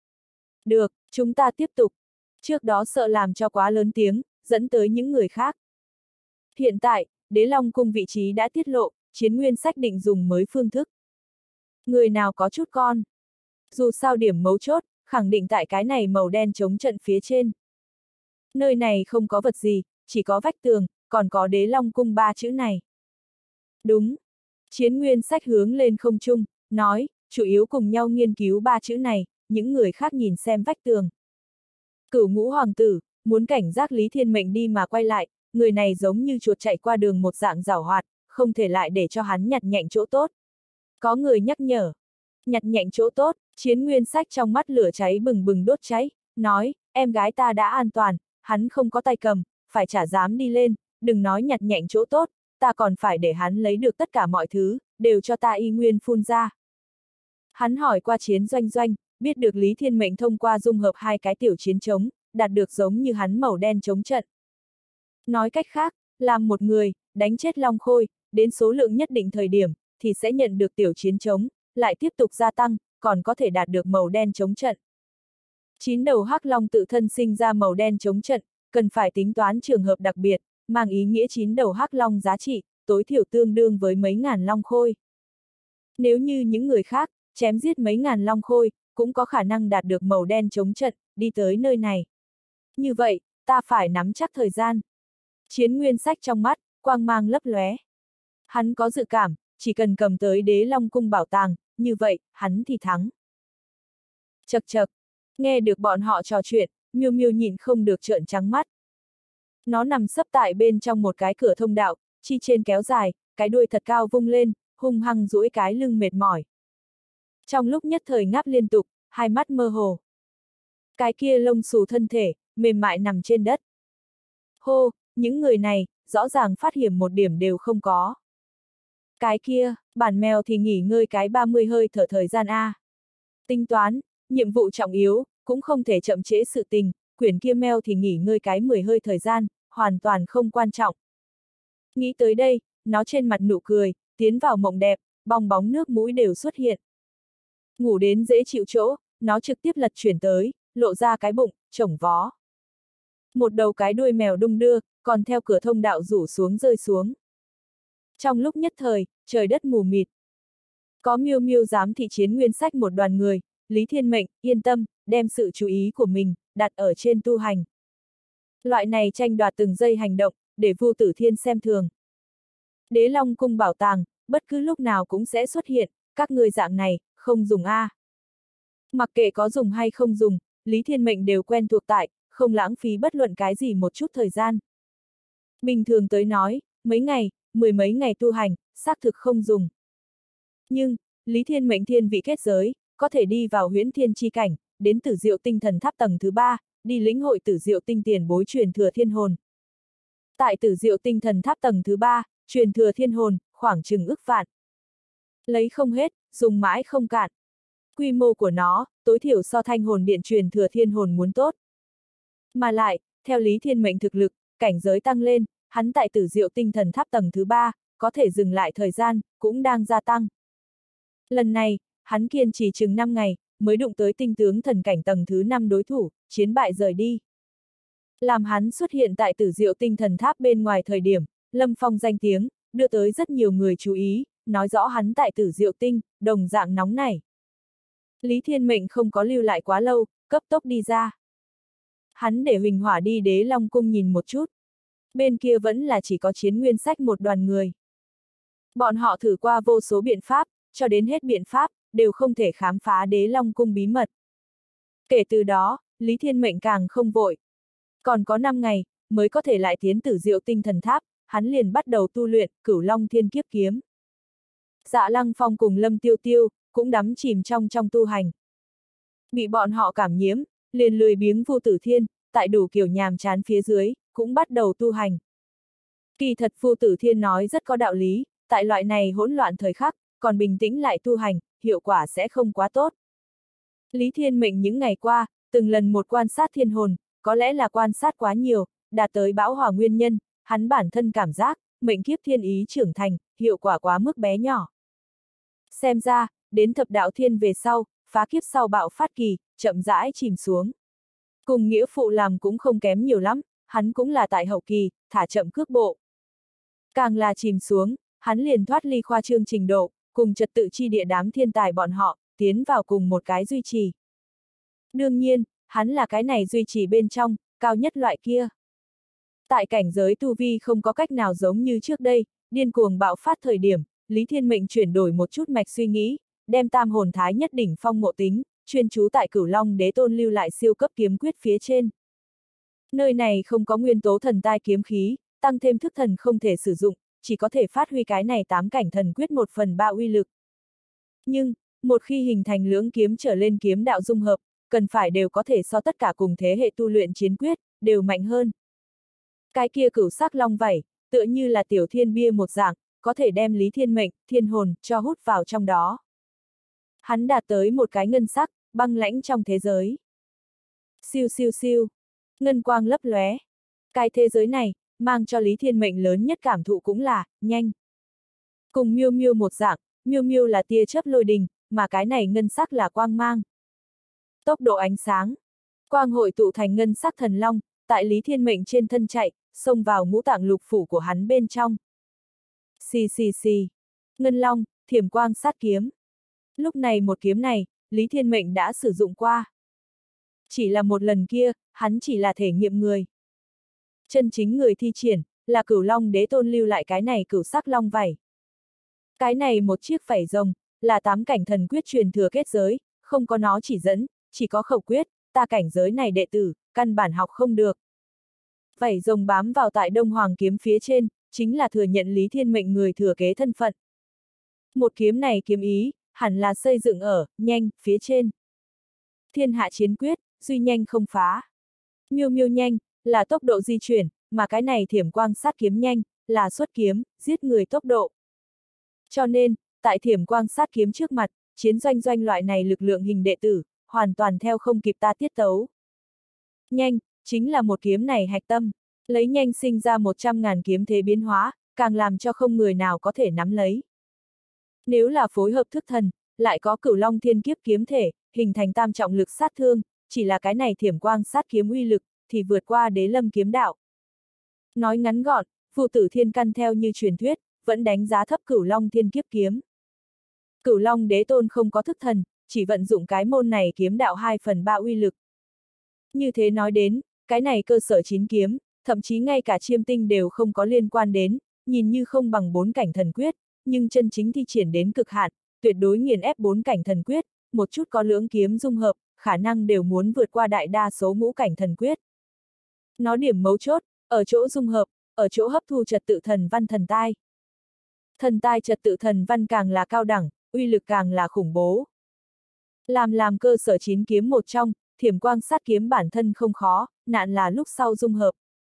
Được, chúng ta tiếp tục. Trước đó sợ làm cho quá lớn tiếng, dẫn tới những người khác. Hiện tại, Đế Long cung vị trí đã tiết lộ, Chiến Nguyên Sách định dùng mới phương thức. Người nào có chút con. Dù sao điểm mấu chốt, khẳng định tại cái này màu đen chống trận phía trên. Nơi này không có vật gì, chỉ có vách tường, còn có Đế Long cung ba chữ này. Đúng. Chiến Nguyên Sách hướng lên không trung, nói, chủ yếu cùng nhau nghiên cứu ba chữ này, những người khác nhìn xem vách tường. Cửu Ngũ Hoàng tử, muốn cảnh giác Lý Thiên Mệnh đi mà quay lại, người này giống như chuột chạy qua đường một dạng giảo hoạt, không thể lại để cho hắn nhặt nhạnh chỗ tốt. Có người nhắc nhở. Nhặt nhạnh chỗ tốt, Chiến Nguyên Sách trong mắt lửa cháy bừng bừng đốt cháy, nói, em gái ta đã an toàn, hắn không có tay cầm, phải trả dám đi lên, đừng nói nhặt nhạnh chỗ tốt, ta còn phải để hắn lấy được tất cả mọi thứ, đều cho ta y nguyên phun ra. Hắn hỏi qua Chiến Doanh Doanh, biết được Lý Thiên Mệnh thông qua dung hợp hai cái tiểu chiến trống, đạt được giống như hắn màu đen chống trận. Nói cách khác, làm một người, đánh chết Long Khôi, đến số lượng nhất định thời điểm, thì sẽ nhận được tiểu chiến trống, lại tiếp tục gia tăng, còn có thể đạt được màu đen chống trận. Chín đầu hắc long tự thân sinh ra màu đen chống trận, cần phải tính toán trường hợp đặc biệt, mang ý nghĩa chín đầu hắc long giá trị, tối thiểu tương đương với mấy ngàn long khôi. Nếu như những người khác, chém giết mấy ngàn long khôi, cũng có khả năng đạt được màu đen chống trận, đi tới nơi này. Như vậy, ta phải nắm chắc thời gian. Chiến Nguyên Sách trong mắt, quang mang lấp lóe. Hắn có dự cảm, chỉ cần cầm tới Đế Long cung bảo tàng, như vậy, hắn thì thắng. Chậc chậc, nghe được bọn họ trò chuyện, Miêu Miêu nhịn không được trợn trắng mắt. Nó nằm sấp tại bên trong một cái cửa thông đạo, chi trên kéo dài, cái đuôi thật cao vung lên, hung hăng duỗi cái lưng mệt mỏi. Trong lúc nhất thời ngáp liên tục, hai mắt mơ hồ. Cái kia lông xù thân thể, mềm mại nằm trên đất. Hô, những người này, rõ ràng phát hiện một điểm đều không có. Cái kia, bản mèo thì nghỉ ngơi cái ba mươi hơi thở thời gian A. Tính toán, nhiệm vụ trọng yếu, cũng không thể chậm trễ sự tình, quyển kia mèo thì nghỉ ngơi cái mười hơi thời gian, hoàn toàn không quan trọng. Nghĩ tới đây, nó trên mặt nụ cười, tiến vào mộng đẹp, bong bóng nước mũi đều xuất hiện. Ngủ đến dễ chịu chỗ, nó trực tiếp lật chuyển tới, lộ ra cái bụng, chổng vó. Một đầu cái đuôi mèo đung đưa, còn theo cửa thông đạo rủ xuống rơi xuống. Trong lúc nhất thời, trời đất mù mịt. Có Miêu Miêu giám thị Chiến Nguyên Sách một đoàn người, Lý Thiên Mệnh, yên tâm, đem sự chú ý của mình, đặt ở trên tu hành. Loại này tranh đoạt từng giây hành động, để Vu Tử Thiên xem thường. Đế Long cung bảo tàng, bất cứ lúc nào cũng sẽ xuất hiện, các người dạng này, không dùng A. Mặc kệ có dùng hay không dùng, Lý Thiên Mệnh đều quen thuộc tại, không lãng phí bất luận cái gì một chút thời gian. Bình thường tới nói, mấy ngày, mười mấy ngày tu hành, xác thực không dùng. Nhưng, Lý Thiên Mệnh thiên vị kết giới, có thể đi vào huyễn thiên chi cảnh, đến Tử Diệu Tinh Thần Tháp tầng thứ ba, đi lĩnh hội Tử Diệu Tinh tiền bối truyền thừa thiên hồn. Tại Tử Diệu Tinh Thần Tháp tầng thứ ba, truyền thừa thiên hồn, khoảng chừng ức vạn. Lấy không hết, dùng mãi không cạn. Quy mô của nó, tối thiểu so Thanh Hồn Điện truyền thừa thiên hồn muốn tốt. Mà lại, theo Lý Thiên Mệnh thực lực, cảnh giới tăng lên, hắn tại Tử Diệu Tinh Thần Tháp tầng thứ ba, có thể dừng lại thời gian, cũng đang gia tăng. Lần này, hắn kiên trì chừng năm ngày, mới đụng tới tinh tướng thần cảnh tầng thứ năm đối thủ, chiến bại rời đi. Làm hắn xuất hiện tại Tử Diệu Tinh Thần Tháp bên ngoài thời điểm, Lâm Phong danh tiếng, đưa tới rất nhiều người chú ý, nói rõ hắn tại Tử Diệu Tinh, đồng dạng nóng nảy. Lý Thiên Mệnh không có lưu lại quá lâu, cấp tốc đi ra. Hắn để Huỳnh Hỏa đi Đế Long Cung nhìn một chút. Bên kia vẫn là chỉ có Chiến Nguyên Sách một đoàn người. Bọn họ thử qua vô số biện pháp, cho đến hết biện pháp, đều không thể khám phá Đế Long Cung bí mật. Kể từ đó, Lý Thiên Mệnh càng không vội. Còn có năm ngày, mới có thể lại tiến Tử Diệu Tinh Thần Tháp, hắn liền bắt đầu tu luyện Cửu Long Thiên Kiếp Kiếm. Dạ Lăng Phong cùng Lâm Tiêu Tiêu, cũng đắm chìm trong trong tu hành. Bị bọn họ cảm nhiễm, liền lười biếng Vu Tử Thiên, tại đủ kiểu nhàm chán phía dưới, cũng bắt đầu tu hành. Kỳ thật Vu Tử Thiên nói rất có đạo lý, tại loại này hỗn loạn thời khắc, còn bình tĩnh lại tu hành, hiệu quả sẽ không quá tốt. Lý Thiên Mệnh những ngày qua, từng lần một quan sát thiên hồn, có lẽ là quan sát quá nhiều, đạt tới bão hòa nguyên nhân, hắn bản thân cảm giác, mệnh kiếp thiên ý trưởng thành, hiệu quả quá mức bé nhỏ. Xem ra, đến thập đạo thiên về sau, phá kiếp sau bạo phát kỳ, chậm rãi chìm xuống. Cùng nghĩa phụ làm cũng không kém nhiều lắm, hắn cũng là tại hậu kỳ, thả chậm cước bộ. Càng là chìm xuống, hắn liền thoát ly khoa trương trình độ, cùng trật tự chi địa đám thiên tài bọn họ, tiến vào cùng một cái duy trì. Đương nhiên, hắn là cái này duy trì bên trong, cao nhất loại kia. Tại cảnh giới tu vi không có cách nào giống như trước đây, điên cuồng bạo phát thời điểm, Lý Thiên Mệnh chuyển đổi một chút mạch suy nghĩ, đem tam hồn thái nhất đỉnh phong ngộ tính, chuyên chú tại Cửu Long Đế Tôn lưu lại siêu cấp kiếm quyết phía trên. Nơi này không có nguyên tố thần tai kiếm khí, tăng thêm thức thần không thể sử dụng, chỉ có thể phát huy cái này tám cảnh thần quyết một phần ba uy lực. Nhưng, một khi hình thành lưỡng kiếm trở lên kiếm đạo dung hợp, cần phải đều có thể so tất cả cùng thế hệ tu luyện chiến quyết, đều mạnh hơn. Cái kia cửu sắc long vảy, tựa như là tiểu thiên bia một dạng, có thể đem Lý Thiên Mệnh, thiên hồn, cho hút vào trong đó. Hắn đạt tới một cái ngân sắc, băng lãnh trong thế giới. Siêu siêu siêu, ngân quang lấp lóe. Cái thế giới này, mang cho Lý Thiên Mệnh lớn nhất cảm thụ cũng là, nhanh. Cùng miêu miêu một dạng, miêu miêu là tia chớp lôi đình, mà cái này ngân sắc là quang mang. Tốc độ ánh sáng. Quang hội tụ thành ngân sắc thần long, tại Lý Thiên Mệnh trên thân chạy, xông vào ngũ tạng lục phủ của hắn bên trong. Xì xì xì. Ngân long, thiểm quang sát kiếm. Lúc này một kiếm này, Lý Thiên Mệnh đã sử dụng qua. Chỉ là một lần kia, hắn chỉ là thể nghiệm người. Chân chính người thi triển, là Cửu Long Đế Tôn lưu lại cái này cửu sắc long vảy. Cái này một chiếc vảy rồng, là tám cảnh thần quyết truyền thừa kết giới, không có nó chỉ dẫn, chỉ có khẩu quyết, ta cảnh giới này đệ tử, căn bản học không được. Vảy rồng bám vào tại Đông Hoàng kiếm phía trên, chính là thừa nhận Lý Thiên Mệnh người thừa kế thân phận. Một kiếm này kiếm ý, hẳn là xây dựng ở, nhanh, phía trên. Thiên hạ chiến quyết, duy nhanh không phá. Miêu miêu nhanh, là tốc độ di chuyển, mà cái này thiểm quang sát kiếm nhanh, là xuất kiếm, giết người tốc độ. Cho nên, tại thiểm quang sát kiếm trước mặt, chiến doanh doanh loại này lực lượng hình đệ tử, hoàn toàn theo không kịp ta tiết tấu. Nhanh, chính là một kiếm này hạch tâm, lấy nhanh sinh ra một trăm ngàn kiếm thế biến hóa, càng làm cho không người nào có thể nắm lấy. Nếu là phối hợp thức thần, lại có Cửu Long Thiên Kiếp kiếm thể, hình thành tam trọng lực sát thương, chỉ là cái này thiểm quang sát kiếm uy lực, thì vượt qua Đế Lâm kiếm đạo. Nói ngắn gọn, Vu Tử Thiên căn theo như truyền thuyết, vẫn đánh giá thấp Cửu Long Thiên Kiếp kiếm. Cửu Long Đế Tôn không có thức thần, chỉ vận dụng cái môn này kiếm đạo hai phần ba uy lực. Như thế nói đến, cái này cơ sở chín kiếm, thậm chí ngay cả chiêm tinh đều không có liên quan đến, nhìn như không bằng bốn cảnh thần quyết, nhưng chân chính thi triển đến cực hạn, tuyệt đối nghiền ép bốn cảnh thần quyết, một chút có lưỡng kiếm dung hợp, khả năng đều muốn vượt qua đại đa số ngũ cảnh thần quyết. Nó điểm mấu chốt, ở chỗ dung hợp, ở chỗ hấp thu trật tự thần văn thần tai. Thần tai trật tự thần văn càng là cao đẳng, uy lực càng là khủng bố. Làm làm cơ sở chín kiếm một trong, thiểm quang sát kiếm bản thân không khó, nạn là lúc sau dung hợp.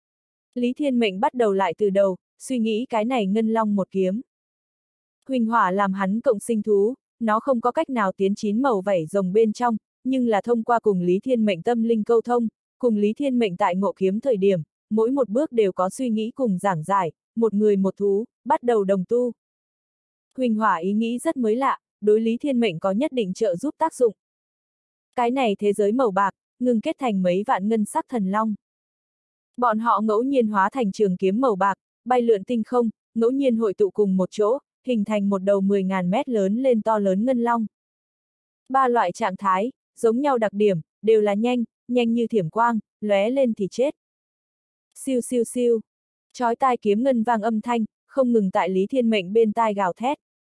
Lý Thiên Mệnh bắt đầu lại từ đầu, suy nghĩ cái này ngân long một kiếm. Huỳnh hỏa làm hắn cộng sinh thú, nó không có cách nào tiến chín màu vảy rồng bên trong, nhưng là thông qua cùng Lý Thiên Mệnh tâm linh câu thông, cùng Lý Thiên Mệnh tại ngộ kiếm thời điểm, mỗi một bước đều có suy nghĩ cùng giảng giải, một người một thú, bắt đầu đồng tu. Huỳnh hỏa ý nghĩ rất mới lạ, đối Lý Thiên Mệnh có nhất định trợ giúp tác dụng. Cái này thế giới màu bạc, ngừng kết thành mấy vạn ngân sắc thần long. Bọn họ ngẫu nhiên hóa thành trường kiếm màu bạc, bay lượn tinh không, ngẫu nhiên hội tụ cùng một chỗ, hình thành một đầu mười ngàn mét lớn lên to lớn ngân long. Ba loại trạng thái, giống nhau đặc điểm, đều là nhanh, nhanh như thiểm quang, lóe lên thì chết. Siêu siêu siêu. Chói tai kiếm ngân vang âm thanh, không ngừng tại Lý Thiên Mệnh bên tai gào thét.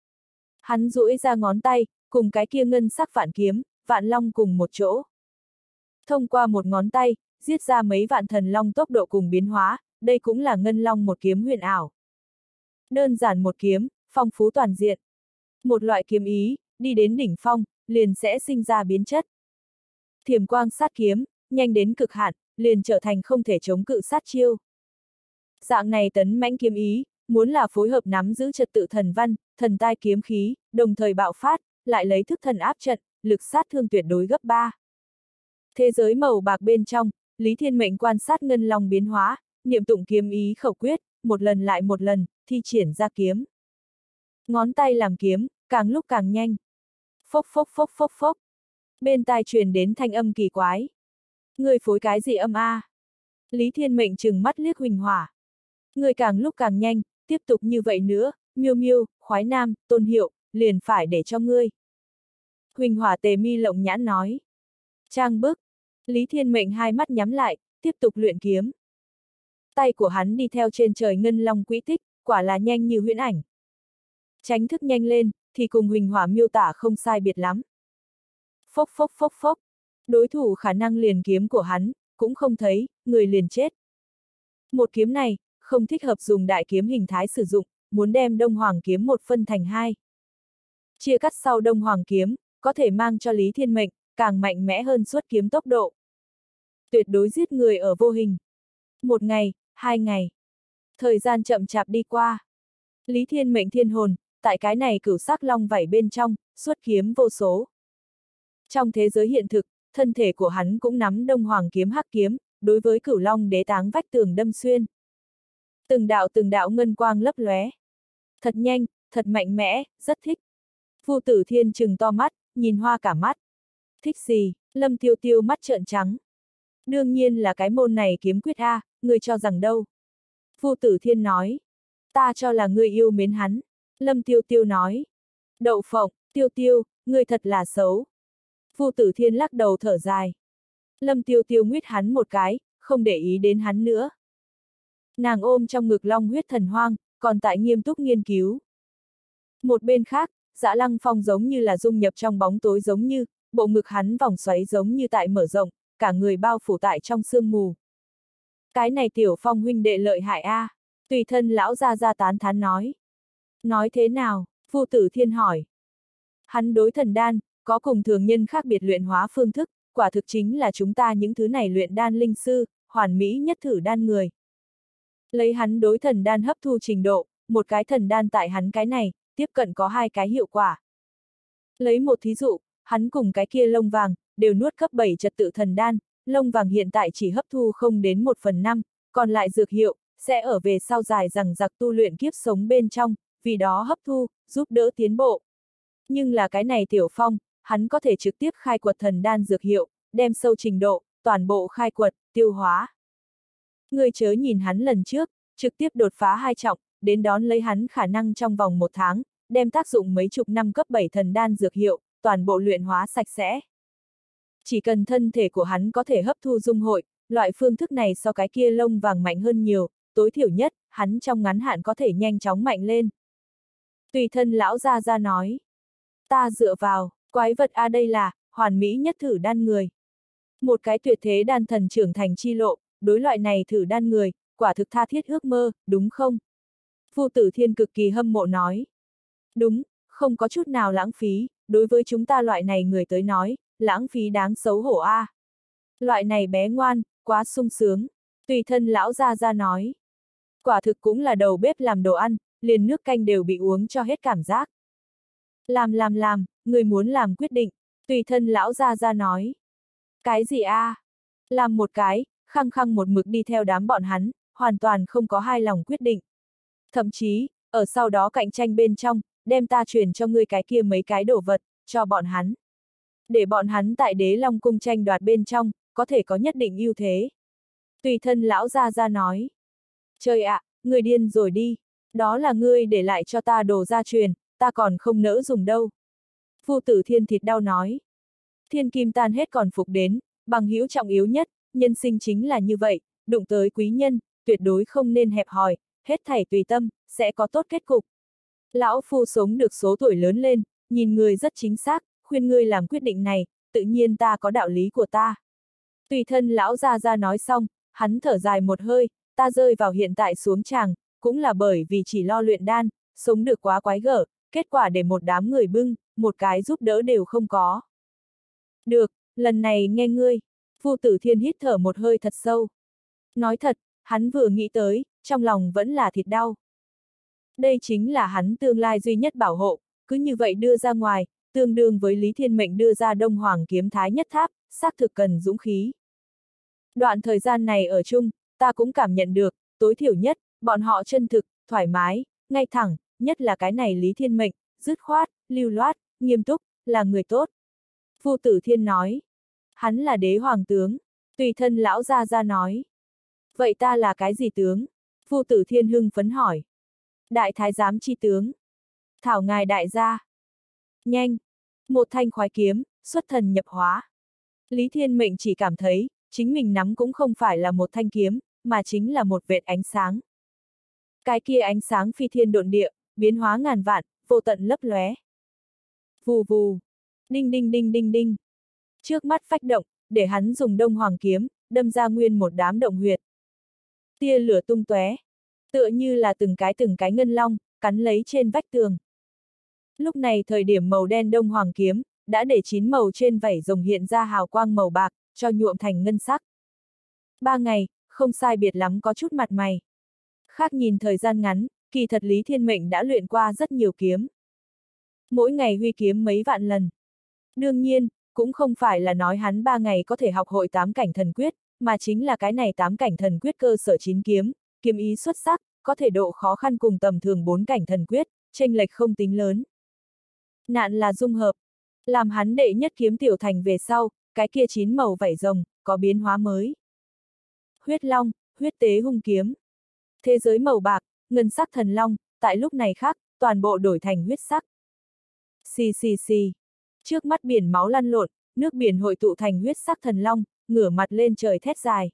Hắn duỗi ra ngón tay, cùng cái kia ngân sắc vạn kiếm, vạn long cùng một chỗ. Thông qua một ngón tay, giết ra mấy vạn thần long tốc độ cùng biến hóa, đây cũng là ngân long một kiếm huyền ảo. Đơn giản một kiếm, phong phú toàn diện. Một loại kiếm ý, đi đến đỉnh phong, liền sẽ sinh ra biến chất. Thiểm quang sát kiếm, nhanh đến cực hạn, liền trở thành không thể chống cự sát chiêu. Dạng này tấn mãnh kiếm ý, muốn là phối hợp nắm giữ trật tự thần văn, thần tai kiếm khí, đồng thời bạo phát, lại lấy thức thần áp trận, lực sát thương tuyệt đối gấp ba. Thế giới màu bạc bên trong, Lý Thiên Mệnh quan sát ngân long biến hóa, niệm tụng kiếm ý khẩu quyết, một lần lại một lần, thi triển ra kiếm. Ngón tay làm kiếm, càng lúc càng nhanh. Phốc phốc phốc phốc phốc. Bên tai truyền đến thanh âm kỳ quái. Người phối cái gì âm a? À? Lý Thiên Mệnh trừng mắt liếc Huỳnh Hỏa. Người càng lúc càng nhanh, tiếp tục như vậy nữa, miêu miêu, khoái nam, tôn hiệu, liền phải để cho ngươi. Huỳnh Hỏa tề mi lộng nhãn nói. Trang bức. Lý Thiên Mệnh hai mắt nhắm lại, tiếp tục luyện kiếm. Tay của hắn đi theo trên trời ngân long quỹ tích, quả là nhanh như huyễn ảnh. Tránh thức nhanh lên, thì cùng Huỳnh Hỏa miêu tả không sai biệt lắm. Phốc phốc phốc phốc. Đối thủ khả năng liền kiếm của hắn, cũng không thấy, người liền chết. Một kiếm này, không thích hợp dùng đại kiếm hình thái sử dụng, muốn đem Đông Hoàng kiếm một phân thành hai. Chia cắt sau Đông Hoàng kiếm, có thể mang cho Lý Thiên Mệnh, càng mạnh mẽ hơn xuất kiếm tốc độ. Tuyệt đối giết người ở vô hình. Một ngày, hai ngày. Thời gian chậm chạp đi qua. Lý Thiên Mệnh thiên hồn, tại cái này cửu sắc long vảy bên trong, xuất kiếm vô số. Trong thế giới hiện thực, thân thể của hắn cũng nắm Đông Hoàng kiếm hắc kiếm, đối với cửu long đế táng vách tường đâm xuyên. Từng đạo từng đạo ngân quang lấp lóe. Thật nhanh, thật mạnh mẽ, rất thích. Vu Tử Thiên trừng to mắt, nhìn hoa cả mắt. Thích gì? Lâm Tiêu Tiêu mắt trợn trắng. Đương nhiên là cái môn này kiếm quyết a, ngươi cho rằng đâu? Vu Tử Thiên nói. Ta cho là ngươi yêu mến hắn. Lâm Tiêu Tiêu nói. Đậu phộng, Tiêu Tiêu, ngươi thật là xấu. Vu Tử Thiên lắc đầu thở dài. Lâm Tiêu Tiêu nguyết hắn một cái, không để ý đến hắn nữa. Nàng ôm trong ngực long huyết thần hoang, còn tại nghiêm túc nghiên cứu. Một bên khác, Dã Lăng Phong giống như là dung nhập trong bóng tối giống như, bộ ngực hắn vòng xoáy giống như tại mở rộng, cả người bao phủ tại trong sương mù. Cái này Tiểu Phong huynh đệ lợi hại a, à. Tùy thân lão gia gia tán thán nói. Nói thế nào? Vu Tử Thiên hỏi. Hắn đối thần đan, có cùng thường nhân khác biệt luyện hóa phương thức, quả thực chính là chúng ta những thứ này luyện đan linh sư, hoàn mỹ nhất thử đan người. Lấy hắn đối thần đan hấp thu trình độ, một cái thần đan tại hắn cái này, tiếp cận có hai cái hiệu quả. Lấy một thí dụ, hắn cùng cái kia lông vàng, đều nuốt cấp bảy trật tự thần đan, lông vàng hiện tại chỉ hấp thu không đến một phần năm, còn lại dược hiệu, sẽ ở về sau dài rằng giặc tu luyện kiếp sống bên trong, vì đó hấp thu, giúp đỡ tiến bộ. Nhưng là cái này Tiểu Phong, hắn có thể trực tiếp khai quật thần đan dược hiệu, đem sâu trình độ, toàn bộ khai quật, tiêu hóa. Người chớ nhìn hắn lần trước, trực tiếp đột phá hai trọng, đến đón lấy hắn khả năng trong vòng một tháng, đem tác dụng mấy chục năm cấp bảy thần đan dược hiệu, toàn bộ luyện hóa sạch sẽ. Chỉ cần thân thể của hắn có thể hấp thu dung hội, loại phương thức này so cái kia lông vàng mạnh hơn nhiều, tối thiểu nhất, hắn trong ngắn hạn có thể nhanh chóng mạnh lên. Tùy thân lão gia gia nói. Ta dựa vào, quái vật a đây là, hoàn mỹ nhất thử đan người. Một cái tuyệt thế đan thần trưởng thành chi lộ, đối loại này thử đan người, quả thực tha thiết ước mơ, đúng không? Vu Tử Thiên cực kỳ hâm mộ nói. Đúng, không có chút nào lãng phí, đối với chúng ta loại này người tới nói, lãng phí đáng xấu hổ a. À. Loại này bé ngoan, quá sung sướng. Tùy thân lão gia gia nói. Quả thực cũng là đầu bếp làm đồ ăn, liền nước canh đều bị uống cho hết cảm giác. Làm làm làm, người muốn làm quyết định, tùy thân lão gia gia nói. Cái gì a? À? Làm một cái, khăng khăng một mực đi theo đám bọn hắn, hoàn toàn không có hai lòng quyết định. Thậm chí, ở sau đó cạnh tranh bên trong, đem ta truyền cho ngươi cái kia mấy cái đồ vật, cho bọn hắn. Để bọn hắn tại Đế Long cung tranh đoạt bên trong, có thể có nhất định ưu thế. Tùy thân lão gia gia nói. Trời ạ, à, người điên rồi đi, đó là ngươi để lại cho ta đồ gia truyền, ta còn không nỡ dùng đâu. Vu Tử Thiên thịt đau nói. Thiên kim tan hết còn phục đến, bằng hữu trọng yếu nhất, nhân sinh chính là như vậy, đụng tới quý nhân, tuyệt đối không nên hẹp hòi, hết thảy tùy tâm, sẽ có tốt kết cục. Lão phu sống được số tuổi lớn lên, nhìn người rất chính xác, khuyên ngươi làm quyết định này, tự nhiên ta có đạo lý của ta. Tùy thân lão gia gia nói xong, hắn thở dài một hơi, ta rơi vào hiện tại xuống tràng, cũng là bởi vì chỉ lo luyện đan, sống được quá quái gở, kết quả để một đám người bưng, một cái giúp đỡ đều không có. Được, lần này nghe ngươi. Vu Tử Thiên hít thở một hơi thật sâu. Nói thật, hắn vừa nghĩ tới, trong lòng vẫn là thịt đau. Đây chính là hắn tương lai duy nhất bảo hộ, cứ như vậy đưa ra ngoài, tương đương với Lý Thiên Mệnh đưa ra Đông Hoàng kiếm thái nhất tháp, xác thực cần dũng khí. Đoạn thời gian này ở chung, ta cũng cảm nhận được, tối thiểu nhất, bọn họ chân thực, thoải mái, ngay thẳng, nhất là cái này Lý Thiên Mệnh, dứt khoát, lưu loát, nghiêm túc, là người tốt. Vu Tử Thiên nói. Hắn là đế hoàng tướng. Tùy thân lão gia gia nói. Vậy ta là cái gì tướng? Vu Tử Thiên hưng phấn hỏi. Đại thái giám chi tướng. Thảo ngài đại gia. Nhanh. Một thanh khoái kiếm, xuất thần nhập hóa. Lý Thiên Mệnh chỉ cảm thấy, chính mình nắm cũng không phải là một thanh kiếm, mà chính là một vệt ánh sáng. Cái kia ánh sáng phi thiên độn địa, biến hóa ngàn vạn, vô tận lấp lóe. Vù vù. Đinh đinh đinh đinh đinh. Trước mắt phách động, để hắn dùng Đông Hoàng kiếm, đâm ra nguyên một đám động huyệt. Tia lửa tung tóe, tựa như là từng cái từng cái ngân long, cắn lấy trên vách tường. Lúc này thời điểm màu đen Đông Hoàng kiếm, đã để chín màu trên vảy rồng hiện ra hào quang màu bạc, cho nhuộm thành ngân sắc. Ba ngày, không sai biệt lắm có chút mặt mày. Khác nhìn thời gian ngắn, kỳ thật Lý Thiên Mệnh đã luyện qua rất nhiều kiếm. Mỗi ngày huy kiếm mấy vạn lần. Đương nhiên, cũng không phải là nói hắn ba ngày có thể học hội tám cảnh thần quyết, mà chính là cái này tám cảnh thần quyết cơ sở chín kiếm, kiếm ý xuất sắc, có thể độ khó khăn cùng tầm thường bốn cảnh thần quyết, chênh lệch không tính lớn. Nạn là dung hợp, làm hắn đệ nhất kiếm tiểu thành về sau, cái kia chín màu vảy rồng, có biến hóa mới. Huyết long, huyết tế hung kiếm. Thế giới màu bạc, ngân sắc thần long, tại lúc này khác, toàn bộ đổi thành huyết sắc. Xì xì xì. Trước mắt biển máu lăn lộn, nước biển hội tụ thành huyết sắc thần long, ngửa mặt lên trời thét dài.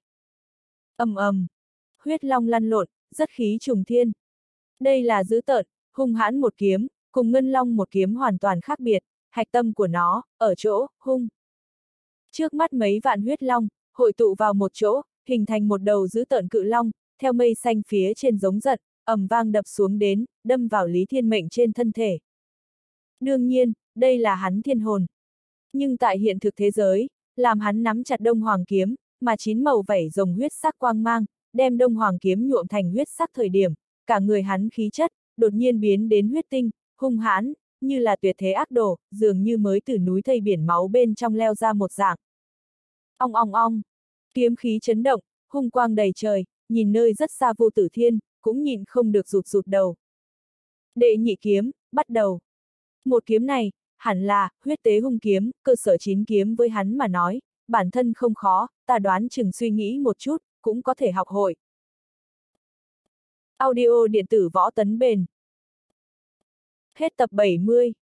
Ầm ầm. Huyết long lăn lộn, rất khí trùng thiên. Đây là dữ tợn, hung hãn một kiếm, cùng ngân long một kiếm hoàn toàn khác biệt, hạch tâm của nó, ở chỗ, hung. Trước mắt mấy vạn huyết long, hội tụ vào một chỗ, hình thành một đầu dữ tợn cự long, theo mây xanh phía trên giống giận, ầm vang đập xuống đến, đâm vào Lý Thiên Mệnh trên thân thể. Đương nhiên, đây là hắn thiên hồn. Nhưng tại hiện thực thế giới, làm hắn nắm chặt Đông Hoàng kiếm, mà chín màu vảy rồng huyết sắc quang mang, đem Đông Hoàng kiếm nhuộm thành huyết sắc thời điểm, cả người hắn khí chất, đột nhiên biến đến huyết tinh, hung hãn, như là tuyệt thế ác đồ, dường như mới từ núi thây biển máu bên trong leo ra một dạng. Ong ong ong, kiếm khí chấn động, hung quang đầy trời, nhìn nơi rất xa Vô Tử Thiên, cũng nhìn không được rụt rụt đầu. Đệ nhị kiếm, bắt đầu. Một kiếm này, hẳn là, huyết tế hung kiếm, cơ sở chín kiếm với hắn mà nói, bản thân không khó, ta đoán chừng suy nghĩ một chút, cũng có thể học hội. Audio điện tử võ tấn bền. Hết tập bảy mươi.